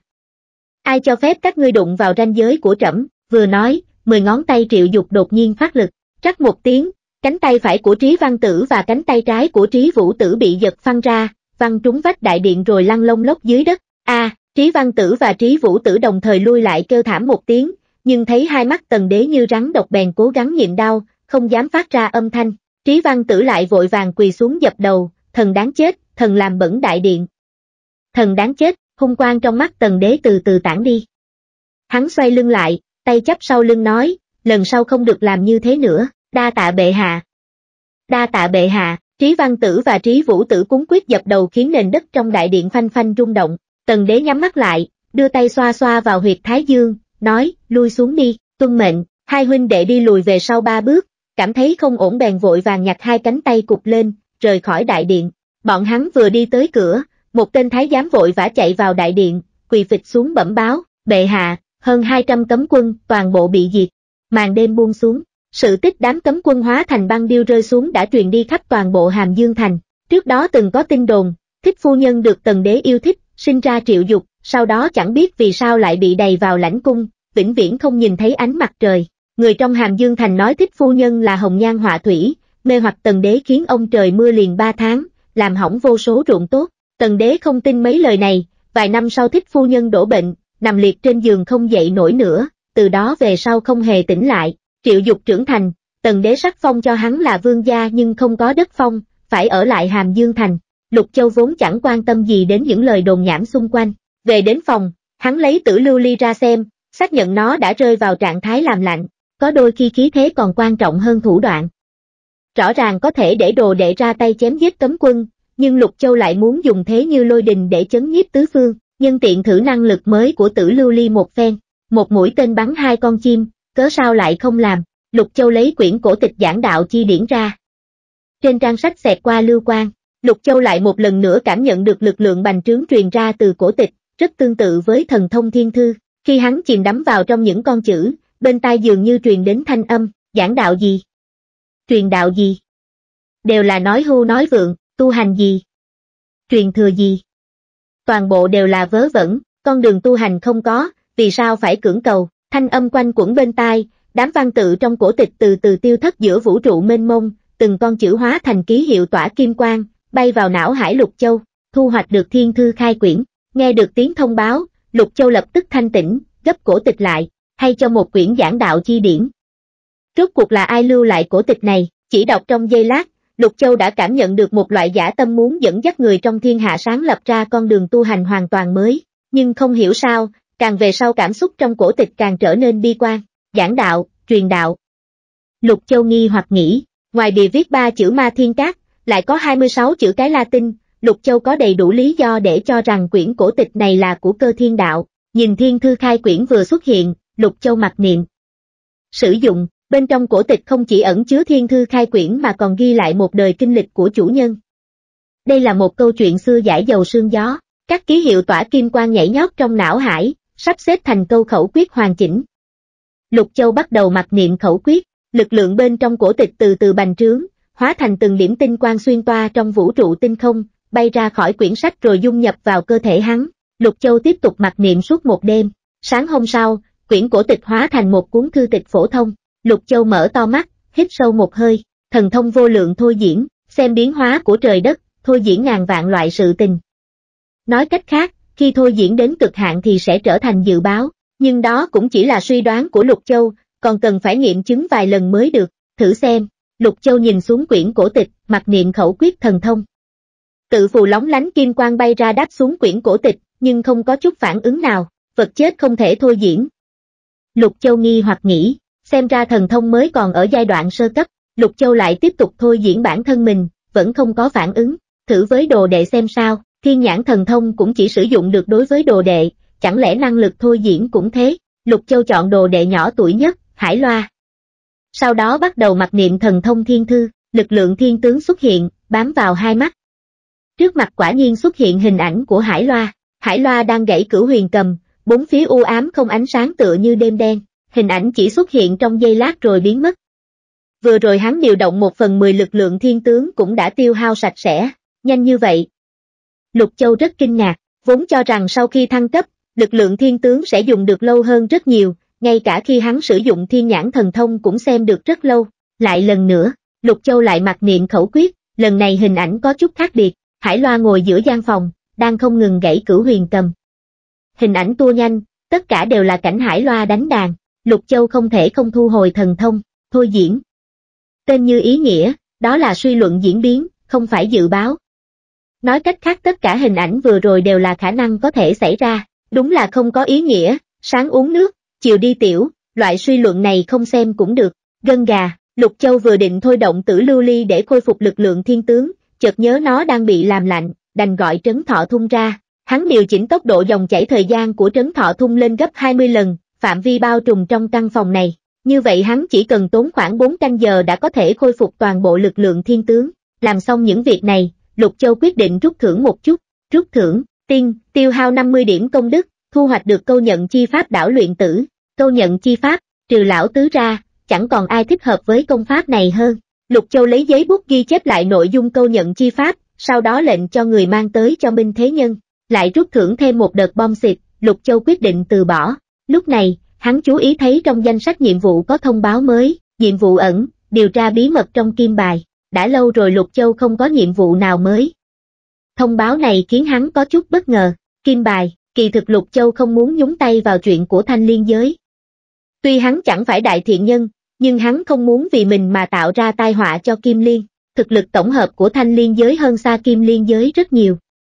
ai cho phép các ngươi đụng vào ranh giới của trẫm? Vừa nói, mười ngón tay Triệu Dục đột nhiên phát lực, rắc một tiếng, cánh tay phải của Trí Văn Tử và cánh tay trái của Trí Vũ Tử bị giật phăng ra, văng trúng vách đại điện rồi lăn lông lốc dưới đất. A, Trí Văn Tử và Trí Vũ Tử đồng thời lui lại kêu thảm một tiếng, nhưng thấy hai mắt Tần Đế như rắn độc bèn cố gắng nhịn đau, không dám phát ra âm thanh. Trí Văn Tử lại vội vàng quỳ xuống dập đầu, thần đáng chết, thần làm bẩn đại điện. Thần đáng chết, hung quang trong mắt Tần Đế từ từ tản đi. Hắn xoay lưng lại, tay chắp sau lưng nói, lần sau không được làm như thế nữa, đa tạ bệ hạ. Đa tạ bệ hạ, Trí Văn Tử và Trí Vũ Tử cúng quyết dập đầu khiến nền đất trong đại điện phanh phanh rung động. Tần Đế nhắm mắt lại, đưa tay xoa xoa vào huyệt thái dương, nói, lui xuống đi, tuân mệnh. Hai huynh đệ đi lùi về sau ba bước, cảm thấy không ổn bèn vội vàng nhặt hai cánh tay cụp lên, rời khỏi đại điện. Bọn hắn vừa đi tới cửa, một tên thái giám vội vã chạy vào đại điện, quỳ phịch xuống bẩm báo, bệ hạ, hơn hai trăm cấm quân, toàn bộ bị diệt. Màn đêm buông xuống, sự tích đám cấm quân hóa thành băng điêu rơi xuống đã truyền đi khắp toàn bộ Hàm Dương Thành. Trước đó từng có tin đồn, Thích phu nhân được Tần Đế yêu thích, sinh ra Triệu Dục, sau đó chẳng biết vì sao lại bị đày vào lãnh cung, vĩnh viễn không nhìn thấy ánh mặt trời. Người trong Hàm Dương Thành nói Thích phu nhân là hồng nhan họa thủy, mê hoặc Tần Đế khiến ông trời mưa liền ba tháng, làm hỏng vô số ruộng tốt. Tần Đế không tin mấy lời này, vài năm sau Thích phu nhân đổ bệnh, nằm liệt trên giường không dậy nổi nữa, từ đó về sau không hề tỉnh lại. Triệu Dục trưởng thành, Tần Đế sắc phong cho hắn là vương gia nhưng không có đất phong, phải ở lại Hàm Dương Thành. Lục Châu vốn chẳng quan tâm gì đến những lời đồn nhảm xung quanh. Về đến phòng, hắn lấy tử lưu ly ra xem, xác nhận nó đã rơi vào trạng thái làm lạnh, có đôi khi khí thế còn quan trọng hơn thủ đoạn. Rõ ràng có thể để đồ đệ ra tay chém giết cấm quân, nhưng Lục Châu lại muốn dùng thế như lôi đình để chấn nhiếp tứ phương, nhân tiện thử năng lực mới của tử lưu ly một phen, một mũi tên bắn hai con chim, cớ sao lại không làm. Lục Châu lấy quyển cổ tịch giảng đạo chi điển ra. Trên trang sách xẹt qua lưu quang, Lục Châu lại một lần nữa cảm nhận được lực lượng bành trướng truyền ra từ cổ tịch, rất tương tự với thần thông thiên thư. Khi hắn chìm đắm vào trong những con chữ, bên tai dường như truyền đến thanh âm, giảng đạo gì? Truyền đạo gì? Đều là nói hưu nói vượng, tu hành gì? Truyền thừa gì? Toàn bộ đều là vớ vẩn, con đường tu hành không có, vì sao phải cưỡng cầu? Thanh âm quanh quẩn bên tai, đám văn tự trong cổ tịch từ từ tiêu thất giữa vũ trụ mênh mông, từng con chữ hóa thành ký hiệu tỏa kim quang, bay vào não hải Lục Châu, thu hoạch được thiên thư khai quyển. Nghe được tiếng thông báo, Lục Châu lập tức thanh tỉnh, gấp cổ tịch lại, hay cho một quyển giảng đạo chi điển. Rốt cuộc là ai lưu lại cổ tịch này? Chỉ đọc trong giây lát, Lục Châu đã cảm nhận được một loại dã tâm muốn dẫn dắt người trong thiên hạ sáng lập ra con đường tu hành hoàn toàn mới, nhưng không hiểu sao, càng về sau cảm xúc trong cổ tịch càng trở nên bi quan. Giảng đạo, truyền đạo. Lục Châu nghi hoặc nghĩ, ngoài bìa viết ba chữ Ma Thiên Cát, lại có hai mươi sáu chữ cái Latin, Lục Châu có đầy đủ lý do để cho rằng quyển cổ tịch này là của Cơ Thiên Đạo. Nhìn thiên thư khai quyển vừa xuất hiện, Lục Châu mặc niệm. Sử dụng, bên trong cổ tịch không chỉ ẩn chứa thiên thư khai quyển mà còn ghi lại một đời kinh lịch của chủ nhân. Đây là một câu chuyện xưa dải dầu sương gió, các ký hiệu tỏa kim quang nhảy nhót trong não hải, sắp xếp thành câu khẩu quyết hoàn chỉnh. Lục Châu bắt đầu mặc niệm khẩu quyết, lực lượng bên trong cổ tịch từ từ bành trướng, hóa thành từng điểm tinh quang xuyên toa trong vũ trụ tinh không, bay ra khỏi quyển sách rồi dung nhập vào cơ thể hắn. Lục Châu tiếp tục mặc niệm suốt một đêm. Sáng hôm sau, quyển cổ tịch hóa thành một cuốn thư tịch phổ thông. Lục Châu mở to mắt, hít sâu một hơi, thần thông vô lượng thôi diễn, xem biến hóa của trời đất, thôi diễn ngàn vạn loại sự tình. Nói cách khác, khi thôi diễn đến cực hạn thì sẽ trở thành dự báo, nhưng đó cũng chỉ là suy đoán của Lục Châu, còn cần phải nghiệm chứng vài lần mới được. Thử xem. Lục Châu nhìn xuống quyển cổ tịch, mặc niệm khẩu quyết thần thông. Tự phù lóng lánh kim quang bay ra đáp xuống quyển cổ tịch, nhưng không có chút phản ứng nào, vật chết không thể thôi diễn. Lục Châu nghi hoặc nghĩ, xem ra thần thông mới còn ở giai đoạn sơ cấp. Lục Châu lại tiếp tục thôi diễn bản thân mình, vẫn không có phản ứng, thử với đồ đệ xem sao. Thiên nhãn thần thông cũng chỉ sử dụng được đối với đồ đệ, chẳng lẽ năng lực thôi diễn cũng thế? Lục Châu chọn đồ đệ nhỏ tuổi nhất, Hải Loa. Sau đó bắt đầu mặc niệm thần thông thiên thư, lực lượng thiên tướng xuất hiện, bám vào hai mắt. Trước mặt quả nhiên xuất hiện hình ảnh của Hải Loa. Hải Loa đang gãy cửu huyền cầm, bốn phía u ám không ánh sáng tựa như đêm đen, hình ảnh chỉ xuất hiện trong giây lát rồi biến mất. Vừa rồi hắn điều động một phần mười lực lượng thiên tướng cũng đã tiêu hao sạch sẽ, nhanh như vậy. Lục Châu rất kinh ngạc, vốn cho rằng sau khi thăng cấp, lực lượng thiên tướng sẽ dùng được lâu hơn rất nhiều, ngay cả khi hắn sử dụng thiên nhãn thần thông cũng xem được rất lâu. Lại lần nữa, Lục Châu lại mặc niệm khẩu quyết, lần này hình ảnh có chút khác biệt. Hải Loa ngồi giữa gian phòng, đang không ngừng gãy cửu huyền cầm. hình ảnh tua nhanh, tất cả đều là cảnh hải loa đánh đàn, Lục Châu không thể không thu hồi thần thông, thôi diễn. Tên như ý nghĩa, đó là suy luận diễn biến, không phải dự báo. Nói cách khác tất cả hình ảnh vừa rồi đều là khả năng có thể xảy ra, đúng là không có ý nghĩa, sáng uống nước, chiều đi tiểu, loại suy luận này không xem cũng được, gân gà, Lục Châu vừa định thôi động tử lưu ly để khôi phục lực lượng thiên tướng, chợt nhớ nó đang bị làm lạnh, đành gọi Trấn Thọ Thung ra, hắn điều chỉnh tốc độ dòng chảy thời gian của Trấn Thọ Thung lên gấp hai mươi lần, phạm vi bao trùm trong căn phòng này, như vậy hắn chỉ cần tốn khoảng bốn canh giờ đã có thể khôi phục toàn bộ lực lượng thiên tướng, làm xong những việc này, Lục Châu quyết định rút thưởng một chút, rút thưởng, tiên, tiêu hao năm mươi điểm công đức, thu hoạch được câu nhận chi pháp đảo luyện tử, câu nhận chi pháp, trừ lão tứ ra, chẳng còn ai thích hợp với công pháp này hơn. Lục Châu lấy giấy bút ghi chép lại nội dung câu nhận chi pháp, sau đó lệnh cho người mang tới cho Minh Thế Nhân, lại rút thưởng thêm một đợt bom xịt, Lục Châu quyết định từ bỏ. Lúc này, hắn chú ý thấy trong danh sách nhiệm vụ có thông báo mới, nhiệm vụ ẩn, điều tra bí mật trong kim bài, đã lâu rồi Lục Châu không có nhiệm vụ nào mới. Thông báo này khiến hắn có chút bất ngờ, kim bài, kỳ thực Lục Châu không muốn nhúng tay vào chuyện của Thanh Liên Giới. Tuy hắn chẳng phải đại thiện nhân, nhưng hắn không muốn vì mình mà tạo ra tai họa cho Kim Liên, thực lực tổng hợp của Thanh Liên Giới hơn xa Kim Liên Giới rất nhiều.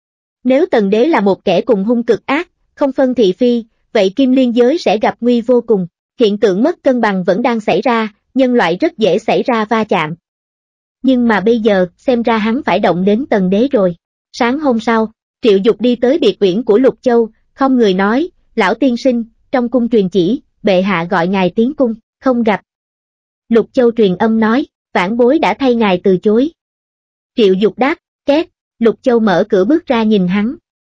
Nếu Tần Đế là một kẻ cùng hung cực ác, không phân thị phi, vậy Kim Liên Giới sẽ gặp nguy vô cùng, hiện tượng mất cân bằng vẫn đang xảy ra, nhân loại rất dễ xảy ra va chạm. Nhưng mà bây giờ, xem ra hắn phải động đến Tần Đế rồi. Sáng hôm sau, Triệu Dục đi tới biệt uyển của Lục Châu, không người nói, lão tiên sinh, trong cung truyền chỉ, bệ hạ gọi ngài tiến cung, không gặp. Lục Châu truyền âm nói, vãn bối đã thay ngài từ chối. Triệu Dục đáp, két, Lục Châu mở cửa bước ra nhìn hắn.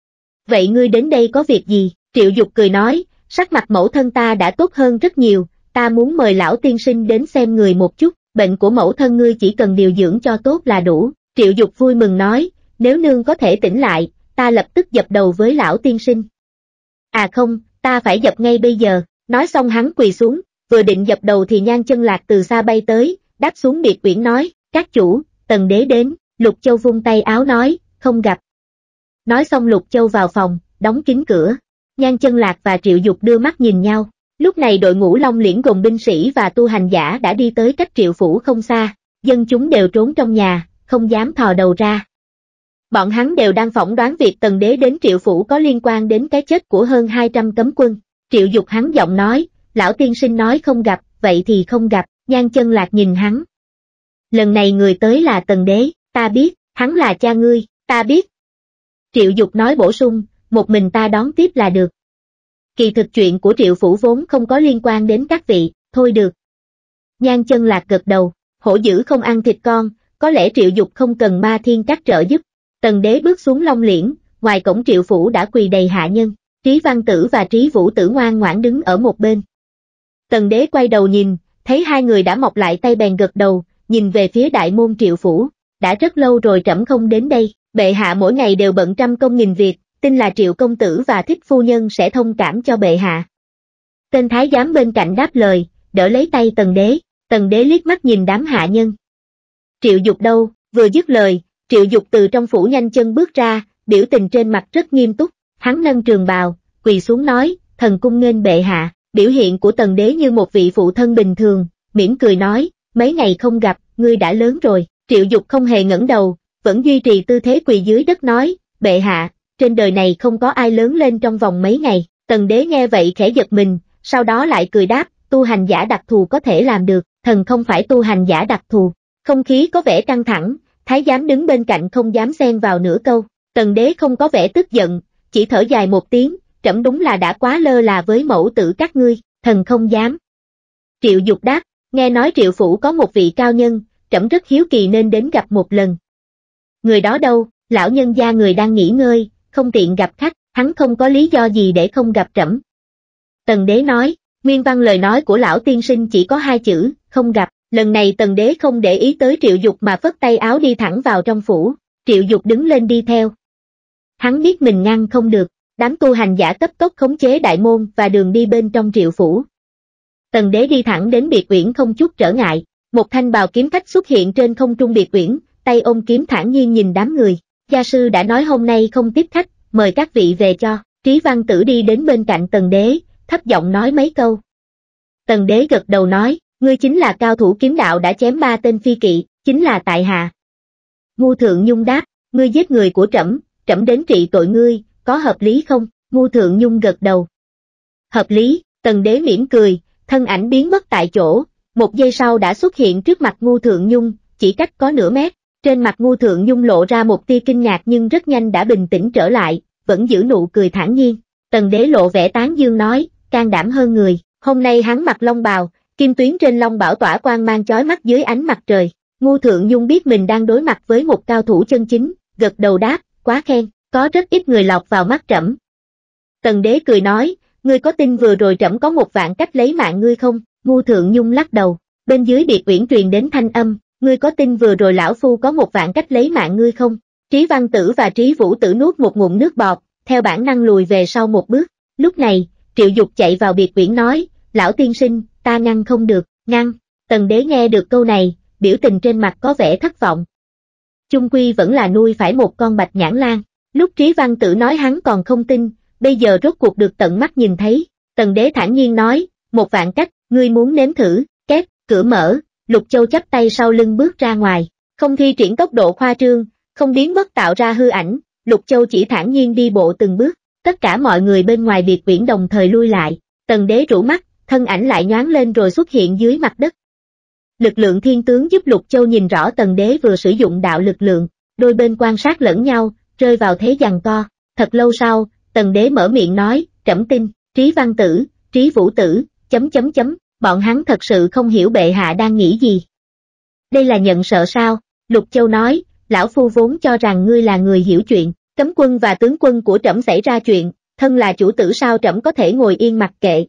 Vậy ngươi đến đây có việc gì? Triệu Dục cười nói, sắc mặt mẫu thân ta đã tốt hơn rất nhiều, ta muốn mời lão tiên sinh đến xem người một chút, bệnh của mẫu thân ngươi chỉ cần điều dưỡng cho tốt là đủ. Triệu Dục vui mừng nói, nếu nương có thể tỉnh lại, ta lập tức dập đầu với lão tiên sinh. À không, ta phải dập ngay bây giờ, nói xong hắn quỳ xuống, vừa định dập đầu thì Nhan Chân Lạc từ xa bay tới, đáp xuống biệt uyển nói, các chủ, Tần Đế đến, Lục Châu vung tay áo nói, không gặp. Nói xong Lục Châu vào phòng, đóng kín cửa, Nhan Chân Lạc và Triệu Dục đưa mắt nhìn nhau, lúc này đội ngũ Long Liễn gồm binh sĩ và tu hành giả đã đi tới cách Triệu Phủ không xa, dân chúng đều trốn trong nhà, không dám thò đầu ra. Bọn hắn đều đang phỏng đoán việc Tần Đế đến Triệu Phủ có liên quan đến cái chết của hơn hai trăm cấm quân. Triệu Dục hắn giọng nói, lão tiên sinh nói không gặp, vậy thì không gặp, Nhan Chân Lạc nhìn hắn. Lần này người tới là Tần Đế, ta biết, hắn là cha ngươi, ta biết. Triệu Dục nói bổ sung, một mình ta đón tiếp là được. Kỳ thực chuyện của Triệu Phủ vốn không có liên quan đến các vị, thôi được. Nhan Chân Lạc gật đầu, hổ dữ không ăn thịt con, có lẽ Triệu Dục không cần ma thiên các trợ giúp. Tần Đế bước xuống Long Liễn, ngoài cổng Triệu Phủ đã quỳ đầy hạ nhân, Trí Văn Tử và Trí Vũ Tử ngoan ngoãn đứng ở một bên. Tần Đế quay đầu nhìn, thấy hai người đã mọc lại tay bèn gật đầu, nhìn về phía đại môn Triệu Phủ, đã rất lâu rồi trẫm không đến đây, bệ hạ mỗi ngày đều bận trăm công nghìn việc, tin là Triệu công tử và Thích phu nhân sẽ thông cảm cho bệ hạ. Tên thái giám bên cạnh đáp lời, đỡ lấy tay Tần Đế, Tần Đế liếc mắt nhìn đám hạ nhân. Triệu Dục đâu, vừa dứt lời, Triệu Dục từ trong phủ nhanh chân bước ra, biểu tình trên mặt rất nghiêm túc, hắn nâng trường bào, quỳ xuống nói, thần cung nghênh bệ hạ, biểu hiện của Tần Đế như một vị phụ thân bình thường, mỉm cười nói, mấy ngày không gặp, ngươi đã lớn rồi, Triệu Dục không hề ngẩng đầu, vẫn duy trì tư thế quỳ dưới đất nói, bệ hạ, trên đời này không có ai lớn lên trong vòng mấy ngày, Tần Đế nghe vậy khẽ giật mình, sau đó lại cười đáp, tu hành giả đặc thù có thể làm được, thần không phải tu hành giả đặc thù, không khí có vẻ căng thẳng, thái giám đứng bên cạnh không dám xen vào nửa câu, Tần Đế không có vẻ tức giận, chỉ thở dài một tiếng, trẫm đúng là đã quá lơ là với mẫu tử các ngươi, thần không dám. Triệu Dục đáp, nghe nói Triệu Phủ có một vị cao nhân, trẫm rất hiếu kỳ nên đến gặp một lần. Người đó đâu, lão nhân gia người đang nghỉ ngơi, không tiện gặp khách, hắn không có lý do gì để không gặp trẫm. Tần Đế nói, nguyên văn lời nói của lão tiên sinh chỉ có hai chữ, không gặp, lần này Tần Đế không để ý tới Triệu Dục mà phất tay áo đi thẳng vào trong phủ, Triệu Dục đứng lên đi theo. Hắn biết mình ngăn không được, đám tu hành giả cấp tốc khống chế đại môn và đường đi bên trong Triệu Phủ. Tần Đế đi thẳng đến biệt uyển không chút trở ngại, một thanh bào kiếm khách xuất hiện trên không trung biệt uyển, tay ôm kiếm thản nhiên nhìn đám người, gia sư đã nói hôm nay không tiếp khách, mời các vị về cho, Trí Văn Tử đi đến bên cạnh Tần Đế, thấp giọng nói mấy câu. Tần Đế gật đầu nói, ngươi chính là cao thủ kiếm đạo đã chém ba tên phi kỵ, chính là tại hạ. Ngu Thượng Nhung đáp, ngươi giết người của trẫm, trẫm đến trị tội ngươi, có hợp lý không? Ngu Thượng Nhung gật đầu. Hợp lý. Tần Đế mỉm cười, thân ảnh biến mất tại chỗ, một giây sau đã xuất hiện trước mặt Ngu Thượng Nhung, chỉ cách có nửa mét. Trên mặt Ngu Thượng Nhung lộ ra một tia kinh ngạc nhưng rất nhanh đã bình tĩnh trở lại, vẫn giữ nụ cười thản nhiên. Tần Đế lộ vẻ tán dương nói, can đảm hơn người, hôm nay hắn mặc long bào, kim tuyến trên long bảo tỏa quang mang chói mắt dưới ánh mặt trời. Ngu Thượng Nhung biết mình đang đối mặt với một cao thủ chân chính, gật đầu đáp, quá khen, có rất ít người lọt vào mắt trẫm. Tần Đế cười nói, ngươi có tin vừa rồi trẫm có một vạn cách lấy mạng ngươi không? Ngu Thượng Nhung lắc đầu, bên dưới biệt uyển truyền đến thanh âm, ngươi có tin vừa rồi lão phu có một vạn cách lấy mạng ngươi không? Trí Văn Tử và Trí Vũ Tử nuốt một ngụm nước bọt, theo bản năng lùi về sau một bước. Lúc này, Triệu Dục chạy vào biệt uyển nói, lão tiên sinh, ta ngăn không được, ngăn. Tần Đế nghe được câu này, biểu tình trên mặt có vẻ thất vọng. Chung quy vẫn là nuôi phải một con bạch nhãn lan. Lúc Trí Văn Tử nói hắn còn không tin, bây giờ rốt cuộc được tận mắt nhìn thấy. Tần Đế thản nhiên nói, một vạn cách, ngươi muốn nếm thử, két, cửa mở, Lục Châu chắp tay sau lưng bước ra ngoài, không thi triển tốc độ khoa trương, không biến mất tạo ra hư ảnh, Lục Châu chỉ thản nhiên đi bộ từng bước, tất cả mọi người bên ngoài biệt uyển đồng thời lui lại, Tần Đế rũ mắt, thân ảnh lại nhoáng lên rồi xuất hiện dưới mặt đất. Lực lượng thiên tướng giúp Lục Châu nhìn rõ Tần Đế vừa sử dụng đạo lực lượng, đôi bên quan sát lẫn nhau, rơi vào thế giằng co. Thật lâu sau, Tần Đế mở miệng nói, trẫm tin, Trí Văn Tử, Trí Vũ Tử, chấm chấm chấm, bọn hắn thật sự không hiểu bệ hạ đang nghĩ gì. Đây là nhận sợ sao? Lục Châu nói, lão phu vốn cho rằng ngươi là người hiểu chuyện, cấm quân và tướng quân của trẫm xảy ra chuyện, thân là chủ tử sao trẫm có thể ngồi yên mặc kệ.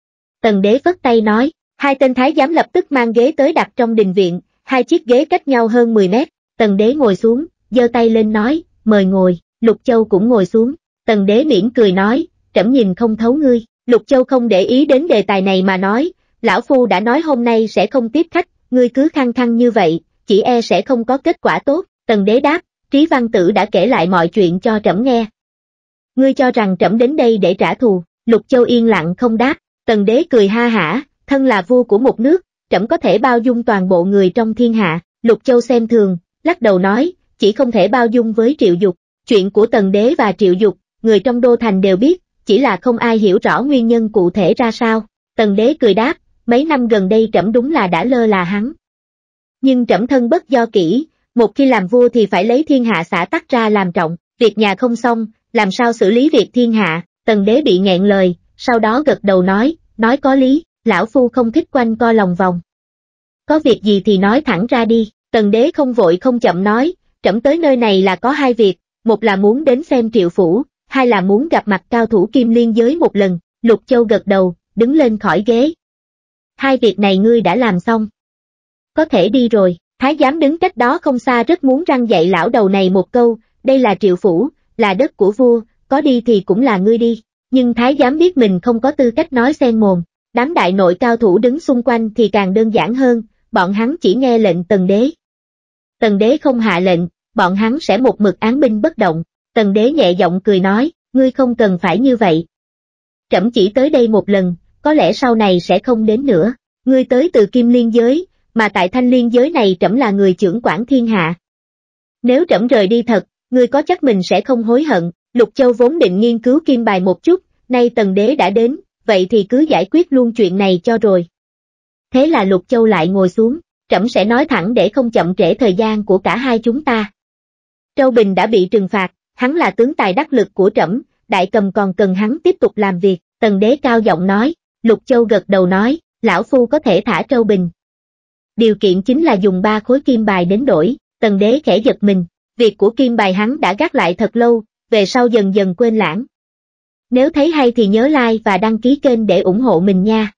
Tần Đế vất tay nói, hai tên thái giám lập tức mang ghế tới đặt trong đình viện, hai chiếc ghế cách nhau hơn mười mét, Tần Đế ngồi xuống, giơ tay lên nói, mời ngồi, Lục Châu cũng ngồi xuống, Tần Đế mỉm cười nói, trẫm nhìn không thấu ngươi, Lục Châu không để ý đến đề tài này mà nói, lão phu đã nói hôm nay sẽ không tiếp khách, ngươi cứ khăng khăng như vậy, chỉ e sẽ không có kết quả tốt. Tần Đế đáp, Trí Văn Tử đã kể lại mọi chuyện cho trẫm nghe. Ngươi cho rằng trẫm đến đây để trả thù? Lục Châu yên lặng không đáp. Tần Đế cười ha hả, thân là vua của một nước, trẫm có thể bao dung toàn bộ người trong thiên hạ. Lục Châu xem thường, lắc đầu nói, chỉ không thể bao dung với Triệu Dục. Chuyện của Tần Đế và Triệu Dục, người trong đô thành đều biết, chỉ là không ai hiểu rõ nguyên nhân cụ thể ra sao. Tần Đế cười đáp, mấy năm gần đây trẫm đúng là đã lơ là hắn. Nhưng trẫm thân bất do kỹ, một khi làm vua thì phải lấy thiên hạ xã tắc ra làm trọng, việc nhà không xong, làm sao xử lý việc thiên hạ? Tần Đế bị nghẹn lời, sau đó gật đầu nói, nói có lý, lão phu không thích quanh co lòng vòng. Có việc gì thì nói thẳng ra đi. Tần Đế không vội không chậm nói, trẫm tới nơi này là có hai việc, một là muốn đến xem Triệu Phủ, hai là muốn gặp mặt cao thủ Kim Liên giới một lần. Lục Châu gật đầu, đứng lên khỏi ghế. Hai việc này ngươi đã làm xong, có thể đi rồi. Thái giám đứng cách đó không xa rất muốn răn dạy lão đầu này một câu, đây là Triệu Phủ, là đất của vua, có đi thì cũng là ngươi đi. Nhưng thái giám biết mình không có tư cách nói xen mồm, đám đại nội cao thủ đứng xung quanh thì càng đơn giản hơn, bọn hắn chỉ nghe lệnh Tần Đế. Tần Đế không hạ lệnh, bọn hắn sẽ một mực án binh bất động. Tần Đế nhẹ giọng cười nói, ngươi không cần phải như vậy. Trẫm chỉ tới đây một lần, có lẽ sau này sẽ không đến nữa. Ngươi tới từ Kim Liên giới, mà tại Thanh Liên giới này trẫm là người trưởng quản thiên hạ. Nếu trẫm rời đi thật, ngươi có chắc mình sẽ không hối hận. Lục Châu vốn định nghiên cứu kim bài một chút, nay Tần Đế đã đến, vậy thì cứ giải quyết luôn chuyện này cho rồi. Thế là Lục Châu lại ngồi xuống, trẫm sẽ nói thẳng để không chậm trễ thời gian của cả hai chúng ta. Trâu Bình đã bị trừng phạt, hắn là tướng tài đắc lực của trẫm, Đại Cầm còn cần hắn tiếp tục làm việc. Tần Đế cao giọng nói. Lục Châu gật đầu nói, lão phu có thể thả Trâu Bình. Điều kiện chính là dùng ba khối kim bài đến đổi. Tần Đế khẽ giật mình, việc của kim bài hắn đã gác lại thật lâu, về sau dần dần quên lãng. Nếu thấy hay thì nhớ like và đăng ký kênh để ủng hộ mình nha.